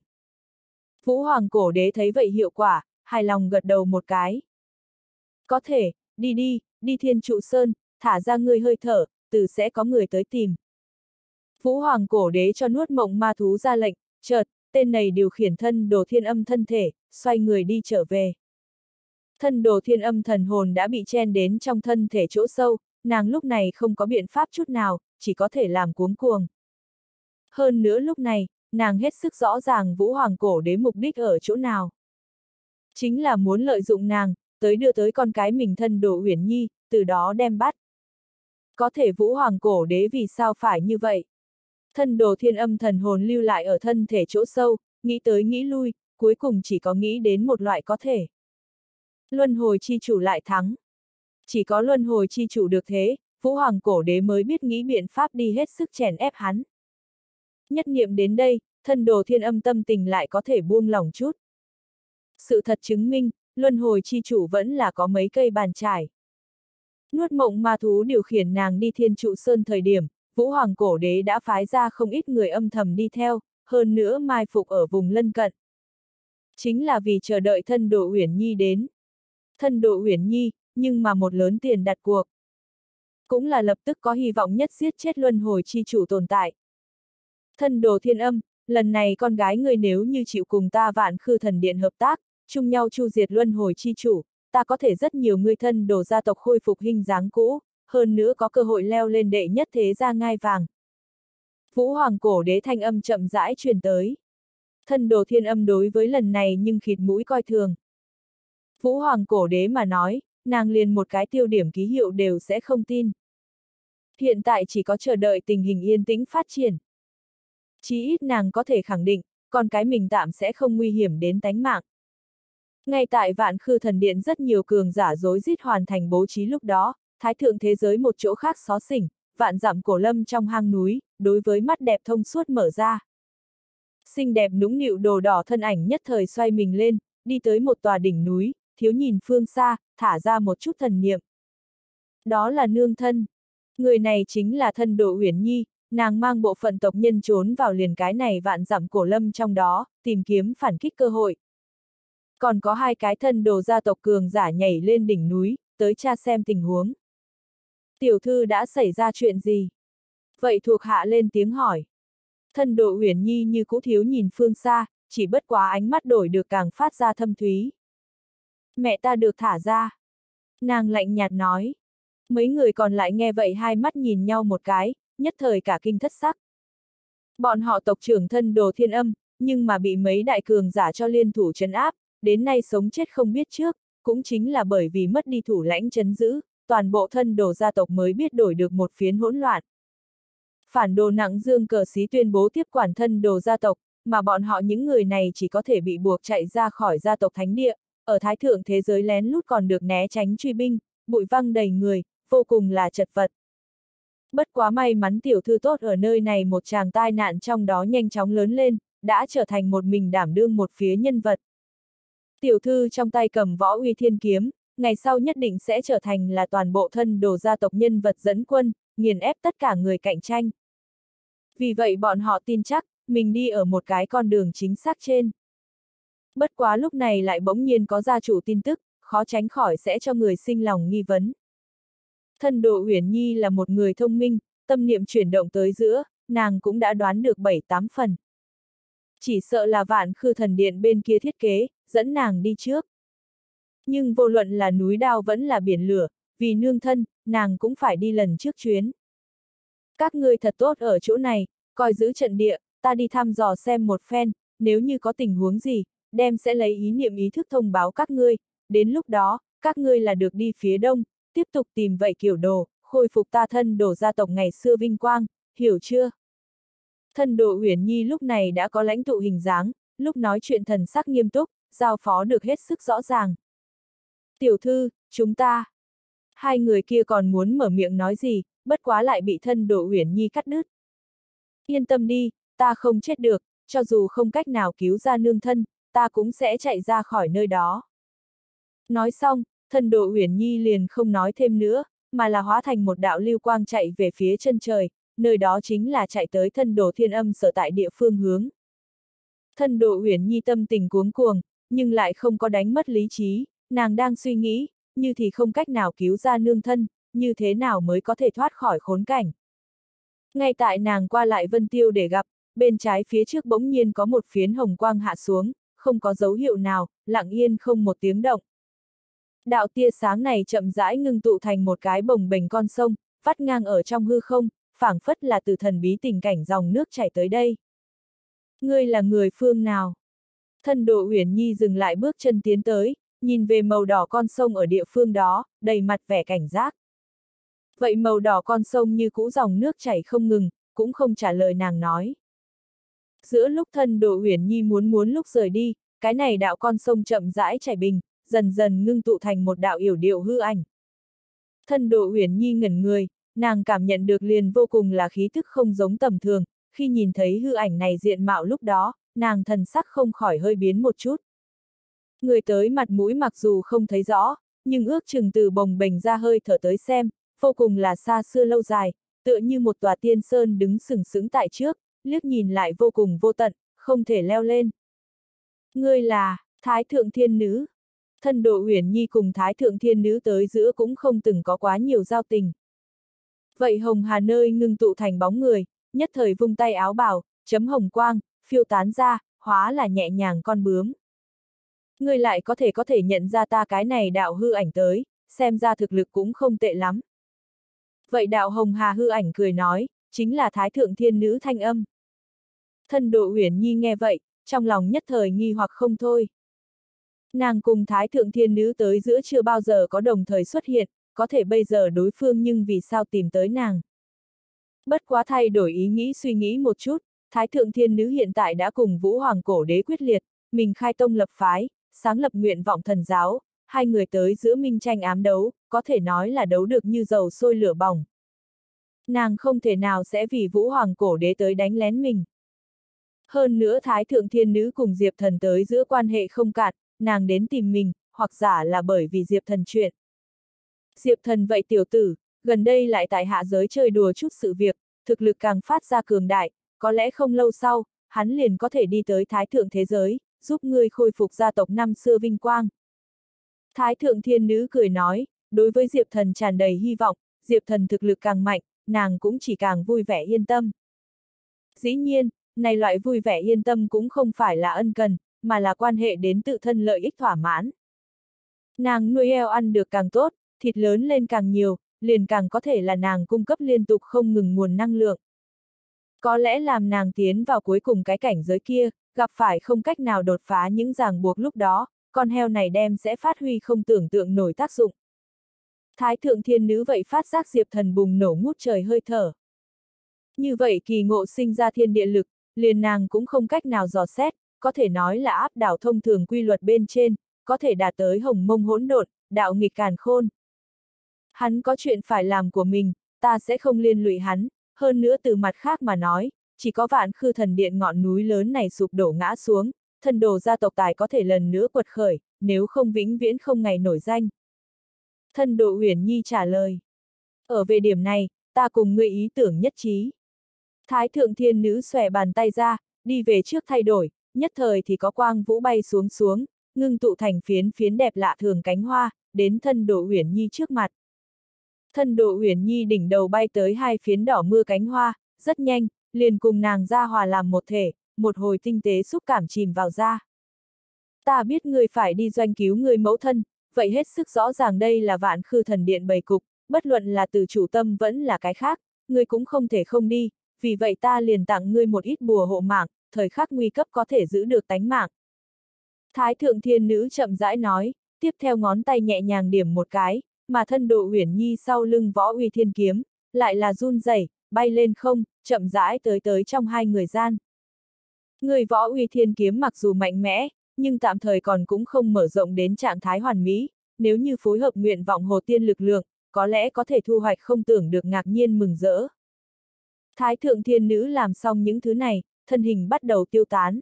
Vũ Hoàng Cổ Đế thấy vậy hiệu quả, hài lòng gật đầu một cái. Có thể, đi Thiên Trụ Sơn, thả ra ngươi hơi thở, từ sẽ có người tới tìm. Vũ Hoàng Cổ Đế cho nuốt mộng ma thú ra lệnh, chợt, tên này điều khiển thân Đồ Thiên Âm thân thể, xoay người đi trở về. Thân Đồ Thiên Âm thần hồn đã bị chen đến trong thân thể chỗ sâu, nàng lúc này không có biện pháp chút nào, chỉ có thể làm cuống cuồng. Hơn nữa lúc này, nàng hết sức rõ ràng Vũ Hoàng Cổ Đế mục đích ở chỗ nào. Chính là muốn lợi dụng nàng, tới đưa tới con cái mình thân Đồ Uyển Nhi, từ đó đem bắt. Có thể Vũ Hoàng Cổ Đế vì sao phải như vậy? Thân Đồ Thiên Âm thần hồn lưu lại ở thân thể chỗ sâu, nghĩ tới nghĩ lui, cuối cùng chỉ có nghĩ đến một loại có thể. Luân hồi chi chủ lại thắng. Chỉ có luân hồi chi chủ được thế, Vũ Hoàng Cổ Đế mới biết nghĩ biện pháp đi hết sức chèn ép hắn. Nhất niệm đến đây, thân Đồ Thiên Âm tâm tình lại có thể buông lỏng chút. Sự thật chứng minh, luân hồi chi chủ vẫn là có mấy cây bàn chải. Nuốt mộng ma thú điều khiển nàng đi Thiên Trụ Sơn thời điểm, Vũ Hoàng Cổ Đế đã phái ra không ít người âm thầm đi theo, hơn nữa mai phục ở vùng lân cận. Chính là vì chờ đợi thân Đồ Uyển Nhi đến. Thân Đồ Uyển Nhi, nhưng mà một lớn tiền đặt cuộc. Cũng là lập tức có hy vọng nhất giết chết luân hồi chi chủ tồn tại. Thân Đồ Thiên Âm, lần này con gái người nếu như chịu cùng ta Vạn Khư Thần Điện hợp tác, chung nhau chu diệt luân hồi chi chủ, ta có thể rất nhiều người thân Đồ gia tộc khôi phục hình dáng cũ, hơn nữa có cơ hội leo lên đệ nhất thế gia ngai vàng. Vũ Hoàng Cổ Đế thanh âm chậm rãi truyền tới. Thân Đồ Thiên Âm đối với lần này nhưng khịt mũi coi thường. Vũ Hoàng Cổ Đế mà nói, nàng liền một cái tiêu điểm ký hiệu đều sẽ không tin. Hiện tại chỉ có chờ đợi tình hình yên tĩnh phát triển. Chí ít nàng có thể khẳng định, con cái mình tạm sẽ không nguy hiểm đến tánh mạng. Ngay tại Vạn Khư Thần Điện rất nhiều cường giả rối rít hoàn thành bố trí lúc đó, thái thượng thế giới một chỗ khác xó xỉnh, vạn dặm cổ lâm trong hang núi, đối với mắt đẹp thông suốt mở ra. Xinh đẹp nũng nịu đồ đỏ thân ảnh nhất thời xoay mình lên, đi tới một tòa đỉnh núi, thiếu nhìn phương xa, thả ra một chút thần niệm. Đó là nương thân. Người này chính là thân Đồ Uyển Nhi, nàng mang bộ phận tộc nhân trốn vào liền cái này vạn dặm cổ lâm trong đó, tìm kiếm phản kích cơ hội. Còn có hai cái thân Đồ gia tộc cường giả nhảy lên đỉnh núi, tới tra xem tình huống. Tiểu thư đã xảy ra chuyện gì? Vậy thuộc hạ lên tiếng hỏi. Thân Đồ Uyển Nhi như cũ thiếu nhìn phương xa, chỉ bất quá ánh mắt đổi được càng phát ra thâm thúy. Mẹ ta được thả ra. Nàng lạnh nhạt nói. Mấy người còn lại nghe vậy hai mắt nhìn nhau một cái, nhất thời cả kinh thất sắc. Bọn họ tộc trưởng thân Đồ Thiên Âm, nhưng mà bị mấy đại cường giả cho liên thủ trấn áp, đến nay sống chết không biết trước, cũng chính là bởi vì mất đi thủ lãnh trấn giữ, toàn bộ thân đồ gia tộc mới biết đổi được một phiến hỗn loạn. Phản đồ nặng dương cờ xí tuyên bố tiếp quản thân đồ gia tộc, mà bọn họ những người này chỉ có thể bị buộc chạy ra khỏi gia tộc thánh địa, ở thái thượng thế giới lén lút còn được né tránh truy binh, bụi văng đầy người, vô cùng là chật vật. Bất quá may mắn tiểu thư tốt ở nơi này một chàng tai nạn trong đó nhanh chóng lớn lên, đã trở thành một mình đảm đương một phía nhân vật. Tiểu thư trong tay cầm võ uy thiên kiếm, ngày sau nhất định sẽ trở thành là toàn bộ thân đồ gia tộc nhân vật dẫn quân, nghiền ép tất cả người cạnh tranh. Vì vậy bọn họ tin chắc, mình đi ở một cái con đường chính xác trên. Bất quá lúc này lại bỗng nhiên có gia chủ tin tức, khó tránh khỏi sẽ cho người sinh lòng nghi vấn. Thân đồ Uyển Nhi là một người thông minh, tâm niệm chuyển động tới giữa, nàng cũng đã đoán được 7-8 phần. Chỉ sợ là Vạn Khư Thần Điện bên kia thiết kế, dẫn nàng đi trước. Nhưng vô luận là núi đao vẫn là biển lửa, vì nương thân, nàng cũng phải đi lần trước chuyến. Các ngươi thật tốt ở chỗ này, coi giữ trận địa, ta đi thăm dò xem một phen, nếu như có tình huống gì, đem sẽ lấy ý niệm ý thức thông báo các ngươi, đến lúc đó, các ngươi là được đi phía đông, tiếp tục tìm vậy kiểu đồ, khôi phục ta thân đồ gia tộc ngày xưa vinh quang, hiểu chưa? Thân đồ Uyển Nhi lúc này đã có lãnh tụ hình dáng, lúc nói chuyện thần sắc nghiêm túc, giao phó được hết sức rõ ràng. Tiểu thư, chúng ta. Hai người kia còn muốn mở miệng nói gì, bất quá lại bị thân đồ Uyển Nhi cắt đứt. Yên tâm đi, ta không chết được, cho dù không cách nào cứu ra nương thân, ta cũng sẽ chạy ra khỏi nơi đó. Nói xong, thân đồ Uyển Nhi liền không nói thêm nữa, mà là hóa thành một đạo lưu quang chạy về phía chân trời, nơi đó chính là chạy tới thân đồ Thiên Âm sở tại địa phương hướng. Thân đồ Uyển Nhi tâm tình cuống cuồng, nhưng lại không có đánh mất lý trí, nàng đang suy nghĩ, như thì không cách nào cứu ra nương thân, như thế nào mới có thể thoát khỏi khốn cảnh. Ngay tại nàng qua lại Vân Tiêu để gặp, bên trái phía trước bỗng nhiên có một phiến hồng quang hạ xuống, không có dấu hiệu nào, lặng yên không một tiếng động. Đạo tia sáng này chậm rãi ngưng tụ thành một cái bồng bềnh con sông, vắt ngang ở trong hư không, phảng phất là từ thần bí tình cảnh dòng nước chảy tới đây. Ngươi là người phương nào? Thân đồ Uyển Nhi dừng lại bước chân tiến tới, nhìn về màu đỏ con sông ở địa phương đó, đầy mặt vẻ cảnh giác. Vậy màu đỏ con sông như cũ dòng nước chảy không ngừng, cũng không trả lời nàng nói. Giữa lúc thân đồ Uyển Nhi muốn lúc rời đi, cái này đạo con sông chậm rãi chảy bình, dần dần ngưng tụ thành một đạo yểu điệu hư ảnh. Thân đồ Uyển Nhi ngẩn người, nàng cảm nhận được liền vô cùng là khí thức không giống tầm thường, khi nhìn thấy hư ảnh này diện mạo lúc đó, nàng thần sắc không khỏi hơi biến một chút. Người tới mặt mũi mặc dù không thấy rõ, nhưng ước chừng từ bồng bềnh ra hơi thở tới xem, vô cùng là xa xưa lâu dài, tựa như một tòa tiên sơn đứng sừng sững tại trước, liếc nhìn lại vô cùng vô tận, không thể leo lên. Ngươi là Thái Thượng Thiên Nữ. Thân đồ Uyển Nhi cùng Thái Thượng Thiên Nữ tới giữa cũng không từng có quá nhiều giao tình. Vậy hồng hà nơi ngưng tụ thành bóng người, nhất thời vung tay áo bào, chấm hồng quang, phiêu tán ra, hóa là nhẹ nhàng con bướm. Ngươi lại có thể nhận ra ta cái này đạo hư ảnh tới, xem ra thực lực cũng không tệ lắm. Vậy đạo hồng hà hư ảnh cười nói, chính là Thái Thượng Thiên Nữ thanh âm. Thân đồ Uyển Nhi nghe vậy, trong lòng nhất thời nghi hoặc không thôi. Nàng cùng Thái Thượng Thiên Nữ tới giữa chưa bao giờ có đồng thời xuất hiện, có thể bây giờ đối phương nhưng vì sao tìm tới nàng. Bất quá thay đổi ý nghĩ suy nghĩ một chút, Thái Thượng Thiên Nữ hiện tại đã cùng Vũ Hoàng Cổ Đế quyết liệt, mình khai tông lập phái, sáng lập nguyện vọng thần giáo, hai người tới giữa minh tranh ám đấu, có thể nói là đấu được như dầu sôi lửa bỏng. Nàng không thể nào sẽ vì Vũ Hoàng Cổ Đế tới đánh lén mình. Hơn nữa Thái Thượng Thiên Nữ cùng Diệp Thần tới giữa quan hệ không cạn, nàng đến tìm mình, hoặc giả là bởi vì Diệp Thần chuyện. Diệp Thần vậy tiểu tử, gần đây lại tại hạ giới chơi đùa chút sự việc, thực lực càng phát ra cường đại, có lẽ không lâu sau, hắn liền có thể đi tới Thái Thượng thế giới, giúp ngươi khôi phục gia tộc năm xưa vinh quang. Thái Thượng Thiên Nữ cười nói, đối với Diệp Thần tràn đầy hy vọng, Diệp Thần thực lực càng mạnh, nàng cũng chỉ càng vui vẻ yên tâm. Dĩ nhiên, này loại vui vẻ yên tâm cũng không phải là ân cần, mà là quan hệ đến tự thân lợi ích thỏa mãn. Nàng nuôi eo ăn được càng tốt, thịt lớn lên càng nhiều, liền càng có thể là nàng cung cấp liên tục không ngừng nguồn năng lượng. Có lẽ làm nàng tiến vào cuối cùng cái cảnh giới kia, gặp phải không cách nào đột phá những ràng buộc lúc đó, con heo này đem sẽ phát huy không tưởng tượng nổi tác dụng. Thái thượng thiên nữ vậy phát giác Diệp Thần bùng nổ ngút trời hơi thở. Như vậy kỳ ngộ sinh ra thiên địa lực, liền nàng cũng không cách nào dò xét, có thể nói là áp đảo thông thường quy luật bên trên, có thể đạt tới hồng mông hỗn độn, đạo nghịch càn khôn. Hắn có chuyện phải làm của mình, ta sẽ không liên lụy hắn, hơn nữa từ mặt khác mà nói, chỉ có Vạn Khư Thần Điện ngọn núi lớn này sụp đổ ngã xuống, thần đồ gia tộc tài có thể lần nữa quật khởi, nếu không vĩnh viễn không ngày nổi danh. Thần đồ Uyển Nhi trả lời. Ở về điểm này, ta cùng ngươi ý tưởng nhất trí. Thái thượng thiên nữ xòe bàn tay ra, đi về trước thay đổi, nhất thời thì có quang vũ bay xuống xuống, ngưng tụ thành phiến phiến đẹp lạ thường cánh hoa, đến thân đồ Uyển Nhi trước mặt. Thân đồ Uyển Nhi đỉnh đầu bay tới hai phiến đỏ mưa cánh hoa, rất nhanh, liền cùng nàng ra hòa làm một thể, một hồi tinh tế xúc cảm chìm vào da. Ta biết ngươi phải đi doanh cứu người mẫu thân, vậy hết sức rõ ràng đây là Vạn Khư Thần Điện bày cục, bất luận là từ chủ tâm vẫn là cái khác, ngươi cũng không thể không đi, vì vậy ta liền tặng ngươi một ít bùa hộ mạng, thời khắc nguy cấp có thể giữ được tánh mạng. Thái thượng thiên nữ chậm rãi nói, tiếp theo ngón tay nhẹ nhàng điểm một cái, mà thân đồ Uyển Nhi sau lưng Võ Uy Thiên kiếm, lại là run rẩy, bay lên không, chậm rãi tới trong hai người gian. Người Võ Uy Thiên kiếm mặc dù mạnh mẽ, nhưng tạm thời còn cũng không mở rộng đến trạng thái hoàn mỹ, nếu như phối hợp nguyện vọng hồ tiên lực lượng, có lẽ có thể thu hoạch không tưởng được ngạc nhiên mừng rỡ. Thái thượng thiên nữ làm xong những thứ này, thân hình bắt đầu tiêu tán.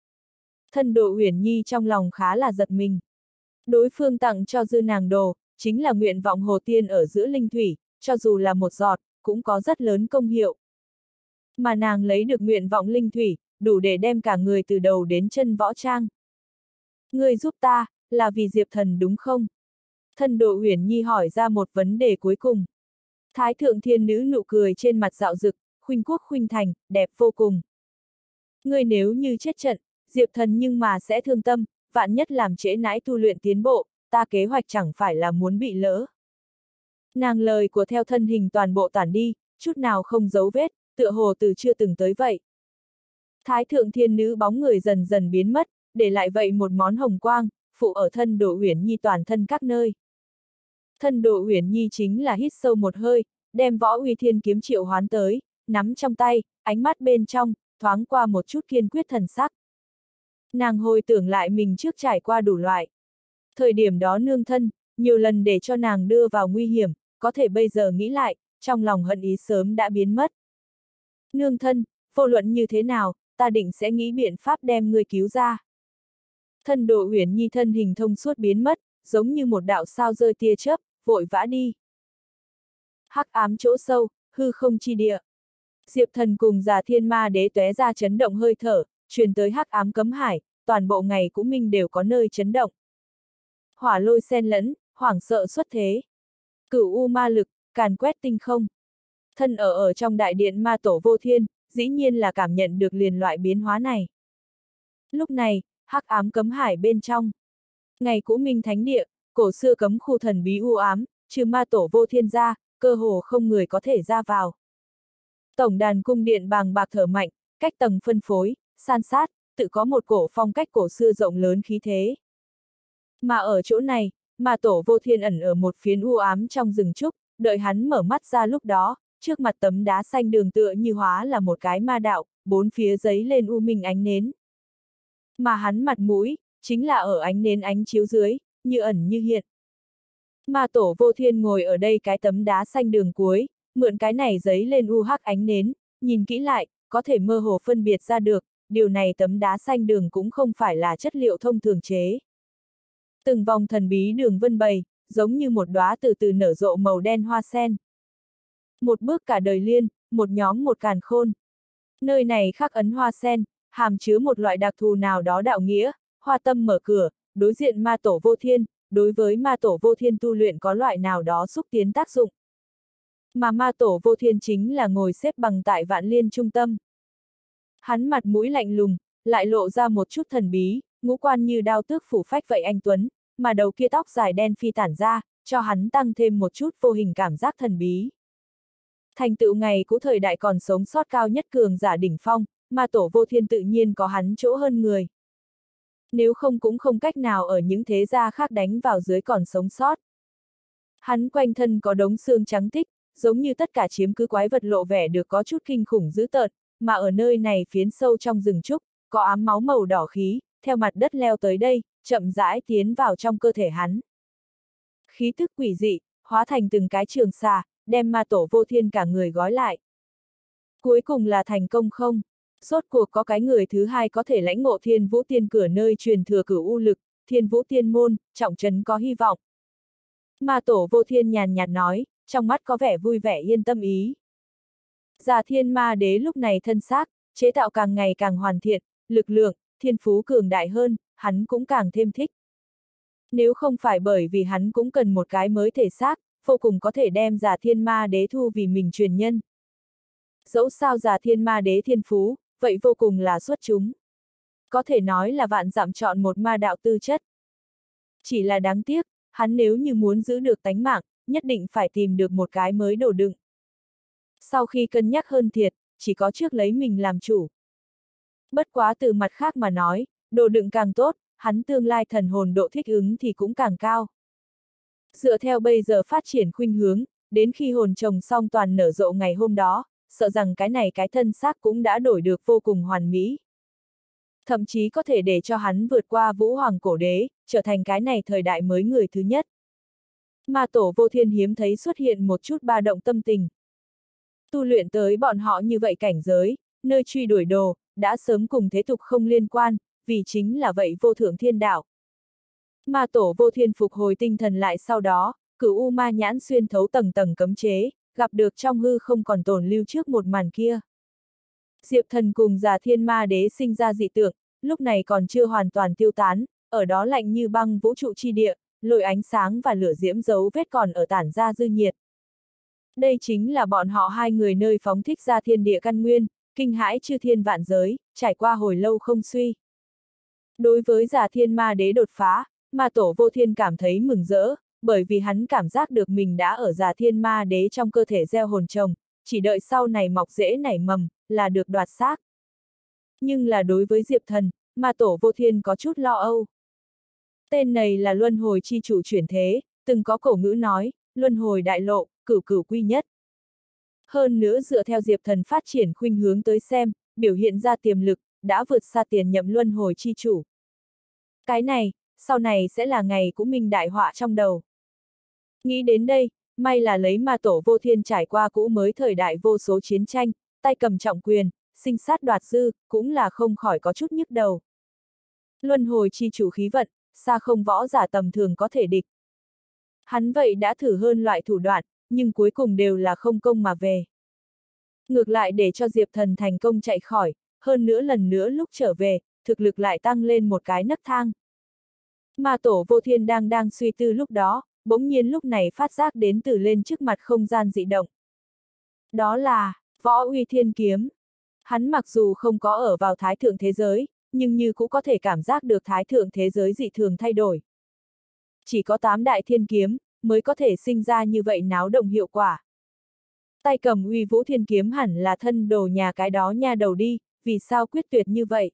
Thân đồ Uyển Nhi trong lòng khá là giật mình. Đối phương tặng cho dư nàng đồ, chính là nguyện vọng hồ tiên ở giữa linh thủy, cho dù là một giọt, cũng có rất lớn công hiệu. Mà nàng lấy được nguyện vọng linh thủy, đủ để đem cả người từ đầu đến chân võ trang. Ngươi giúp ta, là vì Diệp Thần đúng không? Thân đồ Uyển Nhi hỏi ra một vấn đề cuối cùng. Thái thượng thiên nữ nụ cười trên mặt dạo rực, khuynh quốc khuynh thành, đẹp vô cùng. Ngươi nếu như chết trận, Diệp Thần nhưng mà sẽ thương tâm, vạn nhất làm trễ nãi tu luyện tiến bộ, ta kế hoạch chẳng phải là muốn bị lỡ. Nàng lời của theo thân hình toàn bộ tản đi, chút nào không giấu vết, tựa hồ từ chưa từng tới vậy. Thái thượng thiên nữ bóng người dần dần biến mất, để lại vậy một món hồng quang, phụ ở thân đồ Uyển Nhi toàn thân các nơi. Thân đồ Uyển Nhi chính là hít sâu một hơi, đem Võ Uy Thiên kiếm triệu hoán tới, nắm trong tay, ánh mắt bên trong, thoáng qua một chút kiên quyết thần sắc. Nàng hồi tưởng lại mình trước trải qua đủ loại. Thời điểm đó nương thân, nhiều lần để cho nàng đưa vào nguy hiểm, có thể bây giờ nghĩ lại, trong lòng hận ý sớm đã biến mất. Nương thân, vô luận như thế nào, ta định sẽ nghĩ biện pháp đem ngươi cứu ra. Thân đồ Uyển Nhi thân hình thông suốt biến mất, giống như một đạo sao rơi tia chớp, vội vã đi. Hắc ám chỗ sâu, hư không chi địa. Diệp Thần cùng Già Thiên Ma Đế tóe ra chấn động hơi thở, truyền tới hắc ám cấm hải, toàn bộ ngày cũng minh đều có nơi chấn động. Hỏa lôi xen lẫn, hoảng sợ xuất thế. Cửu u ma lực, càn quét tinh không. Thân ở trong đại điện ma tổ vô thiên, dĩ nhiên là cảm nhận được liền loại biến hóa này. Lúc này, hắc ám cấm hải bên trong. Ngày cũ minh thánh địa, cổ xưa cấm khu thần bí u ám, trừ ma tổ vô thiên ra, cơ hồ không người có thể ra vào. Tổng đàn cung điện bàng bạc thở mạnh, cách tầng phân phối, san sát, tự có một cổ phong cách cổ xưa rộng lớn khí thế. Mà ở chỗ này, ma tổ vô thiên ẩn ở một phiến u ám trong rừng trúc, đợi hắn mở mắt ra lúc đó, trước mặt tấm đá xanh đường tựa như hóa là một cái ma đạo, bốn phía giấy lên u minh ánh nến. Mà hắn mặt mũi, chính là ở ánh nến ánh chiếu dưới, như ẩn như hiện. Ma tổ vô thiên ngồi ở đây cái tấm đá xanh đường cuối, mượn cái này giấy lên u hắc ánh nến, nhìn kỹ lại, có thể mơ hồ phân biệt ra được, điều này tấm đá xanh đường cũng không phải là chất liệu thông thường chế. Từng vòng thần bí đường vân bày, giống như một đóa từ từ nở rộ màu đen hoa sen. Một bước cả đời liên, một nhóm một càn khôn. Nơi này khắc ấn hoa sen, hàm chứa một loại đặc thù nào đó đạo nghĩa, hoa tâm mở cửa, đối diện ma tổ vô thiên, đối với ma tổ vô thiên tu luyện có loại nào đó xúc tiến tác dụng. Mà ma tổ vô thiên chính là ngồi xếp bằng tại vạn liên trung tâm. Hắn mặt mũi lạnh lùng, lại lộ ra một chút thần bí, ngũ quan như đao tước phủ phách vậy anh Tuấn, mà đầu kia tóc dài đen phi tản ra, cho hắn tăng thêm một chút vô hình cảm giác thần bí. Thành tựu ngày cũ thời đại còn sống sót cao nhất cường giả đỉnh phong, ma tổ vô thiên tự nhiên có hắn chỗ hơn người. nếu không cũng không cách nào ở những thế gia khác đánh vào dưới còn sống sót. Hắn quanh thân có đống xương trắng tích, giống như tất cả chiếm cứ quái vật lộ vẻ được có chút kinh khủng dữ tợn, mà ở nơi này phiến sâu trong rừng trúc, có ám máu màu đỏ khí, theo mặt đất leo tới đây, chậm rãi tiến vào trong cơ thể hắn. Khí tức quỷ dị, hóa thành từng cái trường xà, đem ma tổ vô thiên cả người gói lại. Cuối cùng là thành công không? Rốt cuộc có cái người thứ hai có thể lãnh ngộ Thiên Vũ Tiên cửa nơi truyền thừa cửu u lực, Thiên Vũ Tiên môn, trọng trấn có hy vọng. Ma tổ vô thiên nhàn nhạt nói, trong mắt có vẻ vui vẻ yên tâm ý. Già thiên ma đế lúc này thân xác, chế tạo càng ngày càng hoàn thiện, lực lượng, thiên phú cường đại hơn, hắn cũng càng thêm thích. Nếu không phải bởi vì hắn cũng cần một cái mới thể xác, vô cùng có thể đem già thiên ma đế thu vì mình truyền nhân. Dẫu sao già thiên ma đế thiên phú, vậy vô cùng là xuất chúng. Có thể nói là vạn dặm chọn một ma đạo tư chất. Chỉ là đáng tiếc, hắn nếu như muốn giữ được tánh mạng, nhất định phải tìm được một cái mới đồ đựng. Sau khi cân nhắc hơn thiệt, chỉ có trước lấy mình làm chủ. Bất quá từ mặt khác mà nói, đồ đựng càng tốt, hắn tương lai thần hồn độ thích ứng thì cũng càng cao. Dựa theo bây giờ phát triển khuynh hướng, đến khi hồn trồng xong toàn nở rộ ngày hôm đó, sợ rằng cái này cái thân xác cũng đã đổi được vô cùng hoàn mỹ. Thậm chí có thể để cho hắn vượt qua Vũ Hoàng cổ đế, trở thành cái này thời đại mới người thứ nhất. Ma tổ vô thiên hiếm thấy xuất hiện một chút ba động tâm tình. Tu luyện tới bọn họ như vậy cảnh giới, nơi truy đuổi đồ, đã sớm cùng thế tục không liên quan, vì chính là vậy vô thượng thiên đạo. Ma tổ vô thiên phục hồi tinh thần lại sau đó, cửu u ma nhãn xuyên thấu tầng tầng cấm chế, gặp được trong hư không còn tồn lưu trước một màn kia. Diệp Thần cùng già thiên ma đế sinh ra dị tượng, lúc này còn chưa hoàn toàn tiêu tán, ở đó lạnh như băng vũ trụ chi địa, lôi ánh sáng và lửa diễm dấu vết còn ở tản ra dư nhiệt. Đây chính là bọn họ hai người nơi phóng thích ra thiên địa căn nguyên, kinh hãi chư thiên vạn giới, trải qua hồi lâu không suy. Đối với già thiên ma đế đột phá, ma tổ vô thiên cảm thấy mừng rỡ, bởi vì hắn cảm giác được mình đã ở già thiên ma đế trong cơ thể gieo hồn trồng, chỉ đợi sau này mọc rễ nảy mầm, là được đoạt xác. Nhưng là đối với Diệp Thần, ma tổ vô thiên có chút lo âu. Tên này là luân hồi chi chủ chuyển thế, từng có cổ ngữ nói, luân hồi đại lộ, cửu cửu quy nhất. Hơn nữa dựa theo Diệp Thần phát triển khuynh hướng tới xem, biểu hiện ra tiềm lực, đã vượt xa tiền nhậm luân hồi chi chủ. Cái này, sau này sẽ là ngày của mình đại họa trong đầu. Nghĩ đến đây, may là lấy ma tổ vô thiên trải qua cũ mới thời đại vô số chiến tranh, tay cầm trọng quyền, sinh sát đoạt dư, cũng là không khỏi có chút nhức đầu. Luân hồi chi chủ khí vận, xa không võ giả tầm thường có thể địch. Hắn vậy đã thử hơn loại thủ đoạn, nhưng cuối cùng đều là không công mà về. Ngược lại để cho Diệp Thần thành công chạy khỏi, hơn nữa lần nữa lúc trở về, thực lực lại tăng lên một cái nấc thang. Ma tổ vô thiên đang suy tư lúc đó, bỗng nhiên lúc này phát giác đến từ lên trước mặt không gian dị động. Đó là, Võ Uy Thiên Kiếm. Hắn mặc dù không có ở vào thái thượng thế giới, nhưng như cũng có thể cảm giác được thái thượng thế giới dị thường thay đổi. Chỉ có 8 đại thiên kiếm, mới có thể sinh ra như vậy náo động hiệu quả. Tay cầm Uy Vũ Thiên Kiếm hẳn là thân đồ nhà cái đó nha đầu đi, vì sao quyết tuyệt như vậy?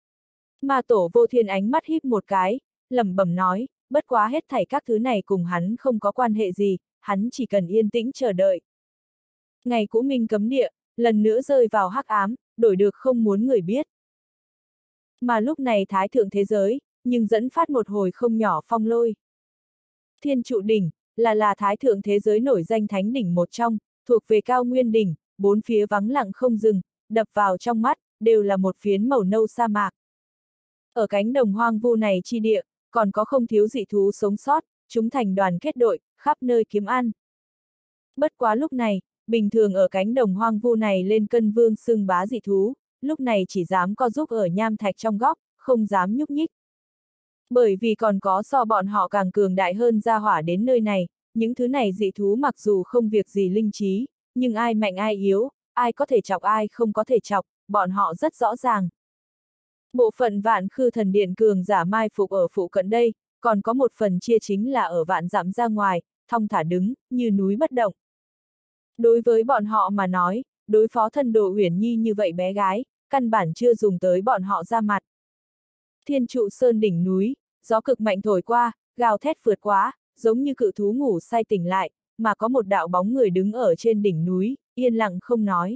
Ma tổ vô thiên ánh mắt híp một cái, lẩm bẩm nói, bất quá hết thảy các thứ này cùng hắn không có quan hệ gì, hắn chỉ cần yên tĩnh chờ đợi. Ngày của mình cấm địa, lần nữa rơi vào hắc ám, đổi được không muốn người biết. Mà lúc này thái thượng thế giới, nhưng dẫn phát một hồi không nhỏ phong lôi. Thiên trụ đỉnh, là thái thượng thế giới nổi danh thánh đỉnh một trong, thuộc về cao nguyên đỉnh, bốn phía vắng lặng không dừng, đập vào trong mắt, đều là một phiến màu nâu sa mạc. Ở cánh đồng hoang vu này chi địa, còn có không thiếu dị thú sống sót, chúng thành đoàn kết đội, khắp nơi kiếm ăn. Bất quá lúc này, bình thường ở cánh đồng hoang vu này lên cân vương xưng bá dị thú, lúc này chỉ dám co giúp ở nham thạch trong góc, không dám nhúc nhích. Bởi vì còn có so bọn họ càng cường đại hơn gia hỏa đến nơi này, những thứ này dị thú mặc dù không việc gì linh trí, nhưng ai mạnh ai yếu, ai có thể chọc ai không có thể chọc, bọn họ rất rõ ràng. Bộ phận Vạn Khư Thần Điện cường giả mai phục ở phụ cận đây, còn có một phần chia chính là ở vạn dặm ra ngoài, thong thả đứng, như núi bất động. Đối với bọn họ mà nói, đối phó thân đồ Uyển Nhi như vậy bé gái, căn bản chưa dùng tới bọn họ ra mặt. Thiên Trụ Sơn đỉnh núi, gió cực mạnh thổi qua, gào thét vượt quá, giống như cự thú ngủ say tỉnh lại, mà có một đạo bóng người đứng ở trên đỉnh núi, yên lặng không nói.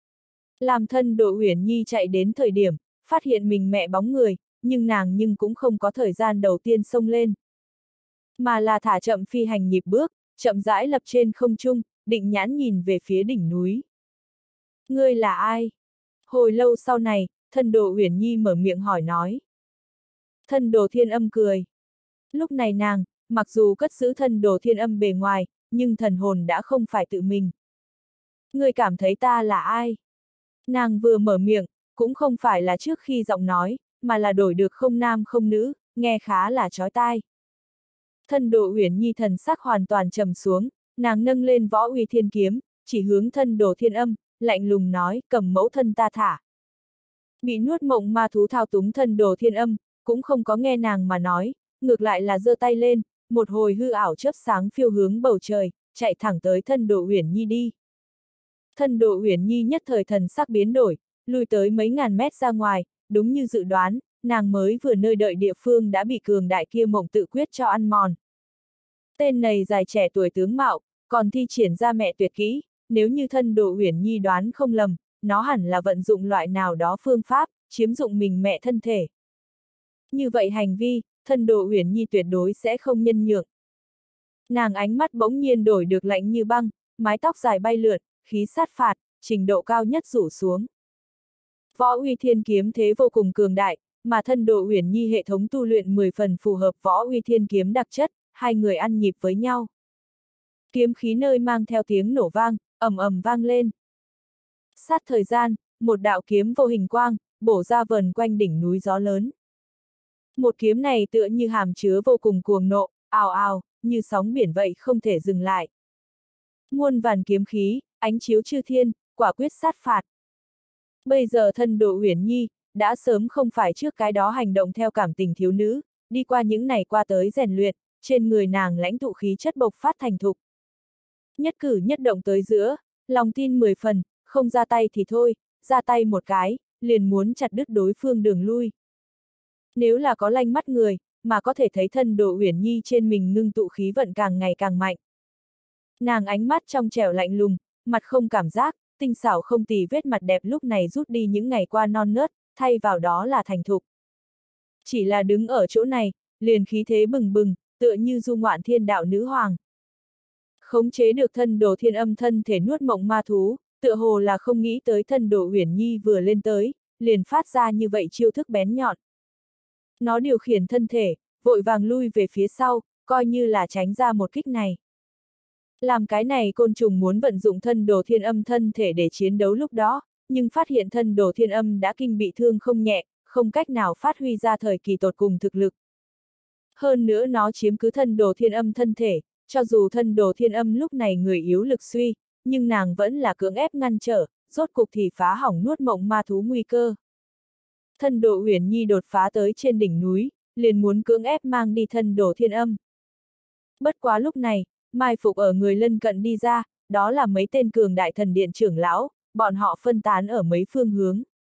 Làm thân Đỗ Uyển Nhi chạy đến thời điểm, phát hiện mình mẹ bóng người, nhưng cũng không có thời gian đầu tiên xông lên. Mà là thả chậm phi hành nhịp bước, chậm rãi lập trên không trung, định nhãn nhìn về phía đỉnh núi. Ngươi là ai? Hồi lâu sau này, thân Đỗ Uyển Nhi mở miệng hỏi nói. Thân Đồ Thiên Âm cười. Lúc này nàng, mặc dù cất giữ thân Đồ Thiên Âm bề ngoài, nhưng thần hồn đã không phải tự mình. Ngươi cảm thấy ta là ai? Nàng vừa mở miệng, cũng không phải là trước khi giọng nói, mà là đổi được không nam không nữ, nghe khá là chói tai. Thân Đồ Uyển Nhi thần sắc hoàn toàn trầm xuống, nàng nâng lên võ uy thiên kiếm, chỉ hướng thân Đồ Thiên Âm, lạnh lùng nói, cầm mẫu thân ta thả. Bị nuốt mộng ma thú thao túng thân Đồ Thiên Âm, cũng không có nghe nàng mà nói, ngược lại là giơ tay lên, một hồi hư ảo chớp sáng phiêu hướng bầu trời, chạy thẳng tới thân Đồ Uyển Nhi đi. Thân Đồ Uyển Nhi nhất thời thần sắc biến đổi, lùi tới mấy ngàn mét ra ngoài, đúng như dự đoán, nàng mới vừa nơi đợi địa phương đã bị cường đại kia mộng tự quyết cho ăn mòn. Tên này dài trẻ tuổi tướng mạo, còn thi triển ra mẹ tuyệt kỹ, nếu như thân Đồ Uyển Nhi đoán không lầm, nó hẳn là vận dụng loại nào đó phương pháp, chiếm dụng mình mẹ thân thể. Như vậy hành vi, thân Đồ Uyển Nhi tuyệt đối sẽ không nhân nhượng. Nàng ánh mắt bỗng nhiên đổi được lạnh như băng, mái tóc dài bay lượn, khí sát phạt, trình độ cao nhất rủ xuống. Võ uy thiên kiếm thế vô cùng cường đại, mà thân Đồ Uyển Nhi hệ thống tu luyện 10 phần phù hợp võ uy thiên kiếm đặc chất, hai người ăn nhịp với nhau. Kiếm khí nơi mang theo tiếng nổ vang, ầm ầm vang lên. Sát thời gian, một đạo kiếm vô hình quang, bổ ra vần quanh đỉnh núi gió lớn. Một kiếm này tựa như hàm chứa vô cùng cuồng nộ, ào ào, như sóng biển vậy không thể dừng lại. Muôn vàn kiếm khí, ánh chiếu chư thiên, quả quyết sát phạt. Bây giờ thân Đồ Uyển Nhi, đã sớm không phải trước cái đó hành động theo cảm tình thiếu nữ, đi qua những ngày qua tới rèn luyện, trên người nàng lãnh tụ khí chất bộc phát thành thục. Nhất cử nhất động tới giữa, lòng tin 10 phần, không ra tay thì thôi, ra tay một cái, liền muốn chặt đứt đối phương đường lui. Nếu là có lanh mắt người, mà có thể thấy thân Đồ Uyển Nhi trên mình ngưng tụ khí vận càng ngày càng mạnh. Nàng ánh mắt trong trẻo lạnh lùng, mặt không cảm giác, tinh xảo không tì vết mặt đẹp lúc này rút đi những ngày qua non nớt, thay vào đó là thành thục. Chỉ là đứng ở chỗ này, liền khí thế bừng bừng, tựa như du ngoạn thiên đạo nữ hoàng. Khống chế được thân Đồ Thiên Âm thân thể nuốt mộng ma thú, tựa hồ là không nghĩ tới thân Đồ Uyển Nhi vừa lên tới, liền phát ra như vậy chiêu thức bén nhọn. Nó điều khiển thân thể, vội vàng lui về phía sau, coi như là tránh ra một kích này. Làm cái này côn trùng muốn vận dụng thân Đồ Thiên Âm thân thể để chiến đấu lúc đó, nhưng phát hiện thân Đồ Thiên Âm đã kinh bị thương không nhẹ, không cách nào phát huy ra thời kỳ tột cùng thực lực. Hơn nữa nó chiếm cứ thân Đồ Thiên Âm thân thể, cho dù thân Đồ Thiên Âm lúc này người yếu lực suy, nhưng nàng vẫn là cưỡng ép ngăn trở, rốt cục thì phá hỏng nuốt mộng ma thú nguy cơ. Thân Đồ Uyển Nhi đột phá tới trên đỉnh núi, liền muốn cưỡng ép mang đi thân Đồ Thiên Âm. Bất quá lúc này, mai phục ở người lân cận đi ra, đó là mấy tên cường đại thần điện trưởng lão, bọn họ phân tán ở mấy phương hướng.